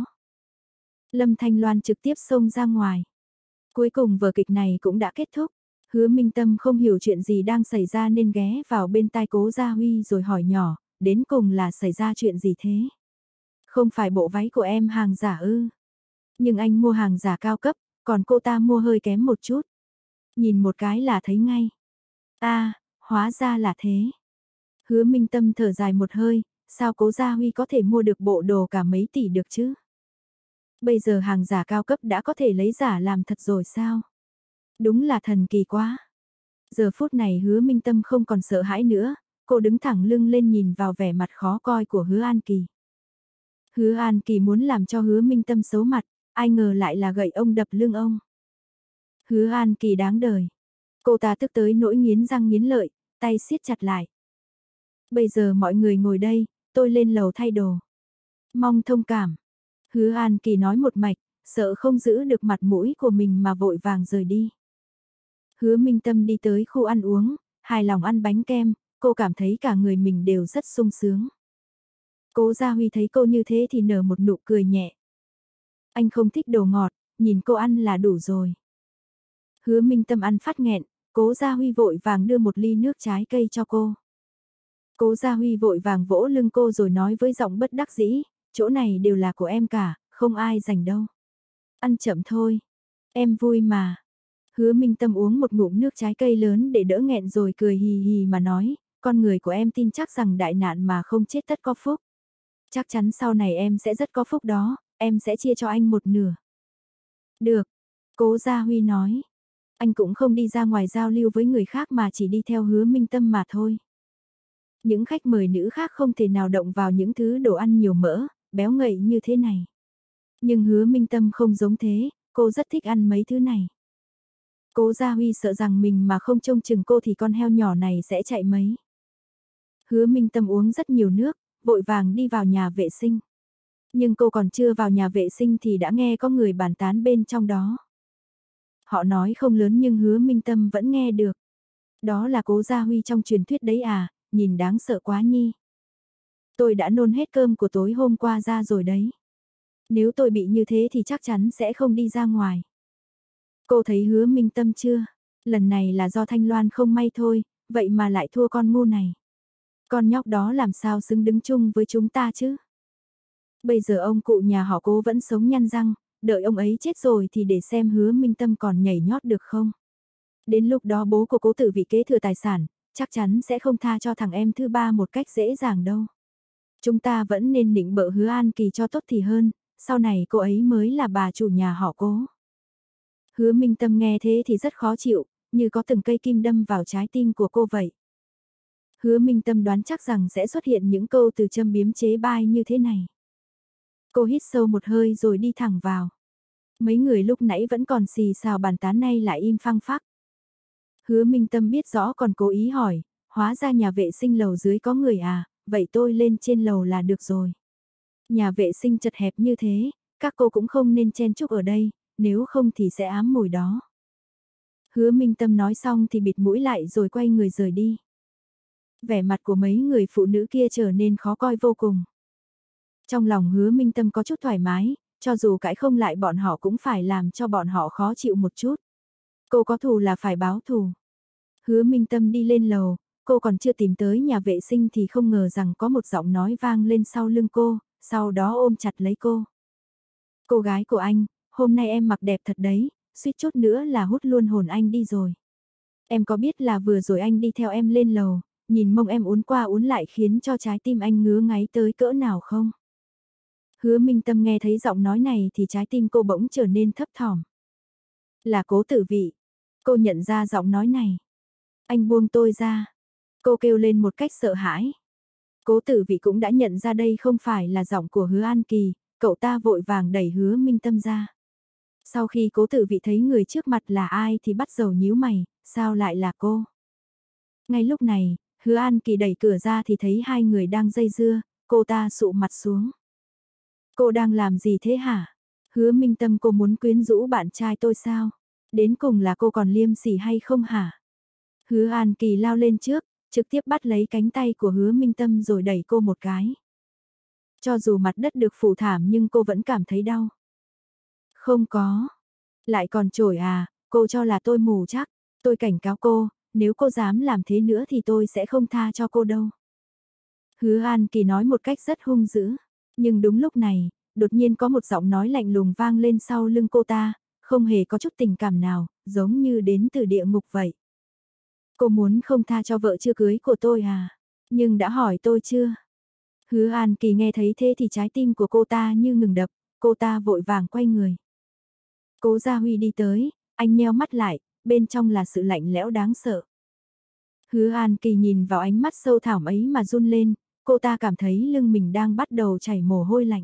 Lâm Thanh Loan trực tiếp xông ra ngoài. Cuối cùng vở kịch này cũng đã kết thúc. Hứa Minh Tâm không hiểu chuyện gì đang xảy ra nên ghé vào bên tai Cố Gia Huy rồi hỏi nhỏ, đến cùng là xảy ra chuyện gì thế? Không phải bộ váy của em hàng giả ư? Nhưng anh mua hàng giả cao cấp, còn cô ta mua hơi kém một chút. Nhìn một cái là thấy ngay. Hóa ra là thế. Hứa Minh Tâm thở dài một hơi, sao Cố Gia Huy có thể mua được bộ đồ cả mấy tỷ được chứ? Bây giờ hàng giả cao cấp đã có thể lấy giả làm thật rồi sao? Đúng là thần kỳ quá. Giờ phút này Hứa Minh Tâm không còn sợ hãi nữa, cô đứng thẳng lưng lên nhìn vào vẻ mặt khó coi của Hứa An Kỳ. Hứa An Kỳ muốn làm cho Hứa Minh Tâm xấu mặt, ai ngờ lại là gậy ông đập lưng ông. Hứa An Kỳ đáng đời. Cô ta tức tới nỗi nghiến răng nghiến lợi, tay siết chặt lại. Bây giờ mọi người ngồi đây, tôi lên lầu thay đồ. Mong thông cảm. Hứa An Kỳ nói một mạch, sợ không giữ được mặt mũi của mình mà vội vàng rời đi. Hứa Minh Tâm đi tới khu ăn uống, hài lòng ăn bánh kem, cô cảm thấy cả người mình đều rất sung sướng. Cố Gia Huy thấy cô như thế thì nở một nụ cười nhẹ. Anh không thích đồ ngọt, nhìn cô ăn là đủ rồi. Hứa Minh Tâm ăn phát nghẹn, Cố Gia Huy vội vàng đưa một ly nước trái cây cho cô. Cố Gia Huy vội vàng vỗ lưng cô rồi nói với giọng bất đắc dĩ, chỗ này đều là của em cả, không ai giành đâu. Ăn chậm thôi, em vui mà. Hứa Minh Tâm uống một ngụm nước trái cây lớn để đỡ nghẹn rồi cười hì hì mà nói, con người của em tin chắc rằng đại nạn mà không chết tất có phúc. Chắc chắn sau này em sẽ rất có phúc đó, em sẽ chia cho anh một nửa. Được, Cố Gia Huy nói, anh cũng không đi ra ngoài giao lưu với người khác mà chỉ đi theo Hứa Minh Tâm mà thôi. Những khách mời nữ khác không thể nào động vào những thứ đồ ăn nhiều mỡ, béo ngậy như thế này. Nhưng Hứa Minh Tâm không giống thế, cô rất thích ăn mấy thứ này. Cố Gia Huy sợ rằng mình mà không trông chừng cô thì con heo nhỏ này sẽ chạy mấy. Hứa Minh Tâm uống rất nhiều nước, vội vàng đi vào nhà vệ sinh. Nhưng cô còn chưa vào nhà vệ sinh thì đã nghe có người bàn tán bên trong đó. Họ nói không lớn nhưng Hứa Minh Tâm vẫn nghe được. Đó là Cố Gia Huy trong truyền thuyết đấy à, nhìn đáng sợ quá nhi. Tôi đã nôn hết cơm của tối hôm qua ra rồi đấy. Nếu tôi bị như thế thì chắc chắn sẽ không đi ra ngoài. Cô thấy Hứa Minh Tâm chưa? Lần này là do Thanh Loan không may thôi, vậy mà lại thua con ngu này. Con nhóc đó làm sao xứng đứng chung với chúng ta chứ? Bây giờ ông cụ nhà họ Cố vẫn sống nhăn răng, đợi ông ấy chết rồi thì để xem Hứa Minh Tâm còn nhảy nhót được không. Đến lúc đó bố của Cố Tử Vị kế thừa tài sản, chắc chắn sẽ không tha cho thằng em thứ ba một cách dễ dàng đâu. Chúng ta vẫn nên nịnh bợ Hứa An Kỳ cho tốt thì hơn, sau này cô ấy mới là bà chủ nhà họ Cố. Hứa Minh Tâm nghe thế thì rất khó chịu, như có từng cây kim đâm vào trái tim của cô vậy. Hứa Minh Tâm đoán chắc rằng sẽ xuất hiện những câu từ châm biếm chế bai như thế này. Cô hít sâu một hơi rồi đi thẳng vào. Mấy người lúc nãy vẫn còn xì xào bàn tán nay lại im phăng phắc. Hứa Minh Tâm biết rõ còn cố ý hỏi, hóa ra nhà vệ sinh lầu dưới có người à, vậy tôi lên trên lầu là được rồi. Nhà vệ sinh chật hẹp như thế, các cô cũng không nên chen chúc ở đây, nếu không thì sẽ ám mùi đó. Hứa Minh Tâm nói xong thì bịt mũi lại rồi quay người rời đi. Vẻ mặt của mấy người phụ nữ kia trở nên khó coi vô cùng. Trong lòng Hứa Minh Tâm có chút thoải mái, cho dù cãi không lại bọn họ cũng phải làm cho bọn họ khó chịu một chút. Cô có thù là phải báo thù. Hứa Minh Tâm đi lên lầu, cô còn chưa tìm tới nhà vệ sinh thì không ngờ rằng có một giọng nói vang lên sau lưng cô, sau đó ôm chặt lấy cô. Cô gái của anh, hôm nay em mặc đẹp thật đấy, suýt chút nữa là hút luôn hồn anh đi rồi. Em có biết là vừa rồi anh đi theo em lên lầu, nhìn mông em uốn qua uốn lại khiến cho trái tim anh ngứa ngáy tới cỡ nào không? Hứa Minh Tâm nghe thấy giọng nói này thì trái tim cô bỗng trở nên thấp thỏm. Là Cố Tử Vị. Cô nhận ra giọng nói này. Anh buông tôi ra. Cô kêu lên một cách sợ hãi. Cố Tử Vị cũng đã nhận ra đây không phải là giọng của Hứa An Kỳ, cậu ta vội vàng đẩy Hứa Minh Tâm ra. Sau khi Cố Tử Vị thấy người trước mặt là ai thì bắt đầu nhíu mày, sao lại là cô? Ngay lúc này, Hứa An Kỳ đẩy cửa ra thì thấy hai người đang dây dưa, cô ta sụ mặt xuống. Cô đang làm gì thế hả? Hứa Minh Tâm, cô muốn quyến rũ bạn trai tôi sao? Đến cùng là cô còn liêm sỉ hay không hả? Hứa An Kỳ lao lên trước, trực tiếp bắt lấy cánh tay của Hứa Minh Tâm rồi đẩy cô một cái. Cho dù mặt đất được phủ thảm nhưng cô vẫn cảm thấy đau. Không có. Lại còn chổi à, cô cho là tôi mù chắc. Tôi cảnh cáo cô, nếu cô dám làm thế nữa thì tôi sẽ không tha cho cô đâu. Hứa An Kỳ nói một cách rất hung dữ. Nhưng đúng lúc này, đột nhiên có một giọng nói lạnh lùng vang lên sau lưng cô ta, không hề có chút tình cảm nào, giống như đến từ địa ngục vậy. Cô muốn không tha cho vợ chưa cưới của tôi à? Nhưng đã hỏi tôi chưa? Hứa An Kỳ nghe thấy thế thì trái tim của cô ta như ngừng đập, cô ta vội vàng quay người. Cố Gia Huy đi tới, anh nheo mắt lại, bên trong là sự lạnh lẽo đáng sợ. Hứa An Kỳ nhìn vào ánh mắt sâu thẳm ấy mà run lên, cô ta cảm thấy lưng mình đang bắt đầu chảy mồ hôi lạnh.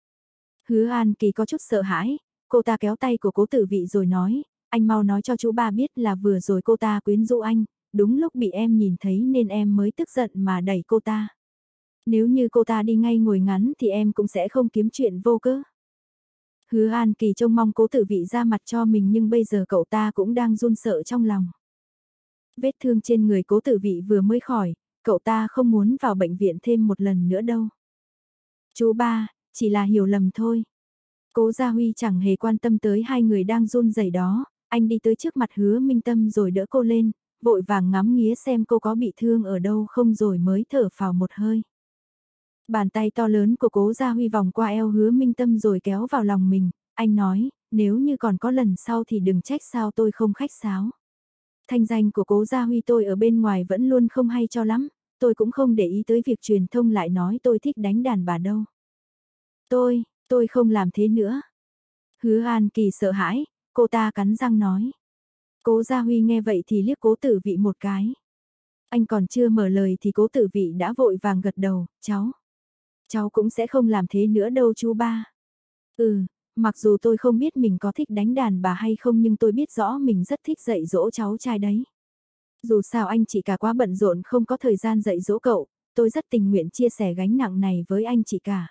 Hứa An Kỳ có chút sợ hãi, cô ta kéo tay của Cố Tử Vị rồi nói, anh mau nói cho chú ba biết là vừa rồi cô ta quyến rũ anh, đúng lúc bị em nhìn thấy nên em mới tức giận mà đẩy cô ta. Nếu như cô ta đi ngay ngồi ngắn thì em cũng sẽ không kiếm chuyện vô cớ. Hứa An Kỳ trông mong Cố Tử Vị ra mặt cho mình nhưng bây giờ cậu ta cũng đang run sợ trong lòng. Vết thương trên người Cố Tử Vị vừa mới khỏi, cậu ta không muốn vào bệnh viện thêm một lần nữa đâu. Chú ba, chỉ là hiểu lầm thôi. Cố Gia Huy chẳng hề quan tâm tới hai người đang run rẩy đó, anh đi tới trước mặt Hứa Minh Tâm rồi đỡ cô lên, vội vàng ngắm nghía xem cô có bị thương ở đâu không rồi mới thở phào một hơi. Bàn tay to lớn của Cố Gia Huy vòng qua eo Hứa Minh Tâm rồi kéo vào lòng mình, anh nói, nếu như còn có lần sau thì đừng trách sao tôi không khách sáo. Thanh danh của Cố Gia Huy tôi ở bên ngoài vẫn luôn không hay cho lắm, tôi cũng không để ý tới việc truyền thông lại nói tôi thích đánh đàn bà đâu. Tôi không làm thế nữa. Hứa An Kỳ sợ hãi, cô ta cắn răng nói. Cố Gia Huy nghe vậy thì liếc Cố Tử Vị một cái. Anh còn chưa mở lời thì Cố Tử Vị đã vội vàng gật đầu, cháu cũng sẽ không làm thế nữa đâu chú ba. Mặc dù tôi không biết mình có thích đánh đàn bà hay không nhưng tôi biết rõ mình rất thích dạy dỗ cháu trai đấy. Dù sao anh chị cả quá bận rộn không có thời gian dạy dỗ cậu, tôi rất tình nguyện chia sẻ gánh nặng này với anh chị cả.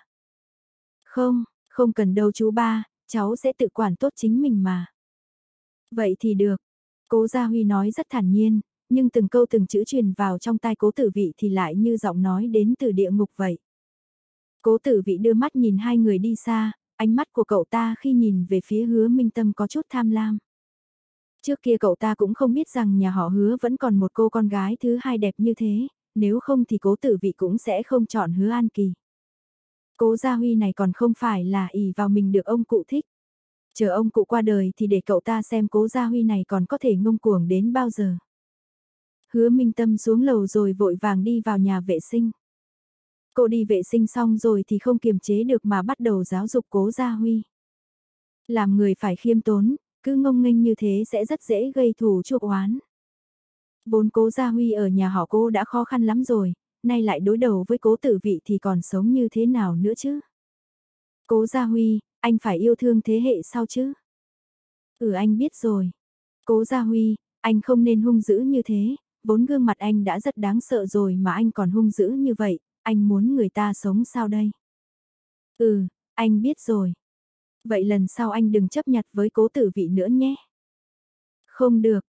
Không cần đâu chú ba, cháu sẽ tự quản tốt chính mình mà. Vậy thì được. Cố Gia Huy nói rất thản nhiên, nhưng từng câu từng chữ truyền vào trong tai Cố Tử Vị thì lại như giọng nói đến từ địa ngục vậy. Cố Tử Vị đưa mắt nhìn hai người đi xa, ánh mắt của cậu ta khi nhìn về phía Hứa Minh Tâm có chút tham lam. Trước kia cậu ta cũng không biết rằng nhà họ Hứa vẫn còn một cô con gái thứ hai đẹp như thế, nếu không thì Cố Tử Vị cũng sẽ không chọn Hứa An Kỳ. Cố Gia Huy này còn không phải là ỷ vào mình được ông cụ thích. Chờ ông cụ qua đời thì để cậu ta xem Cố Gia Huy này còn có thể ngông cuồng đến bao giờ. Hứa Minh Tâm xuống lầu rồi vội vàng đi vào nhà vệ sinh. Cô đi vệ sinh xong rồi thì không kiềm chế được mà bắt đầu giáo dục Cố Gia Huy. Làm người phải khiêm tốn, cứ ngông nghênh như thế sẽ rất dễ gây thù chuốc oán. Vốn Cố Gia Huy ở nhà họ Cố đã khó khăn lắm rồi, nay lại đối đầu với Cố Tử Vị thì còn sống như thế nào nữa chứ? Cố Gia Huy, anh phải yêu thương thế hệ sau chứ? Anh biết rồi. Cố Gia Huy, anh không nên hung dữ như thế, vốn gương mặt anh đã rất đáng sợ rồi mà anh còn hung dữ như vậy, anh muốn người ta sống sao đây? Anh biết rồi. Vậy lần sau anh đừng chấp nhặt với Cố Tử Vị nữa nhé. Không được.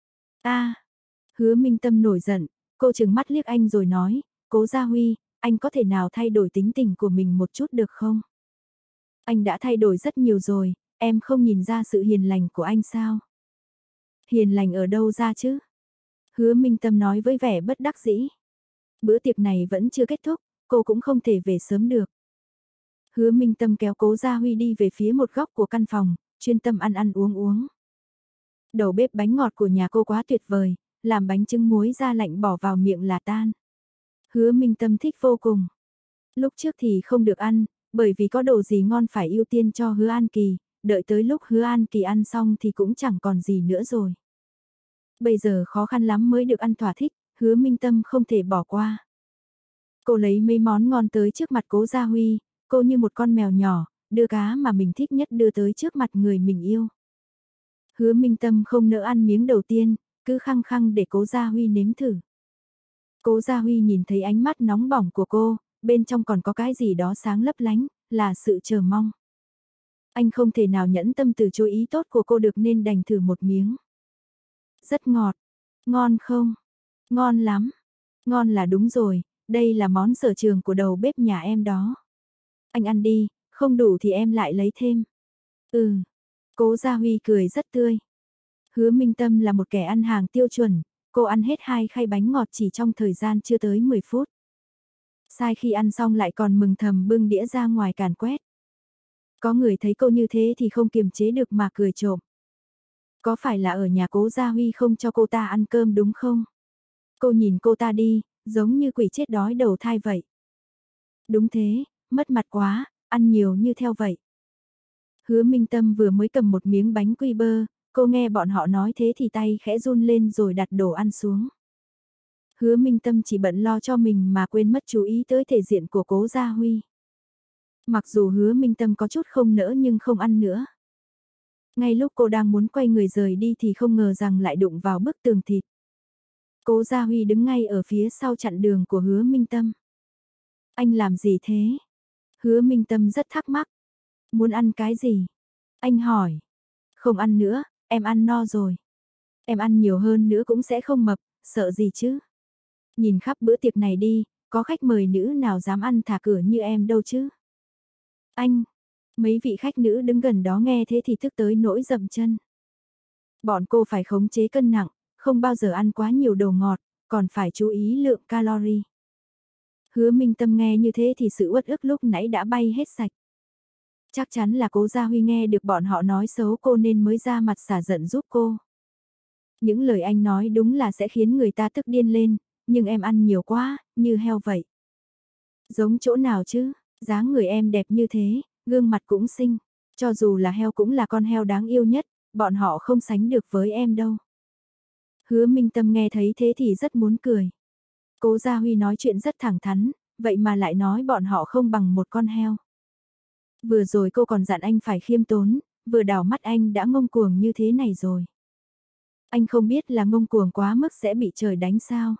Hứa Minh Tâm nổi giận, cô trừng mắt liếc anh rồi nói, Cố Gia Huy, anh có thể nào thay đổi tính tình của mình một chút được không? Anh đã thay đổi rất nhiều rồi, em không nhìn ra sự hiền lành của anh sao? Hiền lành ở đâu ra chứ? Hứa Minh Tâm nói với vẻ bất đắc dĩ. Bữa tiệc này vẫn chưa kết thúc, cô cũng không thể về sớm được. Hứa Minh Tâm kéo Cố Gia Huy đi về phía một góc của căn phòng, chuyên tâm ăn ăn uống uống. Đầu bếp bánh ngọt của nhà cô quá tuyệt vời, làm bánh trứng muối ra lạnh bỏ vào miệng là tan. Hứa Minh Tâm thích vô cùng. Lúc trước thì không được ăn, bởi vì có đồ gì ngon phải ưu tiên cho Hứa An Kỳ, đợi tới lúc Hứa An Kỳ ăn xong thì cũng chẳng còn gì nữa rồi. Bây giờ khó khăn lắm mới được ăn thỏa thích, Hứa Minh Tâm không thể bỏ qua. Cô lấy mấy món ngon tới trước mặt Cố Gia Huy, cô như một con mèo nhỏ, đưa cá mà mình thích nhất đưa tới trước mặt người mình yêu. Hứa Minh Tâm không nỡ ăn miếng đầu tiên, cứ khăng khăng để Cố Gia Huy nếm thử. Cố Gia Huy nhìn thấy ánh mắt nóng bỏng của cô, bên trong còn có cái gì đó sáng lấp lánh, là sự chờ mong. Anh không thể nào nhẫn tâm từ chối ý tốt của cô được nên đành thử một miếng. Rất ngọt. Ngon không? Ngon lắm. Ngon là đúng rồi, đây là món sở trường của đầu bếp nhà em đó. Anh ăn đi, không đủ thì em lại lấy thêm. Cố Gia Huy cười rất tươi. Hứa Minh Tâm là một kẻ ăn hàng tiêu chuẩn, cô ăn hết 2 khay bánh ngọt chỉ trong thời gian chưa tới 10 phút. Sai khi ăn xong lại còn mừng thầm bưng đĩa ra ngoài càn quét. Có người thấy cô như thế thì không kiềm chế được mà cười trộm. Có phải là ở nhà Cố Gia Huy không cho cô ta ăn cơm đúng không? Cô nhìn cô ta đi, giống như quỷ chết đói đầu thai vậy. Đúng thế, mất mặt quá, ăn nhiều như theo vậy. Hứa Minh Tâm vừa mới cầm một miếng bánh quy bơ, cô nghe bọn họ nói thế thì tay khẽ run lên rồi đặt đồ ăn xuống. Hứa Minh Tâm chỉ bận lo cho mình mà quên mất chú ý tới thể diện của Cố Gia Huy. Mặc dù Hứa Minh Tâm có chút không nỡ nhưng không ăn nữa. Ngay lúc cô đang muốn quay người rời đi thì không ngờ rằng lại đụng vào bức tường thịt. Cố Gia Huy đứng ngay ở phía sau chặn đường của Hứa Minh Tâm. Anh làm gì thế? Hứa Minh Tâm rất thắc mắc. Muốn ăn cái gì? Anh hỏi. Không ăn nữa, em ăn no rồi. Em ăn nhiều hơn nữa cũng sẽ không mập, sợ gì chứ? Nhìn khắp bữa tiệc này đi, có khách mời nữ nào dám ăn thả cửa như em đâu chứ. Anh, mấy vị khách nữ đứng gần đó nghe thế thì tức tới nỗi dậm chân. Bọn cô phải khống chế cân nặng, không bao giờ ăn quá nhiều đồ ngọt, còn phải chú ý lượng calorie. Hứa Minh Tâm nghe như thế thì sự uất ức lúc nãy đã bay hết sạch. Chắc chắn là Cố Gia Huy nghe được bọn họ nói xấu cô nên mới ra mặt xả giận giúp cô. Những lời anh nói đúng là sẽ khiến người ta tức điên lên, nhưng em ăn nhiều quá, như heo vậy. Giống chỗ nào chứ, dáng người em đẹp như thế, gương mặt cũng xinh, cho dù là heo cũng là con heo đáng yêu nhất, bọn họ không sánh được với em đâu. Hứa Minh Tâm nghe thấy thế thì rất muốn cười. Cố Gia Huy nói chuyện rất thẳng thắn, vậy mà lại nói bọn họ không bằng một con heo. Vừa rồi cô còn dặn anh phải khiêm tốn, vừa đảo mắt anh đã ngông cuồng như thế này rồi. Anh không biết là ngông cuồng quá mức sẽ bị trời đánh sao.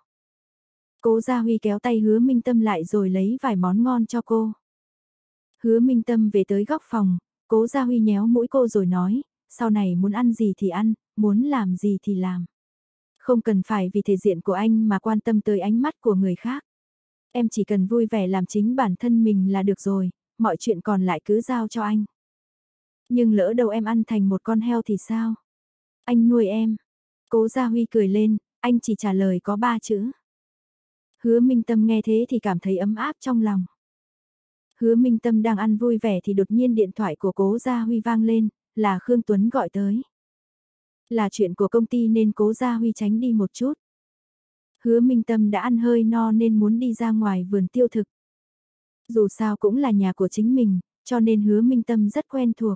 Cố Gia Huy kéo tay Hứa Minh Tâm lại rồi lấy vài món ngon cho cô. Hứa Minh Tâm về tới góc phòng, Cố Gia Huy nhéo mũi cô rồi nói, sau này muốn ăn gì thì ăn, muốn làm gì thì làm. Không cần phải vì thể diện của anh mà quan tâm tới ánh mắt của người khác. Em chỉ cần vui vẻ làm chính bản thân mình là được rồi, mọi chuyện còn lại cứ giao cho anh. Nhưng lỡ đâu em ăn thành một con heo thì sao? Anh nuôi em. Cố Gia Huy cười lên, anh chỉ trả lời có 3 chữ. Hứa Minh Tâm nghe thế thì cảm thấy ấm áp trong lòng. Hứa Minh Tâm đang ăn vui vẻ thì đột nhiên điện thoại của Cố Gia Huy vang lên, là Khương Tuấn gọi tới. Là chuyện của công ty nên Cố Gia Huy tránh đi một chút. Hứa Minh Tâm đã ăn hơi no nên muốn đi ra ngoài vườn tiêu thực. Dù sao cũng là nhà của chính mình, cho nên Hứa Minh Tâm rất quen thuộc.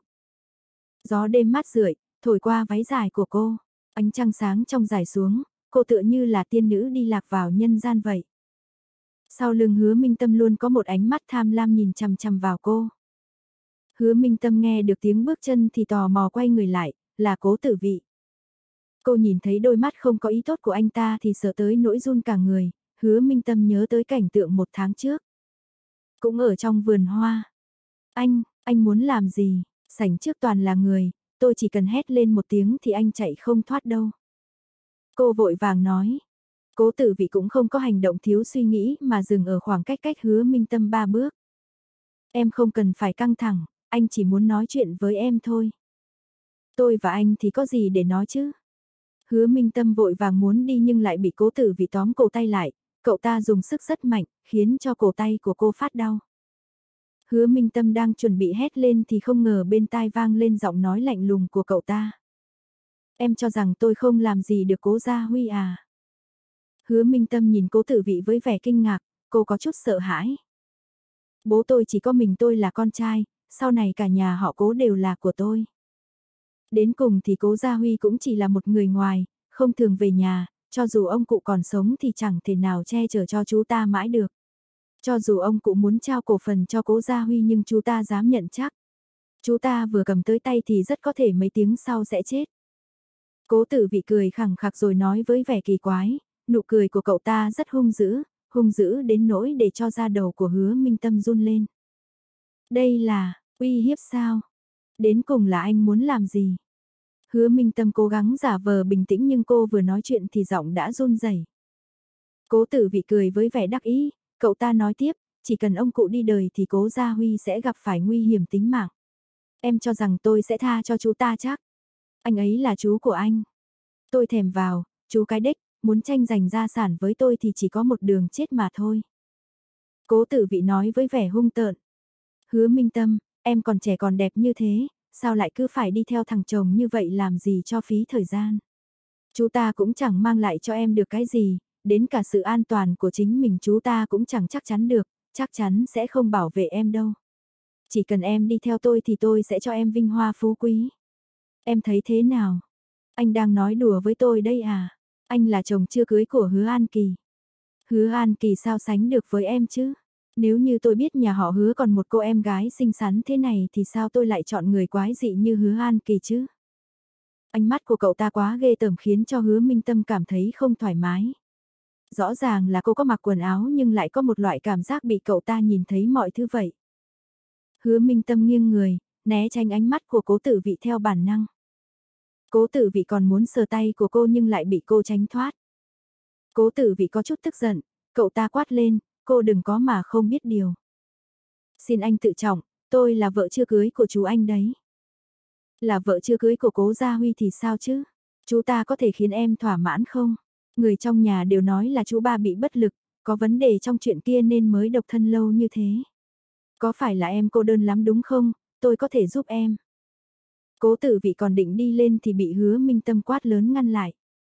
Gió đêm mát rượi, thổi qua váy dài của cô, ánh trăng sáng trong rải xuống, cô tựa như là tiên nữ đi lạc vào nhân gian vậy. Sau lưng Hứa Minh Tâm luôn có một ánh mắt tham lam nhìn chằm chằm vào cô. Hứa Minh Tâm nghe được tiếng bước chân thì tò mò quay người lại, là Cố Tử Vị. Cô nhìn thấy đôi mắt không có ý tốt của anh ta thì sợ tới nỗi run cả người, Hứa Minh Tâm nhớ tới cảnh tượng 1 tháng trước. Cũng ở trong vườn hoa. Anh muốn làm gì? Sảnh trước toàn là người, tôi chỉ cần hét lên một tiếng thì anh chạy không thoát đâu. Cô vội vàng nói. Cố Tử Vị cũng không có hành động thiếu suy nghĩ mà dừng ở khoảng cách cách Hứa Minh Tâm 3 bước. Em không cần phải căng thẳng, anh chỉ muốn nói chuyện với em thôi. Tôi và anh thì có gì để nói chứ? Hứa Minh Tâm vội vàng muốn đi nhưng lại bị Cố Tử Vị tóm cổ tay lại, cậu ta dùng sức rất mạnh, khiến cho cổ tay của cô phát đau. Hứa Minh Tâm đang chuẩn bị hét lên thì không ngờ bên tai vang lên giọng nói lạnh lùng của cậu ta. Em cho rằng tôi không làm gì được Cố Gia Huy à? Hứa Minh Tâm nhìn Cố Tử Vị với vẻ kinh ngạc, cô có chút sợ hãi. Bố tôi chỉ có mình tôi là con trai, sau này cả nhà họ Cố đều là của tôi. Đến cùng thì Cố Gia Huy cũng chỉ là một người ngoài, không thường về nhà, cho dù ông cụ còn sống thì chẳng thể nào che chở cho chú ta mãi được. Cho dù ông cụ muốn trao cổ phần cho Cố Gia Huy nhưng chú ta dám nhận chắc. Chú ta vừa cầm tới tay thì rất có thể mấy tiếng sau sẽ chết. Cố Tử Vị cười khẳng khặc rồi nói với vẻ kỳ quái, nụ cười của cậu ta rất hung dữ đến nỗi để cho da đầu của Hứa Minh Tâm run lên. Đây là, uy hiếp sao? Đến cùng là anh muốn làm gì? Hứa Minh Tâm cố gắng giả vờ bình tĩnh nhưng cô vừa nói chuyện thì giọng đã run rẩy. Cố Tử Vị cười với vẻ đắc ý, cậu ta nói tiếp, chỉ cần ông cụ đi đời thì Cố Gia Huy sẽ gặp phải nguy hiểm tính mạng. Em cho rằng tôi sẽ tha cho chú ta chắc. Anh ấy là chú của anh. Tôi thèm vào, chú cái đếch, muốn tranh giành gia sản với tôi thì chỉ có một đường chết mà thôi. Cố Tử Vị nói với vẻ hung tợn. Hứa Minh Tâm, em còn trẻ còn đẹp như thế, sao lại cứ phải đi theo thằng chồng như vậy làm gì cho phí thời gian. Chú ta cũng chẳng mang lại cho em được cái gì, đến cả sự an toàn của chính mình chú ta cũng chẳng chắc chắn được, chắc chắn sẽ không bảo vệ em đâu. Chỉ cần em đi theo tôi thì tôi sẽ cho em vinh hoa phú quý. Em thấy thế nào? Anh đang nói đùa với tôi đây à? Anh là chồng chưa cưới của Hứa An Kỳ. Hứa An Kỳ sao sánh được với em chứ? Nếu như tôi biết nhà họ Hứa còn một cô em gái xinh xắn thế này thì sao tôi lại chọn người quái dị như Hứa An Kỳ chứ? Ánh mắt của cậu ta quá ghê tởm khiến cho Hứa Minh Tâm cảm thấy không thoải mái. Rõ ràng là cô có mặc quần áo nhưng lại có một loại cảm giác bị cậu ta nhìn thấy mọi thứ vậy. Hứa Minh Tâm nghiêng người, né tránh ánh mắt của Cố Tử Vị theo bản năng. Cố Tử Vị còn muốn sờ tay của cô nhưng lại bị cô tránh thoát. Cố Tử Vị có chút tức giận, cậu ta quát lên, cô đừng có mà không biết điều. Xin anh tự trọng, tôi là vợ chưa cưới của chú anh đấy. Là vợ chưa cưới của Cố Gia Huy thì sao chứ? Chú ta có thể khiến em thỏa mãn không? Người trong nhà đều nói là chú ba bị bất lực, có vấn đề trong chuyện kia nên mới độc thân lâu như thế. Có phải là em cô đơn lắm đúng không? Tôi có thể giúp em. Cố Tử Vị còn định đi lên thì bị Hứa Minh Tâm quát lớn ngăn lại.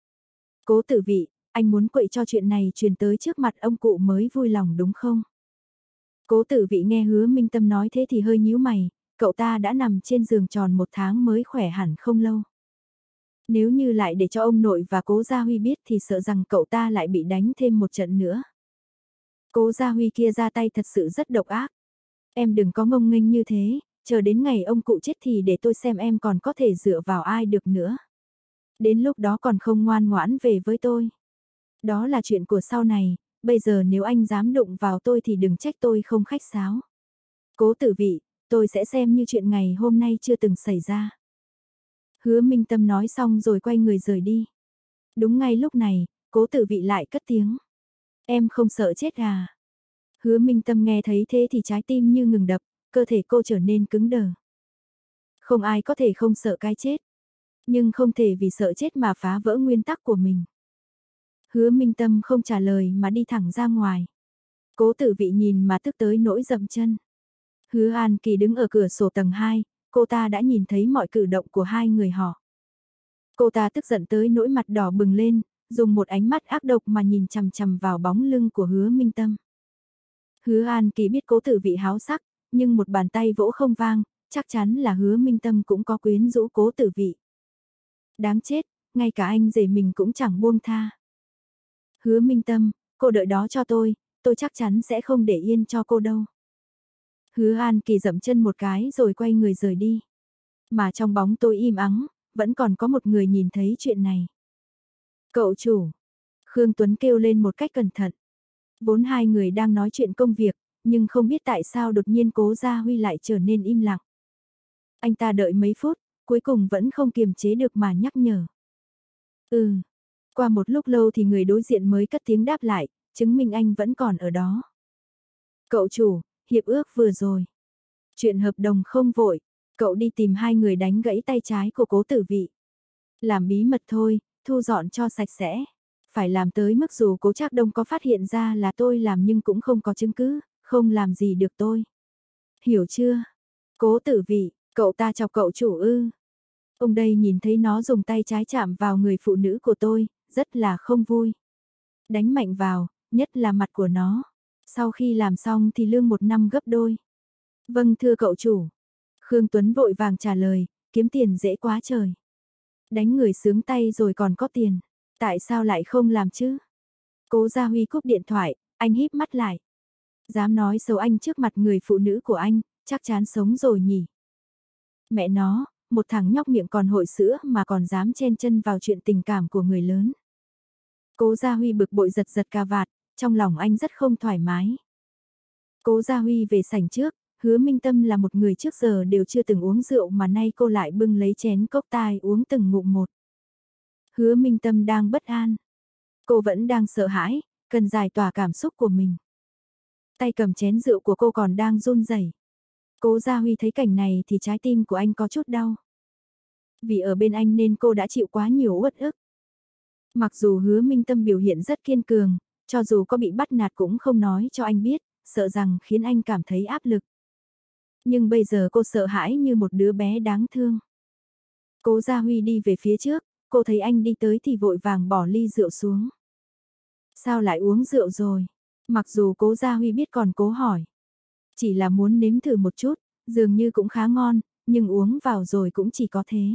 Cố Tử Vị, anh muốn quậy cho chuyện này truyền tới trước mặt ông cụ mới vui lòng đúng không? Cố Tử Vị nghe Hứa Minh Tâm nói thế thì hơi nhíu mày, cậu ta đã nằm trên giường tròn 1 tháng mới khỏe hẳn không lâu. Nếu như lại để cho ông nội và Cố Gia Huy biết thì sợ rằng cậu ta lại bị đánh thêm một trận nữa. Cố Gia Huy kia ra tay thật sự rất độc ác. Em đừng có ngông nghênh như thế, chờ đến ngày ông cụ chết thì để tôi xem em còn có thể dựa vào ai được nữa. Đến lúc đó còn không ngoan ngoãn về với tôi. Đó là chuyện của sau này, bây giờ nếu anh dám đụng vào tôi thì đừng trách tôi không khách sáo. Cố Tử Vị, tôi sẽ xem như chuyện ngày hôm nay chưa từng xảy ra. Hứa Minh Tâm nói xong rồi quay người rời đi. Đúng ngay lúc này, Cố Tử Vị lại cất tiếng. Em không sợ chết à? Hứa Minh Tâm nghe thấy thế thì trái tim như ngừng đập, cơ thể cô trở nên cứng đờ. Không ai có thể không sợ cái chết, nhưng không thể vì sợ chết mà phá vỡ nguyên tắc của mình. Hứa Minh Tâm không trả lời mà đi thẳng ra ngoài. Cố Tử Vị nhìn mà tức tới nỗi dậm chân. Hứa An Kỳ đứng ở cửa sổ tầng 2, cô ta đã nhìn thấy mọi cử động của hai người họ. Cô ta tức giận tới nỗi mặt đỏ bừng lên, dùng một ánh mắt ác độc mà nhìn chằm chằm vào bóng lưng của Hứa Minh Tâm. Hứa An Kỳ biết Cố Tử Vị háo sắc, nhưng một bàn tay vỗ không vang, chắc chắn là Hứa Minh Tâm cũng có quyến rũ Cố Tử Vị. Đáng chết, ngay cả anh rể mình cũng chẳng buông tha. Hứa Minh Tâm, cô đợi đó cho tôi chắc chắn sẽ không để yên cho cô đâu. Hứa An Kỳ dậm chân một cái rồi quay người rời đi. Mà trong bóng tôi im ắng, vẫn còn có một người nhìn thấy chuyện này. Cậu chủ, Khương Tuấn kêu lên một cách cẩn thận. Vốn hai người đang nói chuyện công việc, nhưng không biết tại sao đột nhiên Cố Gia Huy lại trở nên im lặng. Anh ta đợi mấy phút, cuối cùng vẫn không kiềm chế được mà nhắc nhở. Qua một lúc lâu thì người đối diện mới cất tiếng đáp lại, chứng minh anh vẫn còn ở đó. Cậu chủ, hiệp ước vừa rồi. Chuyện hợp đồng không vội, cậu đi tìm hai người đánh gãy tay trái của Cố Tử Vị. Làm bí mật thôi, thu dọn cho sạch sẽ. Phải làm tới mức dù Cố Trác Đông có phát hiện ra là tôi làm nhưng cũng không có chứng cứ, không làm gì được tôi. Hiểu chưa? Cố Tử Vị, cậu ta chọc cậu chủ ư? Ông đây nhìn thấy nó dùng tay trái chạm vào người phụ nữ của tôi, rất là không vui. Đánh mạnh vào, nhất là mặt của nó. Sau khi làm xong thì lương 1 năm gấp đôi. Vâng thưa cậu chủ. Khương Tuấn vội vàng trả lời, kiếm tiền dễ quá trời. Đánh người sướng tay rồi còn có tiền. Tại sao lại không làm chứ? Cố Gia Huy cúp điện thoại, anh híp mắt lại. Dám nói xấu anh trước mặt người phụ nữ của anh, chắc chắn sống rồi nhỉ. Mẹ nó, một thằng nhóc miệng còn hội sữa mà còn dám chen chân vào chuyện tình cảm của người lớn. Cố Gia Huy bực bội giật giật cà vạt, trong lòng anh rất không thoải mái. Cố Gia Huy về sảnh trước, Hứa Minh Tâm là một người trước giờ đều chưa từng uống rượu mà nay cô lại bưng lấy chén cốc tai uống từng ngụm một. Hứa Minh Tâm đang bất an. Cô vẫn đang sợ hãi, cần giải tỏa cảm xúc của mình. Tay cầm chén rượu của cô còn đang run rẩy. Cố Gia Huy thấy cảnh này thì trái tim của anh có chút đau. Vì ở bên anh nên cô đã chịu quá nhiều uất ức. Mặc dù Hứa Minh Tâm biểu hiện rất kiên cường, cho dù có bị bắt nạt cũng không nói cho anh biết, sợ rằng khiến anh cảm thấy áp lực. Nhưng bây giờ cô sợ hãi như một đứa bé đáng thương. Cố Gia Huy đi về phía trước, cô thấy anh đi tới thì vội vàng bỏ ly rượu xuống. Sao lại uống rượu rồi? Mặc dù Cố Gia Huy biết còn cố hỏi. Chỉ là muốn nếm thử một chút, dường như cũng khá ngon, nhưng uống vào rồi cũng chỉ có thế.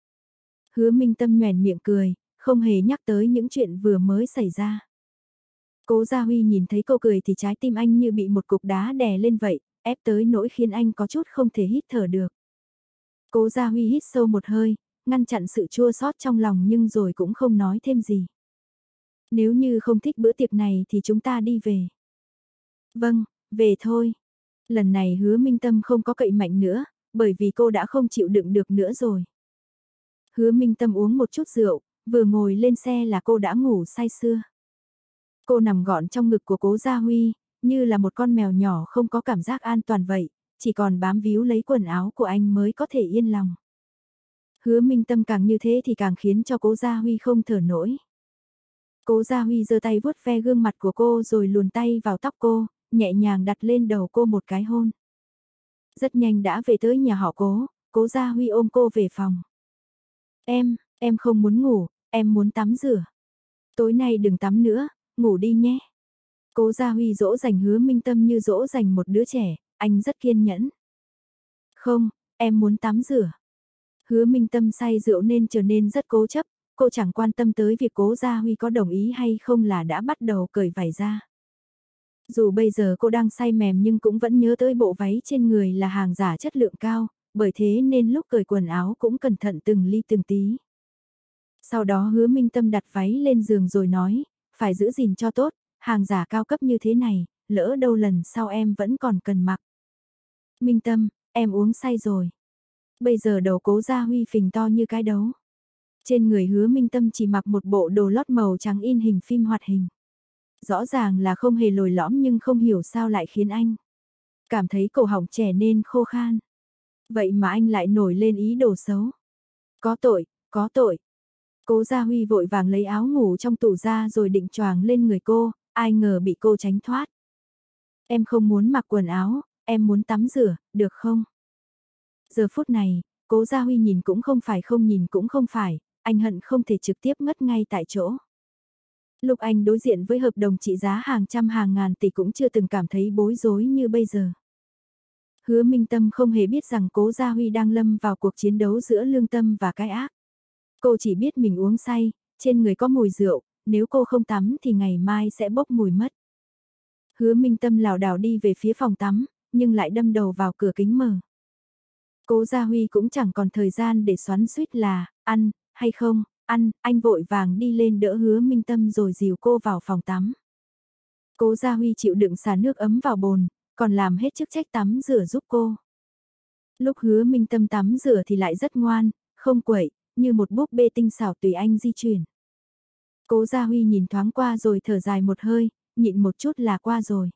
Hứa Minh Tâm nhoẻn miệng cười, không hề nhắc tới những chuyện vừa mới xảy ra. Cố Gia Huy nhìn thấy cô cười thì trái tim anh như bị một cục đá đè lên vậy, ép tới nỗi khiến anh có chút không thể hít thở được. Cố Gia Huy hít sâu một hơi, ngăn chặn sự chua xót trong lòng nhưng rồi cũng không nói thêm gì. Nếu như không thích bữa tiệc này thì chúng ta đi về. Vâng, về thôi. Lần này Hứa Minh Tâm không có cậy mạnh nữa, bởi vì cô đã không chịu đựng được nữa rồi. Hứa Minh Tâm uống một chút rượu, vừa ngồi lên xe là cô đã ngủ say sưa. Cô nằm gọn trong ngực của Cố Gia Huy, như là một con mèo nhỏ không có cảm giác an toàn vậy, chỉ còn bám víu lấy quần áo của anh mới có thể yên lòng. Hứa Minh Tâm càng như thế thì càng khiến cho Cố Gia Huy không thở nổi. Cố Gia Huy giơ tay vuốt ve gương mặt của cô rồi luồn tay vào tóc cô, nhẹ nhàng đặt lên đầu cô một cái hôn. Rất nhanh đã về tới nhà họ Cố, Cố Gia Huy ôm cô về phòng. Em không muốn ngủ, em muốn tắm rửa. Tối nay đừng tắm nữa, ngủ đi nhé. Cố Gia Huy dỗ dành Hứa Minh Tâm như dỗ dành một đứa trẻ, anh rất kiên nhẫn. Không, em muốn tắm rửa. Hứa Minh Tâm say rượu nên trở nên rất cố chấp, cô chẳng quan tâm tới việc Cố Gia Huy có đồng ý hay không là đã bắt đầu cởi vải ra. Dù bây giờ cô đang say mềm nhưng cũng vẫn nhớ tới bộ váy trên người là hàng giả chất lượng cao, bởi thế nên lúc cởi quần áo cũng cẩn thận từng ly từng tí. Sau đó Hứa Minh Tâm đặt váy lên giường rồi nói, phải giữ gìn cho tốt, hàng giả cao cấp như thế này, lỡ đâu lần sau em vẫn còn cần mặc. Minh Tâm, em uống say rồi. Bây giờ đầu Cố Gia Huy phình to như cái đấu. Trên người Hứa Minh Tâm chỉ mặc một bộ đồ lót màu trắng in hình phim hoạt hình. Rõ ràng là không hề lồi lõm nhưng không hiểu sao lại khiến anh cảm thấy cổ họng trẻ nên khô khan. Vậy mà anh lại nổi lên ý đồ xấu. Có tội, có tội. Cố Gia Huy vội vàng lấy áo ngủ trong tủ ra rồi định choàng lên người cô, ai ngờ bị cô tránh thoát. Em không muốn mặc quần áo, em muốn tắm rửa, được không? Giờ phút này, Cố Gia Huy nhìn cũng không phải không nhìn cũng không phải, anh hận không thể trực tiếp ngất ngay tại chỗ. Lúc anh đối diện với hợp đồng trị giá hàng trăm hàng ngàn tỷ cũng chưa từng cảm thấy bối rối như bây giờ. Hứa Minh Tâm không hề biết rằng Cố Gia Huy đang lâm vào cuộc chiến đấu giữa lương tâm và cái ác. Cô chỉ biết mình uống say, trên người có mùi rượu, nếu cô không tắm thì ngày mai sẽ bốc mùi mất. Hứa Minh Tâm lảo đảo đi về phía phòng tắm, nhưng lại đâm đầu vào cửa kính mở. Cố Gia Huy cũng chẳng còn thời gian để xoắn xuýt là, ăn, hay không, ăn, anh vội vàng đi lên đỡ Hứa Minh Tâm rồi dìu cô vào phòng tắm. Cố Gia Huy chịu đựng xả nước ấm vào bồn, còn làm hết chức trách tắm rửa giúp cô. Lúc Hứa Minh Tâm tắm rửa thì lại rất ngoan, không quậy, như một búp bê tinh xảo tùy anh di chuyển. Cố Gia Huy nhìn thoáng qua rồi thở dài một hơi, nhịn một chút là qua rồi.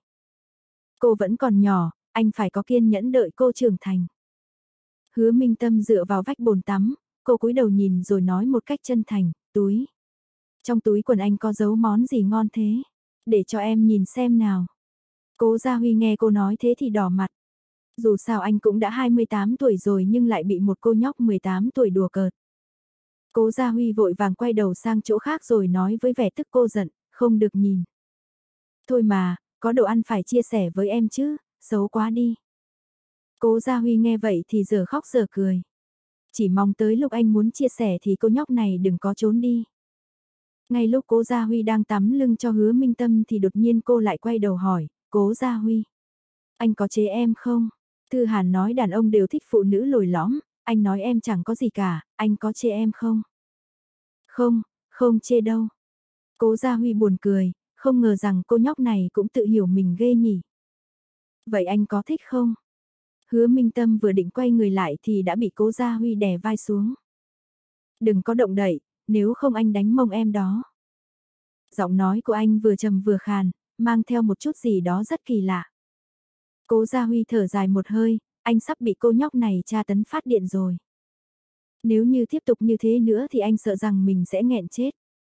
Cô vẫn còn nhỏ, anh phải có kiên nhẫn đợi cô trưởng thành. Hứa Minh Tâm dựa vào vách bồn tắm, cô cúi đầu nhìn rồi nói một cách chân thành, túi. Trong túi quần anh có giấu món gì ngon thế? Để cho em nhìn xem nào. Cố Gia Huy nghe cô nói thế thì đỏ mặt. Dù sao anh cũng đã 28 tuổi rồi nhưng lại bị một cô nhóc 18 tuổi đùa cợt. Cố Gia Huy vội vàng quay đầu sang chỗ khác rồi nói với vẻ tức cô giận, không được nhìn. Thôi mà, có đồ ăn phải chia sẻ với em chứ, xấu quá đi. Cố Gia Huy nghe vậy thì giờ khóc giờ cười. Chỉ mong tới lúc anh muốn chia sẻ thì cô nhóc này đừng có trốn đi. Ngay lúc Cố Gia Huy đang tắm lưng cho Hứa Minh Tâm thì đột nhiên cô lại quay đầu hỏi, Cố Gia Huy, anh có chế em không? Thư Hàn nói đàn ông đều thích phụ nữ lồi lõm, anh nói em chẳng có gì cả, anh có chê em không? Không, không chê đâu. Cố Gia Huy buồn cười, không ngờ rằng cô nhóc này cũng tự hiểu mình ghê nhỉ. Vậy anh có thích không? Hứa Minh Tâm vừa định quay người lại thì đã bị Cố Gia Huy đè vai xuống. Đừng có động đậy, nếu không anh đánh mông em đó. Giọng nói của anh vừa trầm vừa khàn, mang theo một chút gì đó rất kỳ lạ. Cố Gia Huy thở dài một hơi, anh sắp bị cô nhóc này tra tấn phát điện rồi. Nếu như tiếp tục như thế nữa thì anh sợ rằng mình sẽ nghẹn chết.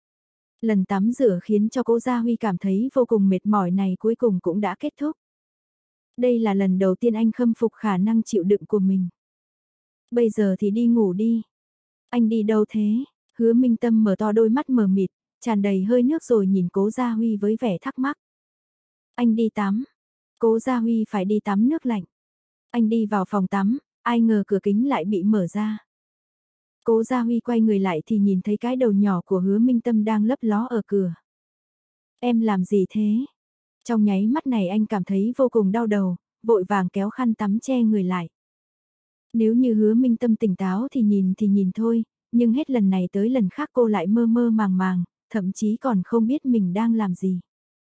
Lần tắm rửa khiến cho Cố Gia Huy cảm thấy vô cùng mệt mỏi này cuối cùng cũng đã kết thúc. Đây là lần đầu tiên anh khâm phục khả năng chịu đựng của mình. Bây giờ thì đi ngủ đi. Anh đi đâu thế? Hứa Minh Tâm mở to đôi mắt mờ mịt, tràn đầy hơi nước rồi nhìn Cố Gia Huy với vẻ thắc mắc. Anh đi tắm. Cố Gia Huy phải đi tắm nước lạnh. Anh đi vào phòng tắm, ai ngờ cửa kính lại bị mở ra. Cố Gia Huy quay người lại thì nhìn thấy cái đầu nhỏ của Hứa Minh Tâm đang lấp ló ở cửa. Em làm gì thế? Trong nháy mắt này anh cảm thấy vô cùng đau đầu, vội vàng kéo khăn tắm che người lại. Nếu như Hứa Minh Tâm tỉnh táo thì nhìn thôi, nhưng hết lần này tới lần khác cô lại mơ mơ màng màng, thậm chí còn không biết mình đang làm gì.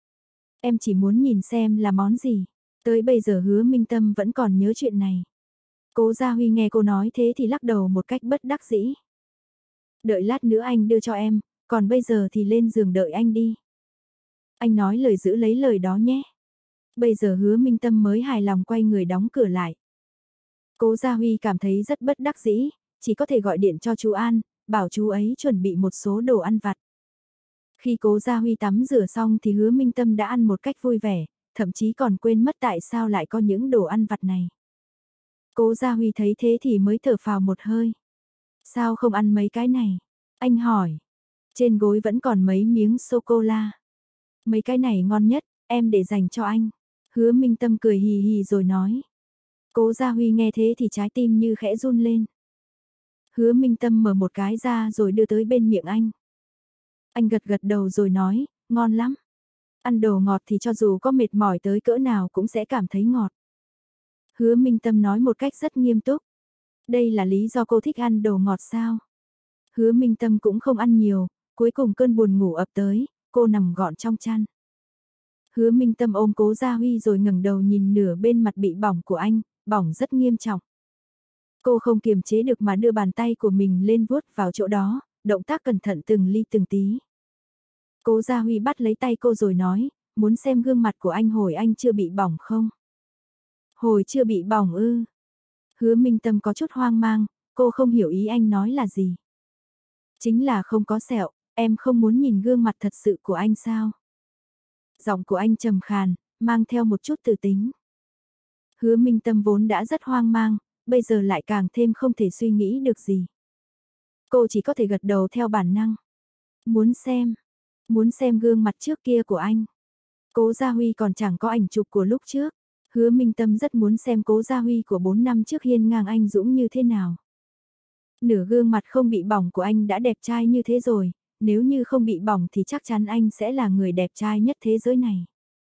Em chỉ muốn nhìn xem là món gì. Tới bây giờ Hứa Minh Tâm vẫn còn nhớ chuyện này. Cố Gia Huy nghe cô nói thế thì lắc đầu một cách bất đắc dĩ. Đợi lát nữa anh đưa cho em, còn bây giờ thì lên giường đợi anh đi. Anh nói lời giữ lấy lời đó nhé. Bây giờ Hứa Minh Tâm mới hài lòng quay người đóng cửa lại. Cố Gia Huy cảm thấy rất bất đắc dĩ, chỉ có thể gọi điện cho chú An, bảo chú ấy chuẩn bị một số đồ ăn vặt. Khi Cố Gia Huy tắm rửa xong thì Hứa Minh Tâm đã ăn một cách vui vẻ, thậm chí còn quên mất tại sao lại có những đồ ăn vặt này. Cố Gia Huy thấy thế thì mới thở phào một hơi. Sao không ăn mấy cái này? Anh hỏi. Trên gối vẫn còn mấy miếng sô-cô-la. Mấy cái này ngon nhất, em để dành cho anh. Hứa Minh Tâm cười hì hì rồi nói. Cố Gia Huy nghe thế thì trái tim như khẽ run lên. Hứa Minh Tâm mở một cái ra rồi đưa tới bên miệng anh. Anh gật gật đầu rồi nói, ngon lắm. Ăn đồ ngọt thì cho dù có mệt mỏi tới cỡ nào cũng sẽ cảm thấy ngọt. Hứa Minh Tâm nói một cách rất nghiêm túc. Đây là lý do cô thích ăn đồ ngọt sao? Hứa Minh Tâm cũng không ăn nhiều, cuối cùng cơn buồn ngủ ập tới, cô nằm gọn trong chăn. Hứa Minh Tâm ôm Cố Gia Huy rồi ngẩng đầu nhìn nửa bên mặt bị bỏng của anh, bỏng rất nghiêm trọng. Cô không kiềm chế được mà đưa bàn tay của mình lên vuốt vào chỗ đó, động tác cẩn thận từng ly từng tí. Cố Gia Huy bắt lấy tay cô rồi nói, muốn xem gương mặt của anh hồi anh chưa bị bỏng không? Hồi chưa bị bỏng ư? Hứa Minh Tâm có chút hoang mang, cô không hiểu ý anh nói là gì. Chính là không có sẹo, em không muốn nhìn gương mặt thật sự của anh sao? Giọng của anh trầm khàn, mang theo một chút từ tính. Hứa Minh Tâm vốn đã rất hoang mang, bây giờ lại càng thêm không thể suy nghĩ được gì. Cô chỉ có thể gật đầu theo bản năng. Muốn xem gương mặt trước kia của anh. Cố Gia Huy còn chẳng có ảnh chụp của lúc trước. Hứa Minh Tâm rất muốn xem Cố Gia Huy của 4 năm trước hiên ngang anh dũng như thế nào. Nửa gương mặt không bị bỏng của anh đã đẹp trai như thế rồi, nếu như không bị bỏng thì chắc chắn anh sẽ là người đẹp trai nhất thế giới này.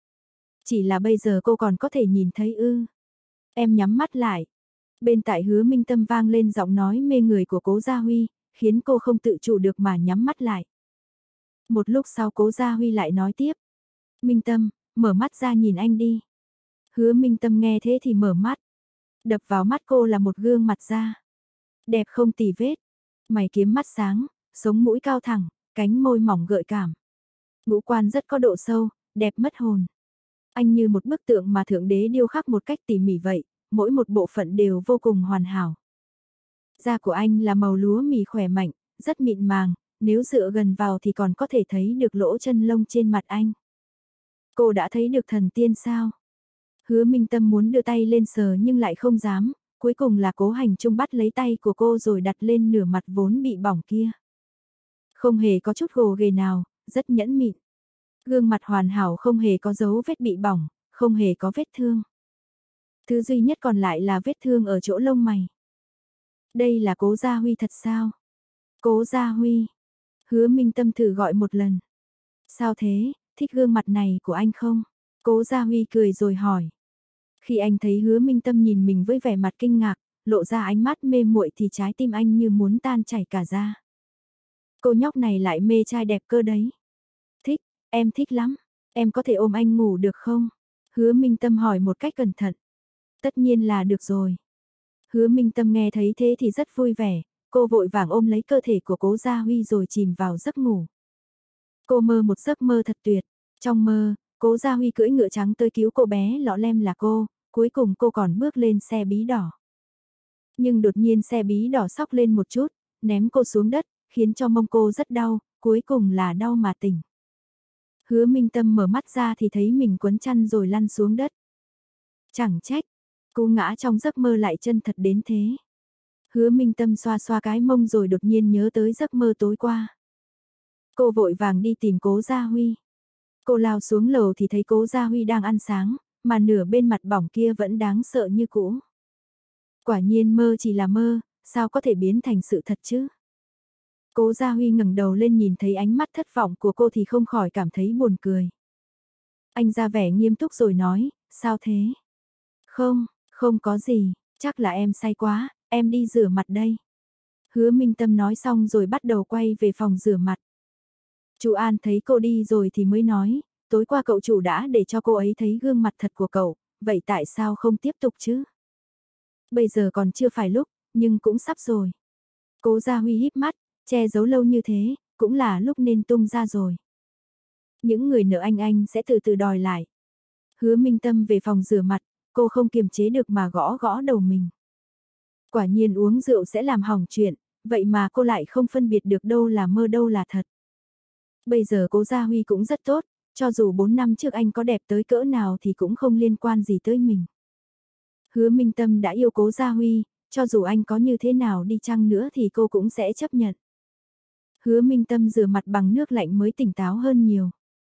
Chỉ là bây giờ cô còn có thể nhìn thấy ư. Em nhắm mắt lại. Bên tai Hứa Minh Tâm vang lên giọng nói mê người của Cố Gia Huy, khiến cô không tự chủ được mà nhắm mắt lại. Một lúc sau Cố Gia Huy lại nói tiếp. Minh Tâm, mở mắt ra nhìn anh đi. Hứa Minh Tâm nghe thế thì mở mắt. Đập vào mắt cô là một gương mặt da. Đẹp không tì vết. Mày kiếm mắt sáng, sống mũi cao thẳng, cánh môi mỏng gợi cảm. Ngũ quan rất có độ sâu, đẹp mất hồn. Anh như một bức tượng mà Thượng Đế điêu khắc một cách tỉ mỉ vậy, mỗi một bộ phận đều vô cùng hoàn hảo. Da của anh là màu lúa mì khỏe mạnh, rất mịn màng, nếu dựa gần vào thì còn có thể thấy được lỗ chân lông trên mặt anh. Cô đã thấy được thần tiên sao? Hứa Minh Tâm muốn đưa tay lên sờ nhưng lại không dám, cuối cùng là Cố Hành Trung bắt lấy tay của cô rồi đặt lên nửa mặt vốn bị bỏng kia. Không hề có chút gồ ghề nào, rất nhẫn mịn. Gương mặt hoàn hảo không hề có dấu vết bị bỏng, không hề có vết thương. Thứ duy nhất còn lại là vết thương ở chỗ lông mày. Đây là Cố Gia Huy thật sao? Cố Gia Huy. Hứa Minh Tâm thử gọi một lần. Sao thế, thích gương mặt này của anh không? Cố Gia Huy cười rồi hỏi. Khi anh thấy Hứa Minh Tâm nhìn mình với vẻ mặt kinh ngạc, lộ ra ánh mắt mê muội thì trái tim anh như muốn tan chảy cả ra. Cô nhóc này lại mê trai đẹp cơ đấy. Thích, em thích lắm. Em có thể ôm anh ngủ được không? Hứa Minh Tâm hỏi một cách cẩn thận. Tất nhiên là được rồi. Hứa Minh Tâm nghe thấy thế thì rất vui vẻ, cô vội vàng ôm lấy cơ thể của Cố Gia Huy rồi chìm vào giấc ngủ. Cô mơ một giấc mơ thật tuyệt. Trong mơ, Cố Gia Huy cưỡi ngựa trắng tới cứu cô bé lọ lem là cô, cuối cùng cô còn bước lên xe bí đỏ. Nhưng đột nhiên xe bí đỏ xóc lên một chút, ném cô xuống đất, khiến cho mông cô rất đau, cuối cùng là đau mà tỉnh. Hứa Minh Tâm mở mắt ra thì thấy mình quấn chăn rồi lăn xuống đất. Chẳng trách, cô ngã trong giấc mơ lại chân thật đến thế. Hứa Minh Tâm xoa xoa cái mông rồi đột nhiên nhớ tới giấc mơ tối qua. Cô vội vàng đi tìm Cố Gia Huy. Cô lao xuống lầu thì thấy Cố Gia Huy đang ăn sáng, mà nửa bên mặt bỏng kia vẫn đáng sợ như cũ. Quả nhiên mơ chỉ là mơ, sao có thể biến thành sự thật chứ? Cố Gia Huy ngẩng đầu lên nhìn thấy ánh mắt thất vọng của cô thì không khỏi cảm thấy buồn cười. Anh ra vẻ nghiêm túc rồi nói, sao thế? Không, không có gì, chắc là em say quá, em đi rửa mặt đây. Hứa Minh Tâm nói xong rồi bắt đầu quay về phòng rửa mặt. Chú An thấy cô đi rồi thì mới nói, tối qua cậu chủ đã để cho cô ấy thấy gương mặt thật của cậu, vậy tại sao không tiếp tục chứ? Bây giờ còn chưa phải lúc, nhưng cũng sắp rồi. Cố Gia Huy híp mắt, che giấu lâu như thế, cũng là lúc nên tung ra rồi. Những người nợ anh sẽ từ từ đòi lại. Hứa Minh Tâm về phòng rửa mặt, cô không kiềm chế được mà gõ gõ đầu mình. Quả nhiên uống rượu sẽ làm hỏng chuyện, vậy mà cô lại không phân biệt được đâu là mơ đâu là thật. Bây giờ Cố Gia Huy cũng rất tốt, cho dù 4 năm trước anh có đẹp tới cỡ nào thì cũng không liên quan gì tới mình. Hứa Minh Tâm đã yêu Cố Gia Huy, cho dù anh có như thế nào đi chăng nữa thì cô cũng sẽ chấp nhận. Hứa Minh Tâm rửa mặt bằng nước lạnh mới tỉnh táo hơn nhiều.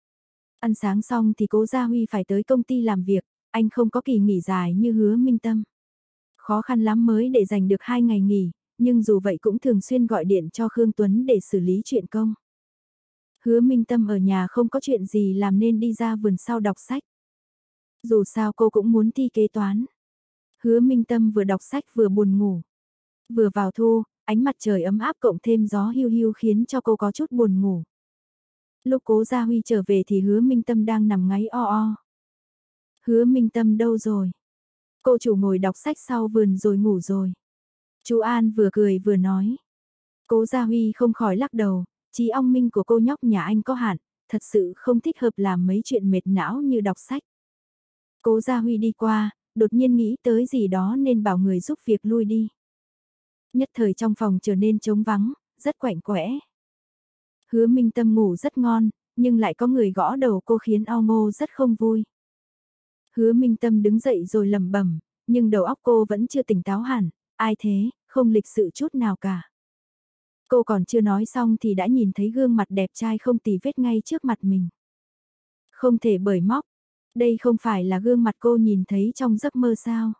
Ăn sáng xong thì Cố Gia Huy phải tới công ty làm việc, anh không có kỳ nghỉ dài như Hứa Minh Tâm. Khó khăn lắm mới để dành được 2 ngày nghỉ, nhưng dù vậy cũng thường xuyên gọi điện cho Khương Tuấn để xử lý chuyện công. Hứa Minh Tâm ở nhà không có chuyện gì làm nên đi ra vườn sau đọc sách. Dù sao cô cũng muốn thi kế toán. Hứa Minh Tâm vừa đọc sách vừa buồn ngủ. Vừa vào thu, ánh mặt trời ấm áp cộng thêm gió hiu hiu khiến cho cô có chút buồn ngủ. Lúc Cố Gia Huy trở về thì Hứa Minh Tâm đang nằm ngáy o o. Hứa Minh Tâm đâu rồi? Cô chủ ngồi đọc sách sau vườn rồi ngủ rồi. Chú An vừa cười vừa nói. Cố Gia Huy không khỏi lắc đầu, trí ong minh của cô nhóc nhà anh có hạn, thật sự không thích hợp làm mấy chuyện mệt não như đọc sách. Cố Gia Huy đi qua, đột nhiên nghĩ tới gì đó nên bảo người giúp việc lui đi. Nhất thời trong phòng trở nên trống vắng, rất quạnh quẽ. Hứa Minh Tâm ngủ rất ngon, nhưng lại có người gõ đầu cô khiến ao ngô rất không vui. Hứa Minh Tâm đứng dậy rồi lẩm bẩm, nhưng đầu óc cô vẫn chưa tỉnh táo hẳn, ai thế, không lịch sự chút nào cả. Cô còn chưa nói xong thì đã nhìn thấy gương mặt đẹp trai không tì vết ngay trước mặt mình. Không thể bởi móc, đây không phải là gương mặt cô nhìn thấy trong giấc mơ sao?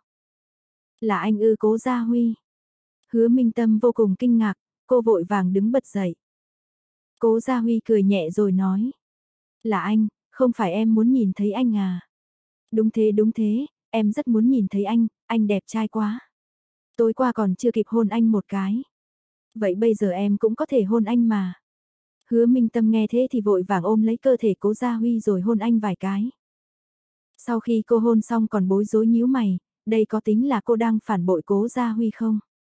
Là anh ư? Cố Gia Huy. Hứa Minh Tâm vô cùng kinh ngạc, cô vội vàng đứng bật dậy. Cố Gia Huy cười nhẹ rồi nói. Là anh, không phải em muốn nhìn thấy anh à? Đúng thế, em rất muốn nhìn thấy anh đẹp trai quá. Tối qua còn chưa kịp hôn anh một cái. Vậy bây giờ em cũng có thể hôn anh mà. Hứa Minh Tâm nghe thế thì vội vàng ôm lấy cơ thể Cố Gia Huy rồi hôn anh vài cái. Sau khi cô hôn xong còn bối rối nhíu mày, đây có tính là cô đang phản bội Cố Gia Huy không?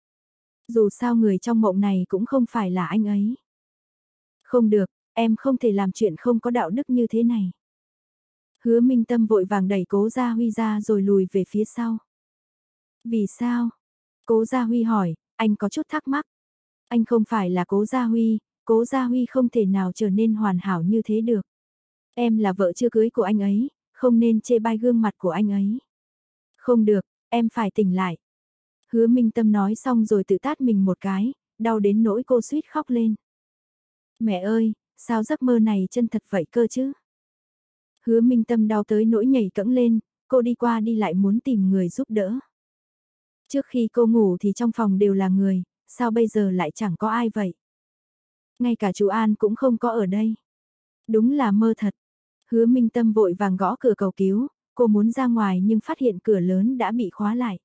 Dù sao người trong mộng này cũng không phải là anh ấy. Không được, em không thể làm chuyện không có đạo đức như thế này. Hứa Minh Tâm vội vàng đẩy Cố Gia Huy ra rồi lùi về phía sau. Vì sao? Cố Gia Huy hỏi, anh có chút thắc mắc. Anh không phải là Cố Gia Huy không thể nào trở nên hoàn hảo như thế được. Em là vợ chưa cưới của anh ấy, không nên chê bai gương mặt của anh ấy. Không được, em phải tỉnh lại. Hứa Minh Tâm nói xong rồi tự tát mình một cái, đau đến nỗi cô suýt khóc lên. Mẹ ơi, sao giấc mơ này chân thật vậy cơ chứ? Hứa Minh Tâm đau tới nỗi nhảy cẫng lên, cô đi qua đi lại muốn tìm người giúp đỡ. Trước khi cô ngủ thì trong phòng đều là người, sao bây giờ lại chẳng có ai vậy? Ngay cả chú An cũng không có ở đây. Đúng là mơ thật. Hứa Minh Tâm vội vàng gõ cửa cầu cứu, cô muốn ra ngoài nhưng phát hiện cửa lớn đã bị khóa lại.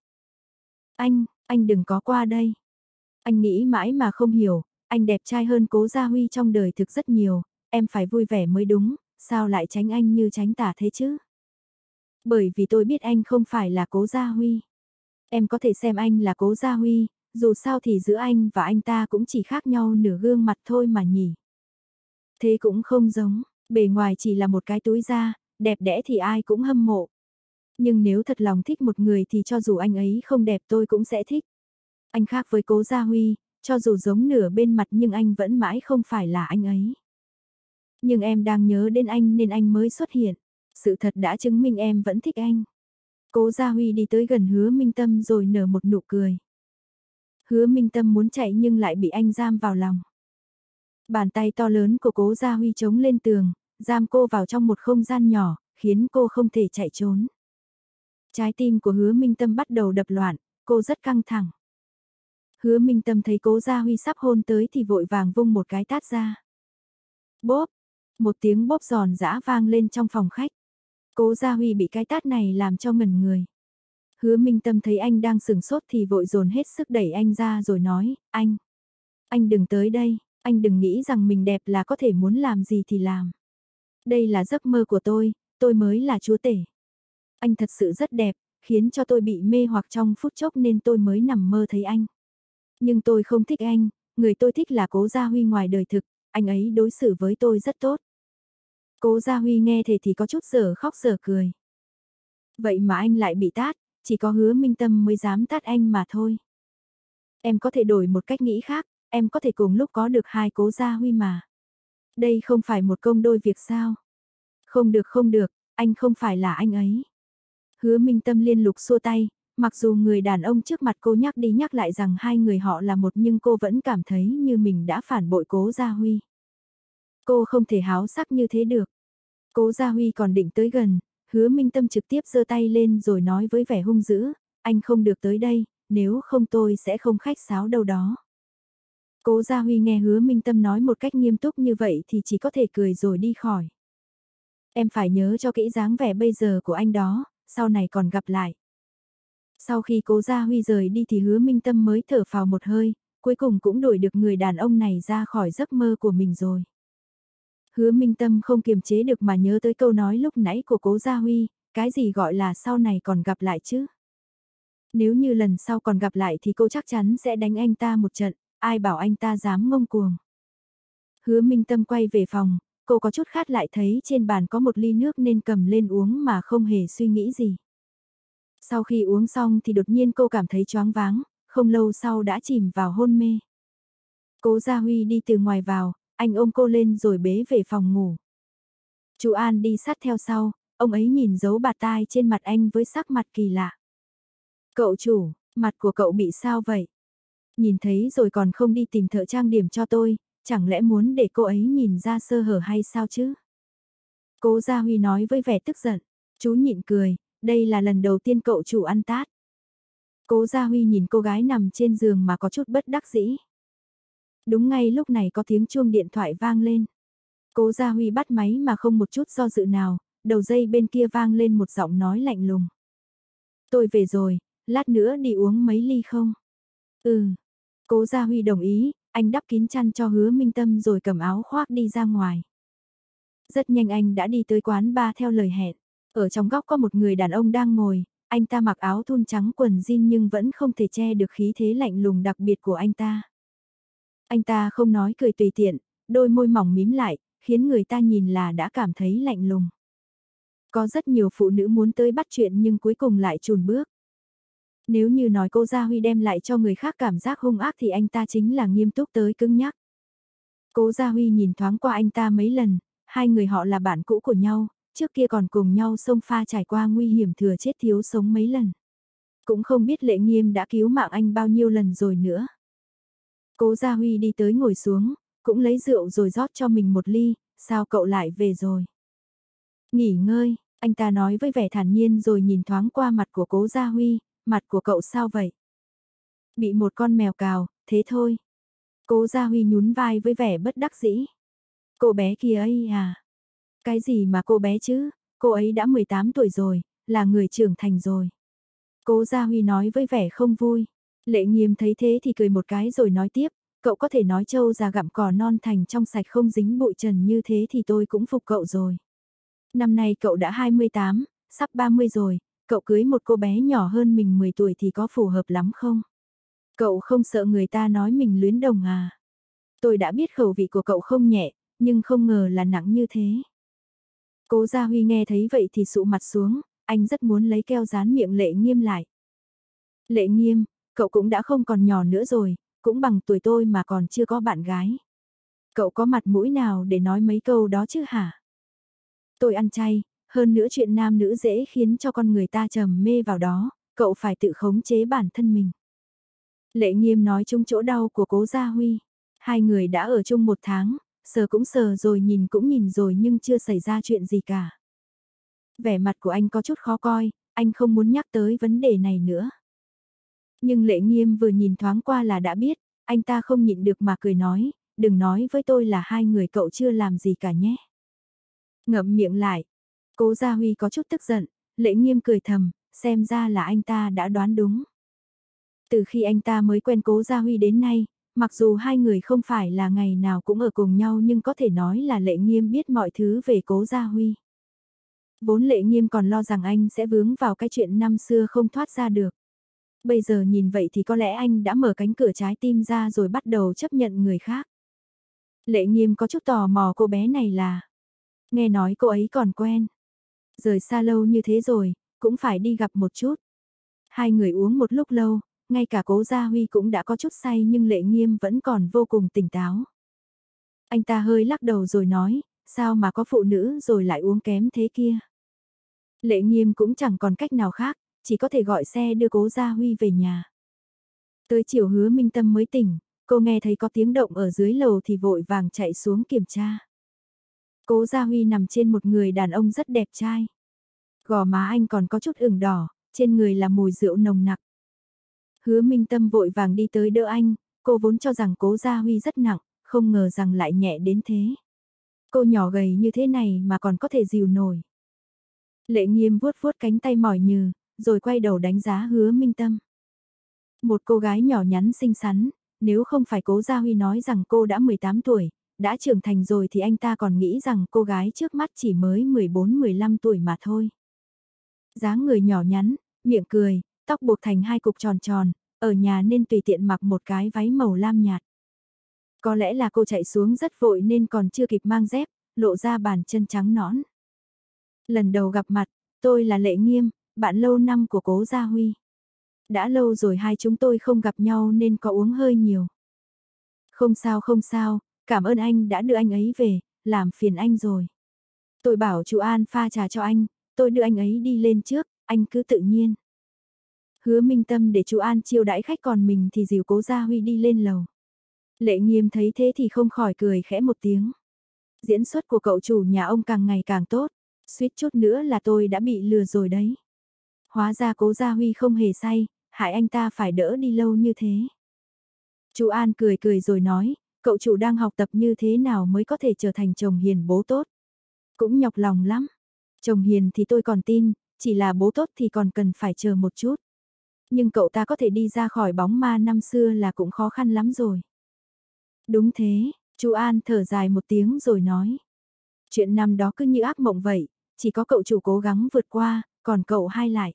Anh đừng có qua đây. Anh nghĩ mãi mà không hiểu, anh đẹp trai hơn Cố Gia Huy trong đời thực rất nhiều, em phải vui vẻ mới đúng, sao lại tránh anh như tránh tà thế chứ? Bởi vì tôi biết anh không phải là Cố Gia Huy. Em có thể xem anh là Cố Gia Huy, dù sao thì giữa anh và anh ta cũng chỉ khác nhau nửa gương mặt thôi mà nhỉ. Thế cũng không giống, bề ngoài chỉ là một cái túi da, đẹp đẽ thì ai cũng hâm mộ. Nhưng nếu thật lòng thích một người thì cho dù anh ấy không đẹp tôi cũng sẽ thích. Anh khác với Cố Gia Huy, cho dù giống nửa bên mặt nhưng anh vẫn mãi không phải là anh ấy. Nhưng em đang nhớ đến anh nên anh mới xuất hiện. Sự thật đã chứng minh em vẫn thích anh. Cố Gia Huy đi tới gần Hứa Minh Tâm rồi nở một nụ cười. Hứa Minh Tâm muốn chạy nhưng lại bị anh giam vào lòng. Bàn tay to lớn của Cố Gia Huy chống lên tường, giam cô vào trong một không gian nhỏ, khiến cô không thể chạy trốn. Trái tim của Hứa Minh Tâm bắt đầu đập loạn, cô rất căng thẳng. Hứa Minh Tâm thấy Cố Gia Huy sắp hôn tới thì vội vàng vung một cái tát ra. Bốp, một tiếng bốp giòn giã vang lên trong phòng khách. Cố Gia Huy bị cái tát này làm cho ngẩn người. Hứa Minh Tâm thấy anh đang sừng sốt thì vội dồn hết sức đẩy anh ra rồi nói, anh đừng tới đây, anh đừng nghĩ rằng mình đẹp là có thể muốn làm gì thì làm. Đây là giấc mơ của tôi mới là chúa tể. Anh thật sự rất đẹp, khiến cho tôi bị mê hoặc trong phút chốc nên tôi mới nằm mơ thấy anh. Nhưng tôi không thích anh, người tôi thích là Cố Gia Huy ngoài đời thực, anh ấy đối xử với tôi rất tốt. Cố Gia Huy nghe thế thì có chút dở khóc dở cười. Vậy mà anh lại bị tát, chỉ có Hứa Minh Tâm mới dám tát anh mà thôi. Em có thể đổi một cách nghĩ khác, em có thể cùng lúc có được hai Cố Gia Huy mà. Đây không phải một công đôi việc sao? Không được, anh không phải là anh ấy. Hứa Minh Tâm liên lục xua tay, mặc dù người đàn ông trước mặt cô nhắc đi nhắc lại rằng hai người họ là một nhưng cô vẫn cảm thấy như mình đã phản bội Cố Gia Huy. Cô không thể háo sắc như thế được. Cố Gia Huy còn định tới gần, Hứa Minh Tâm trực tiếp giơ tay lên rồi nói với vẻ hung dữ, anh không được tới đây, nếu không tôi sẽ không khách sáo đâu đó. Cố Gia Huy nghe Hứa Minh Tâm nói một cách nghiêm túc như vậy thì chỉ có thể cười rồi đi khỏi. Em phải nhớ cho kỹ dáng vẻ bây giờ của anh đó, sau này còn gặp lại. Sau khi Cố Gia Huy rời đi thì Hứa Minh Tâm mới thở phào một hơi, cuối cùng cũng đuổi được người đàn ông này ra khỏi giấc mơ của mình rồi. Hứa Minh Tâm không kiềm chế được mà nhớ tới câu nói lúc nãy của Cố Gia Huy, cái gì gọi là sau này còn gặp lại chứ? Nếu như lần sau còn gặp lại thì cô chắc chắn sẽ đánh anh ta một trận, ai bảo anh ta dám ngông cuồng. Hứa Minh Tâm quay về phòng, cô có chút khát lại thấy trên bàn có một ly nước nên cầm lên uống mà không hề suy nghĩ gì. Sau khi uống xong thì đột nhiên cô cảm thấy choáng váng, không lâu sau đã chìm vào hôn mê. Cố Gia Huy đi từ ngoài vào, anh ôm cô lên rồi bế về phòng ngủ. Chú An đi sát theo sau, ông ấy nhìn dấu bạt tai trên mặt anh với sắc mặt kỳ lạ. Cậu chủ, mặt của cậu bị sao vậy? Nhìn thấy rồi còn không đi tìm thợ trang điểm cho tôi, chẳng lẽ muốn để cô ấy nhìn ra sơ hở hay sao chứ? Cố Gia Huy nói với vẻ tức giận, chú nhịn cười, đây là lần đầu tiên cậu chủ ăn tát. Cố Gia Huy nhìn cô gái nằm trên giường mà có chút bất đắc dĩ. Đúng ngay lúc này có tiếng chuông điện thoại vang lên. Cố Gia Huy bắt máy mà không một chút do dự nào, đầu dây bên kia vang lên một giọng nói lạnh lùng. Tôi về rồi, lát nữa đi uống mấy ly không? Ừ. Cố Gia Huy đồng ý, anh đắp kín chăn cho Hứa Minh Tâm rồi cầm áo khoác đi ra ngoài. Rất nhanh anh đã đi tới quán bar theo lời hẹn. Ở trong góc có một người đàn ông đang ngồi, anh ta mặc áo thun trắng quần jean nhưng vẫn không thể che được khí thế lạnh lùng đặc biệt của anh ta. Anh ta không nói cười tùy tiện, đôi môi mỏng mím lại, khiến người ta nhìn là đã cảm thấy lạnh lùng. Có rất nhiều phụ nữ muốn tới bắt chuyện nhưng cuối cùng lại chùn bước. Nếu như nói cô Gia Huy đem lại cho người khác cảm giác hung ác thì anh ta chính là nghiêm túc tới cứng nhắc. Cố Gia Huy nhìn thoáng qua anh ta mấy lần, hai người họ là bạn cũ của nhau, trước kia còn cùng nhau xông pha trải qua nguy hiểm thừa chết thiếu sống mấy lần. Cũng không biết Lệ Nghiêm đã cứu mạng anh bao nhiêu lần rồi nữa. Cố Gia Huy đi tới ngồi xuống, cũng lấy rượu rồi rót cho mình một ly, sao cậu lại về rồi? Nghỉ ngơi, anh ta nói với vẻ thản nhiên rồi nhìn thoáng qua mặt của Cố Gia Huy, mặt của cậu sao vậy? Bị một con mèo cào, thế thôi. Cố Gia Huy nhún vai với vẻ bất đắc dĩ. Cô bé kia ấy à? Cái gì mà cô bé chứ, cô ấy đã 18 tuổi rồi, là người trưởng thành rồi. Cố Gia Huy nói với vẻ không vui. Lệ Nghiêm thấy thế thì cười một cái rồi nói tiếp, cậu có thể nói trâu già gặm cỏ non thành trong sạch không dính bụi trần như thế thì tôi cũng phục cậu rồi. Năm nay cậu đã 28, sắp 30 rồi, cậu cưới một cô bé nhỏ hơn mình 10 tuổi thì có phù hợp lắm không? Cậu không sợ người ta nói mình luyến đồng à? Tôi đã biết khẩu vị của cậu không nhẹ, nhưng không ngờ là nặng như thế. Cố Gia Huy nghe thấy vậy thì sụ mặt xuống, anh rất muốn lấy keo dán miệng Lệ Nghiêm lại. Lệ Nghiêm, cậu cũng đã không còn nhỏ nữa rồi, cũng bằng tuổi tôi mà còn chưa có bạn gái. Cậu có mặt mũi nào để nói mấy câu đó chứ hả? Tôi ăn chay, hơn nữa chuyện nam nữ dễ khiến cho con người ta trầm mê vào đó, cậu phải tự khống chế bản thân mình. Lệ Nghiêm nói chung chỗ đau của Cố Gia Huy. Hai người đã ở chung 1 tháng, sờ cũng sờ rồi nhìn cũng nhìn rồi nhưng chưa xảy ra chuyện gì cả. Vẻ mặt của anh có chút khó coi, anh không muốn nhắc tới vấn đề này nữa. Nhưng Lệ Nghiêm vừa nhìn thoáng qua là đã biết, anh ta không nhịn được mà cười nói, đừng nói với tôi là hai người cậu chưa làm gì cả nhé. Ngậm miệng lại, Cố Gia Huy có chút tức giận, Lệ Nghiêm cười thầm, xem ra là anh ta đã đoán đúng. Từ khi anh ta mới quen Cố Gia Huy đến nay, mặc dù hai người không phải là ngày nào cũng ở cùng nhau nhưng có thể nói là Lệ Nghiêm biết mọi thứ về Cố Gia Huy. Vốn Lệ Nghiêm còn lo rằng anh sẽ vướng vào cái chuyện năm xưa không thoát ra được. Bây giờ nhìn vậy thì có lẽ anh đã mở cánh cửa trái tim ra rồi bắt đầu chấp nhận người khác. Lệ Nghiêm có chút tò mò cô bé này là. Nghe nói cô ấy còn quen. Rời xa lâu như thế rồi, cũng phải đi gặp một chút. Hai người uống một lúc lâu, ngay cả Cố Gia Huy cũng đã có chút say nhưng Lệ Nghiêm vẫn còn vô cùng tỉnh táo. Anh ta hơi lắc đầu rồi nói, sao mà có phụ nữ rồi lại uống kém thế kia. Lệ Nghiêm cũng chẳng còn cách nào khác, chỉ có thể gọi xe đưa Cố Gia Huy về nhà. Tới chiều Hứa Minh Tâm mới tỉnh, cô nghe thấy có tiếng động ở dưới lầu thì vội vàng chạy xuống kiểm tra. Cố Gia Huy nằm trên một người đàn ông rất đẹp trai. Gò má anh còn có chút ửng đỏ, trên người là mùi rượu nồng nặc. Hứa Minh Tâm vội vàng đi tới đỡ anh, cô vốn cho rằng Cố Gia Huy rất nặng, không ngờ rằng lại nhẹ đến thế. Cô nhỏ gầy như thế này mà còn có thể dìu nổi. Lệ Nghiêm vuốt vuốt cánh tay mỏi nhừ, rồi quay đầu đánh giá Hứa Minh Tâm. Một cô gái nhỏ nhắn xinh xắn, nếu không phải Cố Gia Huy nói rằng cô đã 18 tuổi, đã trưởng thành rồi thì anh ta còn nghĩ rằng cô gái trước mắt chỉ mới 14-15 tuổi mà thôi. Dáng người nhỏ nhắn, miệng cười, tóc buộc thành hai cục tròn tròn, ở nhà nên tùy tiện mặc một cái váy màu lam nhạt. Có lẽ là cô chạy xuống rất vội nên còn chưa kịp mang dép, lộ ra bàn chân trắng nõn. Lần đầu gặp mặt, tôi là Lệ Nghiêm, bạn lâu năm của Cố Gia Huy. Đã lâu rồi hai chúng tôi không gặp nhau nên có uống hơi nhiều. Không sao, cảm ơn anh đã đưa anh ấy về, làm phiền anh rồi. Tôi bảo chú An pha trà cho anh, tôi đưa anh ấy đi lên trước, anh cứ tự nhiên. Hứa Minh Tâm để chú An chiêu đãi khách còn mình thì dìu Cố Gia Huy đi lên lầu. Lệ Nghiêm thấy thế thì không khỏi cười khẽ một tiếng. Diễn xuất của cậu chủ nhà ông càng ngày càng tốt, suýt chút nữa là tôi đã bị lừa rồi đấy. Hóa ra Cố Gia Huy không hề say, hại anh ta phải đỡ đi lâu như thế. Chú An cười cười rồi nói, cậu chủ đang học tập như thế nào mới có thể trở thành chồng hiền bố tốt. Cũng nhọc lòng lắm. Chồng hiền thì tôi còn tin, chỉ là bố tốt thì còn cần phải chờ một chút. Nhưng cậu ta có thể đi ra khỏi bóng ma năm xưa là cũng khó khăn lắm rồi. Đúng thế, chú An thở dài một tiếng rồi nói. Chuyện năm đó cứ như ác mộng vậy, chỉ có cậu chủ cố gắng vượt qua, còn cậu hai lại.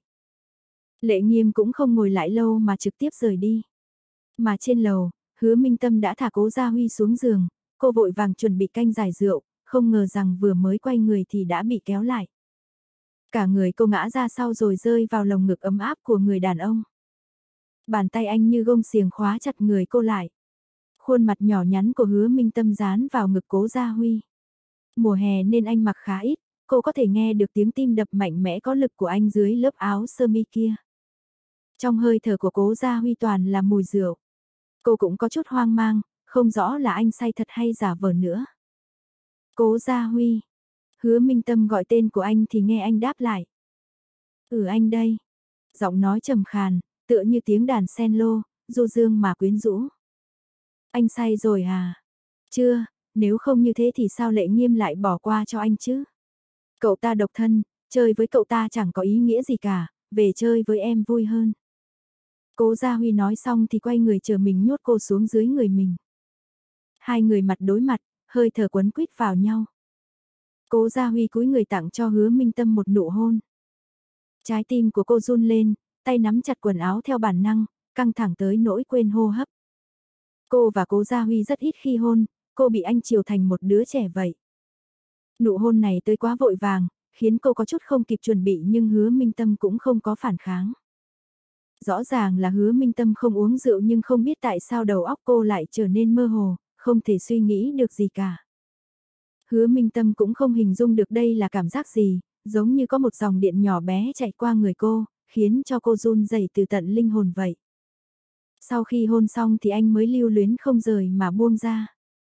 Lệ Nghiêm cũng không ngồi lại lâu mà trực tiếp rời đi. Mà trên lầu, Hứa Minh Tâm đã thả Cố Gia Huy xuống giường, cô vội vàng chuẩn bị canh giải rượu, không ngờ rằng vừa mới quay người thì đã bị kéo lại. Cả người cô ngã ra sau rồi rơi vào lồng ngực ấm áp của người đàn ông. Bàn tay anh như gông xiềng khóa chặt người cô lại. Khuôn mặt nhỏ nhắn của Hứa Minh Tâm dán vào ngực Cố Gia Huy. Mùa hè nên anh mặc khá ít, cô có thể nghe được tiếng tim đập mạnh mẽ có lực của anh dưới lớp áo sơ mi kia. Trong hơi thở của Cố Gia Huy toàn là mùi rượu. Cô cũng có chút hoang mang, không rõ là anh say thật hay giả vờ nữa. Cố Gia Huy. Hứa Minh Tâm gọi tên của anh thì nghe anh đáp lại. Anh đây. Giọng nói trầm khàn, tựa như tiếng đàn cello, du dương mà quyến rũ. Anh say rồi à? Chưa, nếu không như thế thì sao Lệ Nghiêm lại bỏ qua cho anh chứ? Cậu ta độc thân, chơi với cậu ta chẳng có ý nghĩa gì cả, về chơi với em vui hơn. Cố Gia Huy nói xong thì quay người chờ mình nhốt cô xuống dưới người mình. Hai người mặt đối mặt, hơi thở quấn quýt vào nhau. Cố Gia Huy cúi người tặng cho Hứa Minh Tâm một nụ hôn. Trái tim của cô run lên, tay nắm chặt quần áo theo bản năng, căng thẳng tới nỗi quên hô hấp. Cô và Cố Gia Huy rất ít khi hôn, cô bị anh chiều thành một đứa trẻ vậy. Nụ hôn này tới quá vội vàng, khiến cô có chút không kịp chuẩn bị nhưng Hứa Minh Tâm cũng không có phản kháng. Rõ ràng là Hứa Minh Tâm không uống rượu nhưng không biết tại sao đầu óc cô lại trở nên mơ hồ, không thể suy nghĩ được gì cả. Hứa Minh Tâm cũng không hình dung được đây là cảm giác gì, giống như có một dòng điện nhỏ bé chạy qua người cô, khiến cho cô run rẩy từ tận linh hồn vậy. Sau khi hôn xong thì anh mới lưu luyến không rời mà buông ra.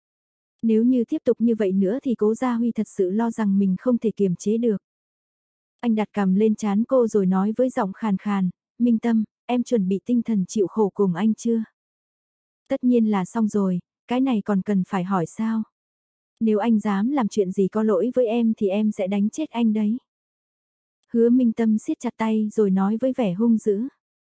Nếu như tiếp tục như vậy nữa thì Cố Gia Huy thật sự lo rằng mình không thể kiềm chế được. Anh đặt cằm lên trán cô rồi nói với giọng khàn khàn, Minh Tâm, em chuẩn bị tinh thần chịu khổ cùng anh chưa? Tất nhiên là xong rồi, cái này còn cần phải hỏi sao? Nếu anh dám làm chuyện gì có lỗi với em thì em sẽ đánh chết anh đấy. Hứa Minh Tâm siết chặt tay rồi nói với vẻ hung dữ.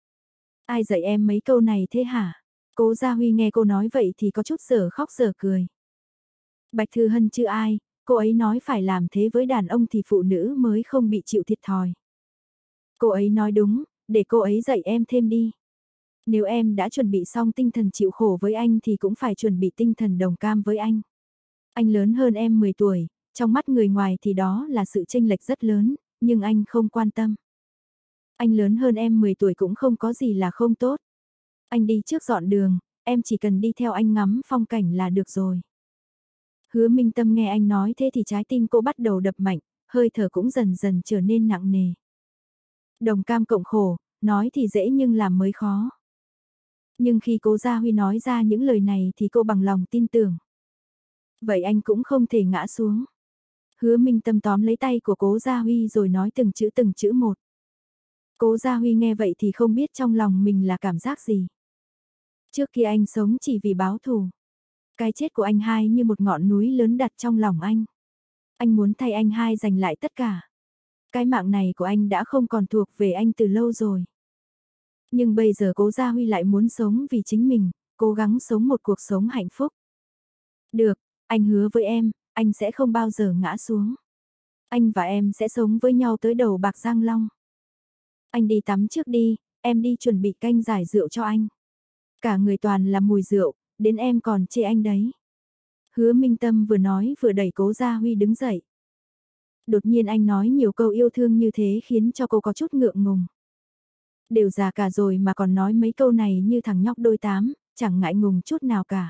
Ai dạy em mấy câu này thế hả? Cố Gia Huy nghe cô nói vậy thì có chút dở khóc dở cười. Bạch Thư Hân chứ ai, cô ấy nói phải làm thế với đàn ông thì phụ nữ mới không bị chịu thiệt thòi. Cô ấy nói đúng, để cô ấy dạy em thêm đi. Nếu em đã chuẩn bị xong tinh thần chịu khổ với anh thì cũng phải chuẩn bị tinh thần đồng cam với anh. Anh lớn hơn em 10 tuổi, Trong mắt người ngoài thì đó là sự chênh lệch rất lớn, nhưng anh không quan tâm. Anh lớn hơn em 10 tuổi cũng không có gì là không tốt. Anh đi trước dọn đường, em chỉ cần đi theo anh ngắm phong cảnh là được rồi. Hứa Minh Tâm nghe anh nói thế thì trái tim cô bắt đầu đập mạnh, hơi thở cũng dần dần trở nên nặng nề. Đồng cam cộng khổ, nói thì dễ nhưng làm mới khó. Nhưng khi Cố Gia Huy nói ra những lời này thì cô bằng lòng tin tưởng. Vậy anh cũng không thể ngã xuống. Hứa Minh Tâm tóm lấy tay của Cố Gia Huy rồi nói từng chữ một. Cố Gia Huy nghe vậy thì không biết trong lòng mình là cảm giác gì. Trước kia anh sống chỉ vì báo thù. Cái chết của anh hai như một ngọn núi lớn đặt trong lòng anh. Anh muốn thay anh hai giành lại tất cả. Cái mạng này của anh đã không còn thuộc về anh từ lâu rồi. Nhưng bây giờ Cố Gia Huy lại muốn sống vì chính mình, cố gắng sống một cuộc sống hạnh phúc. Được, anh hứa với em, anh sẽ không bao giờ ngã xuống. Anh và em sẽ sống với nhau tới đầu bạc răng long. Anh đi tắm trước đi, em đi chuẩn bị canh giải rượu cho anh. Cả người toàn là mùi rượu, đến em còn chê anh đấy. Hứa Minh Tâm vừa nói vừa đẩy Cố Gia Huy đứng dậy. Đột nhiên anh nói nhiều câu yêu thương như thế khiến cho cô có chút ngượng ngùng. Đều già cả rồi mà còn nói mấy câu này như thằng nhóc đôi tám, chẳng ngại ngùng chút nào cả.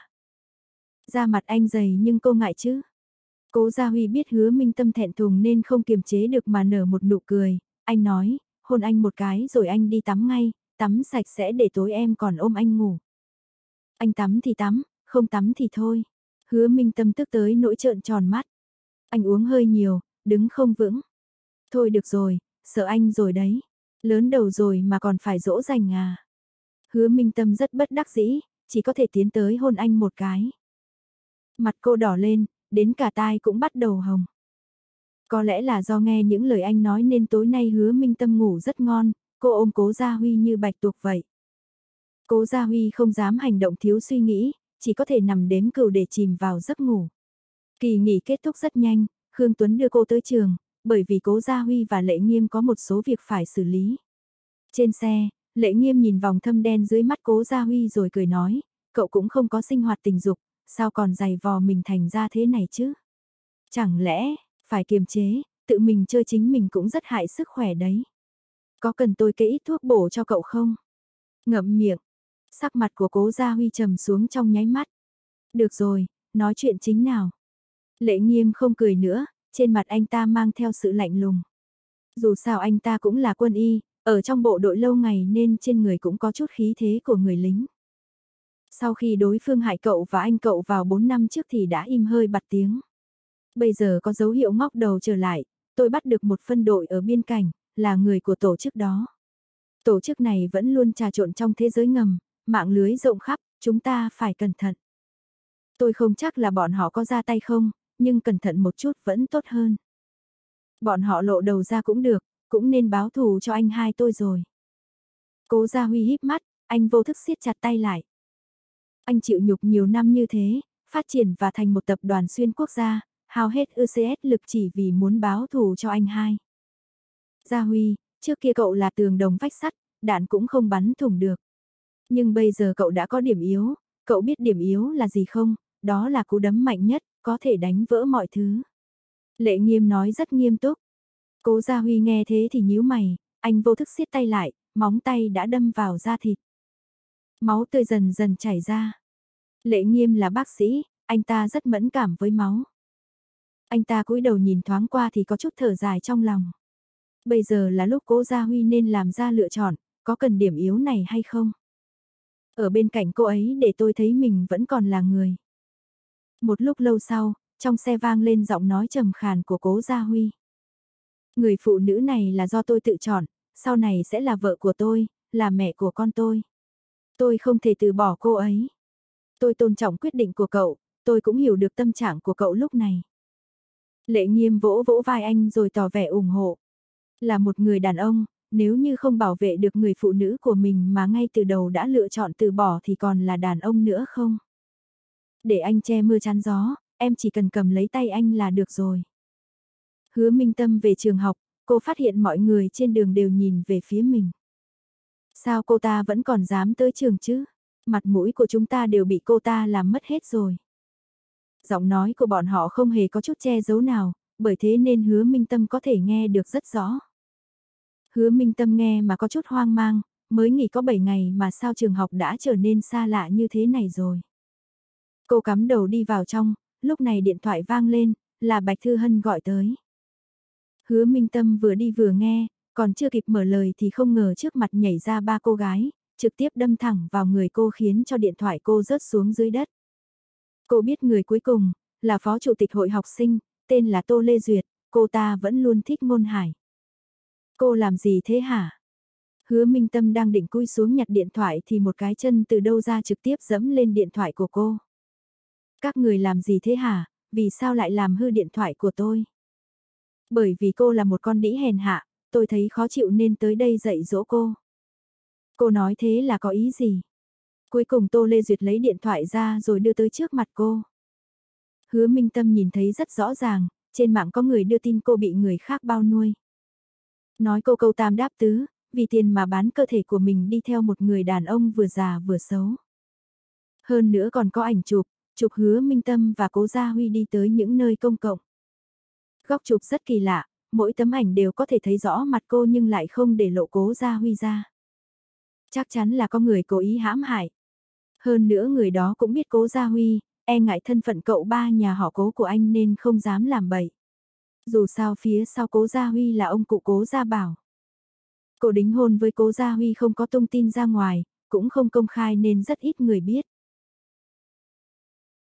Da mặt anh dày nhưng cô ngại chứ. Cố Gia Huy biết Hứa Minh Tâm thẹn thùng nên không kiềm chế được mà nở một nụ cười. Anh nói, hôn anh một cái rồi anh đi tắm ngay, tắm sạch sẽ để tối em còn ôm anh ngủ. Anh tắm thì tắm, không tắm thì thôi. Hứa Minh Tâm tức tới nỗi trợn tròn mắt. Anh uống hơi nhiều, đứng không vững. Thôi được rồi, sợ anh rồi đấy. Lớn đầu rồi mà còn phải dỗ dành à. Hứa Minh Tâm rất bất đắc dĩ, chỉ có thể tiến tới hôn anh một cái. Mặt cô đỏ lên, đến cả tai cũng bắt đầu hồng. Có lẽ là do nghe những lời anh nói nên tối nay Hứa Minh Tâm ngủ rất ngon, cô ôm Cố Gia Huy như bạch tuộc vậy. Cố Gia Huy không dám hành động thiếu suy nghĩ, chỉ có thể nằm đếm cừu để chìm vào giấc ngủ. Kỳ nghỉ kết thúc rất nhanh, Khương Tuấn đưa cô tới trường, bởi vì Cố Gia Huy và Lệ Nghiêm có một số việc phải xử lý. Trên xe, Lệ Nghiêm nhìn vòng thâm đen dưới mắt Cố Gia Huy rồi cười nói, cậu cũng không có sinh hoạt tình dục, sao còn giày vò mình thành ra thế này chứ? Chẳng lẽ, phải kiềm chế, tự mình chơi chính mình cũng rất hại sức khỏe đấy. Có cần tôi kê ít thuốc bổ cho cậu không? Ngậm miệng, sắc mặt của Cố Gia Huy trầm xuống trong nháy mắt. Được rồi, nói chuyện chính nào. Lệ Nghiêm không cười nữa, trên mặt anh ta mang theo sự lạnh lùng. Dù sao anh ta cũng là quân y, ở trong bộ đội lâu ngày nên trên người cũng có chút khí thế của người lính. Sau khi đối phương hại cậu và anh cậu vào 4 năm trước thì đã im hơi bặt tiếng. Bây giờ có dấu hiệu ngóc đầu trở lại, tôi bắt được một phân đội ở biên cảnh, là người của tổ chức đó. Tổ chức này vẫn luôn trà trộn trong thế giới ngầm, mạng lưới rộng khắp, chúng ta phải cẩn thận. Tôi không chắc là bọn họ có ra tay không, nhưng cẩn thận một chút vẫn tốt hơn. Bọn họ lộ đầu ra cũng được, cũng nên báo thù cho anh hai tôi rồi. Cố Gia Huy híp mắt, anh vô thức siết chặt tay lại. Anh chịu nhục nhiều năm như thế, phát triển và thành một tập đoàn xuyên quốc gia, hao hết ECS lực chỉ vì muốn báo thù cho anh hai. Gia Huy, trước kia cậu là tường đồng vách sắt, đạn cũng không bắn thủng được. Nhưng bây giờ cậu đã có điểm yếu, cậu biết điểm yếu là gì không? Đó là cú đấm mạnh nhất, có thể đánh vỡ mọi thứ. Lệ Nghiêm nói rất nghiêm túc. Cố Gia Huy nghe thế thì nhíu mày, anh vô thức siết tay lại, móng tay đã đâm vào da thịt. Máu tươi dần dần chảy ra. Lệ Nghiêm là bác sĩ, anh ta rất mẫn cảm với máu. Anh ta cúi đầu nhìn thoáng qua thì có chút thở dài trong lòng. Bây giờ là lúc Cố Gia Huy nên làm ra lựa chọn, có cần điểm yếu này hay không? Ở bên cạnh cô ấy để tôi thấy mình vẫn còn là người. Một lúc lâu sau, trong xe vang lên giọng nói trầm khàn của Cố Gia Huy. Người phụ nữ này là do tôi tự chọn, sau này sẽ là vợ của tôi, là mẹ của con tôi. Tôi không thể từ bỏ cô ấy. Tôi tôn trọng quyết định của cậu, tôi cũng hiểu được tâm trạng của cậu lúc này. Lệ Nghiêm vỗ vỗ vai anh rồi tỏ vẻ ủng hộ. Là một người đàn ông, nếu như không bảo vệ được người phụ nữ của mình mà ngay từ đầu đã lựa chọn từ bỏ thì còn là đàn ông nữa không? Để anh che mưa chắn gió, em chỉ cần cầm lấy tay anh là được rồi. Hứa Minh Tâm về trường học, cô phát hiện mọi người trên đường đều nhìn về phía mình. Sao cô ta vẫn còn dám tới trường chứ? Mặt mũi của chúng ta đều bị cô ta làm mất hết rồi. Giọng nói của bọn họ không hề có chút che giấu nào, bởi thế nên Hứa Minh Tâm có thể nghe được rất rõ. Hứa Minh Tâm nghe mà có chút hoang mang, mới nghỉ có 7 ngày mà sao trường học đã trở nên xa lạ như thế này rồi. Cô cắm đầu đi vào trong, lúc này điện thoại vang lên, là Bạch Thư Hân gọi tới. Hứa Minh Tâm vừa đi vừa nghe, còn chưa kịp mở lời thì không ngờ trước mặt nhảy ra 3 cô gái, trực tiếp đâm thẳng vào người cô khiến cho điện thoại cô rớt xuống dưới đất. Cô biết người cuối cùng, là phó chủ tịch hội học sinh, tên là Tô Lê Duyệt, cô ta vẫn luôn thích Ngôn Hải. Cô làm gì thế hả? Hứa Minh Tâm đang định cúi xuống nhặt điện thoại thì một cái chân từ đâu ra trực tiếp giẫm lên điện thoại của cô. Các người làm gì thế hả? Vì sao lại làm hư điện thoại của tôi? Bởi vì cô là một con đĩ hèn hạ, tôi thấy khó chịu nên tới đây dạy dỗ cô. Cô nói thế là có ý gì? Cuối cùng Tô Lê Duyệt lấy điện thoại ra rồi đưa tới trước mặt cô. Hứa Minh Tâm nhìn thấy rất rõ ràng, trên mạng có người đưa tin cô bị người khác bao nuôi. Nói cô câu tam đáp tứ, vì tiền mà bán cơ thể của mình đi theo một người đàn ông vừa già vừa xấu. Hơn nữa còn có ảnh chụp, chụp Hứa Minh Tâm và Cố Gia Huy đi tới những nơi công cộng. Góc chụp rất kỳ lạ, mỗi tấm ảnh đều có thể thấy rõ mặt cô nhưng lại không để lộ Cố Gia Huy ra. Chắc chắn là có người cố ý hãm hại. Hơn nữa người đó cũng biết Cố Gia Huy, e ngại thân phận cậu ba nhà họ Cố của anh nên không dám làm bậy. Dù sao phía sau Cố Gia Huy là ông cụ Cố Gia Bảo. Cô đính hôn với Cố Gia Huy không có tung tin ra ngoài, cũng không công khai nên rất ít người biết.